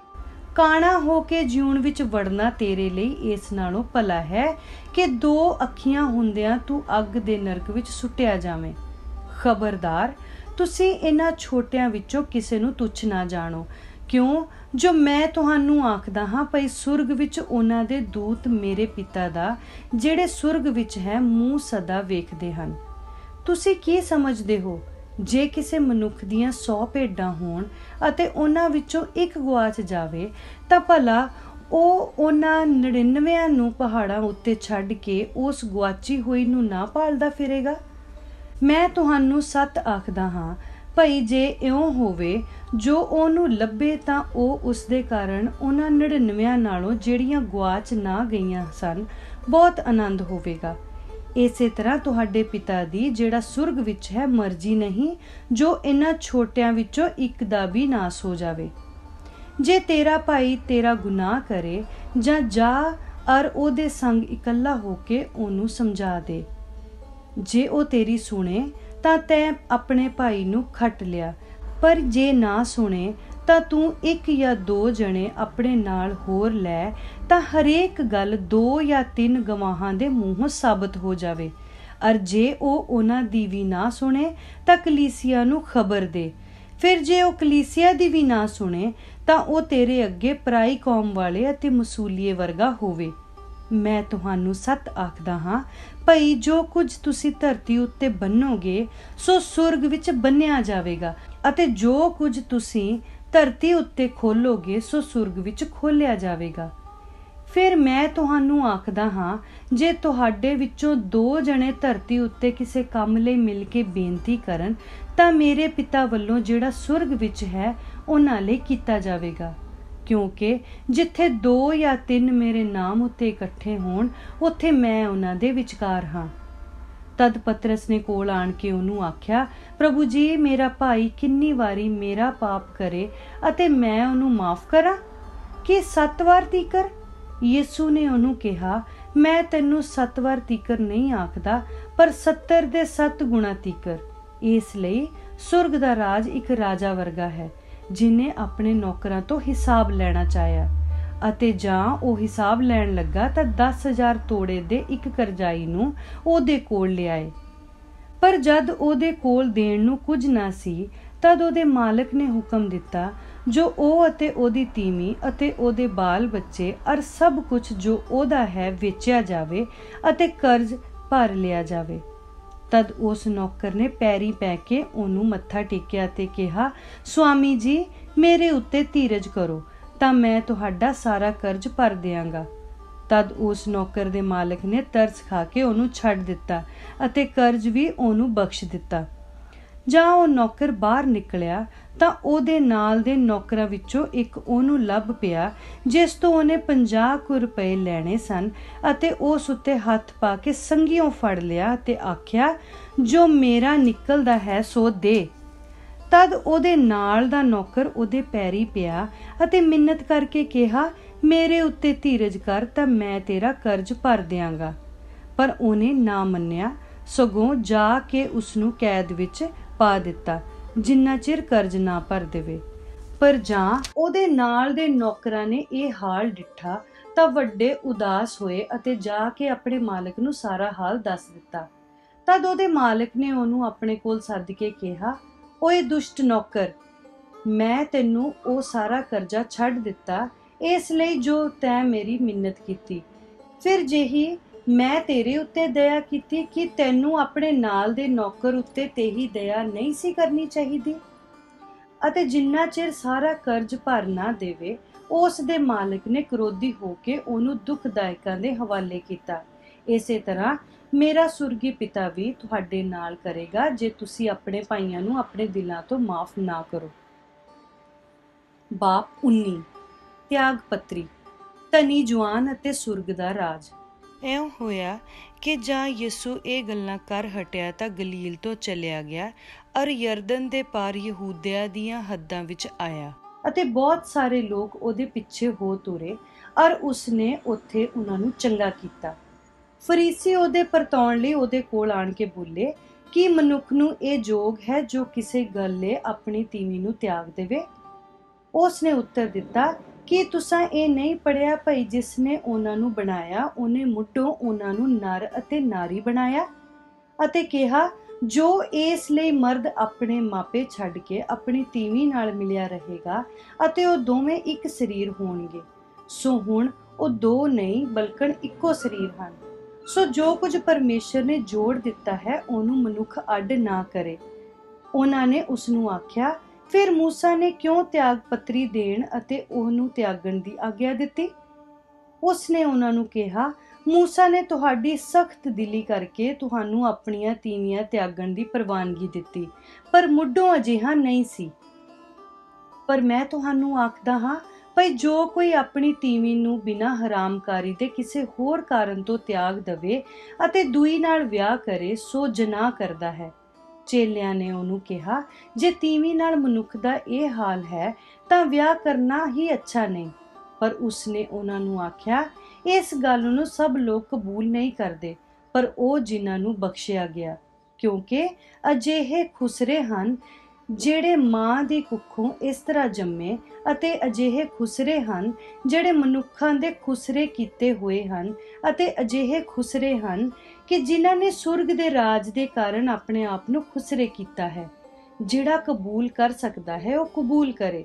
ਕਾਣਾ ਹੋ ਕੇ ਜਿਉਣ ਵਿੱਚ ਵੜਨਾ ਤੇਰੇ ਲਈ ਇਸ ਨਾਲੋਂ ਭਲਾ ਹੈ ਕਿ ਦੋ ਅੱਖੀਆਂ ਹੁੰਦਿਆਂ ਤੂੰ ਅੱਗ ਦੇ ਨਰਕ ਵਿੱਚ ਸੁੱਟਿਆ ਜਾਵੇਂ। ਖਬਰਦਾਰ, ਤੁਸੀਂ ਇਹਨਾਂ ਛੋਟਿਆਂ ਵਿੱਚੋਂ ਕਿਸੇ ਨੂੰ ਤੁੱਛ ਨਾ ਜਾਣੋ, ਕਿਉਂ ਜੋ ਮੈਂ ਤੁਹਾਨੂੰ ਆਖਦਾ ਹਾਂ, ਭਈ ਸੁਰਗ ਵਿੱਚ ਉਹਨਾਂ ਦੇ ਦੂਤ ਮੇਰੇ ਪਿਤਾ ਦਾ ਜਿਹੜੇ ਸੁਰਗ ਵਿੱਚ ਹੈ ਮੂੰਹ ਸਦਾ ਵੇਖਦੇ ਹਨ। ਤੁਸੀਂ ਕੀ ਸਮਝਦੇ ਹੋ, ਜੇ ਕਿਸੇ ਮਨੁੱਖ ਦੀਆਂ ਸੌ ਭੇਡਾਂ ਹੋਣ ਅਤੇ ਉਹਨਾਂ ਵਿੱਚੋਂ ਇੱਕ ਗੁਆਚ ਜਾਵੇ ਤਾਂ ਭਲਾ ਉਹ ਉਹਨਾਂ ਨੜਿਨਵਿਆਂ ਨੂੰ ਪਹਾੜਾਂ ਉੱਤੇ ਛੱਡ ਕੇ ਉਸ ਗੁਆਚੀ ਹੋਈ ਨੂੰ ਨਾ ਭਾਲਦਾ ਫਿਰੇਗਾ? ਮੈਂ ਤੁਹਾਨੂੰ ਸੱਚ ਆਖਦਾ ਹਾਂ, ਭਈ ਜੇ ਇਉਂ ਹੋਵੇ ਜੋ ਉਹਨੂੰ ਲੱਭੇ ਤਾਂ ਉਹ ਉਸਦੇ ਕਾਰਨ ਉਹਨਾਂ ਨੜਿਨਵਿਆਂ ਨਾਲੋਂ ਜਿਹੜੀਆਂ ਗੁਆਚ ਨਾ ਗਈਆਂ ਸਨ ਬਹੁਤ ਆਨੰਦ ਹੋਵੇਗਾ। ਇਸੇ ਤਰ੍ਹਾਂ ਤੁਹਾਡੇ ਪਿਤਾ ਦੀ ਜਿਹੜਾ ਸੁਰਗ ਵਿੱਚ ਹੈ ਮਰਜ਼ੀ ਨਹੀਂ ਜੋ ਇਹਨਾਂ ਛੋਟਿਆਂ ਵਿੱਚੋਂ ਇੱਕ ਦਾ ਵੀ ਨਾਸ ਹੋ ਜਾਵੇ। ਜੇ ਤੇਰਾ ਭਾਈ ਤੇਰਾ ਗੁਨਾਹ ਕਰੇ ਜਾਂ ਜਾ ਅਰ ਉਹਦੇ ਸੰਗ ਇਕੱਲਾ ਹੋ ਕੇ ਉਹਨੂੰ ਸਮਝਾ ਦੇ। ਜੇ ਉਹ ਤੇਰੀ ਸੁਣੇ ਤਾਂ ਤੈਂ ਆਪਣੇ ਭਾਈ ਨੂੰ ਖੱਟ ਲਿਆ, ਪਰ ਜੇ ਨਾ ਸੁਣੇ ਤਾਂ ਤੂੰ ਇੱਕ ਜਾਂ ਦੋ ਜਣੇ ਆਪਣੇ ਨਾਲ ਹੋਰ ਲੈ ਤਾਂ ਹਰੇਕ ਗੱਲ ਦੋ ਜਾਂ ਤਿੰਨ ਗਵਾਹਾਂ ਦੇ ਮੂੰਹੋਂ ਸਾਬਤ ਹੋ ਜਾਵੇ। ਅਰ ਜੇ ਉਹ ਉਹਨਾਂ ਦੀ ਵੀ ਨਾ ਸੁਣੇ ਤਾਂ ਕਲੀਸਿਆ ਨੂੰ ਖਬਰ ਦੇ। ਫਿਰ ਜੇ ਉਹ ਕਲੀਸਿਆ ਦੀ ਵੀ ਨਾ ਸੁਣੇ ਤਾਂ ਉਹ ਤੇਰੇ ਅੱਗੇ ਪਰਾਈ ਕੌਮ ਵਾਲੇ ਅਤੇ ਮਸੂਲੀਏ ਵਰਗਾ ਹੋਵੇ। ਮੈਂ ਤੁਹਾਨੂੰ ਸੱਚ ਆਖਦਾ ਹਾਂ, ਭਈ ਜੋ ਕੁਝ ਤੁਸੀਂ ਧਰਤੀ ਉੱਤੇ ਬੰਨੋਗੇ ਸੋ ਸੁਰਗ ਵਿੱਚ ਬੰਨਿਆ ਜਾਵੇਗਾ, ਅਤੇ ਜੋ ਕੁਝ ਤੁਸੀਂ ਧਰਤੀ ਉੱਤੇ ਖੋਲੋਗੇ ਸੋ ਸੁਰਗ ਵਿੱਚ ਖੋਲਿਆ ਜਾਵੇਗਾ। ਫਿਰ ਮੈਂ ਤੁਹਾਨੂੰ ਆਖਦਾ ਹਾਂ, ਜੇ ਤੁਹਾਡੇ ਵਿੱਚੋਂ ਦੋ ਜਣੇ ਧਰਤੀ ਉੱਤੇ ਕਿਸੇ ਕੰਮ ਲਈ ਮਿਲ ਕੇ ਬੇਨਤੀ ਕਰਨ ਤਾਂ ਮੇਰੇ ਪਿਤਾ ਵੱਲੋਂ ਜਿਹੜਾ ਸੁਰਗ ਵਿੱਚ ਹੈ ਉਹਨਾਂ ਲਈ ਕੀਤਾ ਜਾਵੇਗਾ। ਕਿਉਂਕਿ ਜਿੱਥੇ ਦੋ ਜਾਂ ਤਿੰਨ ਮੇਰੇ ਨਾਮ ਉੱਤੇ ਇਕੱਠੇ ਹੋਣ ਉੱਥੇ ਮੈਂ ਉਹਨਾਂ ਦੇ ਵਿਚਕਾਰ ਹਾਂ। ਤਦ ਪਤਰਸ ਨੇ ਕੋਲ ਆਣ ਕੇ ਉਹਨੂੰ ਆਖਿਆ, ਪ੍ਰਭੂ ਜੀ, ਮੇਰਾ ਭਾਈ ਕਿੰਨੀ ਵਾਰੀ ਮੇਰਾ ਪਾਪ ਕਰੇ ਅਤੇ ਮੈਂ ਉਹਨੂੰ ਮਾਫ ਕਰਾਂ? ਕਿ ਸੱਤ ਵਾਰ ਤੀਕਰ? ਯਿਸੂ ਨੇ ਉਹਨੂੰ ਕਿਹਾ, ਮੈਂ ਤੈਨੂੰ ਸੱਤ ਵਾਰ ਤੀਕਰ ਨਹੀਂ ਆਖਦਾ, ਪਰ ਸੱਤਰ ਦੇ ਸੱਤ ਗੁਣਾ ਤੀਕਰ। ਇਸ ਲਈ ਸੁਰਗ ਦਾ ਰਾਜ ਇੱਕ ਰਾਜਾ ਵਰਗਾ ਹੈ ਜਿਹਨੇ ਆਪਣੇ ਨੌਕਰਾਂ ਤੋਂ ਹਿਸਾਬ ਲੈਣਾ ਚਾਹਿਆ, ਅਤੇ ਜਾਂ ਉਹ ਹਿਸਾਬ ਲੈਣ ਲੱਗਾ ਤਾਂ ਦਸ ਹਜ਼ਾਰ ਤੋੜੇ ਦੇ ਇੱਕ ਕਰਜ਼ਾਈ ਨੂੰ ਉਹਦੇ ਕੋਲ ਲਿਆਏ। ਪਰ ਜਦ ਉਹਦੇ ਕੋਲ ਦੇਣ ਨੂੰ ਕੁਝ ਨਾ ਸੀ ਤਦ ਉਹਦੇ ਮਾਲਕ ਨੇ ਹੁਕਮ ਦਿੱਤਾ ਜੋ ਉਹ ਅਤੇ ਉਹਦੀ ਤੀਵੀਂ ਅਤੇ ਉਹਦੇ ਬਾਲ ਬੱਚੇ ਅਰ ਸਭ ਕੁਝ ਜੋ ਉਹਦਾ ਹੈ ਵੇਚਿਆ ਜਾਵੇ ਅਤੇ ਕਰਜ਼ ਭਰ ਲਿਆ ਜਾਵੇ। ਤਦ ਉਸ ਨੌਕਰ ਨੇ ਪੈਰੀ ਪੈ ਕੇ ਉਹਨੂੰ ਮੱਥਾ ਟੇਕਿਆ ਤੇ ਕਿਹਾ, ਸੁਆਮੀ ਜੀ, ਮੇਰੇ ਉੱਤੇ ਧੀਰਜ ਕਰੋ ਤਾਂ ਮੈਂ ਤੁਹਾਡਾ ਸਾਰਾ ਕਰਜ਼ ਭਰ ਦਿਆਂਗਾ। ਤਦ ਉਸ ਨੌਕਰ ਦੇ ਮਾਲਕ ਨੇ ਤਰਸ ਖਾ ਕੇ ਉਹਨੂੰ ਛੱਡ ਦਿੱਤਾ ਅਤੇ ਕਰਜ਼ ਵੀ ਉਹਨੂੰ ਬਖਸ਼ ਦਿੱਤਾ। ਜਾਂ ਉਹ ਨੌਕਰ ਬਾਹਰ ਨਿਕਲਿਆ ਤਾਂ ਉਹਦੇ ਨਾਲ ਦੇ ਨੌਕਰਾਂ ਵਿੱਚੋਂ ਇੱਕ ਉਹਨੂੰ ਲੱਭ ਪਿਆ ਜਿਸ ਤੋਂ ਉਹਨੇ ਪੰਜਾਹ ਕੁ ਰੁਪਏ ਲੈਣੇ ਸਨ, ਅਤੇ ਉਸ ਉੱਤੇ ਹੱਥ ਪਾ ਕੇ ਸੰਗੀਓਂ ਫੜ ਲਿਆ ਤੇ ਆਖਿਆ, ਜੋ ਮੇਰਾ ਨਿਕਲਦਾ ਹੈ ਸੋ ਦੇ। ਤਦ ਉਹਦੇ ਨਾਲ ਦਾ ਨੌਕਰ ਉਹਦੇ ਪੈਰੀ ਪਿਆ ਅਤੇ ਮਿੰਨਤ ਕਰਕੇ ਕਿਹਾ, ਮੇਰੇ ਉੱਤੇ ਧੀਰਜ ਕਰ ਤਾਂ ਮੈਂ ਤੇਰਾ ਕਰਜ਼ ਭਰ ਦਿਆਂਗਾ। ਪਰ ਉਹਨੇ ਨਾ ਮੰਨਿਆ, ਸਗੋਂ ਜਾ ਕੇ ਉਸਨੂੰ ਕੈਦ ਵਿੱਚ ਪਾ ਦਿੱਤਾ ਜਿੰਨਾ ਚਿਰ ਕਰਜ਼ ਨਾ ਭਰ ਦੇਵੇ। ਪਰ ਜਾਂ ਉਹਦੇ ਨਾਲ ਦੇ ਨੌਕਰਾਂ ਨੇ ਇਹ ਹਾਲ ਡਿੱਠਾ ਤਾਂ ਵੱਡੇ ਉਦਾਸ ਹੋਏ ਅਤੇ ਜਾ ਕੇ ਆਪਣੇ ਮਾਲਕ ਨੂੰ ਸਾਰਾ ਹਾਲ ਦੱਸ ਦਿੱਤਾ। ਤਦ ਉਹਦੇ ਮਾਲਕ ਨੇ ਉਹਨੂੰ ਆਪਣੇ ਕੋਲ ਸੱਦ ਕੇ ਕਿਹਾ, ਓਏ ਦੁਸ਼ਟ ਨੌਕਰ, ਮੈਂ ਤੈਨੂੰ ਉਹ ਸਾਰਾ ਕਰਜ਼ਾ ਛੱਡ ਦਿੱਤਾ ਇਸ ਲਈ ਜੋ ਤੈਂ ਮੇਰੀ ਮਿੰਨਤ ਕੀਤੀ। ਫਿਰ ਜਿਹੀ ਮੈਂ ਤੇਰੇ ਉੱਤੇ ਦਇਆ ਕੀਤੀ ਕਿ ਤੈਨੂੰ ਆਪਣੇ ਨਾਲ ਦੇ ਨੌਕਰ ਉੱਤੇ ਤੇ ਹੀ ਦਇਆ ਨਹੀਂ ਸੀ ਕਰਨੀ ਚਾਹੀਦੀ? ਅਤੇ ਜਿੰਨਾ ਚਿਰ ਸਾਰਾ ਕਰਜ਼ ਭਰ ਨਾ ਦੇਵੇ ਉਸ ਦੇ ਮਾਲਕ ਨੇ ਕਰੋਧੀ ਹੋ ਕੇ ਉਹਨੂੰ ਦੁਖਦਾਇਕਾਂ ਦੇ ਹਵਾਲੇ ਕੀਤਾ। ਇਸੇ ਤਰ੍ਹਾਂ ਮੇਰਾ ਸੁਰਗੀ ਪਿਤਾ ਵੀ ਤੁਹਾਡੇ ਨਾਲ ਕਰੇਗਾ ਜੇ ਤੁਸੀਂ ਆਪਣੇ ਭਾਈਆਂ ਨੂੰ ਆਪਣੇ ਦਿਲਾਂ ਤੋਂ ਮਾਫ ਨਾ ਕਰੋ। ਬਾਪ ਉੱਨੀ। ਤਿਆਗ ਪੱਤਰੀ। ਧਨੀ ਜਵਾਨ ਅਤੇ ਸੁਰਗ ਦਾ ਰਾਜ। ਇਉਂ ਹੋਇਆ ਕਿ ਜਾਂ ਯਿਸੂ ਇਹ ਗੱਲਾਂ ਕਰ ਹਟਿਆ ਤਾਂ ਗਲੀਲ ਤੋਂ ਚਲਿਆ ਗਿਆ ਅਰ ਯਰਦਨ ਦੇ ਪਾਰ ਯਹੂਦਿਆ ਦੀਆਂ ਹੱਦਾਂ ਵਿੱਚ ਆਇਆ, ਅਤੇ ਬਹੁਤ ਸਾਰੇ ਲੋਕ ਉਹਦੇ ਪਿੱਛੇ ਹੋ ਤੁਰੇ ਅਰ ਉਸਨੇ ਉੱਥੇ ਉਹਨਾਂ ਨੂੰ ਚੰਗਾ ਕੀਤਾ। ਫਰੀਸੀ ਉਹਦੇ ਪਰਤਾਉਣ ਲਈ ਉਹਦੇ ਕੋਲ ਆਣ ਕੇ ਬੋਲੇ, ਕੀ ਮਨੁੱਖ ਨੂੰ ਇਹ ਯੋਗ ਹੈ ਜੋ ਕਿਸੇ ਗੱਲ ਲਈ ਆਪਣੀ ਤੀਵੀਂ ਨੂੰ ਤਿਆਗ ਦੇਵੇ? ਉਸ ਨੇ ਉੱਤਰ ਦਿੱਤਾ ਕੀ ਤੁਸਾਂ ਇਹ ਨਹੀਂ ਪੜ੍ਹਿਆ ਭਈ ਜਿਸ ਨੇ ਉਹਨਾਂ ਨੂੰ ਬਣਾਇਆ ਉਹਨੇ ਮੁੱਢੋਂ ਉਹਨਾਂ ਨੂੰ ਨਰ ਅਤੇ ਨਾਰੀ ਬਣਾਇਆ ਅਤੇ ਕਿਹਾ ਜੋ ਇਸ ਲਈ ਮਰਦ ਆਪਣੇ ਮਾਪੇ ਛੱਡ ਕੇ ਆਪਣੀ ਤੀਵੀਂ ਨਾਲ ਮਿਲਿਆ ਰਹੇਗਾ ਅਤੇ ਉਹ ਦੋਵੇਂ ਇੱਕ ਸਰੀਰ ਹੋਣਗੇ। ਸੋ ਹੁਣ ਉਹ ਦੋ ਨਹੀਂ ਬਲਕਿ ਇੱਕੋ ਸਰੀਰ ਹਨ। ਸੋ ਜੋ ਕੁਝ ਪਰਮੇਸ਼ਰ ਨੇ ਜੋੜ ਦਿੱਤਾ ਹੈ ਉਹਨੂੰ ਮਨੁੱਖ ਅੱਡ ਨਾ ਕਰੇ। ਉਹਨਾਂ ਨੇ ਉਸ ਨੂੰ ਆਖਿਆ, ਫਿਰ ਮੂਸਾ ਨੇ ਕਿਉਂ ਤਿਆਗ ਪੱਤਰੀ ਦੇਣ ਅਤੇ ਉਹਨੂੰ ਤਿਆਗਣ ਦੀ ਆਗਿਆ ਦਿੱਤੀ? ਉਸ ਨੇ ਉਹਨਾਂ ਨੂੰ ਕਿਹਾ, ਮੂਸਾ ਨੇ ਤੁਹਾਡੀ ਸਖਤ ਦਿਲੀ ਕਰਕੇ ਤੁਹਾਨੂੰ ਆਪਣੀਆਂ ਤੀਵੀਆਂ ਤਿਆਗਣ ਦੀ ਪ੍ਰਵਾਨਗੀ ਦਿੱਤੀ, ਪਰ ਮੁੱਢੋਂ ਅਜਿਹਾ ਨਹੀਂ ਸੀ। ਪਰ ਮੈਂ ਤੁਹਾਨੂੰ ਆਖਦਾ ਹਾਂ ਭਈ ਜੋ ਕੋਈ ਆਪਣੀ ਤੀਵੀਂ ਨੂੰ ਬਿਨਾਂ ਹਰਾਮਕਾਰੀ ਦੇ ਕਿਸੇ ਹੋਰ ਕਾਰਨ ਤੋਂ ਤਿਆਗ ਦਵੇ ਅਤੇ ਦੂਈ ਨਾਲ ਵਿਆਹ ਕਰੇ ਸੋ ਜਨਾਹ ਕਰਦਾ ਹੈ। ਚੇਲਿਆਂ ਨੇ ਉਹਨੂੰ ਕਿਹਾ, ਜੇ ਤੀਵੀਂ ਨਾਲ ਮਨੁੱਖ ਦਾ ਇਹ ਹਾਲ ਹੈ ਤਾਂ ਵਿਆਹ ਕਰਨਾ ਹੀ ਅੱਛਾ ਨਹੀਂ। ਪਰ ਉਸਨੇ ਉਹਨਾਂ ਨੂੰ ਆਖਿਆ, ਇਸ ਗੱਲ ਨੂੰ ਸਭ ਲੋਕ ਕਬੂਲ ਨਹੀਂ ਕਰਦੇ, ਪਰ ਉਹ ਜਿਨ੍ਹਾਂ ਨੂੰ ਬਖਸ਼ਿਆ ਗਿਆ, ਕਿਉਂਕਿ ਅਜਿਹੇ ਖੁਸਰੇ ਹਨ ਜਿਹੜੇ ਮਾਂ ਦੀ ਕੁੱਖੋਂ ਇਸ ਤਰ੍ਹਾਂ ਜੰਮੇ ਅਤੇ ਅਜਿਹੇ ਖੁਸਰੇ ਹਨ ਜਿਹੜੇ ਮਨੁੱਖਾਂ ਦੇ ਖੁਸਰੇ ਕੀਤੇ ਹੋਏ ਹਨ ਅਤੇ ਅਜਿਹੇ ਖੁਸਰੇ ਹਨ ਕਿ ਜਿਨ੍ਹਾਂ ਨੇ ਸੁਰਗ ਦੇ ਰਾਜ ਦੇ ਕਾਰਨ ਆਪਣੇ ਆਪ ਨੂੰ ਖੁਸਰੇ ਕੀਤਾ ਹੈ। ਜਿਹੜਾ ਕਬੂਲ ਕਰ ਸਕਦਾ ਹੈ ਉਹ ਕਬੂਲ ਕਰੇ।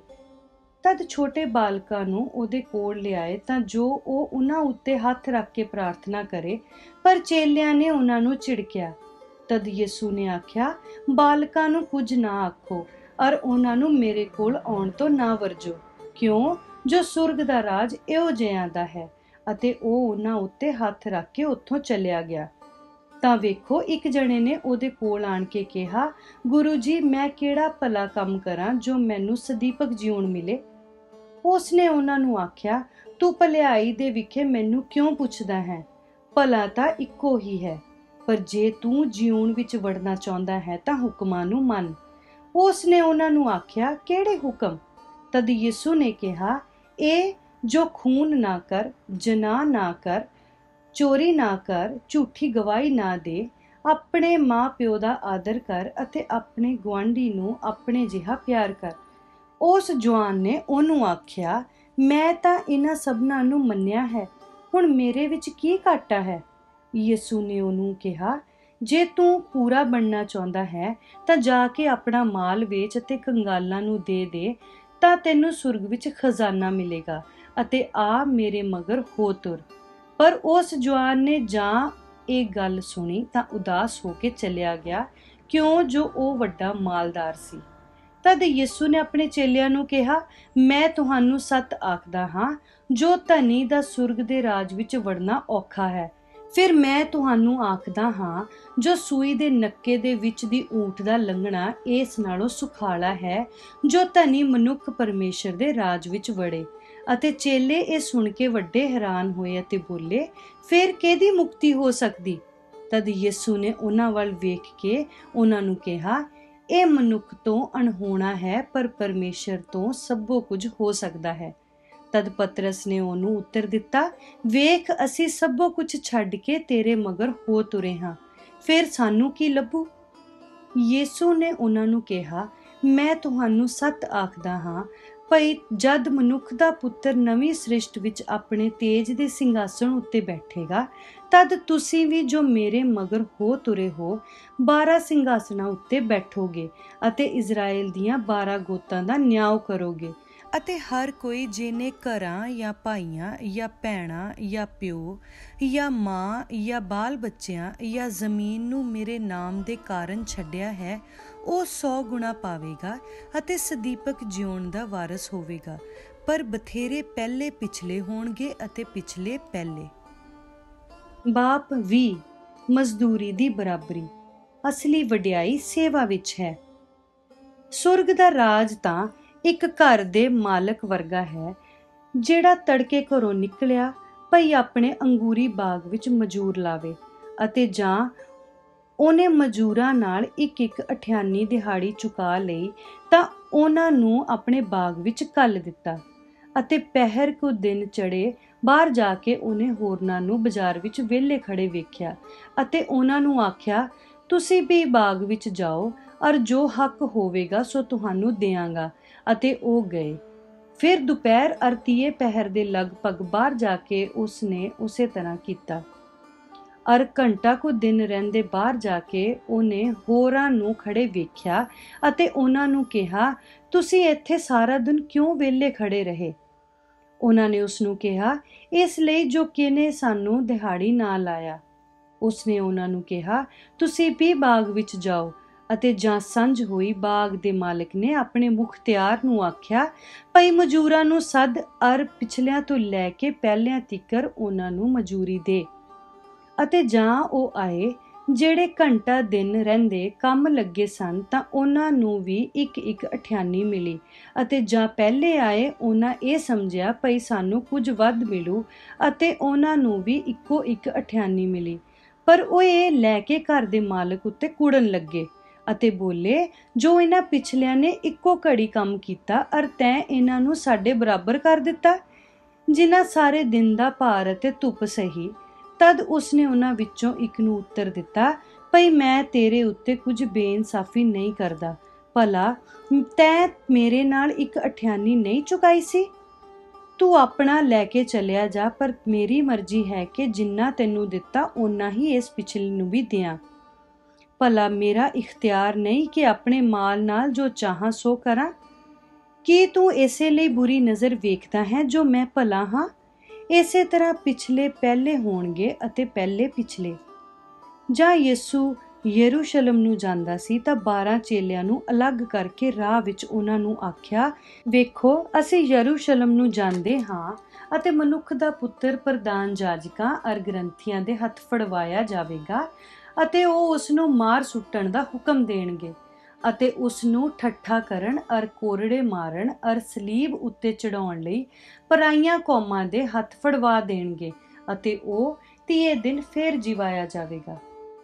ਤਦ ਛੋਟੇ ਬਾਲਕਾਂ ਨੂੰ ਉਹਦੇ ਕੋਲ ਲਿਆਏ ਤਾਂ ਜੋ ਉਹ ਉਹਨਾਂ ਉੱਤੇ ਹੱਥ ਰੱਖ ਕੇ ਪ੍ਰਾਰਥਨਾ ਕਰੇ, ਪਰ ਚੇਲਿਆਂ ਨੇ ਉਹਨਾਂ ਨੂੰ ਝਿੜਕਿਆ। ਤਦ ਯਿਸੂ ਨੇ ਆਖਿਆ, ਬਾਲਕਾਂ ਨੂੰ ਕੁਝ ਨਾ ਆਖੋ ਔਰ ਉਹਨਾਂ ਨੂੰ ਮੇਰੇ ਕੋਲ ਆਉਣ ਤੋਂ ਨਾ ਵਰਜੋ, ਕਿਉਂ ਜੋ ਸੁਰਗ ਦਾ ਰਾਜ ਇਹੋ ਜਿਹਿਆਂ ਦਾ ਹੈ। ਅਤੇ ਉਹ ਉਹਨਾਂ ਉੱਤੇ ਹੱਥ ਰੱਖ ਕੇ ਉੱਥੋਂ ਚਲਿਆ ਗਿਆ। ਤਾਂ ਵੇਖੋ, ਇੱਕ ਜਣੇ ਨੇ ਉਹਦੇ ਕੋਲ ਆਣ ਕੇ ਕਿਹਾ, ਗੁਰੂ ਜੀ, ਮੈਂ ਕਿਹੜਾ ਭਲਾ ਕੰਮ ਕਰਾਂ ਜੋ ਮੈਨੂੰ ਸਦੀਪਕ ਜਿਉਣ ਮਿਲੇ? ਉਸ ਨੇ ਉਹਨਾਂ ਨੂੰ ਆਖਿਆ, ਤੂੰ ਭਲਾਈ ਦੇ ਵਿਖੇ ਮੈਨੂੰ ਕਿਉਂ ਪੁੱਛਦਾ ਹੈ? ਭਲਾ ਤਾਂ ਇੱਕੋ ਹੀ ਹੈ, ਪਰ ਜੇ ਤੂੰ ਜਿਉਣ ਵਿੱਚ ਵੜਨਾ ਚਾਹੁੰਦਾ ਹੈ ਤਾਂ ਹੁਕਮਾਂ ਨੂੰ ਮੰਨ। ਉਸ ਨੇ ਉਹਨਾਂ ਨੂੰ ਆਖਿਆ, ਕਿਹੜੇ ਹੁਕਮ? ਤਦ ਯਿਸੂ ਨੇ ਕਿਹਾ, ਇਹ ਜੋ ਖੂਨ ਨਾ ਕਰ, ਜਨਾਹ ਨਾ ਕਰ, ਚੋਰੀ ਨਾ ਕਰ, ਝੂਠੀ ਗਵਾਹੀ ਨਾ ਦੇ, ਆਪਣੇ ਮਾਂ ਪਿਓ ਦਾ ਆਦਰ ਕਰ ਅਤੇ ਆਪਣੇ ਗੁਆਂਢੀ ਨੂੰ ਆਪਣੇ ਜਿਹਾ ਪਿਆਰ ਕਰ। ਉਸ ਜਵਾਨ ਨੇ ਉਹਨੂੰ ਆਖਿਆ, ਮੈਂ ਤਾਂ ਇਹਨਾਂ ਸਭਨਾਂ ਨੂੰ ਮੰਨਿਆ ਹੈ, ਹੁਣ ਮੇਰੇ ਵਿੱਚ ਕੀ ਘਾਟਾ ਹੈ? ਯਿਸੂ ਨੇ ਉਹਨੂੰ ਕਿਹਾ, ਜੇ ਤੂੰ ਪੂਰਾ ਬਣਨਾ ਚਾਹੁੰਦਾ ਹੈ ਤਾਂ ਜਾ ਕੇ ਆਪਣਾ ਮਾਲ ਵੇਚ ਅਤੇ ਕੰਗਾਲਾਂ ਨੂੰ ਦੇ ਦੇ, ਤਾਂ ਤੈਨੂੰ ਸੁਰਗ ਵਿੱਚ ਖਜ਼ਾਨਾ ਮਿਲੇਗਾ ਅਤੇ ਆ ਮੇਰੇ ਮਗਰ ਹੋ ਤੁਰ। ਪਰ ਉਸ ਜਵਾਨ ਨੇ ਜਾਂ ਇਹ ਗੱਲ ਸੁਣੀ ਤਾਂ ਉਦਾਸ ਹੋ ਕੇ ਚਲਿਆ ਗਿਆ, ਕਿਉਂ ਜੋ ਉਹ ਵੱਡਾ ਮਾਲਦਾਰ ਸੀ। ਤਦ ਯਿਸੂ ਨੇ ਆਪਣੇ ਚੇਲਿਆਂ ਨੂੰ ਕਿਹਾ, ਮੈਂ ਤੁਹਾਨੂੰ ਸੱਚ ਆਖਦਾ ਹਾਂ, ਜੋ ਧਨੀ ਦਾ ਸੁਰਗ ਦੇ ਰਾਜ ਵਿੱਚ ਵੜਨਾ ਔਖਾ ਹੈ। ਫਿਰ ਮੈਂ ਤੁਹਾਨੂੰ ਆਖਦਾ ਹਾਂ, ਜੋ ਸੂਈ ਦੇ ਨੱਕੇ ਦੇ ਵਿੱਚ ਦੀ ਊਂਠ ਦਾ ਲੰਘਣਾ ਇਸ ਨਾਲੋਂ ਸੁਖਾਲਾ ਹੈ ਜੋ ਧਨੀ ਮਨੁੱਖ ਪਰਮੇਸ਼ਰ ਦੇ ਰਾਜ ਵਿੱਚ ਵੜੇ। ਅਤੇ ਚੇਲੇ ਇਹ ਸੁਣ ਕੇ ਵੱਡੇ ਹੈਰਾਨ ਹੋਏ ਅਤੇ ਬੋਲੇ, ਫਿਰ ਕਿਹਦੀ ਮੁਕਤੀ ਹੋ ਸਕਦੀ? ਤਦ ਯਿਸੂ ਨੇ ਉਹਨਾਂ ਵੱਲ ਵੇਖ ਕੇ ਉਹਨਾਂ ਨੂੰ ਕਿਹਾ, ਇਹ ਮਨੁੱਖ ਤੋਂ ਅਣਹੋਣਾ ਹੈ, ਪਰ ਪਰਮੇਸ਼ਰ ਤੋਂ ਸਭੋ ਕੁਝ ਹੋ ਸਕਦਾ ਹੈ। ਤਦ ਪਤਰਸ ਨੇ ਉਹਨੂੰ ਉੱਤਰ ਦਿੱਤਾ, ਵੇਖ, ਅਸੀਂ ਸਭੋ ਕੁਝ ਛੱਡ ਕੇ ਤੇਰੇ ਮਗਰ ਹੋ ਤੁਰੇ ਹਾਂ, ਫਿਰ ਸਾਨੂੰ ਕੀ ਲੱਭੂ? ਯਿਸੂ ਨੇ ਉਹਨਾਂ ਨੂੰ ਕਿਹਾ, ਮੈਂ ਤੁਹਾਨੂੰ ਸੱਚ ਆਖਦਾ ਹਾਂ, ਭਈ ਜਦ ਮਨੁੱਖ ਦਾ ਪੁੱਤਰ ਨਵੀਂ ਸ੍ਰਿਸ਼ਟ ਵਿੱਚ ਆਪਣੇ ਤੇਜ ਦੇ ਸਿੰਘਾਸਣ ਉੱਤੇ ਬੈਠੇਗਾ, ਤਦ ਤੁਸੀਂ ਵੀ ਜੋ ਮੇਰੇ ਮਗਰ ਹੋ ਤੁਰੇ ਹੋ, ਬਾਰਾਂ ਸਿੰਘਾਸਣਾਂ ਉੱਤੇ ਬੈਠੋਗੇ ਅਤੇ ਇਜ਼ਰਾਈਲ ਦੀਆਂ ਬਾਰਾਂ ਗੋਤਾਂ ਦਾ ਨਿਆਂ ਕਰੋਗੇ। ਅਤੇ ਹਰ ਕੋਈ ਜਿਹਨੇ ਘਰਾਂ ਜਾਂ ਭਾਈਆਂ ਜਾਂ ਭੈਣਾਂ ਜਾਂ ਪਿਓ ਜਾਂ ਮਾਂ ਜਾਂ ਬਾਲ ਬੱਚਿਆਂ ਜਾਂ ਜ਼ਮੀਨ ਨੂੰ ਮੇਰੇ ਨਾਮ ਦੇ ਕਾਰਨ ਛੱਡਿਆ ਹੈ, ਉਹ ਸੌ ਗੁਣਾ ਪਾਵੇਗਾ ਅਤੇ ਸਦੀਪਕ ਜਿਉਣ ਦਾ ਵਾਰਸ ਹੋਵੇਗਾ। ਪਰ ਬਥੇਰੇ ਪਹਿਲੇ ਪਿਛਲੇ ਹੋਣਗੇ ਅਤੇ ਪਿਛਲੇ ਪਹਿਲੇ। ਬਾਪ ਵੀ ਮਜ਼ਦੂਰੀ ਦੀ ਬਰਾਬਰੀ। ਅਸਲੀ ਵਡਿਆਈ ਸੇਵਾ ਵਿੱਚ ਹੈ। ਸੁਰਗ ਦਾ ਰਾਜ ਤਾਂ ਇੱਕ ਘਰ ਦੇ ਮਾਲਕ ਵਰਗਾ ਹੈ, ਜਿਹੜਾ ਤੜਕੇ ਘਰੋਂ ਨਿਕਲਿਆ ਭਈ ਆਪਣੇ ਅੰਗੂਰੀ ਬਾਗ ਵਿੱਚ ਮਜ਼ਦੂਰ ਲਾਵੇ, ਅਤੇ ਜਾਂ ਉਹਨੇ ਮਜ਼ਦੂਰਾਂ ਨਾਲ ਇੱਕ ਇੱਕ ਅਠਿਆਨੀ ਦਿਹਾੜੀ ਚੁਕਾ ਲਈ ਤਾਂ ਉਹਨਾਂ ਨੂੰ ਆਪਣੇ ਬਾਗ ਵਿੱਚ ਘੱਲ ਦਿੱਤਾ। ਅਤੇ ਪਹਿਰ ਕੁ ਦਿਨ ਚੜ੍ਹੇ ਬਾਹਰ ਜਾ ਕੇ ਉਹਨੇ ਹੋਰਨਾਂ ਨੂੰ ਬਾਜ਼ਾਰ ਵਿੱਚ ਵਿਹਲੇ ਖੜੇ ਵੇਖਿਆ ਅਤੇ ਉਹਨਾਂ ਨੂੰ ਆਖਿਆ, ਤੁਸੀਂ ਵੀ ਬਾਗ ਵਿੱਚ ਜਾਓ ਔਰ ਜੋ ਹੱਕ ਹੋਵੇਗਾ ਸੋ ਤੁਹਾਨੂੰ ਦਿਆਂਗਾ। ਅਤੇ ਉਹ ਗਏ। ਫਿਰ ਦੁਪਹਿਰ ਅਰ ਤੀਏ ਪਹਿਰ ਦੇ ਲਗਭਗ ਬਾਹਰ ਜਾ ਕੇ ਉਸਨੇ ਉਸੇ ਤਰ੍ਹਾਂ ਕੀਤਾ। ਅਰ ਘੰਟਾ ਕੁ ਦਿਨ ਰਹਿੰਦੇ ਬਾਹਰ ਜਾ ਕੇ ਉਹਨੇ ਹੋਰਾਂ ਨੂੰ ਖੜੇ ਵੇਖਿਆ ਅਤੇ ਉਹਨਾਂ ਨੂੰ ਕਿਹਾ, ਤੁਸੀਂ ਇੱਥੇ ਸਾਰਾ ਦਿਨ ਕਿਉਂ ਵਿਹਲੇ ਖੜੇ ਰਹੇ? ਉਹਨਾਂ ਨੇ ਉਸ ਨੂੰ ਕਿਹਾ, ਇਸ ਲਈ ਜੋ ਕਿਨੇ ਸਾਨੂੰ ਦਿਹਾੜੀ ਨਾ ਲਾਇਆ। ਉਸਨੇ ਉਹਨਾਂ ਨੂੰ ਕਿਹਾ, ਤੁਸੀਂ ਵੀ ਬਾਗ ਵਿੱਚ ਜਾਓ। ਅਤੇ ਜਾਂ ਸੰਝ ਹੋਈ, ਬਾਗ ਦੇ ਮਾਲਕ ਨੇ ਆਪਣੇ ਮੁਖਤਿਆਰ ਨੂੰ ਆਖਿਆ, ਭਈ ਮਜ਼ਦੂਰਾਂ ਨੂੰ ਸੱਦ ਅਰ ਪਿਛਲਿਆਂ ਤੋਂ ਲੈ ਕੇ ਪਹਿਲਿਆਂ ਤੀਕਰ ਉਹਨਾਂ ਨੂੰ ਮਜ਼ਦੂਰੀ ਦੇ। ਅਤੇ ਜਾਂ ਉਹ ਆਏ ਜਿਹੜੇ ਘੰਟਾ ਦਿਨ ਰਹਿੰਦੇ ਕੰਮ ਲੱਗੇ ਸਨ ਤਾਂ ਉਹਨਾਂ ਨੂੰ ਵੀ ਇੱਕ ਇੱਕ ਅਠਿਆਨੀ ਮਿਲੀ। ਅਤੇ ਜਾਂ ਪਹਿਲੇ ਆਏ, ਉਹਨਾਂ ਇਹ ਸਮਝਿਆ ਭਈ ਸਾਨੂੰ ਕੁਝ ਵੱਧ ਮਿਲੂ ਅਤੇ ਉਹਨਾਂ ਨੂੰ ਵੀ ਇੱਕੋ ਇੱਕ ਅਠਿਆਨੀ ਮਿਲੀ। ਪਰ ਉਹ ਇਹ ਲੈ ਕੇ ਘਰ ਦੇ ਮਾਲਕ ਉੱਤੇ ਕੁੜਨ ਲੱਗੇ ਅਤੇ ਬੋਲੇ, ਜੋ ਇਹਨਾਂ ਪਿਛਲਿਆਂ ਨੇ ਇੱਕੋ ਘੜੀ ਕੰਮ ਕੀਤਾ ਅਰ ਤੈਂ ਇਹਨਾਂ ਨੂੰ ਸਾਡੇ ਬਰਾਬਰ ਕਰ ਦਿੱਤਾ, ਜਿਨ੍ਹਾਂ ਸਾਰੇ ਦਿਨ ਦਾ ਭਾਰ ਅਤੇ ਧੁੱਪ ਸਹੀ। ਤਦ ਉਸਨੇ ਉਹਨਾਂ ਵਿੱਚੋਂ ਇੱਕ ਨੂੰ ਉੱਤਰ ਦਿੱਤਾ, ਭਈ ਮੈਂ ਤੇਰੇ ਉੱਤੇ ਕੁਝ ਬੇਇਨਸਾਫੀ ਨਹੀਂ ਕਰਦਾ। ਭਲਾ ਤੈਂ ਮੇਰੇ ਨਾਲ ਇੱਕ ਅਠਿਆਨੀ ਨਹੀਂ ਚੁਕਾਈ ਸੀ? ਤੂੰ ਆਪਣਾ ਲੈ ਕੇ ਚਲਿਆ ਜਾ, ਪਰ ਮੇਰੀ ਮਰਜ਼ੀ ਹੈ ਕਿ ਜਿੰਨਾ ਤੈਨੂੰ ਦਿੱਤਾ ਓਨਾ ਹੀ ਇਸ ਪਿਛਲੇ ਨੂੰ ਵੀ ਦਿਆਂ। ਭਲਾ ਮੇਰਾ ਇਖਤਿਆਰ ਨਹੀਂ ਕਿ ਆਪਣੇ ਮਾਲ ਨਾਲ ਜੋ ਚਾਹਾਂ ਸੋ ਕਰਾਂ? ਕੀ ਤੂੰ ਇਸੇ ਲਈ ਬੁਰੀ ਨਜ਼ਰ ਵੇਖਦਾ ਹੈ ਜੋ ਮੈਂ ਭਲਾ ਹਾਂ? ਇਸੇ ਤਰ੍ਹਾਂ ਪਿਛਲੇ ਪਹਿਲੇ ਹੋਣਗੇ ਅਤੇ ਪਹਿਲੇ ਪਿਛਲੇ। ਜਾਂ ਯਿਸੂ ਯਰੂਸ਼ਲਮ ਨੂੰ ਜਾਂਦਾ ਸੀ ਤਾਂ ਬਾਰਾਂ ਚੇਲਿਆਂ ਨੂੰ ਅਲੱਗ ਕਰਕੇ ਰਾਹ ਵਿੱਚ ਉਹਨਾਂ ਨੂੰ ਆਖਿਆ, ਵੇਖੋ ਅਸੀਂ ਯਰੂਸ਼ਲਮ ਨੂੰ ਜਾਂਦੇ ਹਾਂ ਅਤੇ ਮਨੁੱਖ ਦਾ ਪੁੱਤਰ ਪ੍ਰਧਾਨ ਜਾਜਕਾਂ ਅਰ ਗ੍ਰੰਥੀਆਂ ਦੇ ਹੱਥ ਫੜਵਾਇਆ ਜਾਵੇਗਾ ਅਤੇ ਉਹ ਉਸ ਨੂੰ ਮਾਰ ਸੁੱਟਣ ਦਾ ਹੁਕਮ ਦੇਣਗੇ ਅਤੇ ਉਸ ਨੂੰ ਠੱਠਾ ਕਰਨ ਅਰ ਕੋਰੜੇ ਮਾਰਨ ਅਰ ਸਲੀਬ ਉੱਤੇ ਚੜਾਉਣ ਲਈ ਪਰਾਈਆਂ ਕੌਮਾਂ ਦੇ ਹੱਥ ਫੜਵਾ ਦੇਣਗੇ ਅਤੇ ਉਹ ਤੀਏ ਦਿਨ ਫੇਰ ਜਿਵਾਇਆ ਜਾਵੇਗਾ।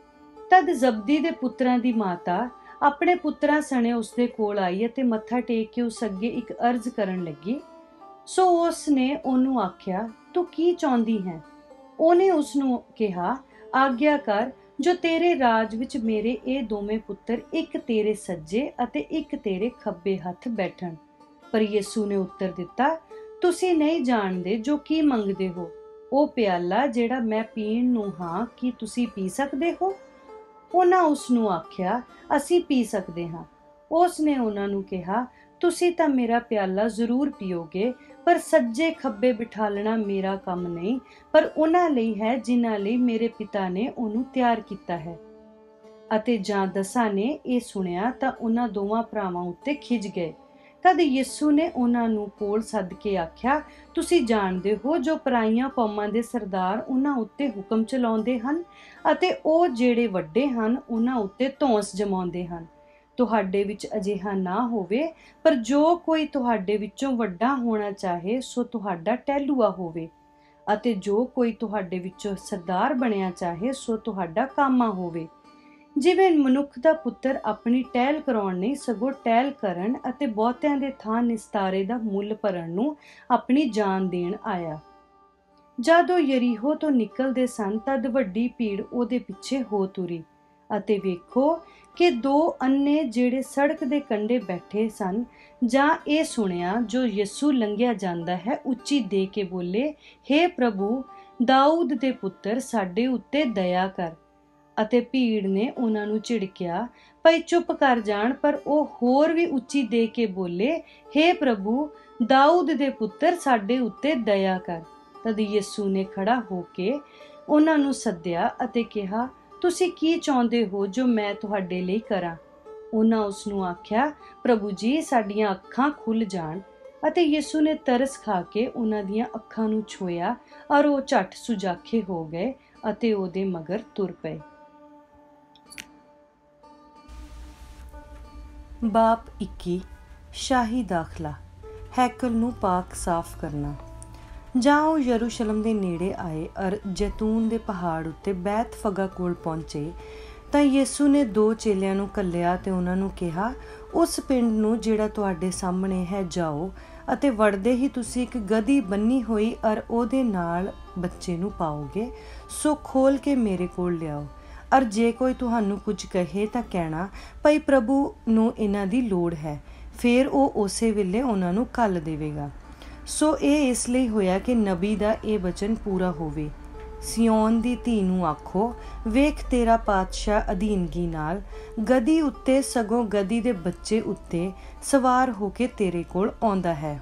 ਤਦ ਜ਼ਬਦੀ ਦੇ ਪੁੱਤਰਾਂ ਦੀ ਮਾਤਾ ਆਪਣੇ ਪੁੱਤਰਾਂ ਸਣੇ ਉਸਦੇ ਕੋਲ ਆਈ ਅਤੇ ਮੱਥਾ ਟੇਕ ਕੇ ਉਸ ਅੱਗੇ ਇੱਕ ਅਰਜ਼ ਕਰਨ ਲੱਗੀ। ਸੋ ਉਸ ਨੇ ਉਹਨੂੰ ਆਖਿਆ, ਤੂੰ ਕੀ ਚਾਹੁੰਦੀ ਹੈ? ਉਹਨੇ ਉਸ ਨੂੰ ਕਿਹਾ, ਆਗਿਆ ਕਰ ਜੋ ਤੇਰੇ ਰਾਜ ਵਿੱਚ ਮੇਰੇ ਇਹ ਦੋਵੇਂ ਪੁੱਤਰ ਇੱਕ ਤੇਰੇ ਸੱਜੇ ਅਤੇ ਇੱਕ ਤੇਰੇ ਖੱਬੇ ਹੱਥ ਬੈਠਣ। ਪਰ ਯਿਸੂ ਨੇ ਉੱਤਰ ਦਿੱਤਾ, ਤੁਸੀਂ ਨਹੀਂ ਜਾਣਦੇ ਜੋ ਕੀ ਮੰਗਦੇ ਹੋ। ਉਹ ਪਿਆਲਾ ਜਿਹੜਾ ਮੈਂ ਪੀਣ ਨੂੰ ਹਾਂ, ਕੀ ਤੁਸੀਂ ਪੀ ਸਕਦੇ ਹੋ? ਉਹਨਾਂ ਉਸ ਨੂੰ ਆਖਿਆ, ਅਸੀਂ ਪੀ ਸਕਦੇ ਹਾਂ। ਉਸ ਨੇ ਉਹਨਾਂ ਨੂੰ ਕਿਹਾ, ਤੁਸੀਂ ਤਾਂ ਮੇਰਾ ਪਿਆਲਾ ਜ਼ਰੂਰ ਪੀਓਗੇ, ਪਰ ਸੱਜੇ ਖੱਬੇ ਬਿਠਾਲਣਾ ਮੇਰਾ ਕੰਮ ਨਹੀਂ, ਪਰ ਉਹਨਾਂ ਲਈ ਹੈ ਜਿਨ੍ਹਾਂ ਲਈ ਮੇਰੇ ਪਿਤਾ ਨੇ ਉਹਨੂੰ ਤਿਆਰ ਕੀਤਾ ਹੈ। ਅਤੇ ਜਾਂ ਦਸਾਂ ਨੇ ਇਹ ਸੁਣਿਆ ਤਾਂ ਉਹਨਾਂ ਦੋਵਾਂ ਭਰਾਵਾਂ ਉੱਤੇ ਖਿਝ ਗਏ। ਤਦ ਯਿਸੂ ਨੇ ਉਹਨਾਂ ਨੂੰ ਕੋਲ ਸੱਦ ਕੇ ਆਖਿਆ, ਤੁਸੀਂ ਜਾਣਦੇ ਹੋ ਜੋ ਪਰਾਈਆਂ ਕੌਮਾਂ ਦੇ ਸਰਦਾਰ ਉਹਨਾਂ ਉੱਤੇ ਹੁਕਮ ਚਲਾਉਂਦੇ ਹਨ ਅਤੇ ਉਹ ਜਿਹੜੇ ਵੱਡੇ ਹਨ ਉਹਨਾਂ ਉੱਤੇ ਧੌਂਸ ਜਮਾਉਂਦੇ ਹਨ। ਤੁਹਾਡੇ ਵਿੱਚ ਅਜਿਹਾ ਨਾ ਹੋਵੇ, ਪਰ ਜੋ ਕੋਈ ਤੁਹਾਡੇ ਵਿੱਚੋਂ ਵੱਡਾ ਹੋਣਾ ਚਾਹੇ ਸੋ ਤੁਹਾਡਾ ਟਹਿਲੂਆ ਹੋਵੇ, ਅਤੇ ਜੋ ਕੋਈ ਤੁਹਾਡੇ ਵਿੱਚੋਂ ਸਰਦਾਰ ਬਣਿਆ ਚਾਹੇ ਸੋ ਤੁਹਾਡਾ ਕਾਮਾ ਹੋਵੇ। ਜਿਵੇਂ ਮਨੁੱਖ ਦਾ ਪੁੱਤਰ ਆਪਣੀ ਟਹਿਲ ਕਰਾਉਣ ਨਹੀਂ ਸਗੋਂ ਟਹਿਲ ਕਰਨ ਅਤੇ ਬਹੁਤਿਆਂ ਦੇ ਥਾਂ ਨਿਸਤਾਰੇ ਦਾ ਮੁੱਲ ਭਰਨ ਨੂੰ ਆਪਣੀ ਜਾਨ ਦੇਣ ਆਇਆ। ਜਦ ਉਹ ਯਰੀਹੋ ਤੋਂ ਨਿਕਲਦੇ ਸਨ ਤਦ ਵੱਡੀ ਭੀੜ ਉਹਦੇ ਪਿੱਛੇ ਹੋ ਤੁਰੀ। ਅਤੇ ਵੇਖੋ ਕਿ ਦੋ ਅੰਨੇ ਜਿਹੜੇ ਸੜਕ ਦੇ ਕੰਢੇ ਬੈਠੇ ਸਨ, ਜਾਂ ਇਹ ਸੁਣਿਆ ਜੋ ਯਿਸੂ ਲੰਘਿਆ ਜਾਂਦਾ ਹੈ, ਉੱਚੀ ਦੇ ਕੇ ਬੋਲੇ, ਹੇ ਪ੍ਰਭੂ, ਦਾਊਦ ਦੇ ਪੁੱਤਰ, ਸਾਡੇ ਉੱਤੇ ਦਇਆ ਕਰ। ਅਤੇ ਭੀੜ ਨੇ ਉਹਨਾਂ ਨੂੰ ਝਿੜਕਿਆ, ਭਈ ਚੁੱਪ ਕਰ ਜਾਣ, ਪਰ ਉਹ ਹੋਰ ਵੀ ਉੱਚੀ ਦੇ ਕੇ ਬੋਲੇ, ਹੇ ਪ੍ਰਭੂ, ਦਾਊਦ ਦੇ ਪੁੱਤਰ, ਸਾਡੇ ਉੱਤੇ ਦਇਆ ਕਰ। ਤਦ ਯਿਸੂ ਨੇ ਖੜਾ ਹੋ ਕੇ ਉਹਨਾਂ ਨੂੰ ਸੱਦਿਆ ਅਤੇ ਕਿਹਾ, ਤੁਸੀਂ ਕੀ ਚਾਹੁੰਦੇ ਹੋ ਜੋ ਮੈਂ ਤੁਹਾਡੇ ਲਈ ਕਰਾਂ? ਉਹਨਾਂ ਉਸ ਨੂੰ ਆਖਿਆ, ਪ੍ਰਭੂ ਜੀ, ਸਾਡੀਆਂ ਅੱਖਾਂ ਖੁੱਲ ਜਾਣ। ਅਤੇ ਯਿਸੂ ਨੇ ਤਰਸ ਖਾ ਕੇ ਉਹਨਾਂ ਦੀਆਂ ਅੱਖਾਂ ਨੂੰ ਛੋਇਆ ਔਰ ਉਹ ਝੱਟ ਸੁਜਾਖੇ ਹੋ ਗਏ ਅਤੇ ਉਹਦੇ ਮਗਰ ਤੁਰ ਪਏ। ਬਾਪ ਇੱਕੀ। ਸ਼ਾਹੀ ਦਾਖਲਾ। ਹੈਕਲ ਨੂੰ ਪਾਕ ਸਾਫ਼ ਕਰਨਾ। ਜਾਂ ਉਹ ਯਰੂਸ਼ਲਮ ਦੇ ਨੇੜੇ ਆਏ ਅਰ ਜੈਤੂਨ ਦੇ ਪਹਾੜ ਉੱਤੇ ਬੈਤ ਫਗਾ ਕੋਲ ਪਹੁੰਚੇ ਤਾਂ ਯਿਸੂ ਨੇ ਦੋ ਚੇਲਿਆਂ ਨੂੰ ਘੱਲਿਆ ਤੇ ਉਹਨਾਂ ਨੂੰ ਕਿਹਾ, ਉਸ ਪਿੰਡ ਨੂੰ ਜਿਹੜਾ ਤੁਹਾਡੇ ਸਾਹਮਣੇ ਹੈ ਜਾਓ ਅਤੇ ਵੜਦੇ ਹੀ ਤੁਸੀਂ ਇੱਕ ਗਧੀ ਬੰਨੀ ਹੋਈ ਅਰ ਉਹਦੇ ਨਾਲ ਬੱਚੇ ਨੂੰ ਪਾਓਗੇ, ਸੋ ਖੋਲ ਕੇ ਮੇਰੇ ਕੋਲ ਲਿਆਓ। ਅਰ ਜੇ ਕੋਈ ਤੁਹਾਨੂੰ ਕੁਝ ਕਹੇ ਤਾਂ ਕਹਿਣਾ, ਭਾਈ ਪ੍ਰਭੂ ਨੂੰ ਇਹਨਾਂ ਦੀ ਲੋੜ ਹੈ, ਫਿਰ ਉਹ ਉਸੇ ਵੇਲੇ ਉਹਨਾਂ ਨੂੰ ਘੱਲ ਦੇਵੇਗਾ। ਸੋ ਇਹ ਇਸ ਲਈ ਹੋਇਆ ਕਿ ਨਬੀ ਦਾ ਇਹ ਬਚਨ ਪੂਰਾ ਹੋਵੇ, ਸਿਯੋਨ ਦੀ ਧੀ ਨੂੰ ਆਖੋ, ਵੇਖ ਤੇਰਾ ਪਾਤਸ਼ਾਹ ਅਧੀਨਗੀ ਨਾਲ ਗਦੀ ਉੱਤੇ, ਸਗੋਂ ਗਦੀ ਦੇ ਬੱਚੇ ਉੱਤੇ ਸਵਾਰ ਹੋ ਕੇ ਤੇਰੇ ਕੋਲ ਆਉਂਦਾ ਹੈ।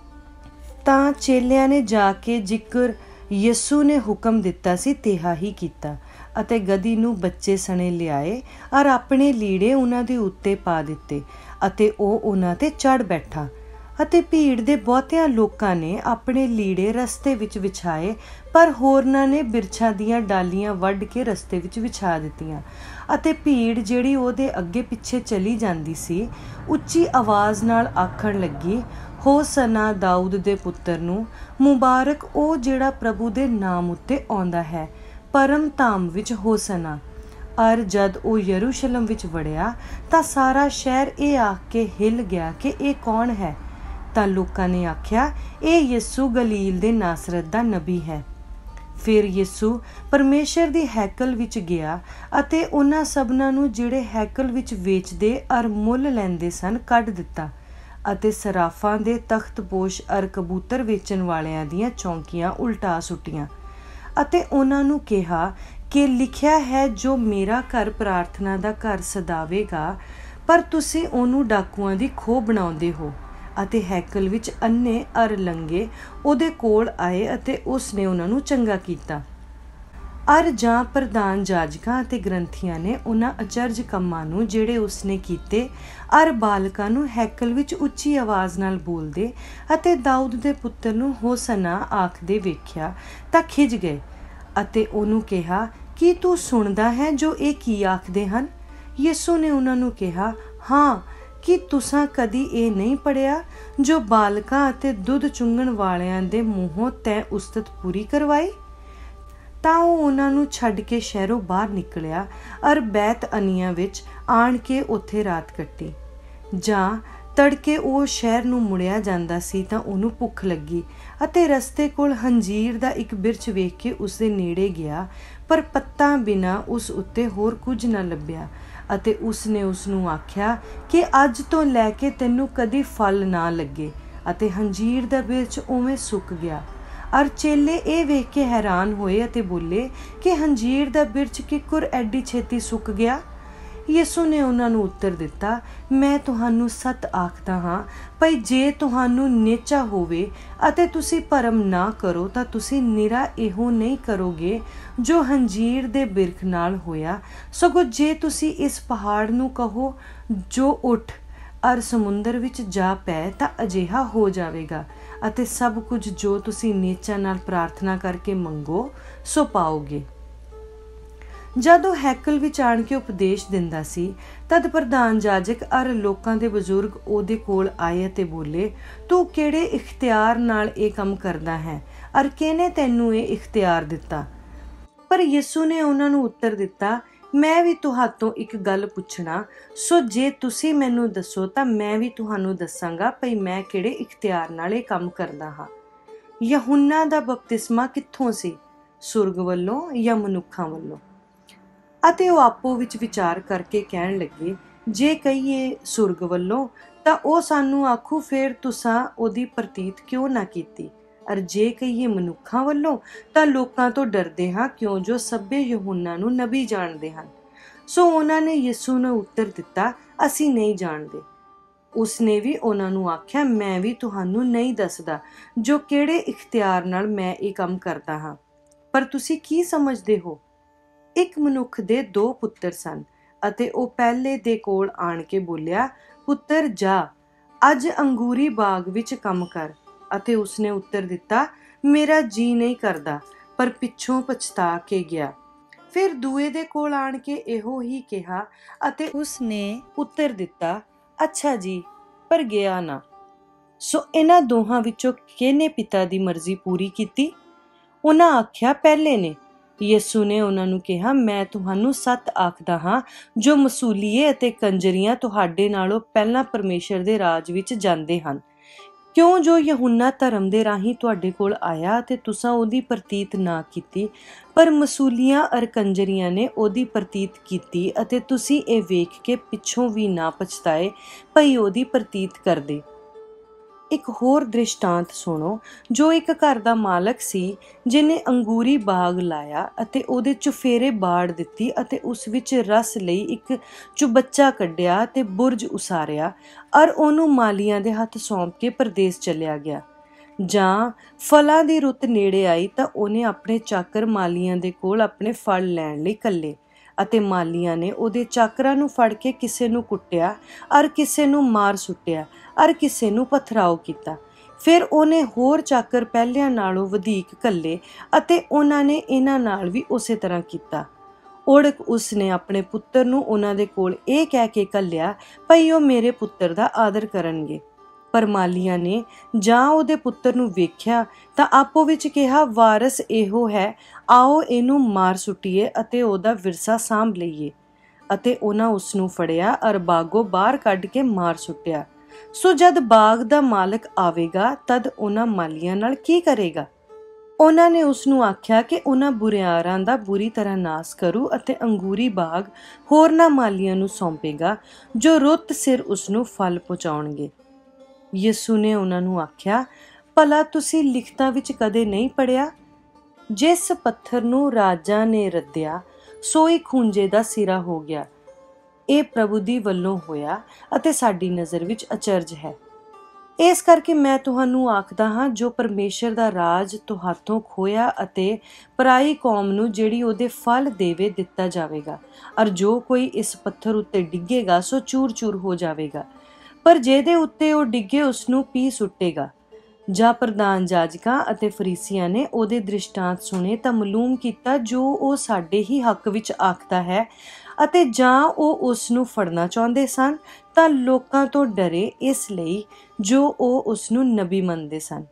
ਤਾਂ ਚੇਲਿਆਂ ਨੇ ਜਾ ਕੇ ਜ਼ਿਕਰ ਯਿਸੂ ਨੇ ਹੁਕਮ ਦਿੱਤਾ ਸੀ ਤਿਹਾ ਹੀ ਕੀਤਾ, ਅਤੇ ਗਦੀ ਨੂੰ ਬੱਚੇ ਸਣੇ ਲਿਆਏ ਔਰ ਆਪਣੇ ਲੀੜੇ ਉਹਨਾਂ ਦੇ ਉੱਤੇ ਪਾ ਦਿੱਤੇ, ਅਤੇ ਉਹ ਉਹਨਾਂ ਤੇ ਚੜ੍ਹ ਬੈਠਾ। ਅਤੇ ਭੀੜ ਦੇ ਬਹੁਤਿਆਂ ਲੋਕਾਂ ਨੇ ਆਪਣੇ ਲੀੜੇ ਰਸਤੇ ਵਿੱਚ ਵਿਛਾਏ, ਪਰ ਹੋਰਨਾਂ ਨੇ ਬਿਰਛਾਂ ਦੀਆਂ ਡਾਲੀਆਂ ਵੱਢ ਕੇ ਰਸਤੇ ਵਿੱਚ ਵਿਛਾ ਦਿੱਤੀਆਂ। ਅਤੇ ਭੀੜ ਜਿਹੜੀ ਉਹਦੇ ਅੱਗੇ ਪਿੱਛੇ ਚਲੀ ਜਾਂਦੀ ਸੀ, ਉੱਚੀ ਆਵਾਜ਼ ਨਾਲ ਆਖਣ ਲੱਗੀ, ਹੋਸਨਾ ਦਾਊਦ ਦੇ ਪੁੱਤਰ ਨੂੰ, ਮੁਬਾਰਕ ਉਹ ਜਿਹੜਾ ਪ੍ਰਭੂ ਦੇ ਨਾਮ ਉੱਤੇ ਆਉਂਦਾ ਹੈ, ਪਰਮ ਧਾਮ ਵਿੱਚ ਹੋਸਨਾ। ਅਰ ਜਦ ਉਹ ਯਰੂਸ਼ਲਮ ਵਿੱਚ ਵੜਿਆ ਤਾਂ ਸਾਰਾ ਸ਼ਹਿਰ ਇਹ ਆਖ ਕੇ ਹਿੱਲ ਗਿਆ ਕਿ ਇਹ ਕੌਣ ਹੈ। ਤਾਂ ਲੋਕਾਂ ਨੇ ਆਖਿਆ, ਇਹ ਯਿਸੂ ਗਲੀਲ ਦੇ ਨਾਸਰਤ ਦਾ ਨਬੀ ਹੈ। ਫਿਰ ਯਿਸੂ ਪਰਮੇਸ਼ਰ ਦੀ ਹੈਕਲ ਵਿੱਚ ਗਿਆ ਅਤੇ ਉਹਨਾਂ ਸਭਨਾਂ ਨੂੰ ਜਿਹੜੇ ਹੈਕਲ ਵਿੱਚ ਵੇਚਦੇ ਅਰ ਮੁੱਲ ਲੈਂਦੇ ਸਨ ਕੱਢ ਦਿੱਤਾ, ਅਤੇ ਸਰਾਫਾਂ ਦੇ ਤਖਤਪੋਸ਼ ਅਰ ਕਬੂਤਰ ਵੇਚਣ ਵਾਲਿਆਂ ਦੀਆਂ ਚੌਂਕੀਆਂ ਉਲਟਾ ਸੁੱਟੀਆਂ, ਅਤੇ ਉਹਨਾਂ ਨੂੰ ਕਿਹਾ ਕਿ ਲਿਖਿਆ ਹੈ, ਜੋ ਮੇਰਾ ਘਰ ਪ੍ਰਾਰਥਨਾ ਦਾ ਘਰ ਸਦਾਵੇਗਾ, ਪਰ ਤੁਸੀਂ ਉਹਨੂੰ ਡਾਕੂਆਂ ਦੀ ਖੋਹ ਬਣਾਉਂਦੇ ਹੋ। ਅਤੇ ਹੈਕਲ ਵਿੱਚ ਅੰਨੇ ਅਰ ਲੰਗੇ ਉਹਦੇ ਕੋਲ ਆਏ ਅਤੇ ਉਸ ਨੇ ਉਹਨਾਂ ਨੂੰ ਚੰਗਾ ਕੀਤਾ। ਅਰ ਜਾਂ ਪ੍ਰਧਾਨ ਜਾਜਕਾਂ ਅਤੇ ਗ੍ਰੰਥੀਆਂ ਨੇ ਉਹਨਾਂ ਅਚਰਜ ਕੰਮਾਂ ਨੂੰ ਜਿਹੜੇ ਉਸਨੇ ਕੀਤੇ ਅਰ ਬਾਲਕਾਂ ਨੂੰ ਹੈਕਲ ਵਿੱਚ ਉੱਚੀ ਆਵਾਜ਼ ਨਾਲ ਬੋਲਦੇ ਅਤੇ ਦਾਊਦ ਦੇ ਪੁੱਤਰ ਨੂੰ ਹੋਸਨਾ ਆਖਦੇ ਵੇਖਿਆ ਤਾਂ ਖਿਝ ਗਏ, ਅਤੇ ਉਹਨੂੰ ਕਿਹਾ, ਕੀ ਤੂੰ ਸੁਣਦਾ ਹੈ ਜੋ ਇਹ ਕੀ ਆਖਦੇ ਹਨ? ਯਿਸੂ ਨੇ ਉਹਨਾਂ ਨੂੰ ਕਿਹਾ, ਹਾਂ, ਕੀ ਤੁਸਾਂ ਕਦੀ ਇਹ ਨਹੀਂ ਪੜ੍ਹਿਆ, ਜੋ ਬਾਲਕਾਂ ਅਤੇ ਦੁੱਧ ਚੁੰਘਣ ਵਾਲਿਆਂ ਦੇ ਮੂੰਹੋਂ ਤੈਂ ਉਸਤਤ ਪੂਰੀ ਕਰਵਾਈ? ਤਾਂ ਉਹ ਉਹਨਾਂ ਨੂੰ ਛੱਡ ਕੇ ਸ਼ਹਿਰੋਂ ਬਾਹਰ ਨਿਕਲਿਆ ਅਰ ਬੈਤ ਅਨੀਆਂ ਵਿੱਚ ਆਣ ਕੇ ਉੱਥੇ ਰਾਤ ਕੱਟੀ। ਜਾਂ ਤੜਕੇ ਉਹ ਸ਼ਹਿਰ ਨੂੰ ਮੁੜਿਆ ਜਾਂਦਾ ਸੀ ਤਾਂ ਉਹਨੂੰ ਭੁੱਖ ਲੱਗੀ, ਅਤੇ ਰਸਤੇ ਕੋਲ ਹੰਜੀਰ ਦਾ ਇੱਕ ਬਿਰਛ ਵੇਖ ਕੇ ਉਸਦੇ ਨੇੜੇ ਗਿਆ, ਪਰ ਪੱਤਾ ਬਿਨਾਂ ਉਸ ਉੱਤੇ ਹੋਰ ਕੁਝ ਨਾ ਲੱਭਿਆ। ਅਤੇ ਉਸਨੇ ਉਸਨੂੰ ਆਖਿਆ ਕਿ ਅੱਜ ਤੋਂ ਲੈ ਕੇ ਤੈਨੂੰ ਕਦੀ ਫਲ ਨਾ ਲੱਗੇ। ਅਤੇ ਹੰਜੀਰ ਦਾ ਬਿਰਛ ਉਵੇਂ ਸੁੱਕ ਗਿਆ। ਅਰ ਚੇਲੇ ਇਹ ਵੇਖ ਕੇ ਹੈਰਾਨ ਹੋਏ ਅਤੇ ਬੋਲੇ ਕਿ ਹੰਜੀਰ ਦਾ ਬਿਰਛ ਕਿੱਕਰ ਐਡੀ ਛੇਤੀ ਸੁੱਕ ਗਿਆ। ਯਿਸੂ ਨੇ ਉਹਨਾਂ ਨੂੰ ਉੱਤਰ ਦਿੱਤਾ, ਮੈਂ ਤੁਹਾਨੂੰ ਸੱਚ ਆਖਦਾ ਹਾਂ, ਭਈ ਜੇ ਤੁਹਾਨੂੰ ਨਿਹਚਾ ਹੋਵੇ ਅਤੇ ਤੁਸੀਂ ਭਰਮ ਨਾ ਕਰੋ ਤਾਂ ਤੁਸੀਂ ਨਿਰਾ ਇਹੋ ਨਹੀਂ ਕਰੋਗੇ ਜੋ ਹੰਜੀਰ ਦੇ ਬਿਰਖ ਨਾਲ ਹੋਇਆ, ਸਗੋਂ ਜੇ ਤੁਸੀਂ ਇਸ ਪਹਾੜ ਨੂੰ ਕਹੋ ਜੋ ਉੱਠ ਅਰ ਸਮੁੰਦਰ ਵਿੱਚ ਜਾ ਪੈ ਤਾਂ ਅਜਿਹਾ ਹੋ ਜਾਵੇਗਾ, ਅਤੇ ਸਭ ਕੁਝ ਜੋ ਤੁਸੀਂ ਨਿਹਚਾ ਨਾਲ ਪ੍ਰਾਰਥਨਾ ਕਰਕੇ ਮੰਗੋ ਸੋ ਪਾਓਗੇ। ਜਦ ਉਹ ਹੈਕਲ ਵਿੱਚ ਆਣ ਕੇ ਉਪਦੇਸ਼ ਦਿੰਦਾ ਸੀ ਤਦ ਪ੍ਰਧਾਨ ਜਾਜਕ ਅਰ ਲੋਕਾਂ ਦੇ ਬਜ਼ੁਰਗ ਉਹਦੇ ਕੋਲ ਆਏ ਅਤੇ ਬੋਲੇ, ਤੂੰ ਕਿਹੜੇ ਇਖਤਿਆਰ ਨਾਲ ਇਹ ਕੰਮ ਕਰਦਾ ਹੈ ਅਰ ਕਿਹਨੇ ਤੈਨੂੰ ਇਹ ਇਖਤਿਆਰ ਦਿੱਤਾ? ਪਰ ਯਿਸੂ ਨੇ ਉਹਨਾਂ ਨੂੰ ਉੱਤਰ ਦਿੱਤਾ, ਮੈਂ ਵੀ ਤੁਹਾਤੋਂ ਇੱਕ ਗੱਲ ਪੁੱਛਣਾ, ਸੋ ਜੇ ਤੁਸੀਂ ਮੈਨੂੰ ਦੱਸੋ ਤਾਂ ਮੈਂ ਵੀ ਤੁਹਾਨੂੰ ਦੱਸਾਂਗਾ ਭਈ ਮੈਂ ਕਿਹੜੇ ਇਖਤਿਆਰ ਨਾਲ ਇਹ ਕੰਮ ਕਰਦਾ ਹਾਂ। ਯਹੂਨਾ ਦਾ ਬਪਤਿਸਮਾ ਕਿੱਥੋਂ ਸੀ, ਸੁਰਗ ਵੱਲੋਂ ਜਾਂ ਮਨੁੱਖਾਂ ਵੱਲੋਂ? ਅਤੇ ਉਹ ਆਪੋ ਵਿੱਚ ਵਿਚਾਰ ਕਰਕੇ ਕਹਿਣ ਲੱਗੇ, ਜੇ ਕਹੀਏ ਸੁਰਗ ਵੱਲੋਂ ਤਾਂ ਉਹ ਸਾਨੂੰ ਆਖੂ, ਫਿਰ ਤੁਸਾਂ ਉਹਦੀ ਪ੍ਰਤੀਤ ਕਿਉਂ ਨਾ ਕੀਤੀ? ਅਰ ਜੇ ਕਹੀਏ ਮਨੁੱਖਾਂ ਵੱਲੋਂ ਤਾਂ ਲੋਕਾਂ ਤੋਂ ਡਰਦੇ ਹਾਂ, ਕਿਉਂ ਜੋ ਸਭੇ ਯਹੂਨਾ ਨੂੰ ਨਬੀ ਜਾਣਦੇ ਹਨ। ਸੋ ਉਹਨਾਂ ਨੇ ਯਿਸੂ ਨੂੰ ਉੱਤਰ ਦਿੱਤਾ, ਅਸੀਂ ਨਹੀਂ ਜਾਣਦੇ। ਉਸਨੇ ਵੀ ਉਹਨਾਂ ਨੂੰ ਆਖਿਆ, ਮੈਂ ਵੀ ਤੁਹਾਨੂੰ ਨਹੀਂ ਦੱਸਦਾ ਜੋ ਕਿਹੜੇ ਇਖਤਿਆਰ ਨਾਲ ਮੈਂ ਇਹ ਕੰਮ ਕਰਦਾ ਹਾਂ। ਪਰ ਤੁਸੀਂ ਕੀ ਸਮਝਦੇ ਹੋ? ਇੱਕ ਮਨੁੱਖ ਦੇ ਦੋ ਪੁੱਤਰ ਸਨ, ਅਤੇ ਉਹ ਪਹਿਲੇ ਦੇ ਕੋਲ ਆਣ ਕੇ ਬੋਲਿਆ, ਪੁੱਤਰ ਜਾ ਅੱਜ ਅੰਗੂਰੀ ਬਾਗ ਵਿੱਚ ਕੰਮ ਕਰ। ਅਤੇ ਉਸਨੇ ਉੱਤਰ ਦਿੱਤਾ, ਮੇਰਾ ਜੀ ਨਹੀਂ ਕਰਦਾ, ਪਰ ਪਿੱਛੋਂ ਪਛਤਾ ਕੇ ਗਿਆ। ਫਿਰ ਦੂਏ ਦੇ ਕੋਲ ਆਣ ਕੇ ਇਹੋ ਹੀ ਕਿਹਾ, ਅਤੇ ਉਸਨੇ ਉੱਤਰ ਦਿੱਤਾ, ਅੱਛਾ ਜੀ, ਪਰ ਗਿਆ ਨਾ। ਸੋ ਇਹਨਾਂ ਦੋਹਾਂ ਵਿੱਚੋਂ ਕਿਹਨੇ ਪਿਤਾ ਦੀ ਮਰਜ਼ੀ ਪੂਰੀ ਕੀਤੀ? ਉਹਨਾਂ ਆਖਿਆ, ਪਹਿਲੇ ਨੇ। ਯਿਸੂ ਨੇ ਉਹਨਾਂ ਨੂੰ ਕਿਹਾ, ਮੈਂ ਤੁਹਾਨੂੰ ਸੱਚ ਆਖਦਾ ਹਾਂ, ਜੋ ਮਸੂਲੀਏ ਅਤੇ ਕੰਜਰੀਆਂ ਤੁਹਾਡੇ ਨਾਲੋਂ ਪਹਿਲਾਂ ਪਰਮੇਸ਼ਰ ਦੇ ਰਾਜ ਵਿੱਚ ਜਾਂਦੇ ਹਨ। ਕਿਉਂ ਜੋ ਯਹੂਨਾ ਧਰਮ ਦੇ ਰਾਹੀਂ ਤੁਹਾਡੇ ਕੋਲ ਆਇਆ ਅਤੇ ਤੁਸਾਂ ਉਹਦੀ ਪ੍ਰਤੀਤ ਨਾ ਕੀਤੀ, ਪਰ ਮਸੂਲੀਆਂ ਅਰ ਕੰਜਰੀਆਂ ਨੇ ਉਹਦੀ ਪ੍ਰਤੀਤ ਕੀਤੀ, ਅਤੇ ਤੁਸੀਂ ਇਹ ਵੇਖ ਕੇ ਪਿੱਛੋਂ ਵੀ ਨਾ ਪਛਤਾਏ ਭਈ ਉਹਦੀ ਪ੍ਰਤੀਤ ਕਰਦੇ। ਇੱਕ ਹੋਰ ਦ੍ਰਿਸ਼ਟਾਂਤ ਸੁਣੋ, ਜੋ ਇੱਕ ਘਰ ਦਾ ਮਾਲਕ ਸੀ, ਜਿਹਨੇ ਅੰਗੂਰੀ ਬਾਗ ਲਾਇਆ ਅਤੇ ਉਹਦੇ ਚੁਫੇਰੇ ਬਾੜ ਦਿੱਤੀ ਅਤੇ ਉਸ ਵਿੱਚ ਰਸ ਲਈ ਇੱਕ ਚੁਬੱਚਾ ਕੱਢਿਆ ਅਤੇ ਬੁਰਜ ਉਸਾਰਿਆ, ਔਰ ਉਹਨੂੰ ਮਾਲੀਆਂ ਦੇ ਹੱਥ ਸੌਂਪ ਕੇ ਪਰਦੇਸ ਚਲਿਆ ਗਿਆ। ਜਾਂ ਫਲਾਂ ਦੀ ਰੁੱਤ ਨੇੜੇ ਆਈ ਤਾਂ ਉਹਨੇ ਆਪਣੇ ਚਾਕਰ ਮਾਲੀਆਂ ਦੇ ਕੋਲ ਆਪਣੇ ਫਲ ਲੈਣ ਲਈ ਘੱਲੇ, ਅਤੇ ਮਾਲੀਆਂ ਨੇ ਉਹਦੇ ਚਾਕਰਾਂ ਨੂੰ ਫੜ ਕੇ ਕਿਸੇ ਨੂੰ ਕੁੱਟਿਆ, ਔਰ ਕਿਸੇ ਨੂੰ ਮਾਰ ਸੁੱਟਿਆ, ਔਰ ਕਿਸੇ ਨੂੰ ਪਥਰਾਓ ਕੀਤਾ। ਫਿਰ ਉਹਨੇ ਹੋਰ ਚਾਕਰ ਪਹਿਲਿਆਂ ਨਾਲੋਂ ਵਧੇਕ ਘੱਲੇ, ਅਤੇ ਉਹਨਾਂ ਨੇ ਇਹਨਾਂ ਨਾਲ ਵੀ ਉਸੇ ਤਰ੍ਹਾਂ ਕੀਤਾ। ਓੜਕ ਉਸਨੇ ਆਪਣੇ ਪੁੱਤਰ ਨੂੰ ਉਹਨਾਂ ਦੇ ਕੋਲ ਇਹ ਕਹਿ ਕੇ ਘੱਲਿਆ, ਭਈ ਉਹ ਮੇਰੇ ਪੁੱਤਰ ਦਾ ਆਦਰ ਕਰਨਗੇ। ਪਰ ਮਾਲੀਆਂ ਨੇ ਜਾਂ ਉਹਦੇ ਪੁੱਤਰ ਨੂੰ ਵੇਖਿਆ ਤਾਂ ਆਪੋ ਵਿੱਚ ਕਿਹਾ, ਵਾਰਸ ਇਹੋ ਹੈ, ਆਓ ਇਹਨੂੰ ਮਾਰ ਸੁੱਟੀਏ ਅਤੇ ਉਹਦਾ ਵਿਰਸਾ ਸਾਂਭ ਲਈਏ। ਅਤੇ ਉਹਨਾਂ ਉਸ ਨੂੰ ਫੜਿਆ ਔਰ ਬਾਗੋਂ ਬਾਹਰ ਕੱਢ ਕੇ ਮਾਰ ਸੁੱਟਿਆ। ਸੋ ਜਦ ਬਾਗ ਦਾ ਮਾਲਕ ਆਵੇਗਾ ਤਦ ਉਹਨਾਂ ਮਾਲੀਆਂ ਨਾਲ ਕੀ ਕਰੇਗਾ? ਉਹਨਾਂ ਨੇ ਉਸ ਨੂੰ ਆਖਿਆ ਕਿ ਉਹਨਾਂ ਬੁਰਿਆਰਾਂ ਦਾ ਬੁਰੀ ਤਰ੍ਹਾਂ ਨਾਸ ਕਰੂ ਅਤੇ ਅੰਗੂਰੀ ਬਾਗ ਹੋਰਨਾਂ ਮਾਲੀਆਂ ਨੂੰ ਸੌਂਪੇਗਾ, ਜੋ ਰੁੱਤ ਸਿਰ ਉਸ ਨੂੰ ਫਲ ਪਹੁੰਚਾਉਣਗੇ। ਯਿਸੂ ਨੇ ਉਹਨਾਂ ਨੂੰ ਆਖਿਆ, ਭਲਾ ਤੁਸੀਂ ਲਿਖਤਾਂ ਵਿੱਚ ਕਦੇ ਨਹੀਂ ਪੜ੍ਹਿਆ, ਜਿਸ ਪੱਥਰ ਨੂੰ ਰਾਜਾ ਨੇ ਰੱਦਿਆ ਸੋਈ ਖੂੰਜੇ ਦਾ ਸਿਰਾ ਹੋ ਗਿਆ। ਇਹ ਪ੍ਰਭੂ ਦੀ ਵੱਲੋਂ ਹੋਇਆ ਅਤੇ ਸਾਡੀ ਨਜ਼ਰ ਵਿੱਚ ਅਚਰਜ ਹੈ। ਇਸ ਕਰਕੇ ਮੈਂ ਤੁਹਾਨੂੰ ਆਖਦਾ ਹਾਂ, ਜੋ ਪਰਮੇਸ਼ਰ ਦਾ ਰਾਜ ਤੁਹਾਥੋਂ ਖੋਇਆ ਅਤੇ ਪਰਾਈ ਕੌਮ ਨੂੰ ਜਿਹੜੀ ਉਹਦੇ ਫਲ ਦੇਵੇ ਦਿੱਤਾ ਜਾਵੇਗਾ। ਔਰ ਜੋ ਕੋਈ ਇਸ ਪੱਥਰ ਉੱਤੇ ਡਿੱਗੇਗਾ ਸੋ ਚੂਰ ਚੂਰ ਹੋ ਜਾਵੇਗਾ, ਪਰ ਜਿਹਦੇ ਉੱਤੇ ਉਹ ਡਿੱਗੇ ਉਸ ਨੂੰ ਪੀ ਸੁੱਟੇਗਾ। ਜਾਂ ਪ੍ਰਧਾਨ ਜਾਜਕਾਂ ਅਤੇ ਫਰੀਸੀਆਂ ਨੇ ਉਹਦੇ ਦ੍ਰਿਸ਼ਟਾਂਤ ਸੁਣੇ ਤਾਂ ਮਾਲੂਮ ਕੀਤਾ ਜੋ ਉਹ ਸਾਡੇ ਹੀ ਹੱਕ ਵਿੱਚ ਆਖਦਾ ਹੈ, ਅਤੇ ਜਾਂ ਉਹ ਉਸ ਨੂੰ ਫੜਨਾ ਚਾਹੁੰਦੇ ਸਨ ਤਾਂ ਲੋਕਾਂ ਤੋਂ ਡਰੇ, ਇਸ ਲਈ ਜੋ ਉਹ ਉਸ ਨੂੰ ਨਬੀ ਮੰਨਦੇ ਸਨ।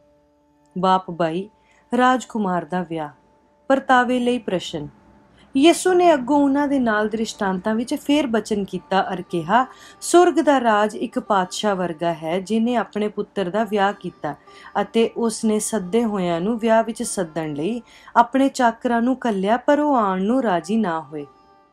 ਬਾਪ ਬਾਈ ਰਾਜਕੁਮਾਰ ਦਾ ਵਿਆਹ। ਪਰਤਾਵੇ ਲਈ ਪ੍ਰਸ਼ਨ। ਯਿਸੂ ਨੇ ਅੱਗੋਂ ਉਹਨਾਂ ਦੇ ਨਾਲ ਦ੍ਰਿਸ਼ਟਾਂਤਾਂ ਵਿੱਚ ਫੇਰ ਬਚਨ ਕੀਤਾ ਅਰ ਕਿਹਾ, ਸੁਰਗ ਦਾ ਰਾਜ ਇੱਕ ਪਾਤਸ਼ਾਹ ਵਰਗਾ ਹੈ, ਜਿਹਨੇ ਆਪਣੇ ਪੁੱਤਰ ਦਾ ਵਿਆਹ ਕੀਤਾ ਅਤੇ ਉਸ ਨੇ ਸੱਦੇ ਹੋਇਆਂ ਨੂੰ ਵਿਆਹ ਵਿੱਚ ਸੱਦਣ ਲਈ ਆਪਣੇ ਚਾਕਰਾਂ ਨੂੰ ਘੱਲਿਆ, ਪਰ ਉਹ ਆਉਣ ਨੂੰ ਰਾਜੀ ਨਾ ਹੋਏ।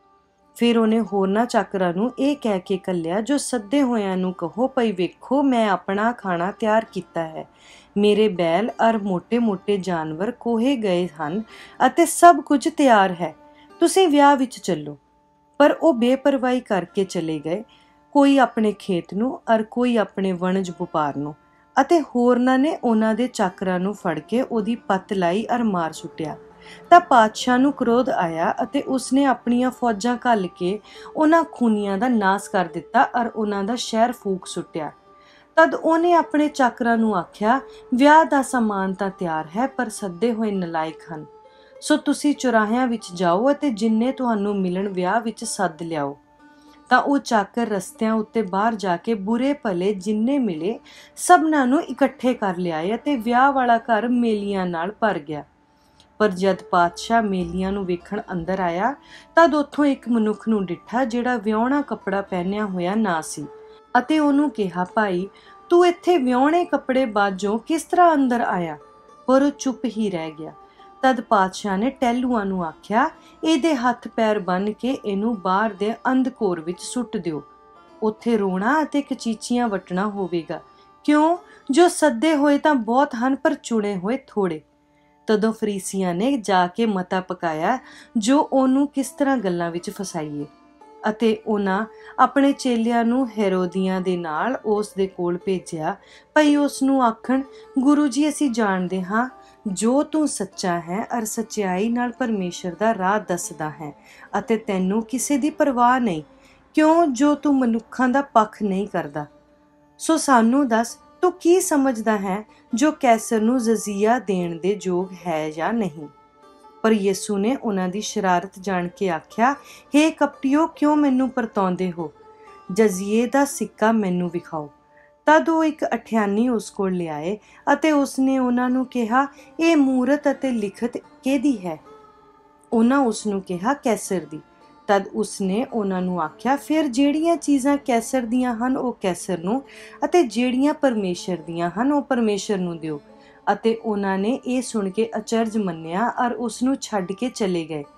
ਫਿਰ ਉਹਨੇ ਹੋਰਨਾਂ ਚਾਕਰਾਂ ਨੂੰ ਇਹ ਕਹਿ ਕੇ ਘੱਲਿਆ, ਜੋ ਸੱਦੇ ਹੋਇਆਂ ਨੂੰ ਕਹੋ, ਭਈ ਵੇਖੋ, ਮੈਂ ਆਪਣਾ ਖਾਣਾ ਤਿਆਰ ਕੀਤਾ ਹੈ, ਮੇਰੇ ਬੈਲ ਅਰ ਮੋਟੇ ਮੋਟੇ ਜਾਨਵਰ ਕੋਹੇ ਗਏ ਹਨ ਅਤੇ ਸਭ ਕੁਝ ਤਿਆਰ ਹੈ, ਤੁਸੀਂ ਵਿਆਹ ਵਿੱਚ ਚੱਲੋ। ਪਰ ਉਹ ਬੇਪਰਵਾਹੀ ਕਰਕੇ ਚਲੇ ਗਏ, ਕੋਈ ਆਪਣੇ ਖੇਤ ਨੂੰ ਅਰ ਕੋਈ ਆਪਣੇ ਵਣਜ ਵਪਾਰ ਨੂੰ, ਅਤੇ ਹੋਰਨਾਂ ਨੇ ਉਹਨਾਂ ਦੇ ਚਾਕਰਾਂ ਨੂੰ ਫੜ ਕੇ ਉਹਦੀ ਪੱਤ ਲਾਈ ਅਰ ਮਾਰ ਸੁੱਟਿਆ। ਤਾਂ ਪਾਤਸ਼ਾਹ ਨੂੰ ਕ੍ਰੋਧ ਆਇਆ ਅਤੇ ਉਸਨੇ ਆਪਣੀਆਂ ਫੌਜਾਂ ਘੱਲ ਕੇ ਉਹਨਾਂ ਖੂਨੀਆਂ ਦਾ ਨਾਸ ਕਰ ਦਿੱਤਾ ਅਰ ਉਹਨਾਂ ਦਾ ਸ਼ਹਿਰ ਫੂਕ ਸੁੱਟਿਆ। ਤਦ ਉਹਨੇ ਆਪਣੇ ਚਾਕਰਾਂ ਨੂੰ ਆਖਿਆ, ਵਿਆਹ ਦਾ ਸਾਮਾਨ ਤਾਂ ਤਿਆਰ ਹੈ, ਪਰ ਸੱਦੇ ਹੋਏ ਨਲਾਇਕ ਹਨ। ਸੋ ਤੁਸੀਂ ਚੁਰਾਹਿਆਂ ਵਿੱਚ ਜਾਓ ਅਤੇ ਜਿੰਨੇ ਤੁਹਾਨੂੰ ਮਿਲਣ ਵਿਆਹ ਵਿੱਚ ਸੱਦ ਲਿਆਓ। ਤਾਂ ਉਹ ਚਾਕਰ ਰਸਤਿਆਂ ਉੱਤੇ ਬਾਹਰ ਜਾ ਕੇ ਬੁਰੇ ਭਲੇ ਜਿੰਨੇ ਮਿਲੇ ਸਭਨਾਂ ਨੂੰ ਇਕੱਠੇ ਕਰ ਲਿਆਏ ਅਤੇ ਵਿਆਹ ਵਾਲਾ ਘਰ ਮੇਲੀਆਂ ਨਾਲ ਭਰ ਗਿਆ। ਪਰ ਜਦ ਪਾਤਸ਼ਾਹ ਮੇਲੀਆਂ ਨੂੰ ਵੇਖਣ ਅੰਦਰ ਆਇਆ ਤਦ ਉੱਥੋਂ ਇੱਕ ਮਨੁੱਖ ਨੂੰ ਡਿੱਠਾ, ਜਿਹੜਾ ਵਿਆਹੁਣਾ ਕੱਪੜਾ ਪਹਿਨਿਆ ਹੋਇਆ ਨਾ ਸੀ, ਅਤੇ ਉਹਨੂੰ ਕਿਹਾ, ਭਾਈ ਤੂੰ ਇੱਥੇ ਵਿਆਹੁਣੇ ਕੱਪੜੇ ਬਾਝੋਂ ਕਿਸ ਤਰ੍ਹਾਂ ਅੰਦਰ ਆਇਆ? ਪਰ ਉਹ ਚੁੱਪ ਹੀ ਰਹਿ ਗਿਆ। ਤਦ ਪਾਤਸ਼ਾਹ ਨੇ ਟਹਿਲੂਆਂ ਨੂੰ ਆਖਿਆ, ਇਹਦੇ ਹੱਥ ਪੈਰ ਬੰਨ੍ਹ ਕੇ ਇਹਨੂੰ ਬਾਹਰ ਦੇ ਅੰਧਕੋਰ ਵਿੱਚ ਸੁੱਟ ਦਿਓ, ਉੱਥੇ ਰੋਣਾ ਅਤੇ ਕਚੀਚੀਆਂ ਵੱਟਣਾ ਹੋਵੇਗਾ, ਕਿਉਂ ਜੋ ਸੱਦੇ ਹੋਏ ਤਾਂ ਬਹੁਤ ਹਨ ਪਰ ਚੁਣੇ ਹੋਏ ਥੋੜੇ। ਤਦੋਂ ਫਰੀਸੀਆਂ ਨੇ ਜਾ ਕੇ ਮਤਾ ਪਕਾਇਆ ਜੋ ਉਹਨੂੰ ਕਿਸ ਤਰ੍ਹਾਂ ਗੱਲਾਂ ਵਿੱਚ ਫਸਾਈਏ, ਅਤੇ ਉਹਨਾਂ ਆਪਣੇ ਚੇਲਿਆਂ ਨੂੰ ਹੈਰੋਦੀਆਂ ਦੇ ਨਾਲ ਉਸ ਦੇ ਕੋਲ ਭੇਜਿਆ, ਭਈ ਉਸ ਨੂੰ ਆਖਣ, ਗੁਰੂ ਜੀ, ਅਸੀਂ ਜਾਣਦੇ ਹਾਂ ਜੋ ਤੂੰ ਸੱਚਾ ਹੈ ਅਰ ਸੱਚਾਈ ਨਾਲ ਪਰਮੇਸ਼ਰ ਦਾ ਰਾਹ ਦੱਸਦਾ ਹੈ, ਅਤੇ ਤੈਨੂੰ ਕਿਸੇ ਦੀ ਪਰਵਾਹ ਨਹੀਂ, ਕਿਉਂ ਜੋ ਤੂੰ ਮਨੁੱਖਾਂ ਦਾ ਪੱਖ ਨਹੀਂ ਕਰਦਾ। ਸੋ ਸਾਨੂੰ ਦੱਸ, ਤੂੰ ਕੀ ਸਮਝਦਾ ਹੈ ਜੋ ਕੈਸਰ ਨੂੰ ਜਜ਼ੀਆ ਦੇਣ ਦੇ ਯੋਗ ਹੈ ਜਾਂ ਨਹੀਂ? ਪਰ ਯਿਸੂ ਨੇ ਉਹਨਾਂ ਦੀ ਸ਼ਰਾਰਤ ਜਾਣ ਕੇ ਆਖਿਆ, ਹੇ ਕਪਟੀਓ, ਕਿਉਂ ਮੈਨੂੰ ਪਰਤਾਉਂਦੇ ਹੋ? ਜਜ਼ੀਏ ਦਾ ਸਿੱਕਾ ਮੈਨੂੰ ਵਿਖਾਓ। ਤਦ ਉਹ ਇੱਕ ਅਠਿਆਨੀ ਉਸ ਕੋਲ ਲਿਆਏ ਅਤੇ ਉਸਨੇ ਉਹਨਾਂ ਨੂੰ ਕਿਹਾ, ਇਹ ਮੂਰਤ ਅਤੇ ਲਿਖਤ ਕਿਹਦੀ ਹੈ? ਉਹਨਾਂ ਉਸ ਨੂੰ ਕਿਹਾ, ਕੈਸਰ ਦੀ। ਤਦ ਉਸਨੇ ਉਹਨਾਂ ਨੂੰ ਆਖਿਆ, ਫਿਰ ਜਿਹੜੀਆਂ ਚੀਜ਼ਾਂ ਕੈਸਰ ਦੀਆਂ ਹਨ ਉਹ ਕੈਸਰ ਨੂੰ, ਅਤੇ ਜਿਹੜੀਆਂ ਪਰਮੇਸ਼ਰ ਦੀਆਂ ਹਨ ਉਹ ਪਰਮੇਸ਼ਰ ਨੂੰ ਦਿਓ। ਅਤੇ ਉਹਨਾਂ ਨੇ ਇਹ ਸੁਣ ਕੇ ਅਚਰਜ ਮੰਨਿਆ ਅਰ ਉਸ ਨੂੰ ਛੱਡ ਕੇ ਚਲੇ ਗਏ।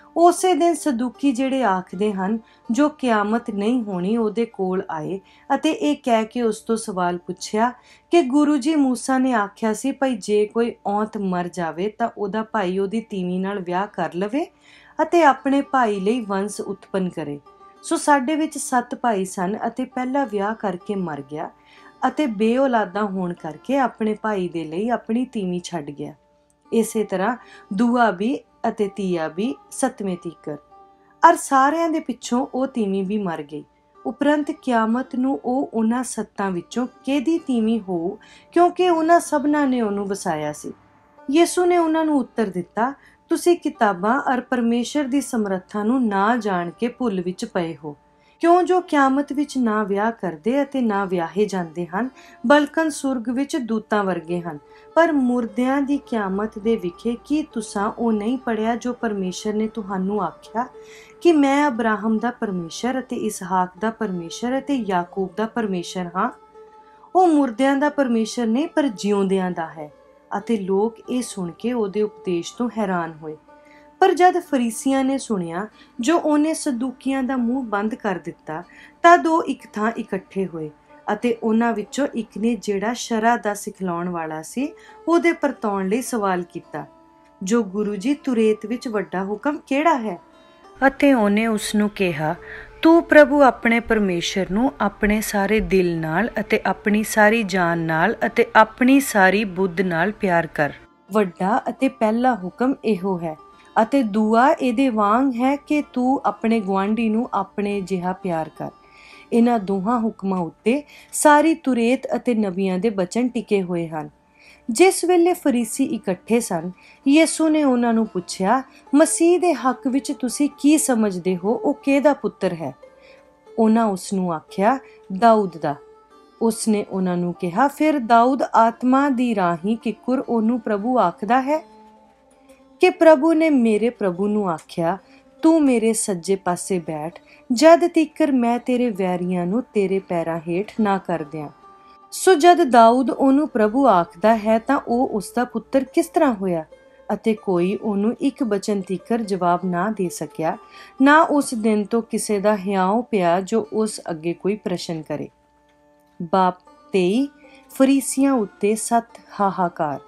ਉਸੇ ਦਿਨ ਸਦੂਕੀ ਜਿਹੜੇ ਆਖਦੇ ਹਨ ਜੋ ਕਿਆਮਤ ਨਹੀਂ ਹੋਣੀ ਉਹਦੇ ਕੋਲ ਆਏ ਅਤੇ ਇਹ ਕਹਿ ਕੇ ਉਸ ਤੋਂ ਸਵਾਲ ਪੁੱਛਿਆ ਕਿ ਗੁਰੂ ਜੀ, ਮੂਸਾ ਨੇ ਆਖਿਆ ਸੀ ਭਾਈ ਜੇ ਕੋਈ ਔਂਤ ਮਰ ਜਾਵੇ ਤਾਂ ਉਹਦਾ ਭਾਈ ਉਹਦੀ ਤੀਵੀਂ ਨਾਲ ਵਿਆਹ ਕਰ ਲਵੇ ਅਤੇ ਆਪਣੇ ਭਾਈ ਲਈ ਵੰਸ਼ ਉਤਪੰਨ ਕਰੇ। ਸੋ ਸਾਡੇ ਵਿੱਚ ਸੱਤ ਭਾਈ ਸਨ ਅਤੇ ਪਹਿਲਾ ਵਿਆਹ ਕਰਕੇ ਮਰ ਗਿਆ ਅਤੇ ਬੇਔਲਾਦਾ ਹੋਣ ਕਰਕੇ ਆਪਣੇ ਭਾਈ ਦੇ ਲਈ ਆਪਣੀ ਤੀਵੀਂ ਛੱਡ ਗਿਆ। ਇਸੇ ਤਰ੍ਹਾਂ ਦੂਆ ਵੀ ਅਤੇ ਤੀਆ ਵੀ ਸੱਤਵੇਂ ਤੀਕਰ, ਅਰ ਸਾਰਿਆਂ ਦੇ ਪਿੱਛੋਂ ਉਹ ਤੀਵੀਂ ਵੀ ਮਰ ਗਈ। ਉਪਰੰਤ ਕਿਆਮਤ ਨੂੰ ਉਹ ਉਹਨਾਂ ਸੱਤਾਂ ਵਿੱਚੋਂ ਕਿਹਦੀ ਤੀਵੀਂ ਹੋਊ, ਕਿਉਂਕਿ ਉਹਨਾਂ ਸਭਨਾਂ ਨੇ ਉਹਨੂੰ ਵਸਾਇਆ ਸੀ। ਯਿਸੂ ਨੇ ਉਹਨਾਂ ਨੂੰ ਉੱਤਰ ਦਿੱਤਾ, ਤੁਸੀਂ ਕਿਤਾਬਾਂ ਅਰ ਪਰਮੇਸ਼ਰ ਦੀ ਸਮਰੱਥਾ ਨੂੰ ਨਾ ਜਾਣ ਕੇ ਭੁੱਲ ਵਿੱਚ ਪਏ ਹੋ, ਕਿਉਂ ਜੋ ਕਿਆਮਤ ਵਿੱਚ ਨਾ ਵਿਆਹ ਕਰਦੇ ਅਤੇ ਨਾ ਵਿਆਹੇ ਜਾਂਦੇ ਹਨ, ਬਲਕਨ ਸੁਰਗ ਵਿੱਚ ਦੂਤਾਂ ਵਰਗੇ ਹਨ। ਪਰ ਮੁਰਦਿਆਂ ਦੀ ਕਿਆਮਤ ਦੇ ਵਿਖੇ ਕੀ ਤੁਸਾਂ ਉਹ ਨਹੀਂ ਪੜ੍ਹਿਆ ਜੋ ਪਰਮੇਸ਼ਰ ਨੇ ਤੁਹਾਨੂੰ ਆਖਿਆ ਕਿ ਮੈਂ ਅਬਰਾਹਮ ਦਾ ਪਰਮੇਸ਼ਰ ਅਤੇ ਇਸਹਾਕ ਦਾ ਪਰਮੇਸ਼ਰ ਅਤੇ ਯਾਕੂਬ ਦਾ ਪਰਮੇਸ਼ਰ ਹਾਂ। ਉਹ ਮੁਰਦਿਆਂ ਦਾ ਪਰਮੇਸ਼ਰ ਨਹੀਂ ਪਰ ਜਿਉਂਦਿਆਂ ਦਾ ਹੈ। ਅਤੇ ਲੋਕ ਇਹ ਸੁਣ ਕੇ ਉਹਦੇ ਉਪਦੇਸ਼ ਤੋਂ ਹੈਰਾਨ ਹੋਏ। ਪਰ ਜਦ ਫਰੀਸੀਆਂ ਨੇ ਸੁਣਿਆ ਜੋ ਉਹਨੇ ਸਦੂਕੀਆਂ ਦਾ ਮੂੰਹ ਬੰਦ ਕਰ ਦਿੱਤਾ, ਤਦ ਉਹ ਇੱਕ ਥਾਂ ਇਕੱਠੇ ਹੋਏ ਅਤੇ ਉਹਨਾਂ ਵਿੱਚੋਂ ਇੱਕ ਨੇ, ਜਿਹੜਾ ਸ਼ਰ੍ਹਾ ਦਾ ਸਿਖਲਾਉਣ ਵਾਲਾ ਸੀ, ਉਹਦੇ ਪਰਤਾਉਣ ਲਈ ਸਵਾਲ ਕੀਤਾ, ਜੋ ਗੁਰੂ ਜੀ, ਤੁਰੇਤ ਵਿੱਚ ਵੱਡਾ ਹੁਕਮ ਕਿਹੜਾ ਹੈ? ਅਤੇ ਉਹਨੇ ਉਸ ਨੂੰ ਕਿਹਾ, ਤੂੰ ਪ੍ਰਭੂ ਆਪਣੇ ਪਰਮੇਸ਼ਰ ਨੂੰ ਆਪਣੇ ਸਾਰੇ ਦਿਲ ਨਾਲ ਅਤੇ ਆਪਣੀ ਸਾਰੀ ਜਾਨ ਨਾਲ ਅਤੇ ਆਪਣੀ ਸਾਰੀ ਬੁੱਧ ਨਾਲ ਪਿਆਰ ਕਰ। ਵੱਡਾ ਅਤੇ ਪਹਿਲਾ ਹੁਕਮ ਇਹੋ ਹੈ ਅਤੇ ਦੂਆ ਇਹਦੇ ਵਾਂਗ ਹੈ ਕਿ ਤੂੰ ਆਪਣੇ ਗੁਆਂਢੀ ਨੂੰ ਆਪਣੇ ਜਿਹਾ ਪਿਆਰ ਕਰ। ਇਹਨਾਂ ਦੋਹਾਂ ਹੁਕਮਾਂ ਉੱਤੇ ਸਾਰੀ ਤੁਰੇਤ ਅਤੇ ਨਬੀਆਂ ਦੇ ਬਚਨ ਟਿਕੇ ਹੋਏ ਹਨ। ਜਿਸ ਵੇਲੇ ਫਰੀਸੀ ਇਕੱਠੇ ਸਨ, ਯਿਸੂ ਨੇ ਉਹਨਾਂ ਨੂੰ ਪੁੱਛਿਆ, ਮਸੀਹ ਦੇ ਹੱਕ ਵਿੱਚ ਤੁਸੀਂ ਕੀ ਸਮਝਦੇ ਹੋ? ਉਹ ਕਿਹਦਾ ਪੁੱਤਰ ਹੈ? ਉਹਨਾਂ ਉਸ ਨੂੰ ਆਖਿਆ, ਦਾਊਦ ਦਾ। ਉਸ ਨੇ ਉਹਨਾਂ ਨੂੰ ਕਿਹਾ, ਫਿਰ ਦਾਊਦ ਆਤਮਾ ਦੀ ਰਾਹੀਂ ਕਿੱਕਰ ਉਹਨੂੰ ਪ੍ਰਭੂ ਆਖਦਾ ਹੈ ਕਿ ਪ੍ਰਭੂ ਨੇ ਮੇਰੇ ਪ੍ਰਭੂ ਨੂੰ ਆਖਿਆ, ਤੂੰ ਮੇਰੇ ਸੱਜੇ ਪਾਸੇ ਬੈਠ, ਜਦ ਤੀਕਰ ਮੈਂ ਤੇਰੇ ਵੈਰੀਆਂ ਨੂੰ ਤੇਰੇ ਪੈਰਾਂ ਹੇਠ ਨਾ ਕਰ ਦਿਆਂ। ਸੋ ਜਦ ਦਾਊਦ ਉਹਨੂੰ ਪ੍ਰਭੂ ਆਖਦਾ ਹੈ ਤਾਂ ਉਹ ਉਸਦਾ ਪੁੱਤਰ ਕਿਸ ਤਰ੍ਹਾਂ ਹੋਇਆ? ਅਤੇ ਕੋਈ ਉਹਨੂੰ ਇੱਕ ਬਚਨ ਤੀਕਰ ਜਵਾਬ ਨਾ ਦੇ ਸਕਿਆ। ਨਾ ਉਸ ਦਿਨ ਤੋਂ ਕਿਸੇ ਦਾ ਹਿਆਉ ਪਿਆ ਜੋ ਉਸ ਅੱਗੇ ਕੋਈ ਪ੍ਰਸ਼ਨ ਕਰੇ। ਬਾਪ ਤੇਈ ਫਰੀਸੀਆਂ ਉੱਤੇ ਸੱਤ ਹਾਹਾਕਾਰ।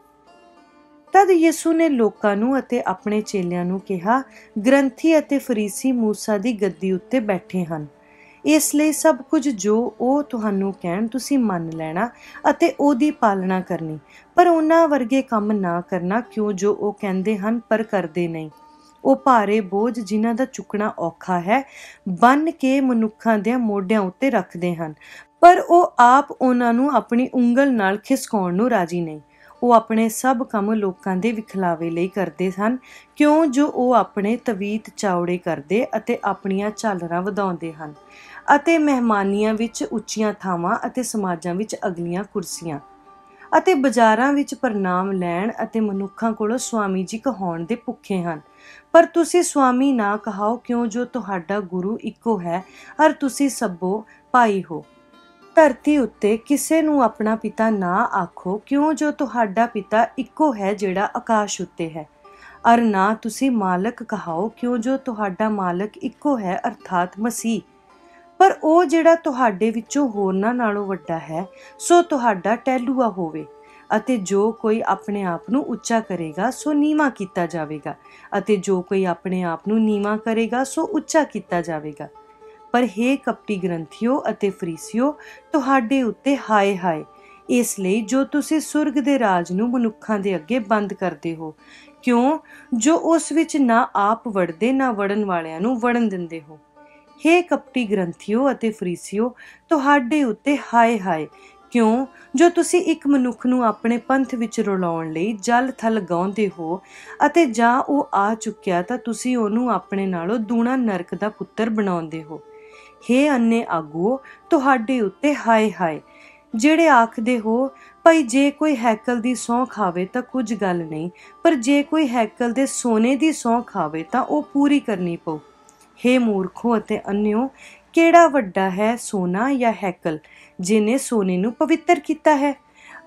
ਤਦ ਯਿਸੂ ਨੇ ਲੋਕਾਂ ਨੂੰ ਅਤੇ ਆਪਣੇ ਚੇਲਿਆਂ ਨੂੰ ਕਿਹਾ, ਗ੍ਰੰਥੀ ਅਤੇ ਫਰੀਸੀ ਮੂਸਾ ਦੀ ਗੱਦੀ ਉੱਤੇ ਬੈਠੇ ਹਨ। ਇਸ ਲਈ ਸਭ ਕੁਝ ਜੋ ਉਹ ਤੁਹਾਨੂੰ ਕਹਿਣ ਤੁਸੀਂ ਮੰਨ ਲੈਣਾ ਅਤੇ ਉਹਦੀ ਪਾਲਣਾ ਕਰਨੀ, ਪਰ ਉਹਨਾਂ ਵਰਗੇ ਕੰਮ ਨਾ ਕਰਨਾ ਕਿਉਂ ਜੋ ਉਹ ਕਹਿੰਦੇ ਹਨ ਪਰ ਕਰਦੇ ਨਹੀਂ। ਉਹ ਭਾਰੇ ਬੋਝ ਜਿਨ੍ਹਾਂ ਦਾ ਚੁੱਕਣਾ ਔਖਾ ਹੈ ਬੰਨ੍ਹ ਕੇ ਮਨੁੱਖਾਂ ਦੇ ਮੋਢਿਆਂ ਉੱਤੇ ਰੱਖਦੇ ਹਨ, ਪਰ ਉਹ ਆਪ ਉਹਨਾਂ ਨੂੰ ਆਪਣੀ ਉਂਗਲ ਨਾਲ ਖਿਸਕਾਉਣ ਨੂੰ ਰਾਜੀ ਨਹੀਂ। ਉਹ ਆਪਣੇ ਸਭ ਕੰਮ ਲੋਕਾਂ ਦੇ ਵਿਖਲਾਵੇ ਲਈ ਕਰਦੇ ਹਨ, ਕਿਉਂ ਜੋ ਉਹ ਆਪਣੇ ਤਵੀਤ ਚੌੜੇ ਕਰਦੇ ਅਤੇ ਆਪਣੀਆਂ ਝਾਲਰਾਂ ਵਧਾਉਂਦੇ ਹਨ ਅਤੇ ਮਹਿਮਾਨੀਆਂ ਵਿੱਚ ਉੱਚੀਆਂ ਥਾਵਾਂ ਅਤੇ ਸਮਾਜਾਂ ਵਿੱਚ ਅਗਲੀਆਂ ਕੁਰਸੀਆਂ ਅਤੇ ਬਾਜ਼ਾਰਾਂ ਵਿੱਚ ਪ੍ਰਣਾਮ ਲੈਣ ਅਤੇ ਮਨੁੱਖਾਂ ਕੋਲੋਂ ਸਵਾਮੀ ਜੀ ਕਹਾਉਣ ਦੇ ਭੁੱਖੇ ਹਨ। ਪਰ ਤੁਸੀਂ ਸਵਾਮੀ ਨਾ ਕਹਾਓ, ਕਿਉਂ ਜੋ ਤੁਹਾਡਾ ਗੁਰੂ ਇੱਕੋ ਹੈ ਅਰ ਤੁਸੀਂ ਸਭੋ ਭਾਈ ਹੋ। ਧਰਤੀ ਉੱਤੇ ਕਿਸੇ ਨੂੰ ਆਪਣਾ ਪਿਤਾ ਨਾ ਆਖੋ, ਕਿਉਂ ਜੋ ਤੁਹਾਡਾ ਪਿਤਾ ਇੱਕੋ ਹੈ ਜਿਹੜਾ ਆਕਾਸ਼ ਉੱਤੇ ਹੈ। ਅਰ ਨਾ ਤੁਸੀਂ ਮਾਲਕ ਕਹਾਓ, ਕਿਉਂ ਜੋ ਤੁਹਾਡਾ ਮਾਲਕ ਇੱਕੋ ਹੈ ਅਰਥਾਤ ਮਸੀਹ। ਪਰ ਉਹ ਜਿਹੜਾ ਤੁਹਾਡੇ ਵਿੱਚੋਂ ਹੋਰਨਾਂ ਨਾਲੋਂ ਵੱਡਾ ਹੈ, ਸੋ ਤੁਹਾਡਾ ਟਹਿਲੂਆ ਹੋਵੇ। ਅਤੇ ਜੋ ਕੋਈ ਆਪਣੇ ਆਪ ਨੂੰ ਉੱਚਾ ਕਰੇਗਾ ਸੋ ਨੀਵਾਂ ਕੀਤਾ ਜਾਵੇਗਾ, ਅਤੇ ਜੋ ਕੋਈ ਆਪਣੇ ਆਪ ਨੂੰ ਨੀਵਾਂ ਕਰੇਗਾ ਸੋ ਉੱਚਾ ਕੀਤਾ ਜਾਵੇਗਾ। ਪਰ ਹੇ ਕਪਟੀ ਗ੍ਰੰਥੀਓ ਅਤੇ ਫਰੀਸੀਓ, ਤੁਹਾਡੇ ਉੱਤੇ ਹਾਏ ਹਾਏ, ਇਸ ਲਈ ਜੋ ਤੁਸੀਂ ਸੁਰਗ ਦੇ ਰਾਜ ਨੂੰ ਮਨੁੱਖਾਂ ਦੇ ਅੱਗੇ ਬੰਦ ਕਰਦੇ ਹੋ, ਕਿਉਂ ਜੋ ਉਸ ਵਿੱਚ ਨਾ ਆਪ ਵੜਦੇ ਨਾ ਵੜਨ ਵਾਲਿਆਂ ਨੂੰ ਵੜਨ ਦਿੰਦੇ ਹੋ। ਹੇ ਕਪਟੀ ਗ੍ਰੰਥੀਓ ਅਤੇ ਫਰੀਸੀਓ, ਤੁਹਾਡੇ ਉੱਤੇ ਹਾਏ ਹਾਏ, ਕਿਉਂ ਜੋ ਤੁਸੀਂ ਇੱਕ ਮਨੁੱਖ ਨੂੰ ਆਪਣੇ ਪੰਥ ਵਿੱਚ ਰਲਾਉਣ ਲਈ ਜਲ ਥਲ ਗਾਉਂਦੇ ਹੋ, ਅਤੇ ਜਾਂ ਉਹ ਆ ਚੁੱਕਿਆ ਤਾਂ ਤੁਸੀਂ ਉਹਨੂੰ ਆਪਣੇ ਨਾਲੋਂ ਦੂਣਾ ਨਰਕ ਦਾ ਪੁੱਤਰ ਬਣਾਉਂਦੇ ਹੋ। ਹੇ ਅੰਨੇ ਆਗੂਓ, ਤੁਹਾਡੇ ਉੱਤੇ ਹਾਏ ਹਾਏ, ਜਿਹੜੇ ਆਖਦੇ ਹੋ ਭਾਈ ਜੇ ਕੋਈ ਹੈਕਲ ਦੀ ਸਹੁੰ ਖਾਵੇ ਤਾਂ ਕੁਝ ਗੱਲ ਨਹੀਂ, ਪਰ ਜੇ ਕੋਈ ਹੈਕਲ ਦੇ ਸੋਨੇ ਦੀ ਸਹੁੰ ਖਾਵੇ ਤਾਂ ਉਹ ਪੂਰੀ ਕਰਨੀ ਪਊ। ਹੇ ਮੂਰਖੋ ਅਤੇ ਅੰਨਿਓ, ਕਿਹੜਾ ਵੱਡਾ ਹੈ, ਸੋਨਾ ਜਾਂ ਹੈਕਲ, ਜਿਹਨੇ ਸੋਨੇ ਨੂੰ ਪਵਿੱਤਰ ਕੀਤਾ ਹੈ?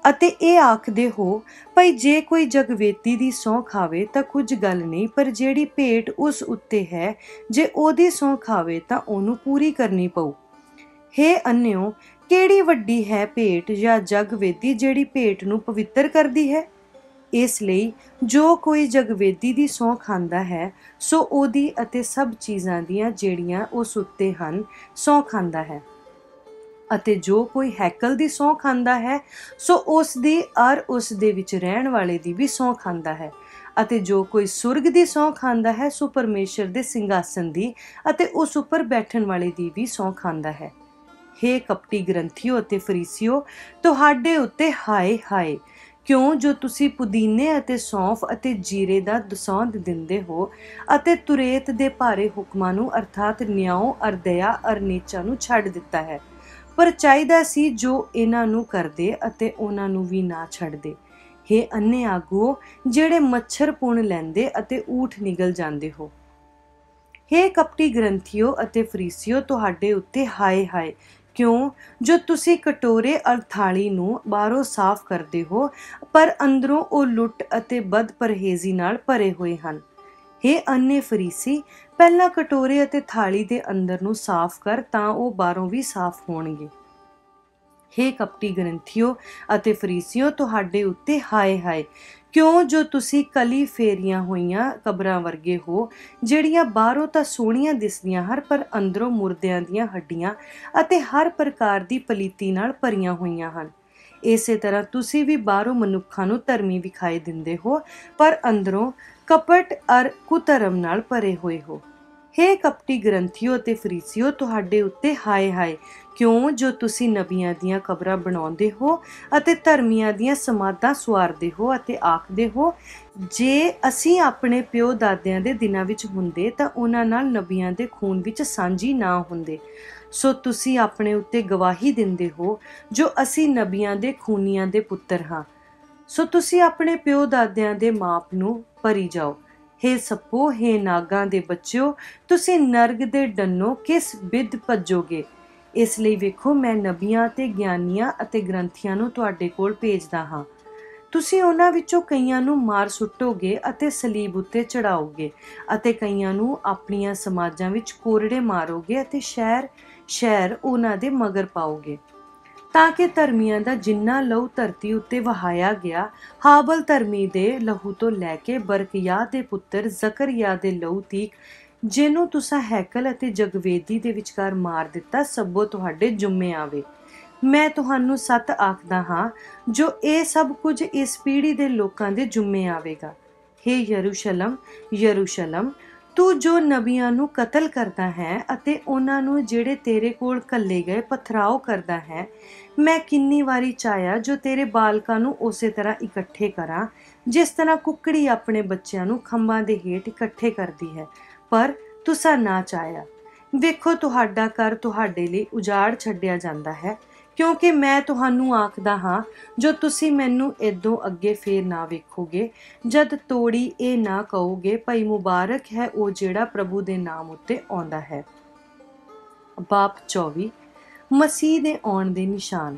ਅਤੇ ਇਹ ਆਖਦੇ ਹੋ, ਭਈ ਜੇ ਕੋਈ ਜਗਵੇਦੀ ਦੀ ਸਹੁੰ ਖਾਵੇ ਤਾਂ ਕੁਝ ਗੱਲ ਨਹੀਂ, ਪਰ ਜਿਹੜੀ ਭੇਟ ਉਸ ਉੱਤੇ ਹੈ, ਜੇ ਉਹਦੀ ਸਹੁੰ ਖਾਵੇ ਤਾਂ ਉਹਨੂੰ ਪੂਰੀ ਕਰਨੀ ਪਊ। ਹੇ ਅੰਨਿਓ, ਕਿਹੜੀ ਵੱਡੀ ਹੈ ਭੇਟ ਜਾਂ ਜਗਵੇਦੀ ਜਿਹੜੀ ਭੇਟ ਨੂੰ ਪਵਿੱਤਰ ਕਰਦੀ ਹੈ? ਇਸ ਲਈ ਜੋ ਕੋਈ ਜਗਵੇਦੀ ਦੀ ਸਹੁੰ ਖਾਂਦਾ ਹੈ, ਸੋ ਉਹਦੀ ਅਤੇ ਸਭ ਚੀਜ਼ਾਂ ਦੀਆਂ ਜਿਹੜੀਆਂ ਉਸ ਉੱਤੇ ਹਨ ਸਹੁੰ ਖਾਂਦਾ ਹੈ। ਅਤੇ ਜੋ ਕੋਈ ਹੈਕਲ ਦੀ ਸਹੁੰ ਖਾਂਦਾ ਹੈ, ਸੋ ਉਸ ਦੀ ਅਰ ਉਸ ਦੇ ਵਿੱਚ ਰਹਿਣ ਵਾਲੇ ਦੀ ਵੀ ਸਹੁੰ ਖਾਂਦਾ ਹੈ। ਅਤੇ ਜੋ ਕੋਈ ਸੁਰਗ ਦੀ ਸਹੁੰ ਖਾਂਦਾ ਹੈ, ਸੋ ਪਰਮੇਸ਼ਰ ਦੇ ਸਿੰਘਾਸਨ ਦੀ ਅਤੇ ਉਸ ਉੱਪਰ ਬੈਠਣ ਵਾਲੇ ਦੀ ਵੀ ਸਹੁੰ ਖਾਂਦਾ ਹੈ। ਹੇ ਕਪਟੀ ਗ੍ਰੰਥੀਓ ਅਤੇ ਫਰੀਸੀਓ, ਤੁਹਾਡੇ ਉੱਤੇ ਹਾਏ ਹਾਏ, ਕਿਉਂ ਜੋ ਤੁਸੀਂ ਪੁਦੀਨੇ ਅਤੇ ਸੌਂਫ ਅਤੇ ਜੀਰੇ ਦਾ ਦਸੌਂਦ ਦਿੰਦੇ ਹੋ ਅਤੇ ਤੁਰੇਤ ਦੇ ਭਾਰੇ ਹੁਕਮਾਂ ਨੂੰ ਅਰਥਾਤ ਨਿਆਓ ਅਰ ਦਇਆ ਅਰ ਨੀਚਾ ਨੂੰ ਛੱਡ ਦਿੱਤਾ ਹੈ। ਪਰ ਚਾਹੀਦਾ ਸੀ ਜੋ ਇਹਨਾਂ ਨੂੰ ਕਰਦੇ ਅਤੇ ਉਹਨਾਂ ਨੂੰ ਵੀ ਨਾ ਛੱਡਦੇ। ਹੇ ਅੰਨੇ ਆਗੂਓ, ਜਿਹੜੇ ਮੱਛਰ ਪੁਣ ਲੈਂਦੇ ਅਤੇ ਊਠ ਨਿਗਲ ਜਾਂਦੇ ਹੋ। ਹੇ ਕਪਟੀ ਗ੍ਰੰਥੀਓ ਅਤੇ ਫਰੀਸੀਓ, ਤੁਹਾਡੇ ਉੱਤੇ ਹਾਏ ਹਾਏ, ਕਿਉਂ ਜੋ ਤੁਸੀਂ ਕਟੋਰੇ ਅਰ ਥਾਲੀ ਨੂੰ ਬਾਹਰੋਂ ਸਾਫ਼ ਕਰਦੇ ਹੋ, ਪਰ ਅੰਦਰੋਂ ਉਹ ਲੁੱਟ ਅਤੇ ਬਦਪਰਹੇਜ਼ੀ ਨਾਲ ਭਰੇ ਹੋਏ ਹਨ। ਹੇ ਅੰਨੇ ਫਰੀਸੀ, ਪਹਿਲਾਂ ਕਟੋਰੇ ਅਤੇ ਥਾਲੀ ਦੇ ਅੰਦਰ ਨੂੰ ਸਾਫ਼ ਕਰ, ਤਾਂ ਉਹ ਬਾਹਰੋਂ ਵੀ ਸਾਫ਼ ਹੋਣਗੇ। ਹੇ ਕਪਟੀ ਗ੍ਰੰਥੀਓ ਅਤੇ ਫਰੀਸੀਓ, ਤੁਹਾਡੇ ਉੱਤੇ ਹਾਏ ਹਾਏ, ਕਿਉਂ ਜੋ ਤੁਸੀਂ ਕਲੀ ਫੇਰੀਆਂ ਹੋਈਆਂ ਕਬਰਾਂ ਵਰਗੇ ਹੋ, ਜਿਹੜੀਆਂ ਬਾਹਰੋਂ ਤਾਂ ਸੋਹਣੀਆਂ ਦਿਸਦੀਆਂ ਹਨ, ਪਰ ਅੰਦਰੋਂ ਮੁਰਦਿਆਂ ਦੀਆਂ ਹੱਡੀਆਂ ਅਤੇ ਹਰ ਪ੍ਰਕਾਰ ਦੀ ਪਲੀਤੀ ਨਾਲ ਭਰੀਆਂ ਹੋਈਆਂ ਹਨ। ਇਸੇ ਤਰ੍ਹਾਂ ਤੁਸੀਂ ਵੀ ਬਾਹਰੋਂ ਮਨੁੱਖਾਂ ਨੂੰ ਧਰਮੀ ਵਿਖਾਈ ਦਿੰਦੇ ਹੋ, ਪਰ ਅੰਦਰੋਂ ਕਪਟ ਅਰ ਕੁਧਰਮ ਨਾਲ ਭਰੇ ਹੋਏ ਹੋ। ਹੇ ਕਪਟੀ ਗ੍ਰੰਥੀਓ ਅਤੇ ਫਰੀਸੀਓ, ਤੁਹਾਡੇ ਉੱਤੇ ਹਾਏ ਹਾਏ, ਕਿਉਂ ਜੋ ਤੁਸੀਂ ਨਬੀਆਂ ਦੀਆਂ ਕਬਰਾਂ ਬਣਾਉਂਦੇ ਹੋ ਅਤੇ ਧਰਮੀਆਂ ਦੀਆਂ ਸਮਾਧਾਂ ਸੁਆਰਦੇ ਹੋ ਅਤੇ ਆਖਦੇ ਹੋ, ਜੇ ਅਸੀਂ ਆਪਣੇ ਪਿਓ ਦਾਦਿਆਂ ਦੇ ਦਿਨਾਂ ਵਿੱਚ ਹੁੰਦੇ ਤਾਂ ਉਹਨਾਂ ਨਾਲ ਨਬੀਆਂ ਦੇ ਖੂਨ ਵਿੱਚ ਸਾਂਝੀ ਨਾ ਹੁੰਦੇ। ਸੋ ਤੁਸੀਂ ਆਪਣੇ ਉੱਤੇ ਗਵਾਹੀ ਦਿੰਦੇ ਹੋ ਜੋ ਅਸੀਂ ਨਬੀਆਂ ਦੇ ਖੂਨੀਆਂ ਦੇ ਪੁੱਤਰ ਹਾਂ। ਸੋ ਤੁਸੀਂ ਆਪਣੇ ਪਿਓ ਦਾਦਿਆਂ ਦੇ ਮਾਪ ਨੂੰ ਭਰੀ ਜਾਓ। ਹੇ ਸੱਪੋ, ਹੇ ਨਾਗਾਂ ਦੇ ਬੱਚਿਓ, ਤੁਸੀਂ ਨਰਕ ਦੇ ਡੰਨੋ ਕਿਸ ਬਿਧ ਭੱਜੋਗੇ? ਇਸ ਲਈ ਵੇਖੋ, ਮੈਂ ਨਬੀਆਂ ਅਤੇ ਗਿਆਨੀਆਂ ਅਤੇ ਗ੍ਰੰਥੀਆਂ ਨੂੰ ਤੁਹਾਡੇ ਕੋਲ ਭੇਜਦਾ ਹਾਂ। ਤੁਸੀਂ ਉਹਨਾਂ ਵਿੱਚੋਂ ਕਈਆਂ ਨੂੰ ਮਾਰ ਸੁੱਟੋਗੇ ਅਤੇ ਸਲੀਬ ਉੱਤੇ ਚੜਾਓਗੇ ਅਤੇ ਕਈਆਂ ਨੂੰ ਆਪਣੀਆਂ ਸਮਾਜਾਂ ਵਿੱਚ ਕੋਰੜੇ ਮਾਰੋਗੇ ਅਤੇ ਸ਼ਹਿਰ ਸ਼ਹਿਰ ਉਹਨਾਂ ਦੇ ਮਗਰ ਪਾਓਗੇ, ਤਾਂ ਕਿ ਧਰਮੀਆਂ ਦਾ ਜਿੰਨਾ ਲਹੂ ਧਰਤੀ ਉੱਤੇ ਵਹਾਇਆ ਗਿਆ, ਹਾਬਲ ਧਰਮੀ ਦੇ ਲਹੂ ਤੋਂ ਲੈ ਕੇ ਬਰਕਯਾਹ ਦੇ ਪੁੱਤਰ ਜ਼ਕਰਿਆ ਦੇ ਲਹੂ ਤੀਕ, ਜਿਹਨੂੰ ਤੁਸਾਂ ਹੈਕਲ ਅਤੇ ਜਗਵੇਦੀ ਦੇ ਵਿਚਕਾਰ ਮਾਰ ਦਿੱਤਾ, ਸਭੋ ਤੁਹਾਡੇ ਜੁੰਮੇ ਆਵੇ। ਮੈਂ ਤੁਹਾਨੂੰ ਸੱਚ ਆਖਦਾ ਹਾਂ, ਜੋ ਇਹ ਸਭ ਕੁਝ ਇਸ ਪੀੜ੍ਹੀ ਦੇ ਲੋਕਾਂ ਦੇ ਜੁੰਮੇ ਆਵੇਗਾ। ਹੇ ਯਰੂਸ਼ਲਮ, ਯਰੂਸ਼ਲਮ, ਤੂੰ ਜੋ ਨਬੀਆਂ ਨੂੰ ਕਤਲ ਕਰਦਾ ਹੈ ਅਤੇ ਉਹਨਾਂ ਨੂੰ ਜਿਹੜੇ ਤੇਰੇ ਕੋਲ ਘੱਲੇ ਗਏ ਪਥਰਾਓ ਕਰਦਾ ਹੈ, ਮੈਂ ਕਿੰਨੀ ਵਾਰੀ ਚਾਹਿਆ ਜੋ ਤੇਰੇ ਬਾਲਕਾਂ ਨੂੰ ਉਸੇ ਤਰ੍ਹਾਂ ਇਕੱਠੇ ਕਰਾਂ, ਜਿਸ ਤਰ੍ਹਾਂ ਕੁੱਕੜੀ ਆਪਣੇ ਬੱਚਿਆਂ ਨੂੰ ਖੰਭਾਂ ਦੇ ਹੇਠ ਇਕੱਠੇ ਕਰਦੀ ਹੈ, ਪਰ ਤੁਸਾਂ ਨਾ ਚਾਹਿਆ। ਵੇਖੋ, ਤੁਹਾਡਾ ਘਰ ਤੁਹਾਡੇ ਲਈ ਉਜਾੜ ਛੱਡਿਆ ਜਾਂਦਾ ਹੈ, ਕਿਉਂਕਿ ਮੈਂ ਤੁਹਾਨੂੰ ਆਖਦਾ ਹਾਂ, ਜੋ ਤੁਸੀਂ ਮੈਨੂੰ ਏਦੋਂ ਅੱਗੇ ਫੇਰ ਨਾ ਵੇਖੋਗੇ, ਜਦ ਤੋੜੀ ਇਹ ਨਾ ਕਹੋਗੇ, ਭਈ ਮੁਬਾਰਕ ਹੈ ਉਹ ਜਿਹੜਾ ਪ੍ਰਭੂ ਦੇ ਨਾਮ ਉੱਤੇ ਆਉਂਦਾ ਹੈ। ਬਾਪ ਚੌਵੀ। ਮਸੀਹ ਦੇ ਆਉਣ ਦੇ ਨਿਸ਼ਾਨ।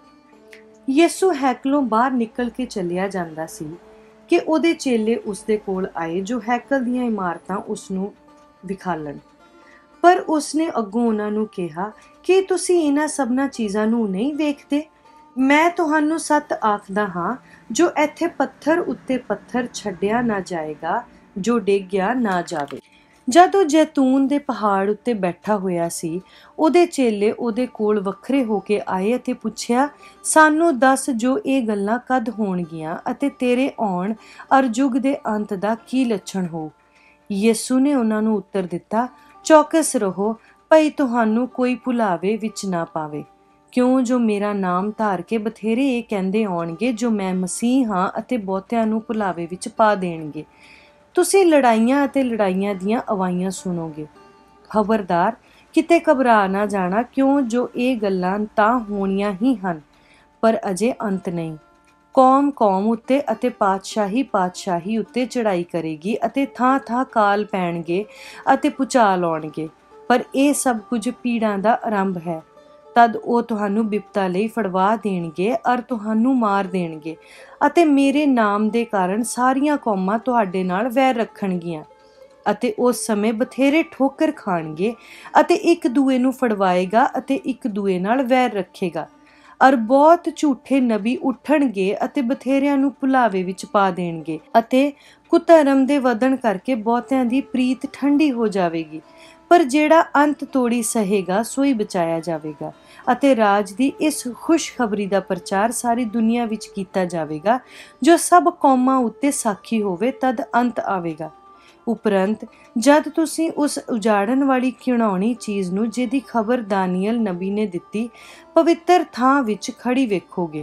ਯਿਸੂ ਹੈਕਲੋਂ ਬਾਹਰ ਨਿਕਲ ਕੇ ਚੱਲਿਆ ਜਾਂਦਾ ਸੀ ਕਿ ਉਹਦੇ ਚੇਲੇ ਉਸਦੇ ਕੋਲ ਆਏ, ਜੋ ਹੈਕਲ ਦੀਆਂ ਇਮਾਰਤਾਂ ਉਸਨੂੰ ਵਿਖਾਲਣ। ਪਰ ਉਸਨੇ ਅੱਗੋਂ ਉਹਨਾਂ ਨੂੰ ਕਿਹਾ ਕਿ ਤੁਸੀਂ ਇਹਨਾਂ ਸਭਨਾਂ ਚੀਜ਼ਾਂ ਨੂੰ ਨਹੀਂ ਵੇਖਦੇ? ਮੈਂ ਤੁਹਾਨੂੰ ਸੱਚ ਆਖਦਾ ਹਾਂ, ਜੋ ਇੱਥੇ ਪੱਥਰ ਉੱਤੇ ਪੱਥਰ ਛੱਡਿਆ ਨਾ ਜਾਏਗਾ, ਜੋ ਡਿੱਗਿਆ ਨਾ ਜਾਵੇ। ਜਦ ਉਹ ਜੈਤੂਨ ਦੇ ਪਹਾੜ ਉੱਤੇ ਬੈਠਾ ਹੋਇਆ ਸੀ, ਉਹਦੇ ਚੇਲੇ ਉਹਦੇ ਕੋਲ ਵੱਖਰੇ ਹੋ ਕੇ ਆਏ ਅਤੇ ਪੁੱਛਿਆ, ਸਾਨੂੰ ਦੱਸ ਜੋ ਇਹ ਗੱਲਾਂ ਕਦ ਹੋਣਗੀਆਂ ਅਤੇ ਤੇਰੇ ਆਉਣ ਅਰ ਯੁੱਗ ਦੇ ਅੰਤ ਦਾ ਕੀ ਲੱਛਣ ਹੋਊ? ਯਿਸੂ ਨੇ ਉਹਨਾਂ ਨੂੰ ਉੱਤਰ ਦਿੱਤਾ, ਚੌਕਸ ਰਹੋ, ਭਈ ਤੁਹਾਨੂੰ ਕੋਈ ਭੁਲਾਵੇ ਵਿੱਚ ਨਾ ਪਾਵੇ, ਕਿਉਂ ਜੋ ਮੇਰਾ ਨਾਮ ਧਾਰ ਕੇ ਬਥੇਰੇ ਇਹ ਕਹਿੰਦੇ ਆਉਣਗੇ ਜੋ ਮੈਂ ਮਸੀਹ ਹਾਂ ਅਤੇ ਬਹੁਤਿਆਂ ਨੂੰ ਭੁਲਾਵੇ ਵਿੱਚ ਪਾ ਦੇਣਗੇ। ਤੁਸੀਂ ਲੜਾਈਆਂ ਅਤੇ ਲੜਾਈਆਂ ਦੀਆਂ ਅਵਾਜ਼ਾਂ ਸੁਣੋਗੇ। ਖਬਰਦਾਰ, ਕਿਤੇ ਘਬਰਾ ਨਾ ਜਾਣਾ, ਕਿਉਂ ਜੋ ਇਹ ਗੱਲਾਂ ਤਾਂ ਹੋਣੀਆਂ ਹੀ ਹਨ, ਪਰ ਅਜੇ ਅੰਤ ਨਹੀਂ। ਕੌਮ ਕੌਮ ਉੱਤੇ ਅਤੇ ਪਾਤਸ਼ਾਹੀ ਪਾਤਸ਼ਾਹੀ ਉੱਤੇ ਚੜ੍ਹਾਈ ਕਰੇਗੀ ਅਤੇ ਥਾਂ ਥਾਂ ਕਾਲ ਪੈਣਗੇ ਅਤੇ ਭੁਚਾਲ ਆਉਣਗੇ, ਪਰ ਇਹ ਸਭ ਕੁਝ ਪੀੜਾਂ ਦਾ ਆਰੰਭ ਹੈ। तद ਉਹ ਤੁਹਾਨੂੰ ਬਿਪਤਾ ਲਈ ਫੜਵਾ ਦੇਣਗੇ ਅਰ ਤੁਹਾਨੂੰ ਮਾਰ ਦੇਣਗੇ ਅਤੇ ਮੇਰੇ ਨਾਮ ਦੇ ਕਾਰਨ ਸਾਰੀਆਂ ਕੌਮਾਂ ਤੁਹਾਡੇ ਨਾਲ ਵੈਰ ਰੱਖਣਗੀਆਂ ਅਤੇ ਉਸ ਸਮੇਂ ਬਥੇਰੇ ਠੋਕਰ ਖਾਣਗੇ ਅਤੇ ਇੱਕ ਦੂਏ ਨੂੰ ਫੜਵਾਏਗਾ ਅਤੇ ਇੱਕ ਦੂਏ ਨਾਲ ਵੈਰ ਰੱਖੇਗਾ ਅਰ ਬਹੁਤ ਝੂਠੇ ਨਬੀ ਉੱਠਣਗੇ ਅਤੇ ਬਥੇਰਿਆਂ ਨੂੰ ਭੁਲਾਵੇ ਵਿੱਚ ਪਾ ਦੇਣਗੇ ਅਤੇ ਕੁਧਰਮ ਦੇ ਵਧਣ ਕਰਕੇ ਬਹੁਤਿਆਂ ਦੀ ਪ੍ਰੀਤ ਠੰਡੀ ਹੋ ਜਾਵੇਗੀ ਪਰ ਜਿਹੜਾ ਅੰਤ ਤੋੜੀ ਸਹੇਗਾ ਸੋਈ ਬਚਾਇਆ ਜਾਵੇਗਾ ਅਤੇ ਰਾਜ ਦੀ ਇਸ ਖੁਸ਼ਖਬਰੀ ਦਾ ਪ੍ਰਚਾਰ ਸਾਰੀ ਦੁਨੀਆ ਵਿੱਚ ਕੀਤਾ ਜਾਵੇਗਾ ਜੋ ਸਭ ਕੌਮਾਂ ਉੱਤੇ ਸਾਖੀ ਹੋਵੇ ਤਦ ਅੰਤ ਆਵੇਗਾ। ਉਪਰੰਤ ਜਦ ਤੁਸੀਂ ਉਸ ਉਜਾੜਨ ਵਾਲੀ ਘਿਣਾਉਣੀ ਚੀਜ਼ ਨੂੰ ਜਿਹਦੀ ਖਬਰ ਦਾਨੀਅਲ ਨਬੀ ਨੇ ਦਿੱਤੀ ਪਵਿੱਤਰ ਥਾਂ ਵਿੱਚ ਖੜੀ ਵੇਖੋਗੇ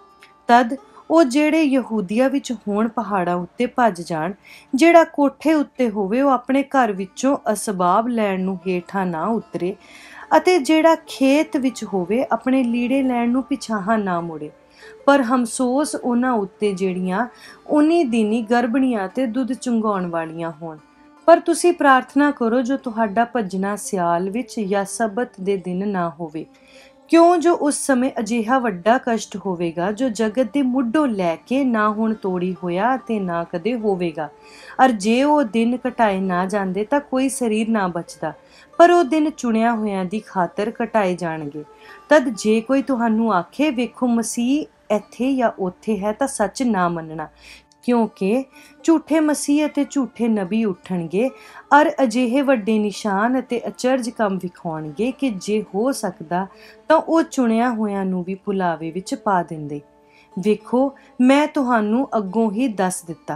ਤਦ ਉਹ ਜਿਹੜੇ ਯਹੂਦੀਆ ਵਿੱਚ ਹੋਣ ਪਹਾੜਾਂ ਉੱਤੇ ਭੱਜ ਜਾਣ ਜਿਹੜਾ ਕੋਠੇ ਉੱਤੇ ਹੋਵੇ ਉਹ ਆਪਣੇ ਘਰ ਵਿੱਚੋਂ ਅਸਬਾਬ ਲੈਣ ਨੂੰ ਹੇਠਾਂ ਨਾ ਉਤਰੇ ਅਤੇ ਜਿਹੜਾ ਖੇਤ ਵਿੱਚ ਹੋਵੇ ਆਪਣੇ ਲੀੜੇ ਲੈਣ ਨੂੰ ਪਿਛਾਹਾਂ ਨਾ ਮੁੜੇ ਪਰ ਹਮਸੋਸ ਉਹਨਾਂ ਉੱਤੇ ਜਿਹੜੀਆਂ ਉਨੀ ਦਿਨੀ ਗਰਭਣੀਆਂ ਤੇ ਦੁੱਧ ਚੁੰਘਾਉਣ ਵਾਲੀਆਂ ਹੋਣ। ਪਰ ਤੁਸੀਂ ਪ੍ਰਾਰਥਨਾ ਕਰੋ ਜੋ ਤੁਹਾਡਾ ਭੱਜਣਾ ਸਿਆਲ ਵਿੱਚ ਜਾਂ ਸਬਤ ਦੇ ਦਿਨ ਨਾ ਹੋਵੇ ਕਿਉਂ ਜੋ ਉਸ ਸਮੇਂ ਅਜਿਹਾ ਵੱਡਾ ਕਸ਼ਟ ਹੋਵੇਗਾ ਜੋ ਜਗਤ ਦੇ ਮੁੱਢੋਂ ਲੈ ਕੇ ਨਾ ਹੁਣ ਤੋੜੀ ਹੋਇਆ ਅਤੇ ਨਾ ਕਦੇ ਹੋਵੇਗਾ ਅਰ ਜੇ ਉਹ ਦਿਨ ਘਟਾਏ ਨਾ ਜਾਂਦੇ ਤਾਂ ਕੋਈ ਸਰੀਰ ਨਾ ਬਚਦਾ ਪਰ ਉਹ ਦਿਨ ਚੁਣਿਆ ਹੋਇਆਂ ਦੀ ਖਾਤਰ ਘਟਾਏ ਜਾਣਗੇ। ਤਦ ਜੇ ਕੋਈ ਤੁਹਾਨੂੰ ਆਖੇ ਵੇਖੋ ਮਸੀਹ ਇੱਥੇ ਜਾਂ ਉੱਥੇ ਹੈ ਤਾਂ ਸੱਚ ਨਾ ਮੰਨਣਾ ਕਿਉਂਕਿ ਝੂਠੇ ਮਸੀਹ ਅਤੇ ਝੂਠੇ ਨਬੀ ਉੱਠਣਗੇ ਅਰ ਅਜਿਹੇ ਵੱਡੇ ਨਿਸ਼ਾਨ ਅਤੇ ਅਚਰਜ ਕੰਮ ਵਿਖਾਉਣਗੇ ਕਿ ਜੇ ਹੋ ਸਕਦਾ ਤਾਂ ਉਹ ਚੁਣਿਆ ਹੋਇਆਂ ਨੂੰ ਵੀ ਭੁਲਾਵੇ ਵਿੱਚ ਪਾ ਦਿੰਦੇ। ਵੇਖੋ ਮੈਂ ਤੁਹਾਨੂੰ ਅੱਗੋਂ ਹੀ ਦੱਸ ਦਿੱਤਾ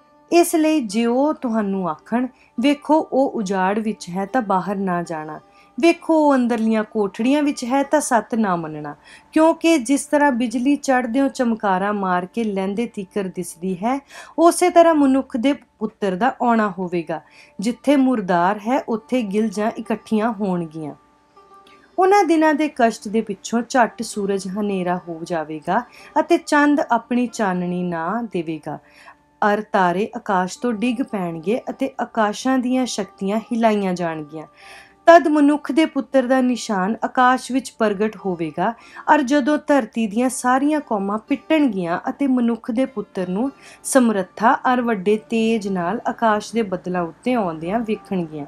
ਇਸ ਲਈ ਜੇ ਉਹ ਤੁਹਾਨੂੰ ਆਖਣ ਵੇਖੋ ਉਹ ਉਜਾੜ ਵਿੱਚ ਹੈ ਤਾਂ ਬਾਹਰ ਨਾ ਜਾਣਾ ਵੇਖੋ ਉਹ ਅੰਦਰਲੀਆਂ ਕੋਠੜੀਆਂ ਵਿੱਚ ਹੈ ਤਾਂ ਸੱਤ ਨਾ ਮੰਨਣਾ ਕਿਉਂਕਿ ਜਿਸ ਤਰ੍ਹਾਂ ਬਿਜਲੀ ਚੜ੍ਹਦਿਓ ਚਮਕਾਰਾ ਮਾਰ ਕੇ ਲਹਿੰਦੇ ਤੀਕਰ ਦਿਸਦੀ ਹੈ ਉਸੇ ਤਰ੍ਹਾਂ ਮਨੁੱਖ ਦੇ ਪੁੱਤਰ ਦਾ ਆਉਣਾ ਹੋਵੇਗਾ। ਜਿੱਥੇ ਮੁਰਦਾਰ ਹੈ ਉੱਥੇ ਗਿਲਜਾਂ ਇਕੱਠੀਆਂ ਹੋਣਗੀਆਂ। ਉਹਨਾਂ ਦਿਨਾਂ ਦੇ ਕਸ਼ਟ ਦੇ ਪਿੱਛੋਂ ਝੱਟ ਸੂਰਜ ਹਨੇਰਾ ਹੋ ਜਾਵੇਗਾ ਅਤੇ ਚੰਦ ਆਪਣੀ ਚਾਨਣੀ ਨਾ ਦੇਵੇਗਾ ਅਰ ਤਾਰੇ ਆਕਾਸ਼ ਤੋਂ ਡਿੱਗ ਪੈਣਗੇ ਅਤੇ ਆਕਾਸ਼ਾਂ ਦੀਆਂ ਸ਼ਕਤੀਆਂ ਹਿਲਾਈਆਂ ਜਾਣਗੀਆਂ। ਤਦ ਮਨੁੱਖ ਦੇ ਪੁੱਤਰ ਦਾ ਨਿਸ਼ਾਨ ਆਕਾਸ਼ ਵਿੱਚ ਪ੍ਰਗਟ ਹੋਵੇਗਾ ਅਰ ਜਦੋਂ ਧਰਤੀ ਦੀਆਂ ਸਾਰੀਆਂ ਕੌਮਾਂ ਪਿੱਟਣਗੀਆਂ ਅਤੇ ਮਨੁੱਖ ਦੇ ਪੁੱਤਰ ਨੂੰ ਸਮਰੱਥਾ ਅਰ ਵੱਡੇ ਤੇਜ ਨਾਲ ਆਕਾਸ਼ ਦੇ ਬੱਦਲਾਂ ਉੱਤੇ ਆਉਂਦਿਆਂ ਵੇਖਣਗੀਆਂ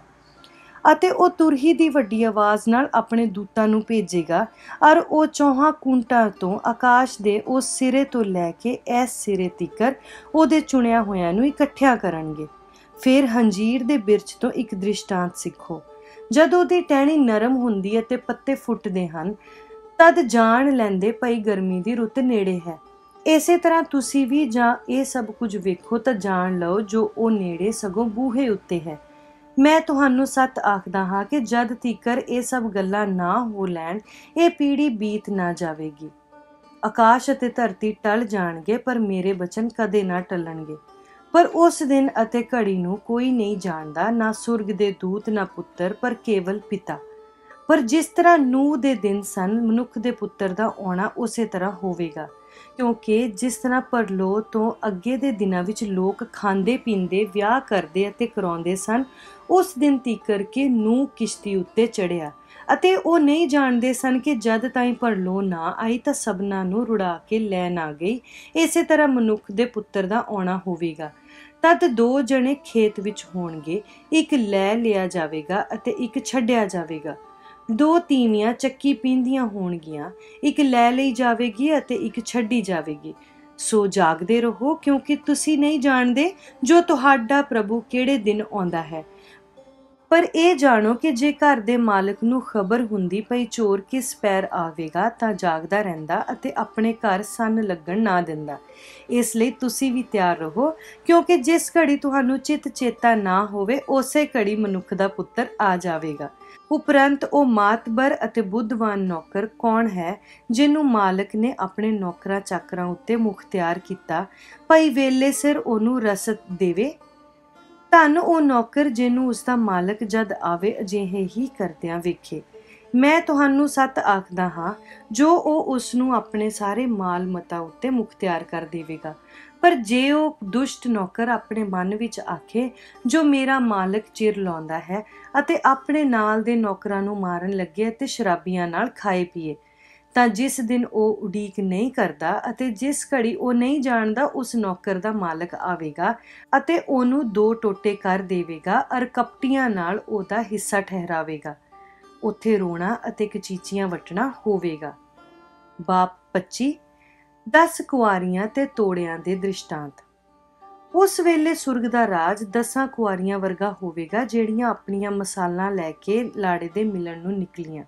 ਅਤੇ ਉਹ ਤੁਰਹੀ ਦੀ ਵੱਡੀ ਆਵਾਜ਼ ਨਾਲ ਆਪਣੇ ਦੂਤਾਂ ਨੂੰ ਭੇਜੇਗਾ ਅਰ ਉਹ ਚੌਹਾਂ ਕੁੰਟਾਂ ਤੋਂ ਆਕਾਸ਼ ਦੇ ਉਸ ਸਿਰੇ ਤੋਂ ਲੈ ਕੇ ਇਸ ਸਿਰੇ ਤੀਕਰ ਉਹਦੇ ਚੁਣਿਆ ਹੋਇਆਂ ਨੂੰ ਇਕੱਠਿਆਂ ਕਰਨਗੇ। ਫਿਰ ਹੰਜੀਰ ਦੇ ਬਿਰਛ ਤੋਂ ਇੱਕ ਦ੍ਰਿਸ਼ਟਾਂਤ ਸਿੱਖੋ ਜਦ ਉਹਦੀ ਟਹਿਣੀ ਨਰਮ ਹੁੰਦੀ ਅਤੇ ਪੱਤੇ ਫੁੱਟਦੇ ਹਨ ਤਦ ਜਾਣ ਲੈਂਦੇ ਪਈ ਗਰਮੀ ਦੀ ਰੁੱਤ ਨੇੜੇ ਹੈ। ਇਸੇ ਤਰ੍ਹਾਂ ਤੁਸੀਂ ਵੀ ਜਾਂ ਇਹ ਸਭ ਕੁਝ ਵੇਖੋ ਤਾਂ ਜਾਣ ਲਓ ਜੋ ਉਹ ਨੇੜੇ ਸਗੋਂ ਬੂਹੇ ਉੱਤੇ ਹੈ। ਮੈਂ ਤੁਹਾਨੂੰ ਸੱਚ ਆਖਦਾ ਹਾਂ ਕਿ ਜਦ ਤੀਕਰ ਇਹ ਸਭ ਗੱਲਾਂ ਨਾ ਹੋ ਲੈਣ ਇਹ ਪੀੜ੍ਹੀ ਬੀਤ ਨਾ ਜਾਵੇਗੀ। ਆਕਾਸ਼ ਅਤੇ ਧਰਤੀ ਟਲ ਜਾਣਗੇ ਪਰ ਮੇਰੇ ਬਚਨ ਕਦੇ ਨਾ ਟਲਣਗੇ। ਪਰ ਉਸ ਦਿਨ ਅਤੇ ਘੜੀ ਨੂੰ ਕੋਈ ਨਹੀਂ ਜਾਣਦਾ ਨਾ ਸੁਰਗ ਦੇ ਦੂਤ ਨਾ ਪੁੱਤਰ ਪਰ ਕੇਵਲ ਪਿਤਾ। ਪਰ ਜਿਸ ਤਰ੍ਹਾਂ ਨੂਹ ਦੇ ਦਿਨ ਸਨ ਮਨੁੱਖ ਦੇ ਪੁੱਤਰ ਦਾ ਆਉਣਾ ਉਸੇ ਤਰ੍ਹਾਂ ਹੋਵੇਗਾ ਕਿਉਂਕਿ ਜਿਸ ਤਰ੍ਹਾਂ ਪਰਲੋਕ ਤੋਂ ਅੱਗੇ ਦੇ ਦਿਨਾਂ ਵਿੱਚ ਲੋਕ ਖਾਂਦੇ ਪੀਂਦੇ ਵਿਆਹ ਕਰਦੇ ਅਤੇ ਕਰਾਉਂਦੇ ਸਨ ਉਸ ਦਿਨ ਤੀਕਰ ਕੇ ਨੂਹ ਕਿਸ਼ਤੀ ਉੱਤੇ ਚੜ੍ਹਿਆ ਅਤੇ ਉਹ ਨਹੀਂ ਜਾਣਦੇ ਸਨ ਕਿ ਜਦ ਤਾਈਂ ਪਰਲੋਕ ਨਾ ਆਈ ਤਾਂ ਸਭਨਾਂ ਨੂੰ ਰੁੜਾ ਕੇ ਲੈ ਨਾ ਗਈ ਇਸੇ ਤਰ੍ਹਾਂ ਮਨੁੱਖ ਦੇ ਪੁੱਤਰ ਦਾ ਆਉਣਾ ਹੋਵੇਗਾ। ਤਦ ਦੋ ਜਣੇ ਖੇਤ ਵਿੱਚ ਹੋਣਗੇ ਇੱਕ ਲੈ ਲਿਆ ਜਾਵੇਗਾ ਅਤੇ ਇੱਕ ਛੱਡਿਆ ਜਾਵੇਗਾ। ਦੋ ਤੀਵੀਆਂ ਚੱਕੀ ਪੀਂਦੀਆਂ ਹੋਣਗੀਆਂ ਇੱਕ ਲੈ ਲਈ ਜਾਵੇਗੀ ਅਤੇ ਇੱਕ ਛੱਡੀ ਜਾਵੇਗੀ। ਸੋ ਜਾਗਦੇ ਰਹੋ ਕਿਉਂਕਿ ਤੁਸੀਂ ਨਹੀਂ ਜਾਣਦੇ ਜੋ ਤੁਹਾਡਾ ਪ੍ਰਭੂ ਕਿਹੜੇ ਦਿਨ ਆਉਂਦਾ ਹੈ। ਪਰ ਇਹ ਜਾਣੋ ਕਿ ਜੇ ਘਰ ਦੇ ਮਾਲਕ ਨੂੰ ਖਬਰ ਹੁੰਦੀ ਪਈ ਚੋਰ ਕਿਸ ਪੈਰ ਆਵੇਗਾ ਤਾਂ ਜਾਗਦਾ ਰਹਿੰਦਾ ਅਤੇ ਆਪਣੇ ਘਰ ਸੰਨ ਲੱਗਣ ਨਾ ਦਿੰਦਾ। ਇਸ ਲਈ ਤੁਸੀਂ ਵੀ ਤਿਆਰ ਰਹੋ ਕਿਉਂਕਿ ਜਿਸ ਘੜੀ ਤੁਹਾਨੂੰ ਚਿੱਤ ਚੇਤਾ ਨਾ ਹੋਵੇ ਉਸੇ ਘੜੀ ਮਨੁੱਖ ਦਾ ਪੁੱਤਰ ਆ ਜਾਵੇਗਾ। ਉਪਰੰਤ ਉਹ ਮਾਤਬਰ ਅਤੇ ਬੁੱਧਵਾਨ ਨੌਕਰ ਕੌਣ ਹੈ ਜਿਹਨੂੰ ਮਾਲਕ ਨੇ ਆਪਣੇ ਨੌਕਰਾਂ ਚਾਕਰਾਂ ਉੱਤੇ ਮੁਖਤਿਆਰ ਕੀਤਾ ਭਾਈ ਵੇਲੇ ਸਿਰ ਉਹਨੂੰ ਰਸਦ ਦੇਵੇ। ਧੰਨ ਉਹ ਨੌਕਰ ਜਿਹਨੂੰ ਉਸਦਾ ਮਾਲਕ ਜਦ ਆਵੇ ਅਜਿਹੇ ਹੀ ਕਰਦਿਆਂ ਵੇਖੇ। मैं तुहानू सत आखदा हाँ, जो ओ उसनू अपने सारे माल मता उत्ते मुख्तियार कर देवेगा। पर जे ओ दुष्ट नौकर अपने मन विच आखे, जो मेरा मालिक चिर लाउंदा है अते अपने नाल दे नौकरां नू मारन लगे अते शराबियां नाल खाए पीए, तां जिस दिन ओ उडीक नहीं करदा अते जिस घड़ी ओ नहीं जानदा उस नौकर दा मालिक आवेगा अते ओनू दो टोटे कर देवेगा अर कपटियां नाल ओदा हिस्सा ठहरावेगा। उत्थे रोना अते कचीचियां वटना होवेगा। बाप पच्ची दस कुआरियां ते तोड़ियां दे दृष्टांत। उस वेले सुरग दा राज दसां कुआरियां वर्गा होवेगा, जेड़ियां अपनियां मसालां लैके लाड़े दे मिलन नू निकलियां।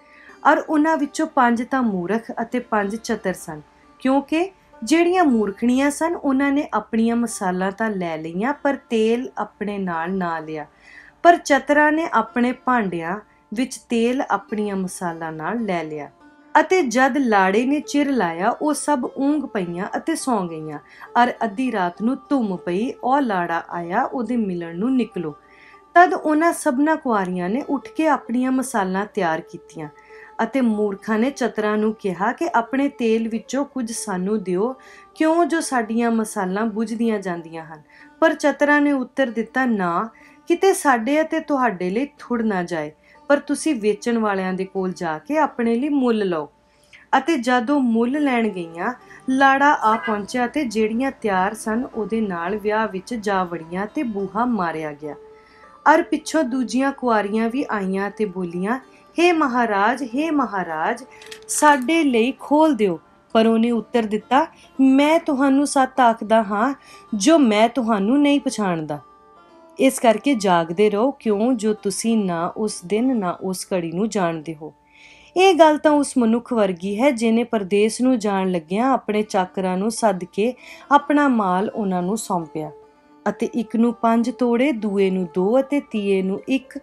और उन्हां विचों पंज तां मूरख अते पंज चतर सन, क्योंकि ਜਿਹੜੀਆਂ ਮੂਰਖਣੀਆਂ सन उन्हां ने अपनियां मसालां तां लै लईयां पर तेल अपने नाल ना लिया। पर चतरां ने अपने भांडियां विच तेल अपनियां मसालां नाल लै लिया। अते जद लाड़े ने चिर लाया ਉਹ सब ऊंघ पईयां अते सौ गईयां। अर अद्धी रात ਨੂੰ ਧੁੰਮ ਪਈ ਉਹ ਲਾੜਾ ਆਇਆ ਉਹਦੇ ਮਿਲਣ ਨੂੰ ਨਿਕਲੋ। तद ਉਹਨਾਂ ਸਭਨਾਂ ਕੁਆਰੀਆਂ ਨੇ ਉੱਠ ਕੇ ਆਪਣੀਆਂ ਮਸਾਲਾਂ ਤਿਆਰ ਕੀਤੀਆਂ ਅਤੇ ਮੂਰਖਾਂ ਨੇ ਚਤਰਾਂ ਨੂੰ ਕਿਹਾ ਕਿ ਆਪਣੇ ਤੇਲ ਵਿੱਚੋਂ ਕੁਝ ਸਾਨੂੰ ਦਿਓ, ਕਿਉਂ ਜੋ ਸਾਡੀਆਂ ਮਸਾਲਾਂ ਬੁਝਦੀਆਂ ਜਾਂਦੀਆਂ ਹਨ। ਪਰ ਚਤਰਾਂ ਨੇ ਉੱਤਰ ਦਿੱਤਾ, ਨਾ, ਕਿਤੇ ਸਾਡੇ ਅਤੇ ਤੁਹਾਡੇ ਲਈ ਥੁੜ ਨਾ ਜਾਏ, ਪਰ ਤੁਸੀਂ ਵੇਚਣ ਵਾਲਿਆਂ ਦੇ ਕੋਲ ਜਾ ਕੇ ਆਪਣੇ ਲਈ ਮੁੱਲ ਲਓ। ਅਤੇ ਜਦ ਉਹ ਮੁੱਲ ਲੈਣ ਗਈਆਂ, ਲਾੜਾ ਆ ਪਹੁੰਚਿਆ ਅਤੇ ਜਿਹੜੀਆਂ ਤਿਆਰ ਸਨ ਉਹਦੇ ਨਾਲ ਵਿਆਹ ਵਿੱਚ ਜਾ ਵੜੀਆਂ ਤੇ ਬੂਹਾ ਮਾਰਿਆ ਗਿਆ। ਅਰ ਪਿੱਛੋਂ ਦੂਜੀਆਂ ਕੁਆਰੀਆਂ ਵੀ ਆਈਆਂ ਤੇ ਬੋਲੀਆਂ, हे महाराज, हे महाराज, साडे लई खोल दिओ। पर उन्हें उत्तर दिता, मैं तुहानू सत आखदा हाँ, जो मैं तुहानू नहीं पछाणदा। इस करके जागदे रहो, क्यों जो तुसी ना उस दिन ना उस घड़ी नू जाणदे हो। ਇਹ ਗੱਲ ਤਾਂ ਉਸ ਮਨੁੱਖ ਵਰਗੀ ਹੈ ਜਿਹਨੇ ਪਰਦੇਸ ਨੂੰ ਜਾਣ ਲੱਗਿਆਂ ਆਪਣੇ ਚਾਕਰਾਂ ਨੂੰ ਸੱਦ ਕੇ ਆਪਣਾ ਮਾਲ ਉਹਨਾਂ ਨੂੰ ਸੌਂਪਿਆ ਅਤੇ ਇੱਕ ਨੂੰ ਪੰਜ ਤੋੜੇ, ਦੂਏ ਨੂੰ ਦੋ ਅਤੇ ਤੀਏ ਨੂੰ ਇੱਕ,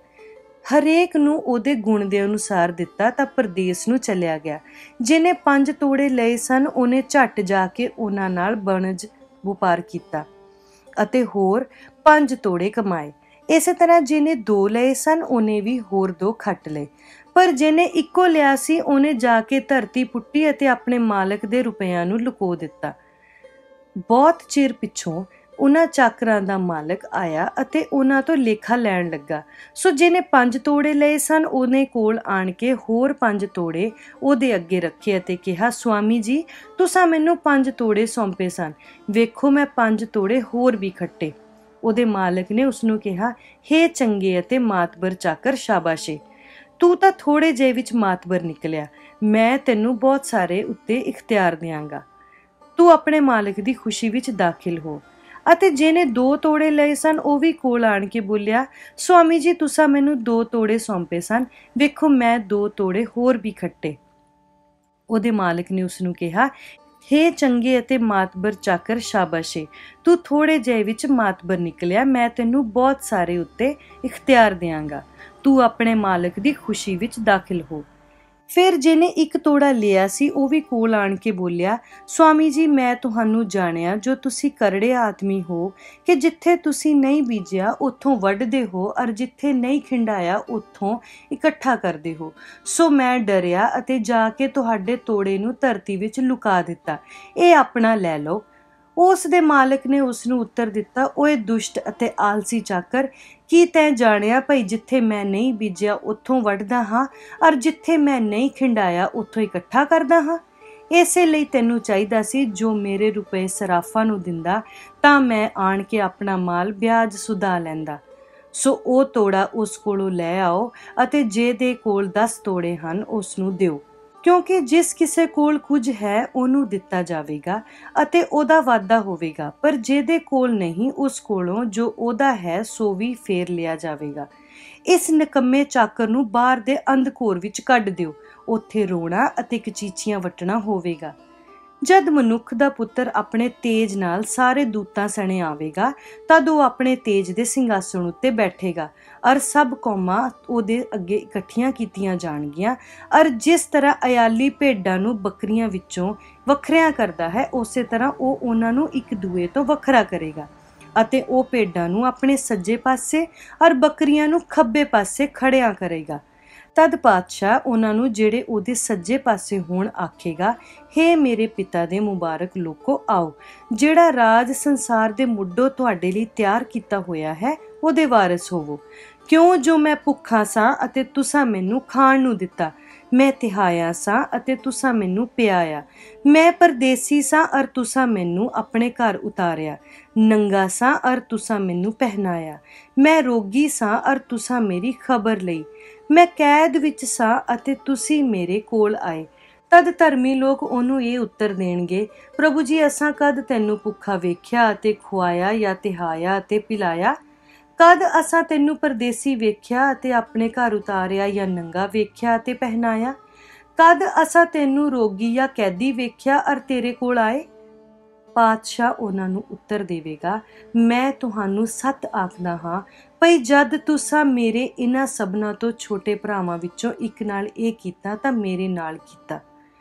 ਹਰੇਕ ਨੂੰ ਉਹਦੇ ਗੁਣ ਦੇ ਅਨੁਸਾਰ ਦਿੱਤਾ ਤਾਂ ਪਰਦੇਸ ਨੂੰ ਚੱਲਿਆ ਗਿਆ। ਜਿਹਨੇ ਪੰਜ ਤੋੜੇ ਲਏ ਸਨ ਉਹਨੇ ਝੱਟ ਜਾ ਕੇ ਉਹਨਾਂ ਨਾਲ ਵਣਜ ਵਪਾਰ ਕੀਤਾ ਅਤੇ ਹੋਰ ਪੰਜ ਤੋੜੇ ਕਮਾਏ। ਇਸੇ ਤਰ੍ਹਾਂ ਜਿਹਨੇ ਦੋ ਲਏ ਸਨ ਉਹਨੇ ਵੀ ਹੋਰ ਦੋ ਖੱਟ ਲਏ। ਪਰ ਜਿਹਨੇ ਇੱਕੋ ਲਿਆ ਸੀ ਉਹਨੇ ਜਾ ਕੇ ਧਰਤੀ ਪੁੱਟੀ ਅਤੇ ਆਪਣੇ ਮਾਲਕ ਦੇ ਰੁਪਇਆਂ ਨੂੰ ਲੁਕੋ ਦਿੱਤਾ। ਬਹੁਤ ਚਿਰ ਪਿੱਛੋਂ ਉਹਨਾਂ ਚਾਕਰਾਂ ਦਾ ਮਾਲਕ ਆਇਆ ਅਤੇ ਉਹਨਾਂ ਤੋਂ ਲੇਖਾ ਲੈਣ ਲੱਗਾ। ਸੋ ਜਿਹਨੇ ਪੰਜ ਤੋੜੇ ਲਏ ਸਨ ਉਹਨੇ ਕੋਲ ਆਣ ਕੇ ਹੋਰ ਪੰਜ ਤੋੜੇ ਉਹਦੇ ਅੱਗੇ ਰੱਖੇ ਅਤੇ ਕਿਹਾ, ਸੁਆਮੀ ਜੀ, ਤੁਸਾਂ ਮੈਨੂੰ ਪੰਜ ਤੋੜੇ ਸੌਂਪੇ ਸਨ, ਵੇਖੋ ਮੈਂ ਪੰਜ ਤੋੜੇ ਹੋਰ ਵੀ ਖੱਟੇ। ਉਹਦੇ ਮਾਲਕ ਨੇ ਉਸਨੂੰ ਕਿਹਾ, ਹੇ ਚੰਗੇ ਅਤੇ ਮਾਤਬਰ ਚਾਕਰ, ਸ਼ਾਬਾਸ਼ੇ, ਤੂੰ ਤਾਂ ਥੋੜੇ ਜਿਹੇ ਵਿੱਚ ਮਾਤਬਰ ਨਿਕਲਿਆ, ਮੈਂ ਤੈਨੂੰ ਬਹੁਤ ਸਾਰੇ ਉੱਤੇ ਇਖਤਿਆਰ ਦਿਆਂਗਾ। ਤੂੰ ਆਪਣੇ ਮਾਲਕ ਦੀ ਖੁਸ਼ੀ ਵਿੱਚ ਦਾਖਿਲ ਹੋ। ਅਤੇ ਜਿਹਨੇ ਦੋ ਤੋੜੇ ਲਏ ਸਨ ਉਹ ਵੀ ਕੋਲ ਆਣ ਕੇ ਬੋਲਿਆ, ਸੁਆਮੀ ਜੀ, ਤੁਸਾਂ ਮੈਨੂੰ ਦੋ ਤੋੜੇ ਸੌਂਪੇ ਸਨ, ਵੇਖੋ ਮੈਂ ਦੋ ਤੋੜੇ ਹੋਰ ਵੀ ਖੱਟੇ। ਉਹਦੇ ਮਾਲਕ ਨੇ ਉਸਨੂੰ ਕਿਹਾ, ਹੇ ਚੰਗੇ ਅਤੇ ਮਾਤਬਰ ਚਾਕਰ, ਸ਼ਾਬਾਸ਼ੇ, ਤੂੰ ਥੋੜੇ ਜਿਹੇ ਵਿੱਚ ਮਾਤਬਰ ਨਿਕਲਿਆ, ਮੈਂ ਤੈਨੂੰ ਬਹੁਤ ਸਾਰੇ ਉੱਤੇ ਇਖਤਿਆਰ ਦਿਆਂਗਾ। ਤੂੰ ਆਪਣੇ ਮਾਲਕ ਦੀ ਖੁਸ਼ੀ ਵਿੱਚ ਦਾਖਿਲ ਹੋ। ਫਿਰ ਜਿਹਨੇ ਇੱਕ ਤੋੜਾ ਲਿਆ ਸੀ ਉਹ ਵੀ ਕੋਲ ਆਣ ਕੇ ਬੋਲਿਆ, ਸੁਆਮੀ ਜੀ, ਮੈਂ ਤੁਹਾਨੂੰ ਜਾਣਿਆ ਜੋ ਤੁਸੀਂ ਕਰੜੇ ਆਦਮੀ ਹੋ ਕਿ ਜਿੱਥੇ ਤੁਸੀਂ ਨਹੀਂ ਬੀਜਿਆ ਉੱਥੋਂ ਵੱਢਦੇ ਹੋ ਅਰ ਜਿੱਥੇ ਨਹੀਂ ਖਿੰਡਾਇਆ ਉੱਥੋਂ ਇਕੱਠਾ ਕਰਦੇ ਹੋ। ਸੋ ਮੈਂ ਡਰਿਆ ਅਤੇ ਜਾ ਕੇ ਤੁਹਾਡੇ ਤੋੜੇ ਨੂੰ ਧਰਤੀ ਵਿੱਚ ਲੁਕਾ ਦਿੱਤਾ, ਇਹ ਆਪਣਾ ਲੈ ਲਓ। ਉਸ ਦੇ ਮਾਲਕ ਨੇ ਉਸ ਨੂੰ ਉੱਤਰ ਦਿੱਤਾ, ਓਏ ਦੁਸ਼ਟ ਅਤੇ ਆਲਸੀ ਚਾਕਰ, ਕੀ ਤੈਂ ਜਾਣਿਆ ਭਈ ਜਿੱਥੇ ਮੈਂ ਨਹੀਂ ਬੀਜਿਆ ਉੱਥੋਂ ਵੱਢਦਾ ਹਾਂ ਅਰ ਜਿੱਥੇ ਮੈਂ ਨਹੀਂ ਖਿੰਡਾਇਆ ਉੱਥੋਂ ਇਕੱਠਾ ਕਰਦਾ ਹਾਂ। ਇਸੇ ਲਈ ਤੈਨੂੰ ਚਾਹੀਦਾ ਸੀ ਜੋ ਮੇਰੇ ਰੁਪਏ ਸਰਾਫਾਂ ਨੂੰ ਦਿੰਦਾ ਤਾਂ ਮੈਂ ਆਣ ਕੇ ਆਪਣਾ ਮਾਲ ਵਿਆਜ ਸੁਧਾ ਲੈਂਦਾ। ਸੋ ਉਹ ਤੋੜਾ ਉਸ ਕੋਲੋਂ ਲੈ ਆਓ ਅਤੇ ਜਿਹਦੇ ਕੋਲ ਦਸ ਤੋੜੇ ਹਨ ਉਸ ਨੂੰ ਦਿਓ, ਕਿਉਂਕਿ ਜਿਸ ਕਿਸੇ ਕੋਲ ਕੁਝ ਹੈ ਉਹਨੂੰ ਦਿੱਤਾ ਜਾਵੇਗਾ ਅਤੇ ਉਹਦਾ ਵਾਧਾ ਹੋਵੇਗਾ, ਪਰ ਜਿਹਦੇ ਕੋਲ ਨਹੀਂ ਉਸ ਕੋਲੋਂ ਜੋ ਉਹਦਾ ਹੈ ਸੋ ਵੀ ਫੇਰ ਲਿਆ ਜਾਵੇਗਾ। ਇਸ ਨਿਕੰਮੇ ਚਾਕਰ ਨੂੰ ਬਾਹਰ ਦੇ ਅੰਧਕੋਰ ਵਿੱਚ ਕੱਢ ਦਿਓ, ਉੱਥੇ ਰੋਣਾ ਅਤੇ ਕਚੀਚੀਆਂ ਵੱਟਣਾ ਹੋਵੇਗਾ। ਜਦ ਮਨੁੱਖ ਦਾ ਪੁੱਤਰ ਆਪਣੇ ਤੇਜ ਨਾਲ ਸਾਰੇ ਦੂਤਾਂ ਸਣੇ ਆਵੇਗਾ ਤਦ ਉਹ ਆਪਣੇ ਤੇਜ ਦੇ ਸਿੰਘਾਸਣ ਉੱਤੇ ਬੈਠੇਗਾ ਅਰ ਸਭ ਕੌਮਾਂ ਉਹਦੇ ਅੱਗੇ ਇਕੱਠੀਆਂ ਕੀਤੀਆਂ ਜਾਣਗੀਆਂ। ਅਰ ਜਿਸ ਤਰ੍ਹਾਂ ਅਯਾਲੀ ਭੇਡਾਂ ਨੂੰ ਬੱਕਰੀਆਂ ਵਿੱਚੋਂ ਵੱਖਰਿਆਂ ਕਰਦਾ ਹੈ ਉਸੇ ਤਰ੍ਹਾਂ ਉਹ ਉਹਨਾਂ ਨੂੰ ਇੱਕ ਦੂਏ ਤੋਂ ਵੱਖਰਾ ਕਰੇਗਾ ਅਤੇ ਉਹ ਭੇਡਾਂ ਨੂੰ ਆਪਣੇ ਸੱਜੇ ਪਾਸੇ ਅਰ ਬੱਕਰੀਆਂ ਨੂੰ ਖੱਬੇ ਪਾਸੇ ਖੜਿਆਂ ਕਰੇਗਾ। ਤਦ ਪਾਤਸ਼ਾਹ ਉਹਨਾਂ ਨੂੰ ਜਿਹੜੇ ਉਹਦੇ ਸੱਜੇ ਪਾਸੇ ਹੋਣ ਆਖੇਗਾ, ਹੇ ਮੇਰੇ ਪਿਤਾ ਦੇ ਮੁਬਾਰਕ ਲੋਕੋ, ਆਓ, ਜਿਹੜਾ ਰਾਜ ਸੰਸਾਰ ਦੇ ਮੁੱਢੋਂ ਤੁਹਾਡੇ ਲਈ ਤਿਆਰ ਕੀਤਾ ਹੋਇਆ ਹੈ ਉਹਦੇ ਵਾਰਿਸ ਹੋਵੋ। ਕਿਉਂ ਜੋ ਮੈਂ ਭੁੱਖਾ ਸਾਂ ਅਤੇ ਤੁਸਾਂ ਮੈਨੂੰ ਖਾਣ ਨੂੰ ਦਿੱਤਾ, ਮੈਂ ਤਿਹਾਇਆ ਸਾਂ ਅਤੇ ਤੁਸਾਂ ਮੈਨੂੰ ਪਿਆਇਆ, ਮੈਂ ਪਰਦੇਸੀ ਸਾਂ ਅਰ ਤੁਸਾਂ ਮੈਨੂੰ ਆਪਣੇ ਘਰ ਉਤਾਰਿਆ, ਨੰਗਾ ਸਾਂ ਅਰ ਤੁਸਾਂ ਮੈਨੂੰ ਪਹਿਨਾਇਆ, ਮੈਂ ਰੋਗੀ ਸਾਂ ਅਰ ਤੁਸਾਂ ਮੇਰੀ ਖਬਰ ਲਈ, ਮੈਂ ਕੈਦ ਵਿੱਚ ਸਾਂ ਅਤੇ ਤੁਸੀਂ ਮੇਰੇ ਕੋਲ ਆਏ। ਤਦ ਧਰਮੀ ਲੋਕ ਉਹਨੂੰ ਇਹ ਉੱਤਰ ਦੇਣਗੇ, ਪ੍ਰਭੂ ਜੀ, ਅਸਾਂ ਕਦ ਤੈਨੂੰ ਭੁੱਖਾ ਵੇਖਿਆ ਅਤੇ ਖੁਆਇਆ ਜਾਂ ਤਿਹਾਇਆ ਅਤੇ ਪਿਲਾਇਆ? ਕਦ ਅਸਾਂ ਤੈਨੂੰ ਪਰਦੇਸੀ ਵੇਖਿਆ ਅਤੇ ਆਪਣੇ ਘਰ ਉਤਾਰਿਆ ਜਾਂ ਨੰਗਾ ਵੇਖਿਆ ਅਤੇ ਪਹਿਨਾਇਆ? ਕਦ ਅਸਾਂ ਤੈਨੂੰ ਰੋਗੀ ਜਾਂ ਕੈਦੀ ਵੇਖਿਆ ਅਰ ਤੇਰੇ ਕੋਲ ਆਏ? ਪਾਤਸ਼ਾਹ ਉਹਨਾਂ ਨੂੰ ਉੱਤਰ ਦੇਵੇਗਾ, ਮੈਂ ਤੁਹਾਨੂੰ ਸੱਚ ਆਖਦਾ ਹਾਂ, ਭਈ ਜਦ ਤੁਸਾਂ ਮੇਰੇ ਇਹਨਾਂ ਸਭਨਾਂ ਤੋਂ ਛੋਟੇ ਭਰਾਵਾਂ ਵਿੱਚੋਂ ਇੱਕ ਨਾਲ ਇਹ ਕੀਤਾ ਤਾਂ ਮੇਰੇ ਨਾਲ ਕੀਤਾ।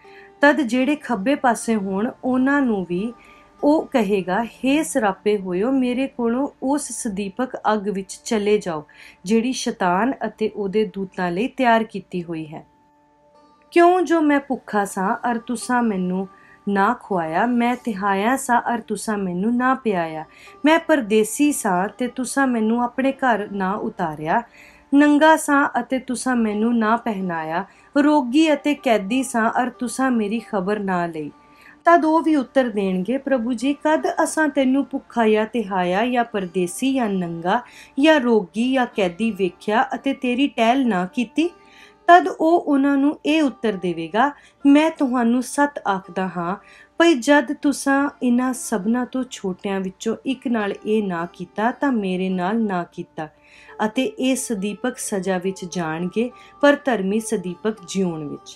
ਤਦ ਜਿਹੜੇ ਖੱਬੇ ਪਾਸੇ ਹੋਣ ਉਹਨਾਂ ਨੂੰ ਵੀ ਉਹ ਕਹੇਗਾ, ਹੇ ਸਰਾਪੇ ਹੋਇਓ, ਮੇਰੇ ਕੋਲੋਂ ਉਸ ਸਦੀਪਕ ਅੱਗ ਵਿੱਚ ਚਲੇ ਜਾਓ ਜਿਹੜੀ ਸ਼ੈਤਾਨ ਅਤੇ ਉਹਦੇ ਦੂਤਾਂ ਲਈ ਤਿਆਰ ਕੀਤੀ ਹੋਈ ਹੈ। ਕਿਉਂ ਜੋ ਮੈਂ ਭੁੱਖਾ ਸਾਂ ਅਰ ਤੁਸਾਂ ਮੈਨੂੰ ਨਾ ਖੁਆਇਆ, ਮੈਂ ਤਿਹਾਇਆ ਸਾਂ ਅਰ ਤੁਸਾਂ ਮੈਨੂੰ ਨਾ ਪਿਆਇਆ, ਮੈਂ ਪਰਦੇਸੀ ਸਾਂ ਤੇ ਤੁਸਾਂ ਮੈਨੂੰ ਆਪਣੇ ਘਰ ਨਾ ਉਤਾਰਿਆ, ਨੰਗਾ ਸਾਂ ਅਤੇ ਤੁਸਾਂ ਮੈਨੂੰ ਨਾ ਪਹਿਨਾਇਆ, ਰੋਗੀ ਅਤੇ ਕੈਦੀ ਸਾਂ ਅਰ ਤੁਸਾਂ ਮੇਰੀ ਖਬਰ ਨਾ ਲਈ। ਤਦ ਉਹ ਵੀ ਉੱਤਰ ਦੇਣਗੇ, ਪ੍ਰਭੂ ਜੀ, ਕਦ ਅਸਾਂ ਤੈਨੂੰ ਭੁੱਖਾ ਜਾਂ ਤਿਹਾਇਆ ਜਾਂ ਪਰਦੇਸੀ ਜਾਂ ਨੰਗਾ ਜਾਂ ਰੋਗੀ ਜਾਂ ਕੈਦੀ ਵੇਖਿਆ ਅਤੇ ਤੇਰੀ ਟਹਿਲ ਨਾ ਕੀਤੀ? ਤਦ ਉਹ ਉਹਨਾਂ ਨੂੰ ਇਹ ਉੱਤਰ ਦੇਵੇਗਾ, ਮੈਂ ਤੁਹਾਨੂੰ ਸੱਚ ਆਖਦਾ ਹਾਂ, ਭਈ ਜਦ ਤੁਸਾਂ ਇਹਨਾਂ ਸਭਨਾਂ ਤੋਂ ਛੋਟਿਆਂ ਵਿੱਚੋਂ ਇੱਕ ਨਾਲ ਇਹ ਨਾ ਕੀਤਾ ਤਾਂ ਮੇਰੇ ਨਾਲ ਨਾ ਕੀਤਾ। ਅਤੇ ਇਹ ਸਦੀਪਕ ਸਜ਼ਾ ਵਿੱਚ ਜਾਣਗੇ, ਪਰ ਧਰਮੀ ਸਦੀਪਕ ਜਿਉਣ ਵਿੱਚ।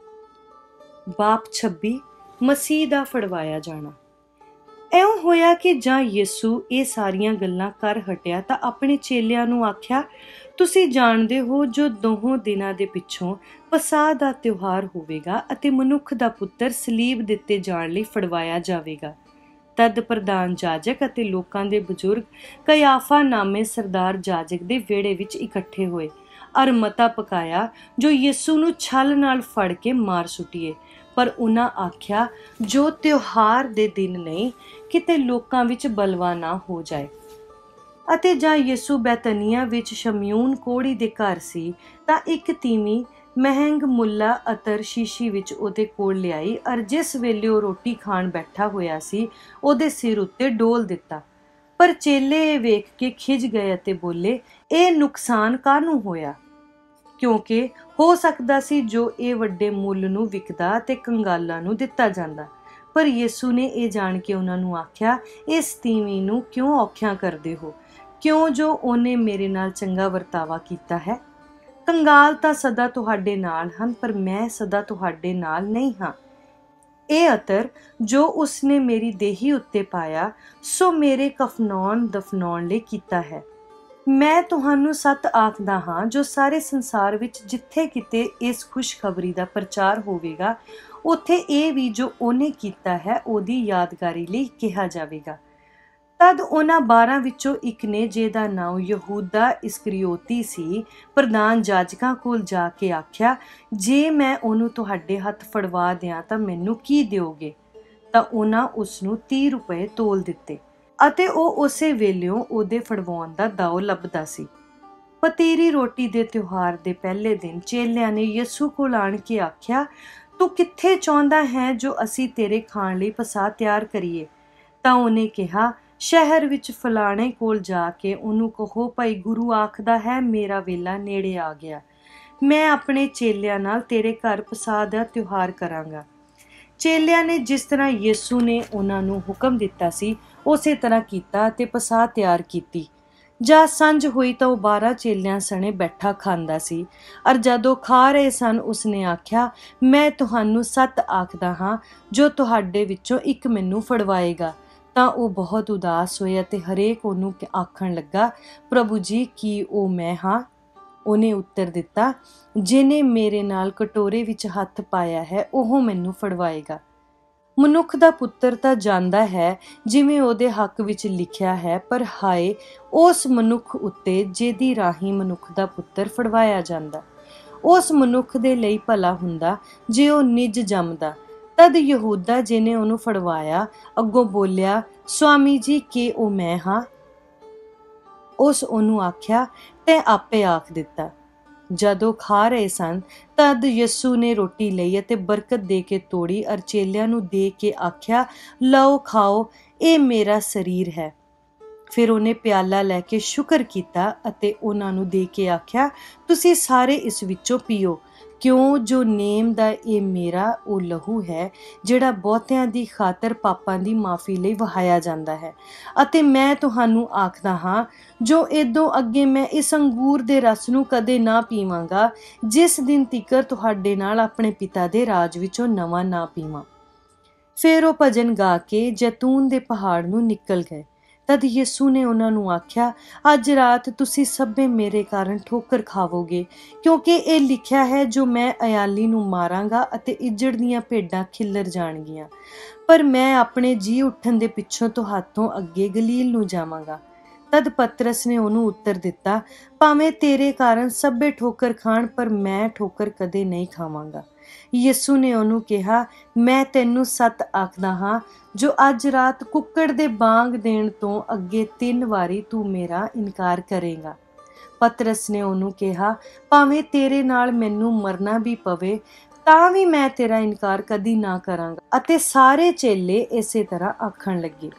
ਬਾਪ ਛੱਬੀ, ਮਸੀਹ ਦਾ ਫੜਵਾਇਆ ਜਾਣਾ। ਇਉਂ ਹੋਇਆ ਕਿ ਜਾਂ ਯਿਸੂ ਇਹ ਸਾਰੀਆਂ ਗੱਲਾਂ ਕਰ ਹਟਿਆ ਤਾਂ ਆਪਣੇ ਚੇਲਿਆਂ ਨੂੰ ਆਖਿਆ, ਤੁਸੀਂ ਜਾਣਦੇ ਹੋ ਜੋ ਦੋਹਾਂ ਦਿਨਾਂ ਦੇ ਪਿੱਛੋਂ ਪਸਾਹ ਦਾ ਤਿਉਹਾਰ ਹੋਵੇਗਾ ਅਤੇ ਮਨੁੱਖ ਦਾ ਪੁੱਤਰ ਸਲੀਬ ਦਿੱਤੇ ਜਾਣ ਲਈ ਫੜਵਾਇਆ ਜਾਵੇਗਾ। ਤਦ ਪ੍ਰਧਾਨ ਜਾਜਕ ਅਤੇ ਲੋਕਾਂ ਦੇ ਬਜ਼ੁਰਗ ਕਯਾਫਾ ਨਾਮੇ ਸਰਦਾਰ ਜਾਜਕ ਦੇ ਵਿਹੜੇ ਵਿੱਚ ਇਕੱਠੇ ਹੋਏ ਅਰ ਮਤਾ ਪਕਾਇਆ ਜੋ ਯਿਸੂ ਨੂੰ ਛਲ ਨਾਲ ਫੜ ਕੇ ਮਾਰ ਸੁੱਟੀਏ। ਪਰ ਉਹਨਾਂ ਆਖਿਆ, ਜੋ ਤਿਉਹਾਰ ਦੇ ਦਿਨ ਨਹੀਂ, ਕਿਤੇ ਲੋਕਾਂ ਵਿੱਚ ਬਲਵਾ ਨਾ ਹੋ ਜਾਏ। ਅਤੇ ਜਾਂ ਯਿਸੂ ਬੈਤਨੀਆ ਵਿੱਚ ਸ਼ਮਯੂਨ ਕੋੜੀ ਦੇ ਘਰ ਸੀ ਤਾਂ ਇੱਕ ਤੀਵੀਂ ਮਹਿੰਗ ਮੁੱਲਾ ਅਤਰ ਸ਼ੀਸ਼ੀ ਵਿੱਚ ਉਹਦੇ ਕੋਲ ਲਿਆਈ ਅਰ ਜਿਸ ਵੇਲੇ ਉਹ ਰੋਟੀ ਖਾਣ ਬੈਠਾ ਹੋਇਆ ਸੀ ਉਹਦੇ ਸਿਰ ਉੱਤੇ ਡੋਲ ਦਿੱਤਾ। ਪਰ ਚੇਲੇ ਇਹ ਵੇਖ ਕੇ ਖਿਝ ਗਏ ਅਤੇ ਬੋਲੇ, ਇਹ ਨੁਕਸਾਨ ਕਾਹਨੂੰ ਹੋਇਆ? ਕਿਉਂਕਿ ਹੋ ਸਕਦਾ ਸੀ ਜੋ ਇਹ ਵੱਡੇ ਮੁੱਲ ਨੂੰ ਵਿਕਦਾ ਤੇ ਕੰਗਾਲਾਂ ਨੂੰ ਦਿੱਤਾ ਜਾਂਦਾ। ਪਰ ਯਿਸੂ ਨੇ ਇਹ ਜਾਣ ਕੇ ਉਹਨਾਂ ਨੂੰ ਆਖਿਆ, ਇਸ ਤੀਵੀਂ ਨੂੰ ਕਿਉਂ ਔਖਿਆਂ ਕਰਦੇ ਹੋ? ਕਿਉਂ ਜੋ ਉਹਨੇ ਮੇਰੇ ਨਾਲ ਚੰਗਾ ਵਰਤਾਵਾ ਕੀਤਾ ਹੈ। ਕੰਗਾਲ ਤਾਂ ਸਦਾ ਤੁਹਾਡੇ ਨਾਲ ਹਨ, ਪਰ ਮੈਂ ਸਦਾ ਤੁਹਾਡੇ ਨਾਲ ਨਹੀਂ ਹਾਂ। ਇਹ ਅਤਰ ਜੋ ਉਸਨੇ ਮੇਰੀ ਦੇਹੀ ਉੱਤੇ ਪਾਇਆ, ਸੋ ਮੇਰੇ ਕਫਨਾਉਣ ਦਫਨਾਉਣ ਲਈ ਕੀਤਾ ਹੈ। ਮੈਂ ਤੁਹਾਨੂੰ ਸੱਚ ਆਖਦਾ ਹਾਂ, ਜੋ ਸਾਰੇ ਸੰਸਾਰ ਵਿੱਚ ਜਿੱਥੇ ਕਿਤੇ ਇਸ ਖੁਸ਼ਖਬਰੀ ਦਾ ਪ੍ਰਚਾਰ ਹੋਵੇਗਾ, ਉੱਥੇ ਇਹ ਵੀ ਜੋ ਉਹਨੇ ਕੀਤਾ ਹੈ ਉਹਦੀ ਯਾਦਗਾਰੀ ਲਈ ਕਿਹਾ ਜਾਵੇਗਾ। ਤਦ ਉਹਨਾਂ ਬਾਰਾਂ ਵਿੱਚੋਂ ਇੱਕ ਨੇ, ਜਿਹਦਾ ਨਾਮ ਯਹੂਦਾ ਇਸਕਰਿਓਤੀ ਸੀ, ਪ੍ਰਧਾਨ ਜਾਜਕਾਂ ਕੋਲ ਜਾ ਕੇ ਆਖਿਆ, ਜੇ ਮੈਂ ਉਹਨੂੰ ਤੁਹਾਡੇ ਹੱਥ ਫੜਵਾ ਦਿਆਂ ਤਾਂ ਮੈਨੂੰ ਕੀ ਦਿਓਗੇ? ਤਾਂ ਉਹਨਾਂ ਉਸ ਨੂੰ ਤੀਹ ਰੁਪਏ ਤੋਲ ਦਿੱਤੇ ਅਤੇ ਉਹ ਉਸੇ ਵੇਲਿਓਂ ਉਹਦੇ ਫੜਵਾਉਣ ਦਾ ਦਾਅ ਲੱਭਦਾ ਸੀ। ਪਤੀਰੀ ਰੋਟੀ ਦੇ ਤਿਉਹਾਰ ਦੇ ਪਹਿਲੇ ਦਿਨ ਚੇਲਿਆਂ ਨੇ ਯਿਸੂ ਕੋਲ ਆਣ ਕੇ ਆਖਿਆ, ਤੂੰ ਕਿੱਥੇ ਚਾਹੁੰਦਾ ਹੈ ਜੋ ਅਸੀਂ ਤੇਰੇ ਖਾਣ ਲਈ ਪਸਾਹ ਤਿਆਰ ਕਰੀਏ? ਤਾਂ ਉਹਨੇ ਕਿਹਾ, ਸ਼ਹਿਰ ਵਿੱਚ ਫਲਾਣੇ ਕੋਲ ਜਾ ਕੇ ਉਹਨੂੰ ਕਹੋ, ਭਾਈ ਗੁਰੂ ਆਖਦਾ ਹੈ, ਮੇਰਾ ਵੇਲਾ ਨੇੜੇ ਆ ਗਿਆ, ਮੈਂ ਆਪਣੇ ਚੇਲਿਆਂ ਨਾਲ ਤੇਰੇ ਘਰ ਪਸਾਹ ਦਾ ਤਿਉਹਾਰ ਕਰਾਂਗਾ। ਚੇਲਿਆਂ ਨੇ ਜਿਸ ਤਰ੍ਹਾਂ ਯਿਸੂ ਨੇ ਉਹਨਾਂ ਨੂੰ ਹੁਕਮ ਦਿੱਤਾ ਸੀ ਉਸੇ ਤਰ੍ਹਾਂ ਕੀਤਾ ਅਤੇ ਪਸਾਹ ਤਿਆਰ ਕੀਤੀ। ਜਾਂ ਸੰਝ ਹੋਈ ਤਾਂ ਉਹ ਬਾਰਾਂ ਚੇਲਿਆਂ ਸਣੇ ਬੈਠਾ ਖਾਂਦਾ ਸੀ। ਅਰ ਜਦੋਂ ਖਾ ਰਹੇ ਸਨ ਉਸਨੇ ਆਖਿਆ, ਮੈਂ ਤੁਹਾਨੂੰ ਸੱਚ ਆਖਦਾ ਹਾਂ, ਜੋ ਤੁਹਾਡੇ ਵਿੱਚੋਂ ਇੱਕ ਮੈਨੂੰ ਫੜਵਾਏਗਾ। ਤਾਂ ਉਹ ਬਹੁਤ ਉਦਾਸ ਹੋਏ ਅਤੇ ਹਰੇਕ ਉਹਨੂੰ ਆਖਣ ਲੱਗਾ, ਪ੍ਰਭੂ ਜੀ, ਕੀ ਉਹ ਮੈਂ ਹਾਂ? ਉਹਨੇ ਉੱਤਰ ਦਿੱਤਾ, ਜਿਹਨੇ ਮੇਰੇ ਨਾਲ ਕਟੋਰੇ ਵਿੱਚ ਹੱਥ ਪਾਇਆ ਹੈ ਉਹ ਮੈਨੂੰ ਫੜਵਾਏਗਾ। ਮਨੁੱਖ ਦਾ ਪੁੱਤਰ ਤਾਂ ਜਾਂਦਾ ਹੈ ਜਿਵੇਂ ਉਹਦੇ ਹੱਕ ਵਿੱਚ ਲਿਖਿਆ ਹੈ, ਪਰ ਹਾਏ ਉਸ ਮਨੁੱਖ ਉੱਤੇ ਜਿਹਦੀ ਰਾਹੀਂ ਮਨੁੱਖ ਦਾ ਪੁੱਤਰ ਫੜਵਾਇਆ ਜਾਂਦਾ। ਉਸ ਮਨੁੱਖ ਦੇ ਲਈ ਭਲਾ ਹੁੰਦਾ ਜੇ ਉਹ ਨਿਜ ਜੰਮਦਾ। ਤਦ ਯਹੂਦਾ ਜੀ ਨੇ ਉਹਨੂੰ ਫੜਵਾਇਆ, ਅੱਗੋਂ ਬੋਲਿਆ, ਸੁਆਮੀ ਜੀ, ਕੀ ਉਹ ਮੈਂ ਹਾਂ? ਉਸ ਉਹਨੂੰ ਆਖਿਆ, ਤੈਂ ਆਪੇ ਆਖ ਦਿੱਤਾ। ਜਦੋਂ ਖਾ ਰਹੇ ਸਨ ਤਦ ਯਿਸੂ ਨੇ ਰੋਟੀ ਲਈ ਅਤੇ ਬਰਕਤ ਦੇ ਕੇ ਤੋੜੀ ਅਰ ਚੇਲਿਆਂ ਨੂੰ ਦੇ ਕੇ ਆਖਿਆ, ਲਓ ਖਾਓ, ਇਹ ਮੇਰਾ ਸਰੀਰ ਹੈ। ਫਿਰ ਉਹਨੇ ਪਿਆਲਾ ਲੈ ਕੇ ਸ਼ੁਕਰ ਕੀਤਾ ਅਤੇ ਉਹਨਾਂ ਨੂੰ ਦੇ ਕੇ ਆਖਿਆ, ਤੁਸੀਂ ਸਾਰੇ ਇਸ ਵਿੱਚੋਂ ਪੀਓ, ਕਿਉਂ ਜੋ ਨੇਮ ਦਾ ਇਹ ਮੇਰਾ ਉਹ ਲਹੂ ਹੈ ਜਿਹੜਾ ਬਹੁਤਿਆਂ ਦੀ ਖਾਤਰ ਪਾਪਾਂ ਦੀ ਮਾਫੀ ਲਈ ਵਹਾਇਆ ਜਾਂਦਾ ਹੈ। ਅਤੇ ਮੈਂ ਤੁਹਾਨੂੰ ਆਖਦਾ ਹਾਂ, ਜੋ ਇਦੋਂ ਅੱਗੇ ਮੈਂ ਇਸ ਅੰਗੂਰ ਦੇ ਰਸ ਨੂੰ ਕਦੇ ਨਾ ਪੀਵਾਂਗਾ, ਜਿਸ ਦਿਨ ਤੀਕਰ ਤੁਹਾਡੇ ਨਾਲ ਆਪਣੇ ਪਿਤਾ ਦੇ ਰਾਜ ਵਿੱਚੋਂ ਨਵਾਂ ਨਾ ਪੀਵਾਂ। ਫਿਰ ਉਹ ਭਜਨ ਗਾ ਕੇ ਜੈਤੂਨ ਦੇ ਪਹਾੜ ਨੂੰ ਨਿਕਲ ਗਏ। ਤਦ ਯਿਸੂ ਨੇ ਉਹਨਾਂ ਨੂੰ ਆਖਿਆ, ਅੱਜ ਰਾਤ ਤੁਸੀਂ ਸਭੇ ਮੇਰੇ ਕਾਰਨ ਠੋਕਰ ਖਾਵੋਗੇ, ਕਿਉਂਕਿ ਇਹ ਲਿਖਿਆ ਹੈ, ਜੋ ਮੈਂ ਅਯਾਲੀ ਨੂੰ ਮਾਰਾਂਗਾ ਅਤੇ ਇੱਜੜ ਦੀਆਂ ਭੇਡਾਂ ਖਿੱਲਰ ਜਾਣਗੀਆਂ। ਪਰ ਮੈਂ ਆਪਣੇ ਜੀ ਉੱਠਣ ਦੇ ਪਿੱਛੋਂ ਤੁਹਾਤੋਂ ਅੱਗੇ ਗਲੀਲ ਨੂੰ ਜਾਵਾਂਗਾ। ਤਦ ਪਤਰਸ ਨੇ ਉਹਨੂੰ ਉੱਤਰ ਦਿੱਤਾ, ਭਾਵੇਂ ਤੇਰੇ ਕਾਰਨ ਸਭੇ ਠੋਕਰ ਖਾਣ, ਪਰ ਮੈਂ ਠੋਕਰ ਕਦੇ ਨਹੀਂ ਖਾਵਾਂਗਾ। ਯਿਸੂ ਨੇ ਉਹਨੂੰ ਕਿਹਾ, ਮੈਂ ਤੈਨੂੰ ਸੱਚ ਆਖਦਾ ਹਾਂ, ਜੋ ਅੱਜ ਰਾਤ ਕੁੱਕੜ ਦੇ ਬਾਂਗ ਦੇਣ ਤੋਂ ਅੱਗੇ ਤਿੰਨ ਵਾਰੀ ਤੂੰ ਮੇਰਾ ਇਨਕਾਰ ਕਰੇਗਾ। ਪਤਰਸ ਨੇ ਉਹਨੂੰ ਕਿਹਾ, ਭਾਵੇਂ ਤੇਰੇ ਨਾਲ ਮੈਨੂੰ ਮਰਨਾ ਵੀ ਪਵੇ ਤਾਂ ਵੀ ਮੈਂ ਤੇਰਾ ਇਨਕਾਰ ਕਦੀ ਨਾ ਕਰਾਂਗਾ। ਅਤੇ ਸਾਰੇ ਚੇਲੇ ਇਸੇ ਤਰ੍ਹਾਂ ਆਖਣ ਲੱਗੇ।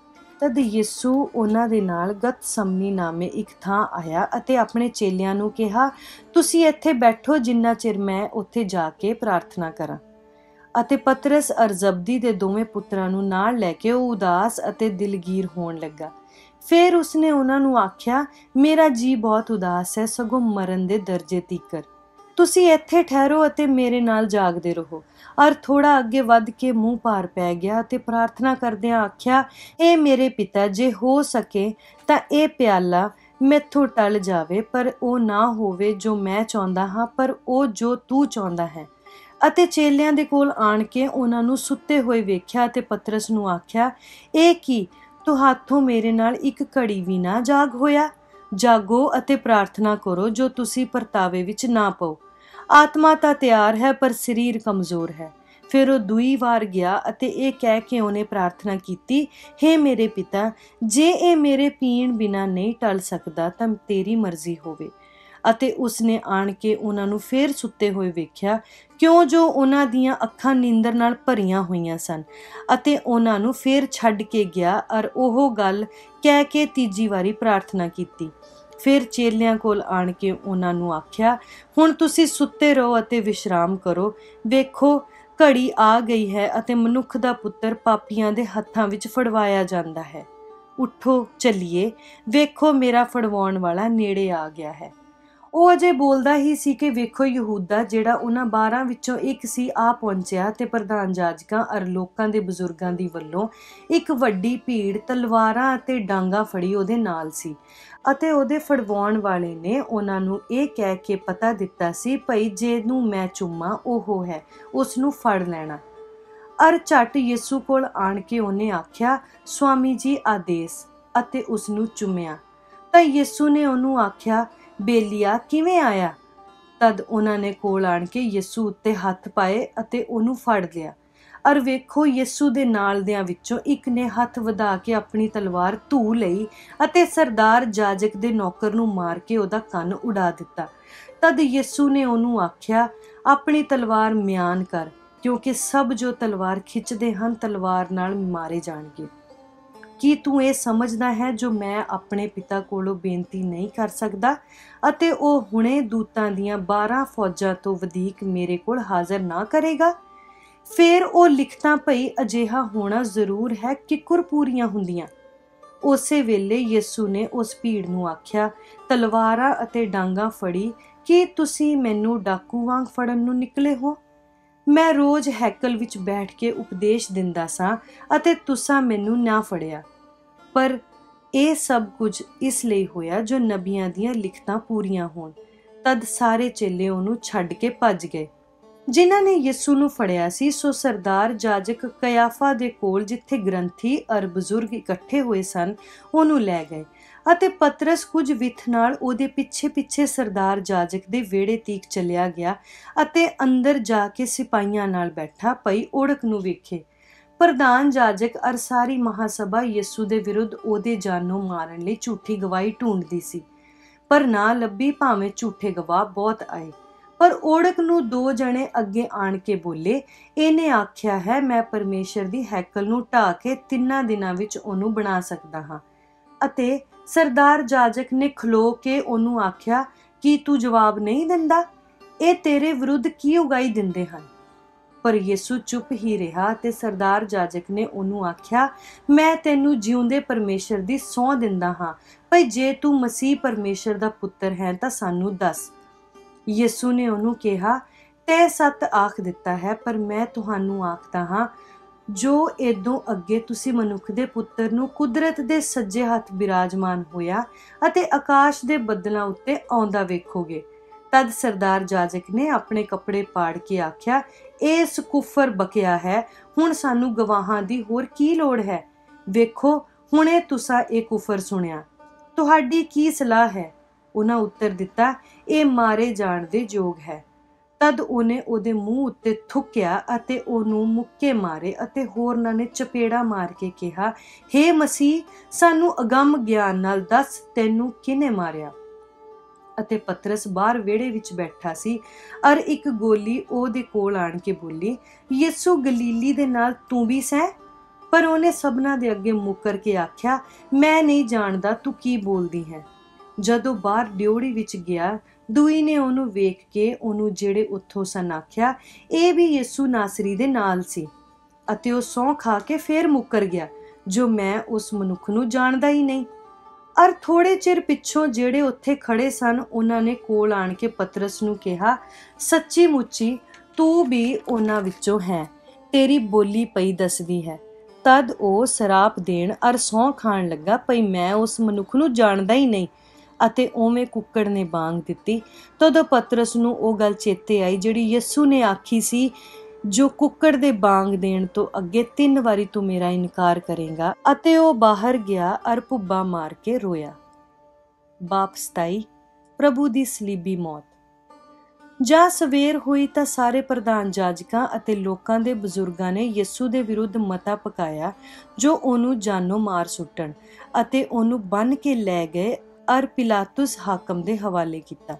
ਤਦ ਯਿਸੂ ਉਹਨਾਂ ਦੇ ਨਾਲ ਗਤਸਮਨੀ ਨਾਮੇ ਇੱਕ ਥਾਂ ਆਇਆ ਅਤੇ ਆਪਣੇ ਚੇਲਿਆਂ ਨੂੰ ਕਿਹਾ, ਤੁਸੀਂ ਇੱਥੇ ਬੈਠੋ ਜਿੰਨਾ ਚਿਰ ਮੈਂ ਉੱਥੇ ਜਾ ਕੇ ਪ੍ਰਾਰਥਨਾ ਕਰਾਂ। ਅਤੇ ਪਤਰਸ ਅਰ ਜ਼ਬਦੀ ਦੇ ਦੋਵੇਂ ਪੁੱਤਰਾਂ ਨੂੰ ਨਾਲ ਲੈ ਕੇ ਉਹ ਉਦਾਸ ਅਤੇ ਦਿਲਗੀਰ ਹੋਣ ਲੱਗਾ। ਫਿਰ ਉਸਨੇ ਉਹਨਾਂ ਨੂੰ ਆਖਿਆ, ਮੇਰਾ ਜੀ ਬਹੁਤ ਉਦਾਸ ਹੈ, ਸਗੋਂ ਮਰਨ ਦੇ ਦਰਜੇ ਤੀਕਰ। ਤੁਸੀਂ ਇੱਥੇ ਠਹਿਰੋ ਅਤੇ ਮੇਰੇ ਨਾਲ ਜਾਗਦੇ ਰਹੋ। ਅਰ ਥੋੜਾ ਅੱਗੇ ਵੱਧ ਕੇ ਮੂੰਹ ਭਾਰ ਪੈ ਗਿਆ ਅਤੇ ਪ੍ਰਾਰਥਨਾ ਕਰਦਿਆਂ ਆਖਿਆ, ਇਹ ਮੇਰੇ ਪਿਤਾ, ਜੇ ਹੋ ਸਕੇ ਤਾਂ ਇਹ ਪਿਆਲਾ ਮੈਥੋਂ ਟਲ ਜਾਵੇ, ਪਰ ਉਹ ਨਾ ਹੋਵੇ ਜੋ ਮੈਂ ਚਾਹੁੰਦਾ ਹਾਂ, ਪਰ ਉਹ ਜੋ ਤੂੰ ਚਾਹੁੰਦਾ ਹੈ। ਅਤੇ ਚੇਲਿਆਂ ਦੇ ਕੋਲ ਆਣ ਕੇ ਉਹਨਾਂ ਨੂੰ ਸੁੱਤੇ ਹੋਏ ਵੇਖਿਆ ਅਤੇ ਪਤਰਸ ਨੂੰ ਆਖਿਆ, ਇਹ ਕੀ ਤੁਹਾਥੋਂ ਮੇਰੇ ਨਾਲ ਇੱਕ ਘੜੀ ਵੀ ਨਾ ਜਾਗ ਹੋਇਆ? ਜਾਗੋ ਅਤੇ ਪ੍ਰਾਰਥਨਾ ਕਰੋ, ਜੋ ਤੁਸੀਂ ਪਰਤਾਵੇ ਵਿੱਚ ਨਾ ਪਓ। ਆਤਮਾ ਤਾਂ ਤਿਆਰ ਹੈ, ਪਰ ਸਰੀਰ ਕਮਜ਼ੋਰ ਹੈ। ਫਿਰ ਉਹ ਦੂਈ ਵਾਰ ਗਿਆ ਅਤੇ ਇਹ ਕਹਿ ਕੇ ਉਹਨੇ ਪ੍ਰਾਰਥਨਾ ਕੀਤੀ, ਹੇ ਮੇਰੇ ਪਿਤਾ, ਜੇ ਇਹ ਮੇਰੇ ਪੀਣ ਬਿਨਾਂ ਨਹੀਂ ਟਲ ਸਕਦਾ ਤਾਂ ਤੇਰੀ ਮਰਜ਼ੀ ਹੋਵੇ। ਅਤੇ ਉਸਨੇ ਆਣ ਕੇ ਉਹਨਾਂ ਨੂੰ ਫੇਰ ਸੁੱਤੇ ਹੋਏ ਵੇਖਿਆ, ਕਿਉਂ ਜੋ ਉਹਨਾਂ ਦੀਆਂ ਅੱਖਾਂ ਨੀਂਦਰ ਨਾਲ ਭਰੀਆਂ ਹੋਈਆਂ ਸਨ। ਅਤੇ ਉਹਨਾਂ ਨੂੰ ਫੇਰ ਛੱਡ ਕੇ ਗਿਆ ਅਰ ਉਹ ਗੱਲ ਕਹਿ ਕੇ ਤੀਜੀ ਵਾਰੀ ਪ੍ਰਾਰਥਨਾ ਕੀਤੀ। ਫਿਰ ਚੇਲਿਆਂ ਕੋਲ ਆਣ ਕੇ ਉਹਨਾਂ ਨੂੰ ਆਖਿਆ, ਹੁਣ ਤੁਸੀਂ ਸੁੱਤੇ ਰਹੋ ਅਤੇ ਵਿਸ਼ਰਾਮ ਕਰੋ। ਵੇਖੋ, ਘੜੀ ਆ ਗਈ ਹੈ ਅਤੇ ਮਨੁੱਖ ਦਾ ਪੁੱਤਰ ਪਾਪੀਆਂ ਦੇ ਹੱਥਾਂ ਵਿੱਚ ਫੜਵਾਇਆ ਜਾਂਦਾ ਹੈ। ਉੱਠੋ, ਚੱਲੀਏ, ਵੇਖੋ ਮੇਰਾ ਫੜਵਾਉਣ ਵਾਲਾ ਨੇੜੇ ਆ ਗਿਆ ਹੈ। ਉਹ ਅਜੇ ਬੋਲਦਾ ਹੀ ਸੀ ਕਿ ਵੇਖੋ, ਯਹੂਦਾ ਜਿਹੜਾ ਉਹਨਾਂ ਬਾਰਾਂ ਵਿੱਚੋਂ ਇੱਕ ਸੀ, ਆ ਪਹੁੰਚਿਆ ਤੇ ਪ੍ਰਧਾਨ ਜਾਜਕਾਂ ਅਰ ਲੋਕਾਂ ਦੇ ਬਜ਼ੁਰਗਾਂ ਦੀ ਵੱਲੋਂ ਇੱਕ ਵੱਡੀ ਭੀੜ ਤਲਵਾਰਾਂ ਅਤੇ ਡਾਂਗਾਂ ਫੜੀ ਉਹਦੇ ਨਾਲ ਸੀ। ਅਤੇ ਉਹਦੇ ਫੜਵਾਉਣ ਵਾਲੇ ਨੇ ਉਹਨਾਂ ਨੂੰ ਇਹ ਕਹਿ ਕੇ ਪਤਾ ਦਿੱਤਾ ਸੀ, ਭਈ ਜਿਹਨੂੰ ਮੈਂ ਚੁੰਮਾਂ ਉਹ ਹੈ, ਉਸ ਨੂੰ ਫੜ ਲੈਣਾ। ਅਰ ਝੱਟ ਯਿਸੂ ਕੋਲ ਆਣ ਕੇ ਉਹਨੇ ਆਖਿਆ, ਸੁਆਮੀ ਜੀ, ਆਦੇਸ਼, ਅਤੇ ਉਸ ਨੂੰ ਚੁੰਮਿਆ। ਤਾਂ ਯਿਸੂ ਨੇ ਉਹਨੂੰ ਆਖਿਆ, ਬੇਲੀਆ, ਕਿਵੇਂ ਆਇਆ? ਤਦ ਉਹਨਾਂ ਨੇ ਕੋਲ ਆਣ ਕੇ ਯਿਸੂ ਉੱਤੇ ਹੱਥ ਪਾਏ ਅਤੇ ਉਹਨੂੰ ਫੜ ਲਿਆ। ਅਰ ਵੇਖੋ, ਯਿਸੂ ਦੇ ਨਾਲ ਦਿਆਂ ਵਿੱਚੋਂ ਇੱਕ ਨੇ ਹੱਥ ਵਧਾ ਕੇ ਆਪਣੀ ਤਲਵਾਰ ਧੂ ਲਈ ਅਤੇ ਸਰਦਾਰ ਜਾਜਕ ਦੇ ਨੌਕਰ ਨੂੰ ਮਾਰ ਕੇ ਉਹਦਾ ਕੰਨ ਉਡਾ ਦਿੱਤਾ। ਤਦ ਯਿਸੂ ਨੇ ਉਹਨੂੰ ਆਖਿਆ, ਆਪਣੀ ਤਲਵਾਰ ਮਿਆਨ ਕਰ, ਕਿਉਂਕਿ ਸਭ ਜੋ ਤਲਵਾਰ ਖਿੱਚਦੇ ਹਨ ਤਲਵਾਰ ਨਾਲ ਮਾਰੇ ਜਾਣਗੇ। ਕੀ ਤੂੰ ਇਹ ਸਮਝਦਾ ਹੈ ਜੋ ਮੈਂ ਆਪਣੇ ਪਿਤਾ ਕੋਲੋਂ ਬੇਨਤੀ ਨਹੀਂ ਕਰ ਸਕਦਾ ਅਤੇ ਉਹ ਹੁਣੇ ਦੂਤਾਂ ਦੀਆਂ ਬਾਰਾਂ ਫੌਜਾਂ ਤੋਂ ਵਧੇਕ ਮੇਰੇ ਕੋਲ ਹਾਜ਼ਰ ਨਾ ਕਰੇਗਾ? ਫਿਰ ਉਹ ਲਿਖਤਾਂ ਭਈ ਅਜਿਹਾ ਹੋਣਾ ਜ਼ਰੂਰ ਹੈ ਕਿੱਕਰ ਪੂਰੀਆਂ ਹੁੰਦੀਆਂ। ਉਸੇ ਵੇਲੇ ਯਿਸੂ ਨੇ ਉਸ ਭੀੜ ਨੂੰ ਆਖਿਆ, ਤਲਵਾਰਾਂ ਅਤੇ ਡਾਂਗਾਂ ਫੜੀ, ਕੀ ਤੁਸੀਂ ਮੈਨੂੰ ਡਾਕੂ ਵਾਂਗ ਫੜਨ ਨੂੰ ਨਿਕਲੇ ਹੋ? ਮੈਂ ਰੋਜ਼ ਹੈਕਲ ਵਿੱਚ ਬੈਠ ਕੇ ਉਪਦੇਸ਼ ਦਿੰਦਾ ਸਾਂ ਅਤੇ ਤੁਸਾਂ ਮੈਨੂੰ ਨਾ ਫੜਿਆ। ਪਰ ਇਹ ਸਭ ਕੁਝ ਇਸ ਲਈ ਹੋਇਆ ਜੋ ਨਬੀਆਂ ਦੀਆਂ ਲਿਖਤਾਂ ਪੂਰੀਆਂ ਹੋਣ। ਤਦ ਸਾਰੇ ਚੇਲੇ ਉਹਨੂੰ ਛੱਡ ਕੇ ਭੱਜ ਗਏ। ਜਿਨ੍ਹਾਂ ਨੇ ਯਿਸੂ ਨੂੰ ਫੜਿਆ ਸੀ ਸੋ ਸਰਦਾਰ ਜਾਜਕ ਕਯਾਫਾ ਦੇ ਕੋਲ, ਜਿੱਥੇ ਗ੍ਰੰਥੀ ਅਰ ਬਜ਼ੁਰਗ ਇਕੱਠੇ ਹੋਏ ਸਨ, ਉਹਨੂੰ ਲੈ ਗਏ ਅਤੇ ਪਤਰਸ ਕੁਝ ਵਿਥ ਨਾਲ ਉਹਦੇ ਪਿੱਛੇ ਪਿੱਛੇ ਸਰਦਾਰ ਜਾਜਕ ਦੇ ਵਿਹੜੇ ਤੀਕ ਚਲਿਆ ਗਿਆ ਅਤੇ ਅੰਦਰ ਜਾ ਕੇ ਸਿਪਾਹੀਆਂ ਨਾਲ ਬੈਠਾ ਭਈ ਓੜਕ ਨੂੰ ਵੇਖੇ। ਪ੍ਰਧਾਨ ਜਾਜਕ ਅਰ ਸਾਰੀ ਮਹਾਸਭਾ ਯਿਸੂ ਦੇ ਵਿਰੁੱਧ ਉਹਦੇ ਜਾਨੋਂ ਮਾਰਨ ਲਈ ਝੂਠੀ ਗਵਾਹੀ ਢੂੰਡਦੀ ਸੀ, ਪਰ ਨਾ ਲੱਭੀ, ਭਾਵੇਂ ਝੂਠੇ ਗਵਾਹ ਬਹੁਤ ਆਏ। ਪਰ ਓੜਕ ਨੂੰ ਦੋ ਜਣੇ ਅੱਗੇ ਆਣ ਕੇ ਬੋਲੇ, ਇਹਨੇ ਆਖਿਆ ਹੈ ਮੈਂ ਪਰਮੇਸ਼ਰ ਦੀ ਹੈਕਲ ਨੂੰ ਢਾਹ ਕੇ ਤਿੰਨਾਂ ਦਿਨਾਂ ਵਿੱਚ ਉਹਨੂੰ ਬਣਾ ਸਕਦਾ ਹਾਂ। ਅਤੇ ਸਰਦਾਰ ਜਾਜਕ ਨੇ ਖਲੋ ਕੇ ਉਹਨੂੰ ਆਖਿਆ, ਕੀ ਤੂੰ ਜਵਾਬ ਨਹੀਂ ਦਿੰਦਾ? ਇਹ ਤੇਰੇ ਵਿਰੁੱਧ ਕੀ ਉਗਾਈ ਦਿੰਦੇ ਹਨ? ਪਰ ਯਿਸੂ ਚੁੱਪ ਹੀ ਰਿਹਾ ਤੇ ਸਰਦਾਰ ਜਾਜਕ ਨੇ ਉਹਨੂੰ ਆਖਿਆ, ਮੈਂ ਤੈਨੂੰ ਜਿਉਂਦੇ ਪਰਮੇਸ਼ਰ ਦੀ ਸਹੁੰ ਦਿੰਦਾ ਹਾਂ, ਭਈ ਜੇ ਤੂੰ ਮਸੀਹ ਪਰਮੇਸ਼ਰ ਦਾ ਪੁੱਤਰ ਹੈ ਤਾਂ ਸਾਨੂੰ ਦੱਸ। ਯਿਸੂ ਨੇ ਉਹਨੂੰ ਕਿਹਾ, ਤੈਂ ਸੱਚ ਆਖ ਦਿੱਤਾ ਹੈ, ਪਰ ਮੈਂ ਤੁਹਾਨੂੰ ਆਖਦਾ ਹਾਂ, ਜੋ ਏਦੋਂ ਅੱਗੇ ਤੁਸੀਂ ਮਨੁੱਖ ਦੇ ਪੁੱਤਰ ਨੂੰ ਕੁਦਰਤ ਦੇ ਸੱਜੇ ਹੱਥ ਬਿਰਾਜਮਾਨ ਹੋਇਆ ਅਤੇ ਆਕਾਸ਼ ਦੇ ਬੱਦਲਾਂ ਉੱਤੇ ਆਉਂਦਾ ਵੇਖੋਗੇ। ਤਦ ਸਰਦਾਰ ਜਾਜਕ ਨੇ ਆਪਣੇ ਕੱਪੜੇ ਪਾੜ ਕੇ ਆਖਿਆ, ਇਸ ਕੁਫਰ ਬਕਿਆ ਹੈ, ਹੁਣ ਸਾਨੂੰ ਗਵਾਹਾਂ ਦੀ ਹੋਰ ਕੀ ਲੋੜ ਹੈ? ਵੇਖੋ, ਹੁਣੇ ਤੁਸਾਂ ਇਹ ਕੁਫਰ ਸੁਣਿਆ, ਤੁਹਾਡੀ ਕੀ ਸਲਾਹ ਹੈ? ਉਹਨਾਂ ਉੱਤਰ ਦਿੱਤਾ, ਇਹ ਮਾਰੇ ਜਾਣ ਦੇ ਯੋਗ ਹੈ। ਤਦ ਉਹਨੇ ਉਹਦੇ ਮੂੰਹ ਉੱਤੇ ਥੁੱਕਿਆ ਅਤੇ ਉਹਨੂੰ ਮੁੱਕੇ ਮਾਰੇ ਅਤੇ ਹੋਰਨਾਂ ਨੇ ਚਪੇੜਾ ਮਾਰ ਕੇ ਕਿਹਾ, ਹੇ ਮਸੀਹ, ਸਾਨੂੰ ਅਗੰਮ ਗਿਆਨ ਨਾਲ ਦੱਸ, ਤੈਨੂੰ ਕਿਹਨੇ ਮਾਰਿਆ? ਅਤੇ ਪਤਰਸ ਬਾਹਰ ਵਿਹੜੇ ਵਿੱਚ ਬੈਠਾ ਸੀ ਅਰ ਇੱਕ ਗੋਲੀ ਉਹਦੇ ਕੋਲ ਆਣ ਕੇ ਬੋਲੀ, ਯਿਸੂ ਗਲੀਲੀ ਦੇ ਨਾਲ ਤੂੰ ਵੀ ਸੈਂ? ਪਰ ਉਹਨੇ ਸਭਨਾਂ ਦੇ ਅੱਗੇ ਮੁੱਕਰ ਕੇ ਆਖਿਆ, ਮੈਂ ਨਹੀਂ ਜਾਣਦਾ ਤੂੰ ਕੀ ਬੋਲਦੀ ਹੈ। ਜਦੋਂ ਬਾਹਰ ਡਿਓੜੀ ਵਿੱਚ ਗਿਆ, ਦੂਈ ਨੇ ਉਹਨੂੰ ਵੇਖ ਕੇ ਉਹਨੂੰ ਜਿਹੜੇ ਉੱਥੋਂ ਸਨ ਆਖਿਆ, ਇਹ ਵੀ ਯਿਸੂ ਨਾਸਰੀ ਦੇ ਨਾਲ ਸੀ। ਅਤੇ ਉਹ ਸਹੁੰ ਖਾ ਕੇ ਫੇਰ ਮੁੱਕਰ ਗਿਆ, ਜੋ ਮੈਂ ਉਸ ਮਨੁੱਖ ਨੂੰ ਜਾਣਦਾ ਹੀ ਨਹੀਂ। ਅਰ ਥੋੜੇ ਚਿਰ ਪਿੱਛੋਂ ਜਿਹੜੇ ਉੱਥੇ ਖੜੇ ਸਨ, ਉਹਨਾਂ ਨੇ ਕੋਲ ਆਣ ਕੇ ਪਤਰਸ ਨੂੰ ਕਿਹਾ, ਸੱਚੀ ਮੁੱਚੀ ਤੂੰ ਵੀ ਉਹਨਾਂ ਵਿੱਚੋਂ ਹੈ, ਤੇਰੀ ਬੋਲੀ ਪਈ ਦੱਸਦੀ ਹੈ। ਤਦ ਉਹ ਸਰਾਪ ਦੇਣ ਅਰ ਸਹੁੰ ਖਾਣ ਲੱਗਾ, ਭਈ ਮੈਂ ਉਸ ਮਨੁੱਖ ਨੂੰ ਜਾਣਦਾ ਹੀ ਨਹੀਂ। ਅਤੇ ਉਵੇਂ ਕੁੱਕੜ ਨੇ ਬਾਂਗ ਦਿੱਤੀ। ਤਦੋਂ ਪਤਰਸ ਨੂੰ ਉਹ ਗੱਲ ਚੇਤੇ ਆਈ ਜਿਹੜੀ ਯਿਸੂ ਨੇ ਆਖੀ ਸੀ, ਜੋ ਕੁੱਕੜ ਦੇ ਬਾਂਗ ਦੇਣ ਤੋਂ ਅੱਗੇ ਤਿੰਨ ਵਾਰੀ ਤੂੰ ਮੇਰਾ ਇਨਕਾਰ ਕਰੇਗਾ। ਅਤੇ ਉਹ ਬਾਹਰ ਗਿਆ ਅਰ ਭੁੱਬਾ ਮਾਰ ਕੇ ਰੋਇਆ। ਬਾਪ ਸਤਾਈ, ਪ੍ਰਭੂ ਦੀ ਸਲੀਬੀ ਮੌਤ। ਜਾਂ ਸਵੇਰ ਹੋਈ ਤਾਂ ਸਾਰੇ ਪ੍ਰਧਾਨ ਜਾਜਕਾਂ ਅਤੇ ਲੋਕਾਂ ਦੇ ਬਜ਼ੁਰਗਾਂ ਨੇ ਯਿਸੂ ਦੇ ਵਿਰੁੱਧ ਮਤਾ ਪਕਾਇਆ, ਜੋ ਉਹਨੂੰ ਜਾਨੋਂ ਮਾਰ ਸੁੱਟਣ, ਅਤੇ ਉਹਨੂੰ ਬੰਨ੍ਹ ਕੇ ਲੈ ਗਏ ਅਰ ਪਿਲਾਤੁਸ ਹਾਕਮ ਦੇ ਹਵਾਲੇ ਕੀਤਾ।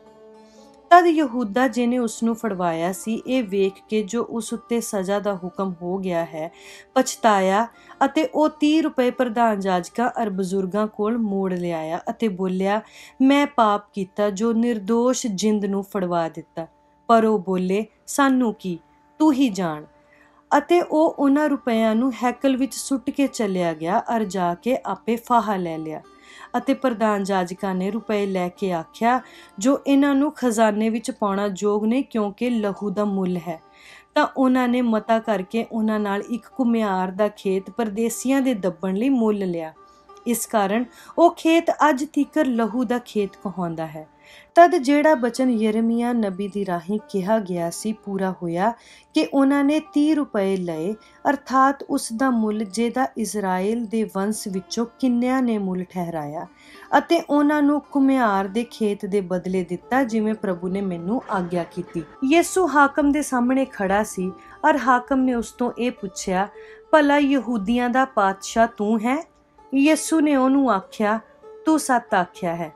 ਤਦ ਯਹੂਦਾ ਜਿਹਨੇ ਉਸਨੂੰ ਫੜਵਾਇਆ ਸੀ, ਇਹ ਵੇਖ ਕੇ ਜੋ ਉਸ ਉੱਤੇ ਸਜ਼ਾ ਦਾ ਹੁਕਮ ਹੋ ਗਿਆ ਹੈ, ਪਛਤਾਇਆ ਅਤੇ ਉਹ ਤੀਹ ਰੁਪਏ ਪ੍ਰਧਾਨ ਜਾਜਕਾਂ ਅਰ ਬਜ਼ੁਰਗਾਂ ਕੋਲ ਮੋੜ ਲਿਆਇਆ ਅਤੇ ਬੋਲਿਆ, ਮੈਂ ਪਾਪ ਕੀਤਾ ਜੋ ਨਿਰਦੋਸ਼ ਜਿੰਦ ਨੂੰ ਫੜਵਾ ਦਿੱਤਾ। ਪਰ ਉਹ ਬੋਲੇ, ਸਾਨੂੰ ਕੀ, ਤੂੰ ਹੀ ਜਾਣ। ਅਤੇ ਉਹ ਉਹਨਾਂ ਰੁਪਇਆਂ ਨੂੰ ਹੈਕਲ ਵਿੱਚ ਸੁੱਟ ਕੇ ਚਲਿਆ ਗਿਆ ਅਰ ਜਾ ਕੇ ਆਪੇ ਫਾਹਾ ਲੈ ਲਿਆ। ਅਤੇ ਪ੍ਰਧਾਨ ਜਾਜਕਾਂ ਨੇ ਰੁਪਏ ਲੈ ਕੇ ਆਖਿਆ, ਜੋ ਇਹਨਾਂ ਨੂੰ ਖਜ਼ਾਨੇ ਵਿੱਚ ਪਾਉਣਾ ਯੋਗ ਨਹੀਂ, ਕਿਉਂਕਿ ਲਹੂ ਦਾ ਮੁੱਲ ਹੈ। ਤਾਂ ਉਹਨਾਂ ਨੇ ਮਤਾ ਕਰਕੇ ਉਹਨਾਂ ਨਾਲ ਇੱਕ ਘੁਮਿਆਰ ਦਾ ਖੇਤ ਪਰਦੇਸੀਆਂ ਦੇ ਦੱਬਣ ਲਈ ਮੁੱਲ ਲਿਆ। ਇਸ ਕਾਰਨ ਉਹ ਖੇਤ ਅੱਜ ਤੀਕਰ ਲਹੂ ਦਾ ਖੇਤ ਕਹਾਉਂਦਾ ਹੈ। ਤਦ ਜਿਹੜਾ ਬਚਨ ਯਿਰਮੀਆ ਨਬੀ ਦੀ ਰਾਹੀਂ ਕਿਹਾ ਗਿਆ ਸੀ ਪੂਰਾ ਹੋਇਆ ਕਿ ਉਹਨਾਂ ਨੇ ਤੀਹ ਰੁਪਏ ਲਏ, ਅਰਥਾਤ ਉਸ ਦਾ ਮੁੱਲ ਜਿਹਦਾ ਇਜ਼ਰਾਈਲ ਦੇ ਵੰਸ਼ ਵਿੱਚੋਂ ਕਿੰਨਿਆਂ ਨੇ ਮੁੱਲ ਠਹਿਰਾਇਆ, ਅਤੇ ਉਹਨਾਂ ਨੂੰ ਘੁਮਿਆਰ ਦੇ ਖੇਤ ਦੇ ਬਦਲੇ ਦਿੱਤਾ, ਜਿਵੇਂ ਪ੍ਰਭੂ ਨੇ ਮੈਨੂੰ ਆਗਿਆ ਕੀਤੀ। ਯਿਸੂ ਹਾਕਮ ਦੇ ਸਾਹਮਣੇ ਖੜਾ ਸੀ ਅਰ ਹਾਕਮ ਨੇ ਉਸ ਤੋਂ ਇਹ ਪੁੱਛਿਆ, ਭਲਾ ਯਹੂਦੀਆਂ ਦਾ ਪਾਤਸ਼ਾਹ ਤੂੰ ਹੈ? ਯਿਸੂ ਨੇ ਉਹਨੂੰ ਆਖਿਆ, ਤੂੰ ਸੱਚ ਆਖਿਆ ਹੈ।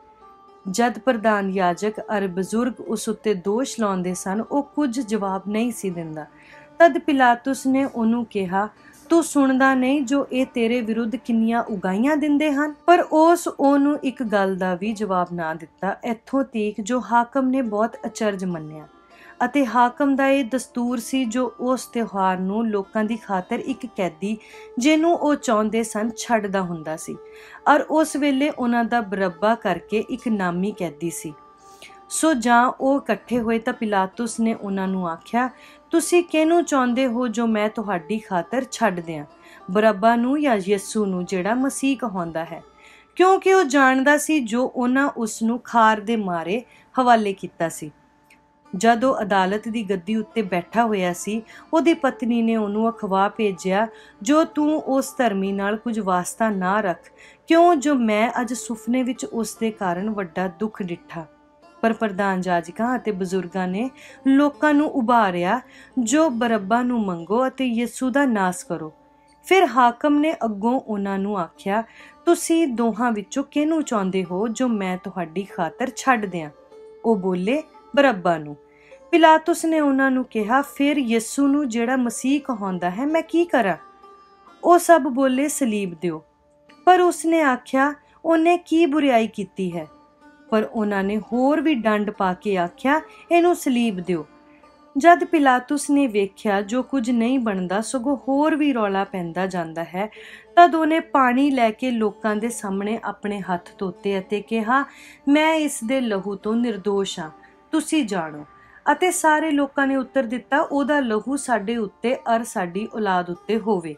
ਜਦ ਪ੍ਰਧਾਨ ਯਾਜਕ ਅਰ ਬਜ਼ੁਰਗ ਉਸ ਉੱਤੇ ਦੋਸ਼ ਲਾਉਂਦੇ ਸਨ, ਉਹ ਕੁਝ ਜਵਾਬ ਨਹੀਂ ਸੀ ਦਿੰਦਾ। ਤਦ ਪਿਲਾਤੁਸ ਨੇ ਉਹਨੂੰ ਕਿਹਾ, ਤੂੰ ਸੁਣਦਾ ਨਹੀਂ ਜੋ ਇਹ ਤੇਰੇ ਵਿਰੁੱਧ ਕਿੰਨੀਆਂ ਉਗਾਈਆਂ ਦਿੰਦੇ ਹਨ? ਪਰ ਉਸ ਉਹਨੂੰ ਇੱਕ ਗੱਲ ਦਾ ਵੀ ਜਵਾਬ ਨਾ ਦਿੱਤਾ, ਇੱਥੋਂ ਤੀਕ ਜੋ ਹਾਕਮ ਨੇ ਬਹੁਤ ਅਚਰਜ ਮੰਨਿਆ। ਅਤੇ ਹਾਕਮ ਦਾ ਇਹ ਦਸਤੂਰ ਸੀ, ਜੋ ਉਸ ਤਿਉਹਾਰ ਨੂੰ ਲੋਕਾਂ ਦੀ ਖਾਤਰ ਇੱਕ ਕੈਦੀ ਜਿਹਨੂੰ ਉਹ ਚਾਹੁੰਦੇ ਸਨ ਛੱਡਦਾ ਹੁੰਦਾ ਸੀ, ਔਰ ਉਸ ਵੇਲੇ ਉਹਨਾਂ ਦਾ ਬਰੱਬਾ ਕਰਕੇ ਇੱਕ ਨਾਮੀ ਕੈਦੀ ਸੀ। ਸੋ ਜਾਂ ਉਹ ਇਕੱਠੇ ਹੋਏ ਤਾਂ ਪਿਲਾਤੁਸ ਨੇ ਉਹਨਾਂ ਨੂੰ ਆਖਿਆ, ਤੁਸੀਂ ਕਿਹਨੂੰ ਚਾਹੁੰਦੇ ਹੋ ਜੋ ਮੈਂ ਤੁਹਾਡੀ ਖਾਤਰ ਛੱਡ ਦਿਆਂ, ਬਰੱਬਾ ਨੂੰ ਜਾਂ ਯਿਸੂ ਨੂੰ, ਜਿਹੜਾ ਮਸੀਹ ਕਹਾਉਂਦਾ ਹੈ? ਕਿਉਂਕਿ ਉਹ ਜਾਣਦਾ ਸੀ ਜੋ ਉਹਨਾਂ ਉਸ ਨੂੰ ਖਾਰ ਦੇ ਮਾਰੇ ਹਵਾਲੇ ਕੀਤਾ ਸੀ। जद ਉਹ ਅਦਾਲਤ ਦੀ ਗੱਦੀ ਉੱਤੇ ਬੈਠਾ ਹੋਇਆ ਸੀ, ਉਹਦੀ ਪਤਨੀ ਨੇ ਉਹਨੂੰ ਅਖਵਾ ਭੇਜਿਆ, ਜੋ ਤੂੰ ਉਸ ਧਰਮੀ ਨਾਲ ਕੁਝ ਵਾਸਤਾ ਨਾ ਰੱਖ, ਕਿਉਂ ਜੋ ਮੈਂ ਅੱਜ ਸੁਪਨੇ ਵਿੱਚ ਉਸ ਦੇ ਕਾਰਨ ਵੱਡਾ ਦੁੱਖ ਡਿੱਠਾ। ਪਰ ਪ੍ਰਧਾਨ ਜਾਜਕਾਂ ਅਤੇ ਬਜ਼ੁਰਗਾਂ ਨੇ ਲੋਕਾਂ ਨੂੰ ਉਭਾਰਿਆ, ਜੋ ਬਰੱਬਾ ਨੂੰ ਮੰਗੋ ਅਤੇ ਯਿਸੂ ਦਾ ਨਾਸ ਕਰੋ। ਫਿਰ ਹਾਕਮ ਨੇ ਅੱਗੋਂ ਉਹਨਾਂ ਨੂੰ ਆਖਿਆ, ਤੁਸੀਂ ਦੋਹਾਂ ਵਿੱਚੋਂ ਕਿਹਨੂੰ ਚਾਹੁੰਦੇ ਹੋ ਜੋ ਮੈਂ ਤੁਹਾਡੀ ਖਾਤਰ ਛੱਡ ਦਿਆਂ? ਉਹ ਬੋਲੇ, ਬਰੱਬਾ ਨੂੰ। ਪਿਲਾਤੁਸ ਨੇ ਉਹਨਾਂ ਨੂੰ ਕਿਹਾ, ਫਿਰ ਯਿਸੂ ਨੂੰ ਜਿਹੜਾ ਮਸੀਹ ਕਹਾਉਂਦਾ ਹੈ ਮੈਂ ਕੀ ਕਰਾਂ? ਉਹ ਸਭ ਬੋਲੇ, ਸਲੀਬ ਦਿਓ। ਪਰ ਉਸਨੇ ਆਖਿਆ, ਉਹਨੇ ਕੀ ਬੁਰਾਈ ਕੀਤੀ ਹੈ? ਪਰ ਉਹਨਾਂ ਨੇ ਹੋਰ ਵੀ ਡੰਡ ਪਾ ਕੇ ਆਖਿਆ, ਇਹਨੂੰ ਸਲੀਬ ਦਿਓ। ਜਦ ਪਿਲਾਤੁਸ ਨੇ ਵੇਖਿਆ ਜੋ ਕੁਝ ਨਹੀਂ ਬਣਦਾ ਸਗੋਂ ਹੋਰ ਵੀ ਰੌਲਾ ਪੈਂਦਾ ਜਾਂਦਾ ਹੈ, ਤਦ ਉਹਨੇ ਪਾਣੀ ਲੈ ਕੇ ਲੋਕਾਂ ਦੇ ਸਾਹਮਣੇ ਆਪਣੇ ਹੱਥ ਧੋਤੇ ਅਤੇ ਕਿਹਾ, ਮੈਂ ਇਸ ਦੇ ਲਹੂ ਤੋਂ ਨਿਰਦੋਸ਼ ਹਾਂ, ਤੁਸੀਂ ਜਾਣੋ। ਅਤੇ ਸਾਰੇ ਲੋਕਾਂ ਨੇ ਉੱਤਰ ਦਿੱਤਾ, ਉਹਦਾ ਲਹੂ ਸਾਡੇ ਉੱਤੇ ਅਰ ਸਾਡੀ ਔਲਾਦ ਉੱਤੇ ਹੋਵੇ।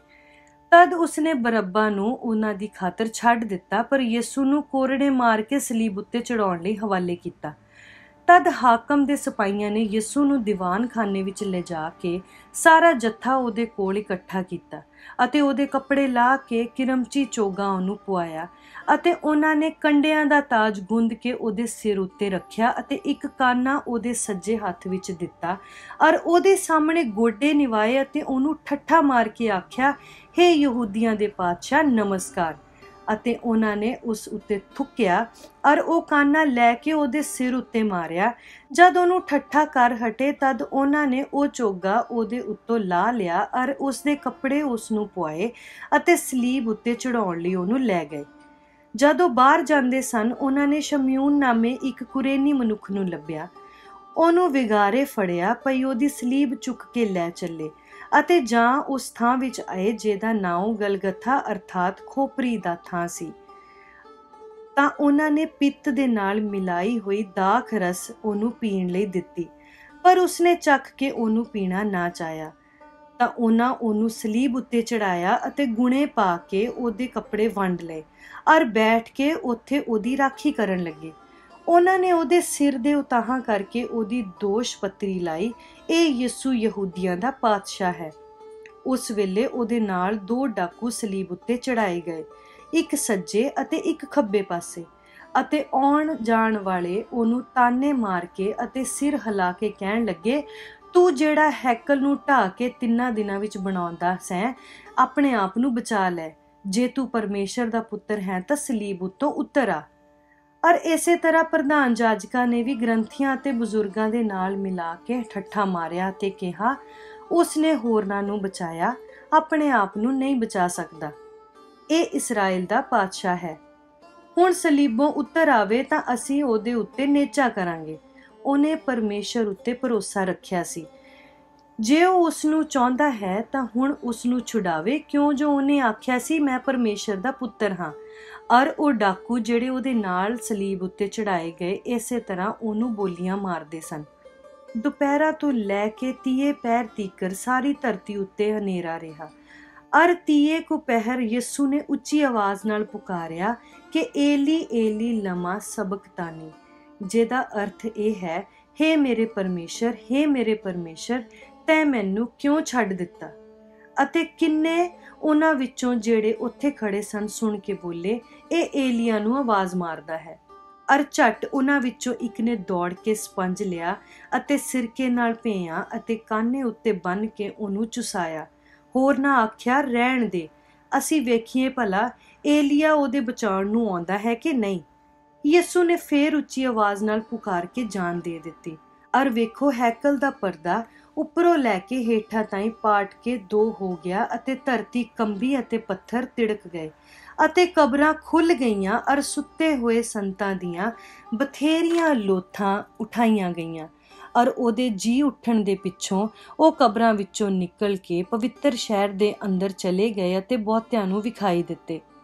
ਤਦ ਉਸਨੇ ਬਰੱਬਾ ਨੂੰ ਉਹਨਾਂ ਦੀ ਖਾਤਰ ਛੱਡ ਦਿੱਤਾ, ਪਰ ਯਿਸੂ ਨੂੰ ਕੋਰੜੇ ਮਾਰ ਕੇ ਸਲੀਬ ਉੱਤੇ ਚੜਾਉਣ ਲਈ ਹਵਾਲੇ ਕੀਤਾ। ਤਦ ਹਾਕਮ ਦੇ ਸਿਪਾਹੀਆਂ ਨੇ ਯਿਸੂ ਨੂੰ ਦੀਵਾਨ ਖਾਨੇ ਵਿੱਚ ਲਿਜਾ ਕੇ ਸਾਰਾ ਜੱਥਾ ਉਹਦੇ ਕੋਲ ਇਕੱਠਾ ਕੀਤਾ ਅਤੇ ਉਹਦੇ ਕੱਪੜੇ ਲਾਹ ਕੇ ਕਿਰਮਚੀ ਚੋਗਾ ਉਹਨੂੰ ਪੁਆਇਆ ਅਤੇ ਉਹਨਾਂ ਨੇ ਕੰਡਿਆਂ ਦਾ ਤਾਜ ਗੁੰਦ ਕੇ ਉਹਦੇ ਸਿਰ ਉੱਤੇ ਰੱਖਿਆ ਅਤੇ ਇੱਕ ਕਾਨਾ ਉਹਦੇ ਸੱਜੇ ਹੱਥ ਵਿੱਚ ਦਿੱਤਾ ਔਰ ਉਹਦੇ ਸਾਹਮਣੇ ਗੋਡੇ ਨਿਵਾਏ ਅਤੇ ਉਹਨੂੰ ਠੱਠਾ ਮਾਰ ਕੇ ਆਖਿਆ, ਹੇ ਯਹੂਦੀਆਂ ਦੇ ਪਾਤਸ਼ਾਹ ਨਮਸਕਾਰ। ਅਤੇ ਉਹਨਾਂ ਨੇ ਉਸ ਉੱਤੇ ਥੁੱਕਿਆ ਔਰ ਉਹ ਕਾਨਾ ਲੈ ਕੇ ਉਹਦੇ ਸਿਰ ਉੱਤੇ ਮਾਰਿਆ। ਜਦ ਉਹਨੂੰ ਠੱਠਾ ਕਰ ਹਟੇ ਤਦ ਉਹਨਾਂ ਨੇ ਉਹ ਚੋਗਾ ਉਹਦੇ ਉੱਤੋਂ ਲਾ ਲਿਆ ਔਰ ਉਸਦੇ ਕੱਪੜੇ ਉਸ ਨੂੰ ਪੁਆਏ ਅਤੇ ਸਲੀਬ ਉੱਤੇ ਚੜਾਉਣ ਲਈ ਉਹਨੂੰ ਲੈ ਗਏ। ਜਦ ਉਹ ਬਾਹਰ ਜਾਂਦੇ ਸਨ, ਉਹਨਾਂ ਨੇ ਸ਼ਮਯੂਨ ਨਾਮੇ ਇੱਕ ਕੁਰੇਨੀ ਮਨੁੱਖ ਨੂੰ ਲੱਭਿਆ। ਉਹਨੂੰ ਵਿਗਾਰੇ ਫੜਿਆ ਪਈ ਉਹਦੀ ਸਲੀਬ ਚੁੱਕ ਕੇ ਲੈ ਚੱਲੇ ਅਤੇ ਜਾਂ ਉਸ ਥਾਂ ਵਿੱਚ ਆਏ ਜਿਹਦਾ ਨਾਮ ਗਲਗਥਾ ਅਰਥਾਤ ਖੋਪਰੀ ਦਾ ਥਾਂ ਸੀ। ਤਾਂ ਉਹਨਾਂ ਨੇ ਪਿੱਤ ਦੇ ਨਾਲ ਮਿਲਾਈ ਹੋਈ ਦਾਖ ਰਸ ਉਹਨੂੰ ਪੀਣ ਲਈ ਦਿੱਤੀ, ਪਰ ਉਸਨੇ ਚੱਖ ਕੇ ਉਹਨੂੰ ਪੀਣਾ ਨਾ ਚਾਹਿਆ। ਤਾਂ ਉਹਨਾਂ ਉਹਨੂੰ ਸਲੀਬ ਉੱਤੇ ਚੜਾਇਆ ਅਤੇ ਗੁਣੇ ਪਾ ਕੇ ਉਹਦੇ ਕੱਪੜੇ ਵੰਡ ਲਏ ਔਰ ਬੈਠ ਕੇ ਉੱਥੇ ਉਹਦੀ ਰਾਖੀ ਕਰਨ ਲੱਗੇ। ਉਹਨਾਂ ਨੇ ਉਹਦੇ ਸਿਰ ਦੇ ਉਤਾਹਾਂ ਕਰਕੇ ਉਹਦੀ ਦੋਸ਼ ਪੱਤਰੀ ਲਾਈ, ਇਹ ਯਿਸੂ ਯਹੂਦੀਆਂ ਦਾ ਪਾਤਸ਼ਾਹ ਹੈ। ਉਸ ਵੇਲੇ ਉਹਦੇ ਨਾਲ ਦੋ ਡਾਕੂ ਸਲੀਬ ਉੱਤੇ ਚੜਾਏ ਗਏ, ਇੱਕ ਸੱਜੇ ਅਤੇ ਇੱਕ ਖੱਬੇ ਪਾਸੇ, ਅਤੇ ਆਉਣ ਜਾਣ ਵਾਲੇ ਉਹਨੂੰ ਤਾਨੇ ਮਾਰ ਕੇ ਅਤੇ ਸਿਰ ਹਿਲਾ ਕੇ ਕਹਿਣ ਲੱਗੇ, ਤੂੰ ਜਿਹੜਾ ਹੈਕਲ ਨੂੰ ਢਾਹ ਕੇ ਤਿੰਨਾਂ ਦਿਨਾਂ ਵਿੱਚ ਬਣਾਉਂਦਾ ਸੈਂ, ਆਪਣੇ ਆਪ ਨੂੰ ਬਚਾ ਲੈ। ਜੇ ਤੂੰ ਪਰਮੇਸ਼ਰ ਦਾ ਪੁੱਤਰ ਹੈ ਤਾਂ ਸਲੀਬ ਉੱਤੋਂ ਉਤਰ ਆ। ਔਰ ਇਸੇ ਤਰ੍ਹਾਂ ਪ੍ਰਧਾਨ ਜਾਜਕਾਂ ਨੇ ਵੀ ਗ੍ਰੰਥੀਆਂ ਅਤੇ ਬਜ਼ੁਰਗਾਂ ਦੇ ਨਾਲ ਮਿਲਾ ਕੇ ਠੱਠਾ ਮਾਰਿਆ ਅਤੇ ਕਿਹਾ, ਉਸਨੇ ਹੋਰਨਾਂ ਨੂੰ ਬਚਾਇਆ, ਆਪਣੇ ਆਪ ਨੂੰ ਨਹੀਂ ਬਚਾ ਸਕਦਾ। ਇਹ ਇਸਰਾਇਲ ਦਾ ਪਾਤਸ਼ਾਹ ਹੈ। ਹੁਣ ਸਲੀਬੋਂ ਉੱਤਰ ਆਵੇ ਤਾਂ ਅਸੀਂ ਉਹਦੇ ਉੱਤੇ ਨੇਚਾ ਕਰਾਂਗੇ। ਉਹਨੇ ਪਰਮੇਸ਼ਰ ਉੱਤੇ ਭਰੋਸਾ ਰੱਖਿਆ ਸੀ। ਜੇ ਉਹ ਉਸ ਨੂੰ ਚਾਹੁੰਦਾ ਹੈ ਤਾਂ ਹੁਣ ਉਸ ਨੂੰ ਛੁਡਾਵੇ, ਕਿਉਂ ਜੋ ਉਹਨੇ ਆਖਿਆ ਸੀ ਮੈਂ ਪਰਮੇਸ਼ਰ ਦਾ ਪੁੱਤਰ ਹਾਂ। ਔਰ ਉਹ ਡਾਕੂ ਜਿਹੜੇ ਉਹਦੇ ਨਾਲ ਸਲੀਬ ਉੱਤੇ ਚੜਾਏ ਗਏ ਇਸੇ ਤਰ੍ਹਾਂ ਉਹਨੂੰ ਬੋਲੀਆਂ ਮਾਰਦੇ ਸਨ। ਦੁਪਹਿਰਾ ਤੋਂ ਲੈ ਕੇ ਤੀਏ ਪਹਿਰ ਤੀਕਰ ਸਾਰੀ ਧਰਤੀ ਉੱਤੇ ਹਨੇਰਾ ਰਿਹਾ। ਔਰ ਤੀਏ ਕੁ ਪਹਿਰ ਯਿਸੂ ਨੇ ਉੱਚੀ ਆਵਾਜ਼ ਨਾਲ ਪੁਕਾਰਿਆ ਕਿ ਏਲੀ ਏਲੀ ਲਮਾ ਸਬਕਤਾਨੀ, ਜਿਹਦਾ ਅਰਥ ਇਹ ਹੈ, ਹੇ ਮੇਰੇ ਪਰਮੇਸ਼ਰ, ਹੇ ਮੇਰੇ ਪਰਮੇਸ਼ਰ, ਤੈਂ ਮੈਨੂੰ ਕਿਉਂ ਛੱਡ ਦਿੱਤਾ? ਅਤੇ ਕਿੰਨੇ ਉਹਨਾਂ ਵਿੱਚੋਂ ਜਿਹੜੇ ਉੱਥੇ ਖੜੇ ਸਨ ਸੁਣ ਕੇ ਬੋਲੇ, ਇਹ ਏਲੀਆ ਨੂੰ ਆਵਾਜ਼ ਮਾਰਦਾ ਹੈ। ਅਰ ਝੱਟ ਉਹਨਾਂ ਵਿੱਚੋਂ ਇੱਕ ਨੇ ਦੌੜ ਕੇ ਸਪੰਜ ਲਿਆ ਅਤੇ ਸਿਰਕੇ ਨਾਲ ਭੇਇਆ ਅਤੇ ਕਾਨੇ ਉੱਤੇ ਬੰਨ੍ਹ ਕੇ ਉਹਨੂੰ ਚੁਸਾਇਆ। ਹੋਰ ਨਾ ਆਖਿਆ, ਰਹਿਣ ਦੇ, ਅਸੀਂ ਵੇਖੀਏ ਭਲਾ ਏਲੀਆ ਉਹਦੇ ਬਚਾਉਣ ਨੂੰ ਆਉਂਦਾ ਹੈ ਕਿ ਨਹੀਂ। ਯਿਸੂ ਨੇ ਫੇਰ ਉੱਚੀ ਆਵਾਜ਼ ਨਾਲ ਪੁਕਾਰ ਕੇ ਜਾਨ ਦੇ ਦਿੱਤੀ। ਅਰ ਵੇਖੋ, ਹੈਕਲ ਦਾ ਪਰਦਾ ਉੱਪਰੋਂ ਲੈ ਕੇ ਹੇਠਾਂ ਤਾਈਂ ਪਾਟ ਕੇ ਦੋ ਹੋ ਗਿਆ ਅਤੇ ਧਰਤੀ ਕੰਬੀ ਅਤੇ ਪੱਥਰ ਤਿੜਕ ਗਏ ਅਤੇ ਕਬਰਾਂ ਖੁੱਲ੍ਹ ਗਈਆਂ ਅਰ ਸੁੱਤੇ ਹੋਏ ਸੰਤਾਂ ਦੀਆਂ ਬਥੇਰੀਆਂ ਲੋਥਾਂ ਉਠਾਈਆਂ ਗਈਆਂ। ਔਰ ਉਹਦੇ ਜੀ ਉੱਠਣ ਦੇ ਪਿੱਛੋਂ ਉਹ ਕਬਰਾਂ ਵਿੱਚੋਂ ਨਿਕਲ ਕੇ ਪਵਿੱਤਰ ਸ਼ਹਿਰ ਦੇ ਅੰਦਰ ਚਲੇ ਗਏ ਅਤੇ ਬਹੁਤਿਆਂ ਨੂੰ ਵਿਖਾਈ ਦਿੱਤੇ।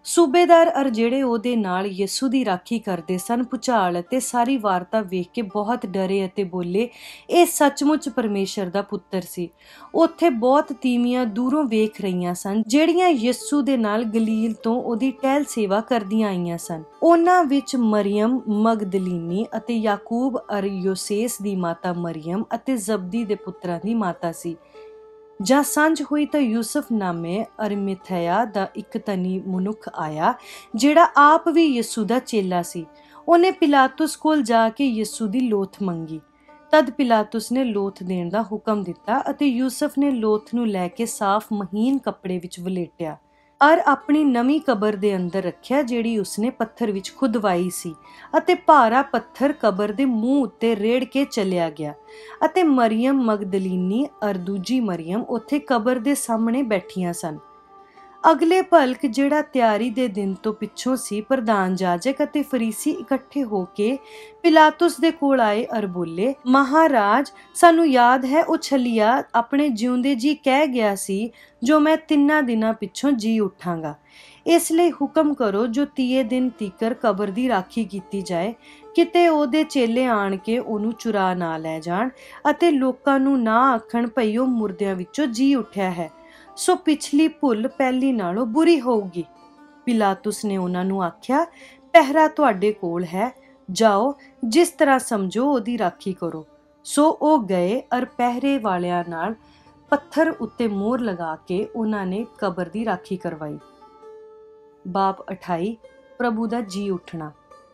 ਸੂਬੇਦਾਰ ਅਰ ਜਿਹੜੇ ਉਹਦੇ ਨਾਲ ਯਿਸੂ ਦੀ ਰਾਖੀ ਕਰਦੇ ਸਨ ਭੁਚਾਲ ਅਤੇ ਸਾਰੀ ਵਾਰਤਾ ਵੇਖ ਕੇ ਬਹੁਤ ਡਰੇ ਅਤੇ ਬੋਲੇ, ਇਹ ਸੱਚਮੁੱਚ ਪਰਮੇਸ਼ਰ ਦਾ ਪੁੱਤਰ ਸੀ। ਉੱਥੇ ਬਹੁਤ ਤੀਵੀਆਂ ਦੂਰੋਂ ਵੇਖ ਰਹੀਆਂ ਸਨ ਜਿਹੜੀਆਂ ਯਿਸੂ ਦੇ ਨਾਲ ਗਲੀਲ ਤੋਂ ਉਹਦੀ ਟਹਿਲ ਸੇਵਾ ਕਰਦੀਆਂ ਆਈਆਂ ਸਨ। ਉਹਨਾਂ ਵਿੱਚ ਮਰੀਅਮ ਮਗਦਲੀਨੀ ਅਤੇ ਯਾਕੂਬ ਅਰ ਯੋਸੇਸ ਦੀ ਮਾਤਾ ਮਰੀਅਮ ਅਤੇ ਜ਼ਬਦੀ ਦੇ ਪੁੱਤਰਾਂ ਦੀ ਮਾਤਾ ਸੀ। ਜਾਂ ਸਾਂਝ ਹੋਈ ਤਾਂ ਯੂਸਫ ਨਾਮੇ ਅਰਮਿਥਿਆ ਦਾ ਇੱਕ ਧਨੀ ਮਨੁੱਖ ਆਇਆ ਜਿਹੜਾ ਆਪ ਵੀ ਯਿਸੂ ਦਾ ਚੇਲਾ ਸੀ। ਉਹਨੇ ਪਿਲਾਤੁਸ ਕੋਲ ਜਾ ਕੇ ਯਿਸੂ ਦੀ ਲੋਥ ਮੰਗੀ। ਤਦ ਪਿਲਾਤੁਸ ਨੇ ਲੋਥ ਦੇਣ ਦਾ ਹੁਕਮ ਦਿੱਤਾ ਅਤੇ ਯੂਸਫ ਨੇ ਲੋਥ ਨੂੰ ਲੈ ਕੇ ਸਾਫ਼ ਮਹੀਨ ਕੱਪੜੇ ਵਿੱਚ ਵਲੇਟਿਆ ਅਰ ਆਪਣੀ ਨਵੀਂ ਕਬਰ ਦੇ ਅੰਦਰ ਰੱਖਿਆ ਜਿਹੜੀ ਉਸਨੇ ਪੱਥਰ ਵਿੱਚ ਖੁਦਵਾਈ ਸੀ, ਅਤੇ ਭਾਰਾ ਪੱਥਰ ਕਬਰ ਦੇ ਮੂੰਹ ਉੱਤੇ ਰੇੜ ਕੇ ਚਲਿਆ ਗਿਆ। ਅਤੇ ਮਰੀਅਮ ਮਗਦਲੀਨੀ ਅਰ ਦੂਜੀ ਮਰੀਅਮ ਉੱਥੇ ਕਬਰ ਦੇ ਸਾਹਮਣੇ ਬੈਠੀਆਂ ਸਨ। ਅਗਲੇ ਭਲਕ ਜਿਹੜਾ ਤਿਆਰੀ ਦੇ ਦਿਨ ਤੋਂ ਪਿੱਛੋਂ ਸੀ, ਪ੍ਰਧਾਨ ਜਾਜਕ ਅਤੇ ਫਰੀਸੀ ਇਕੱਠੇ ਹੋ ਕੇ ਪਿਲਾਤੁਸ ਦੇ ਕੋਲ ਆਏ ਅਰ ਬੋਲੇ, ਮਹਾਰਾਜ, ਸਾਨੂੰ ਯਾਦ ਹੈ ਉਹ ਛਲੀਆ ਆਪਣੇ ਜਿਉਂਦੇ ਜੀ ਕਹਿ ਗਿਆ ਸੀ ਜੋ ਮੈਂ ਤਿੰਨਾਂ ਦਿਨਾਂ ਪਿੱਛੋਂ ਜੀ ਉੱਠਾਂਗਾ। ਇਸ ਲਈ ਹੁਕਮ ਕਰੋ ਜੋ ਤੀਏ ਦਿਨ ਤੀਕਰ ਕਬਰ ਦੀ ਰਾਖੀ ਕੀਤੀ ਜਾਏ, ਕਿਤੇ ਉਹਦੇ ਚੇਲੇ ਆਣ ਕੇ ਉਹਨੂੰ ਚੁਰਾ ਨਾ ਲੈ ਜਾਣ ਅਤੇ ਲੋਕਾਂ ਨੂੰ ਨਾ ਆਖਣ ਭਈ ਉਹ ਮੁਰਦਿਆਂ ਵਿੱਚੋਂ ਜੀ ਉੱਠਿਆ ਹੈ, ਸੋ ਪਿਛਲੀ ਭੁੱਲ ਪਹਿਲੀ ਨਾਲੋਂ ਬੁਰੀ ਹੋਊਗੀ। ਪਿਲਾਤੁਸ ਨੇ ਉਹਨਾਂ ਨੂੰ ਆਖਿਆ, ਪਹਿਰਾ ਤੁਹਾਡੇ ਕੋਲ ਹੈ, ਜਾਓ, ਜਿਸ ਤਰ੍ਹਾਂ ਸਮਝੋ ਉਹਦੀ ਰਾਖੀ ਕਰੋ। ਸੋ ਉਹ ਗਏ ਅਰ ਪਹਿਰੇ ਵਾਲਿਆਂ ਨਾਲ ਪੱਥਰ ਉੱਤੇ ਮੋਹਰ ਲਗਾ ਕੇ ਉਹਨਾਂ ਨੇ ਕਬਰ ਦੀ ਰਾਖੀ ਕਰਵਾਈ। ਬਾਬ ਅਠਾਈ। ਪ੍ਰਭੂ ਦਾ ਜੀ ਉੱਠਣਾ।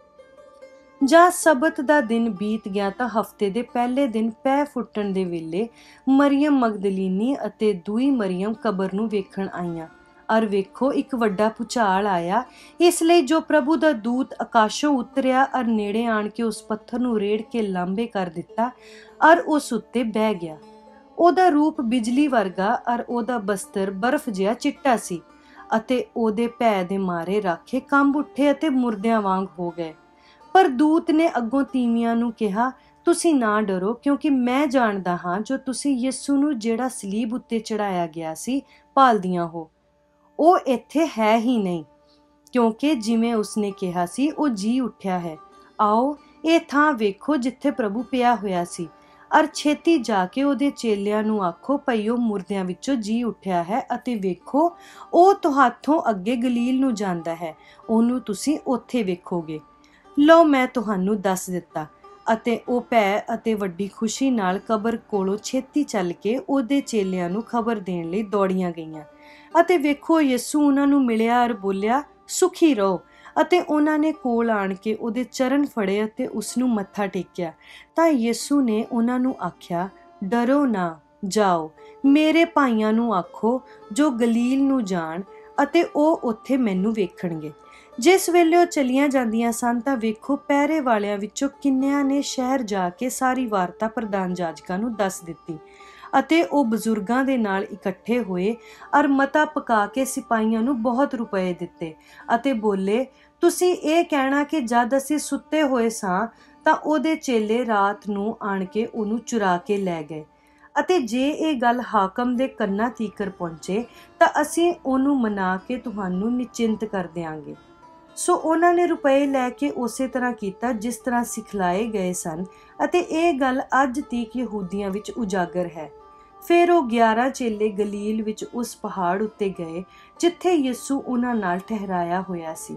ਜਾਂ ਸਬਤ ਦਾ ਦਿਨ ਬੀਤ ਗਿਆ ਤਾਂ ਹਫ਼ਤੇ ਦੇ ਪਹਿਲੇ ਦਿਨ ਪੈ ਫੁੱਟਣ ਦੇ ਵੇਲੇ ਮਰੀਅਮ ਮਗਦਲੀਨੀ ਅਤੇ ਦੂਈ ਮਰੀਅਮ ਕਬਰ ਨੂੰ ਵੇਖਣ ਆਈਆਂ। ਅਰ ਵੇਖੋ, ਇੱਕ ਵੱਡਾ ਭੁਚਾਲ ਆਇਆ, ਇਸ ਲਈ ਜੋ ਪ੍ਰਭੂ ਦਾ ਦੂਤ ਆਕਾਸ਼ੋਂ ਉਤਰਿਆ ਅਰ ਨੇੜੇ ਆਣ ਕੇ ਉਸ ਪੱਥਰ ਨੂੰ ਰੇੜ ਕੇ ਲਾਂਬੇ ਕਰ ਦਿੱਤਾ ਅਰ ਉਸ ਉੱਤੇ ਬਹਿ ਗਿਆ। ਉਹਦਾ ਰੂਪ ਬਿਜਲੀ ਵਰਗਾ ਅਰ ਉਹਦਾ ਬਸਤਰ ਬਰਫ਼ ਜਿਹਾ ਚਿੱਟਾ ਸੀ, ਅਤੇ ਉਹਦੇ ਭੈ ਦੇ ਮਾਰੇ ਰਾਖੇ ਕੰਬ ਉੱਠੇ ਅਤੇ ਮੁਰਦਿਆਂ ਵਾਂਗ ਹੋ ਗਏ। ਪਰ ਦੂਤ ਨੇ ਅੱਗੋਂ ਤੀਵੀਆਂ ਨੂੰ ਕਿਹਾ, ਤੁਸੀਂ ਨਾ ਡਰੋ, ਕਿਉਂਕਿ ਮੈਂ ਜਾਣਦਾ ਹਾਂ ਜੋ ਤੁਸੀਂ ਯਿਸੂ ਨੂੰ ਜਿਹੜਾ ਸਲੀਬ ਉੱਤੇ ਚੜਾਇਆ ਗਿਆ ਸੀ ਭਾਲਦੀਆਂ ਹੋ। ਉਹ ਇੱਥੇ ਹੈ ਹੀ ਨਹੀਂ, ਕਿਉਂਕਿ ਜਿਵੇਂ ਉਸਨੇ ਕਿਹਾ ਸੀ ਉਹ ਜੀ ਉੱਠਿਆ ਹੈ। ਆਓ, ਇਹ ਥਾਂ ਵੇਖੋ ਜਿੱਥੇ ਪ੍ਰਭੂ ਪਿਆ ਹੋਇਆ ਸੀ, ਅਰ ਛੇਤੀ ਜਾ ਕੇ ਉਹਦੇ ਚੇਲਿਆਂ ਨੂੰ ਆਖੋ ਭਈ ਉਹ ਮੁਰਦਿਆਂ ਵਿੱਚੋਂ ਜੀ ਉੱਠਿਆ ਹੈ, ਅਤੇ ਵੇਖੋ ਉਹ ਤੁਹਾਥੋਂ ਅੱਗੇ ਗਲੀਲ ਨੂੰ ਜਾਂਦਾ ਹੈ, ਉਹਨੂੰ ਤੁਸੀਂ ਉੱਥੇ ਵੇਖੋਗੇ। ਲਓ, ਮੈਂ ਤੁਹਾਨੂੰ ਦੱਸ ਦਿੱਤਾ। ਅਤੇ ਉਹ ਭੈ ਅਤੇ ਵੱਡੀ ਖੁਸ਼ੀ ਨਾਲ ਕਬਰ ਕੋਲੋਂ ਛੇਤੀ ਚੱਲ ਕੇ ਉਹਦੇ ਚੇਲਿਆਂ ਨੂੰ ਖਬਰ ਦੇਣ ਲਈ ਦੌੜੀਆਂ ਗਈਆਂ। ਅਤੇ ਵੇਖੋ, ਯਿਸੂ ਉਹਨਾਂ ਨੂੰ ਮਿਲਿਆ ਅਰ ਬੋਲਿਆ, ਸੁਖੀ ਰਹੋ। ਅਤੇ ਉਹਨਾਂ ਨੇ ਕੋਲ ਆਣ ਕੇ ਉਹਦੇ ਚਰਨ ਫੜੇ ਅਤੇ ਉਸ ਨੂੰ ਮੱਥਾ ਟੇਕਿਆ। ਤਾਂ ਯਿਸੂ ਨੇ ਉਹਨਾਂ ਨੂੰ ਆਖਿਆ, ਡਰੋ ਨਾ, ਜਾਓ, ਮੇਰੇ ਭਾਈਆਂ ਨੂੰ ਆਖੋ ਜੋ ਗਲੀਲ ਨੂੰ ਜਾਣ, ਅਤੇ ਉਹ ਉੱਥੇ ਮੈਨੂੰ ਵੇਖਣਗੇ। ਜਿਸ ਵੇਲੇ ਉਹ ਚਲੀਆਂ ਜਾਂਦੀਆਂ ਸਨ ਤਾਂ ਵੇਖੋ, ਪਹਿਰੇ ਵਾਲਿਆਂ ਵਿੱਚੋਂ ਕਿੰਨਿਆਂ ਨੇ ਸ਼ਹਿਰ ਜਾ ਕੇ ਸਾਰੀ ਵਾਰਤਾ ਪ੍ਰਧਾਨ ਜਾਜਕਾਂ ਨੂੰ ਦੱਸ ਦਿੱਤੀ। ਅਤੇ ਉਹ ਬਜ਼ੁਰਗਾਂ ਦੇ ਨਾਲ ਇਕੱਠੇ ਹੋਏ ਅਰ ਮਤਾ ਪਕਾ ਕੇ ਸਿਪਾਹੀਆਂ ਨੂੰ ਬਹੁਤ ਰੁਪਏ ਦਿੱਤੇ ਅਤੇ ਬੋਲੇ, ਤੁਸੀਂ ਇਹ ਕਹਿਣਾ ਕਿ ਜਦ ਅਸੀਂ ਸੁੱਤੇ ਹੋਏ ਸਾਂ ਤਾਂ ਉਹਦੇ ਚੇਲੇ ਰਾਤ ਨੂੰ ਆਣ ਕੇ ਉਹਨੂੰ ਚੁਰਾ ਕੇ ਲੈ ਗਏ, ਅਤੇ ਜੇ ਇਹ ਗੱਲ ਹਾਕਮ ਦੇ ਕੰਨਾਂ ਤੀਕਰ ਪਹੁੰਚੇ ਤਾਂ ਅਸੀਂ ਉਹਨੂੰ ਮਨਾ ਕੇ ਤੁਹਾਨੂੰ ਨਿਚਿੰਤ ਕਰ ਦਿਆਂਗੇ। ਸੋ ਉਹਨਾਂ ਨੇ ਰੁਪਏ ਲੈ ਕੇ ਉਸੇ ਤਰ੍ਹਾਂ ਕੀਤਾ ਜਿਸ ਤਰ੍ਹਾਂ ਸਿਖਲਾਏ ਗਏ ਸਨ, ਅਤੇ ਇਹ ਗੱਲ ਅੱਜ ਤੀਕ ਯਹੂਦੀਆਂ ਵਿੱਚ ਉਜਾਗਰ ਹੈ। ਫਿਰ ਉਹ ਗਿਆਰਾਂ ਚੇਲੇ ਗਲੀਲ ਵਿੱਚ ਉਸ ਪਹਾੜ ਉੱਤੇ ਗਏ ਜਿੱਥੇ ਯਿਸੂ ਉਹਨਾਂ ਨਾਲ ਠਹਿਰਾਇਆ ਹੋਇਆ ਸੀ,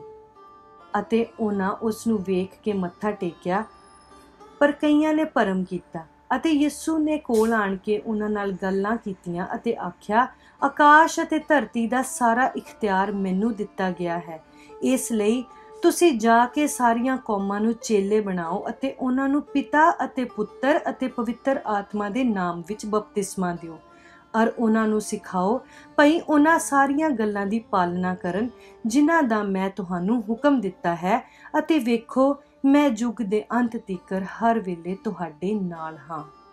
ਅਤੇ ਉਹਨਾਂ ਉਸ ਨੂੰ ਵੇਖ ਕੇ ਮੱਥਾ ਟੇਕਿਆ, ਪਰ ਕਈਆਂ ਨੇ ਭਰਮ ਕੀਤਾ। ਅਤੇ ਯਿਸੂ ਨੇ ਕੋਲ ਆਣ ਕੇ ਉਹਨਾਂ ਨਾਲ ਗੱਲਾਂ ਕੀਤੀਆਂ ਅਤੇ ਆਖਿਆ, ਆਕਾਸ਼ ਅਤੇ ਧਰਤੀ ਦਾ ਸਾਰਾ ਇਖਤਿਆਰ ਮੈਨੂੰ ਦਿੱਤਾ ਗਿਆ ਹੈ, ਇਸ ਲਈ ਤੁਸੀਂ ਜਾ ਕੇ ਸਾਰੀਆਂ ਕੌਮਾਂ ਨੂੰ ਚੇਲੇ ਬਣਾਓ ਅਤੇ ਉਹਨਾਂ ਨੂੰ ਪਿਤਾ ਅਤੇ ਪੁੱਤਰ ਅਤੇ ਪਵਿੱਤਰ ਆਤਮਾ ਦੇ ਨਾਮ ਵਿੱਚ ਬਪਤਿਸਮਾ ਦਿਓ, ਅਰ ਉਹਨਾਂ ਨੂੰ ਸਿਖਾਓ ਭਈ ਉਹਨਾਂ ਸਾਰੀਆਂ ਗੱਲਾਂ ਦੀ ਪਾਲਣਾ ਕਰਨ ਜਿਨ੍ਹਾਂ ਦਾ ਮੈਂ ਤੁਹਾਨੂੰ ਹੁਕਮ ਦਿੱਤਾ ਹੈ, ਅਤੇ ਵੇਖੋ, ਮੈਂ ਯੁੱਗ ਦੇ ਅੰਤ ਤੀਕਰ ਹਰ ਵੇਲੇ ਤੁਹਾਡੇ ਨਾਲ ਹਾਂ।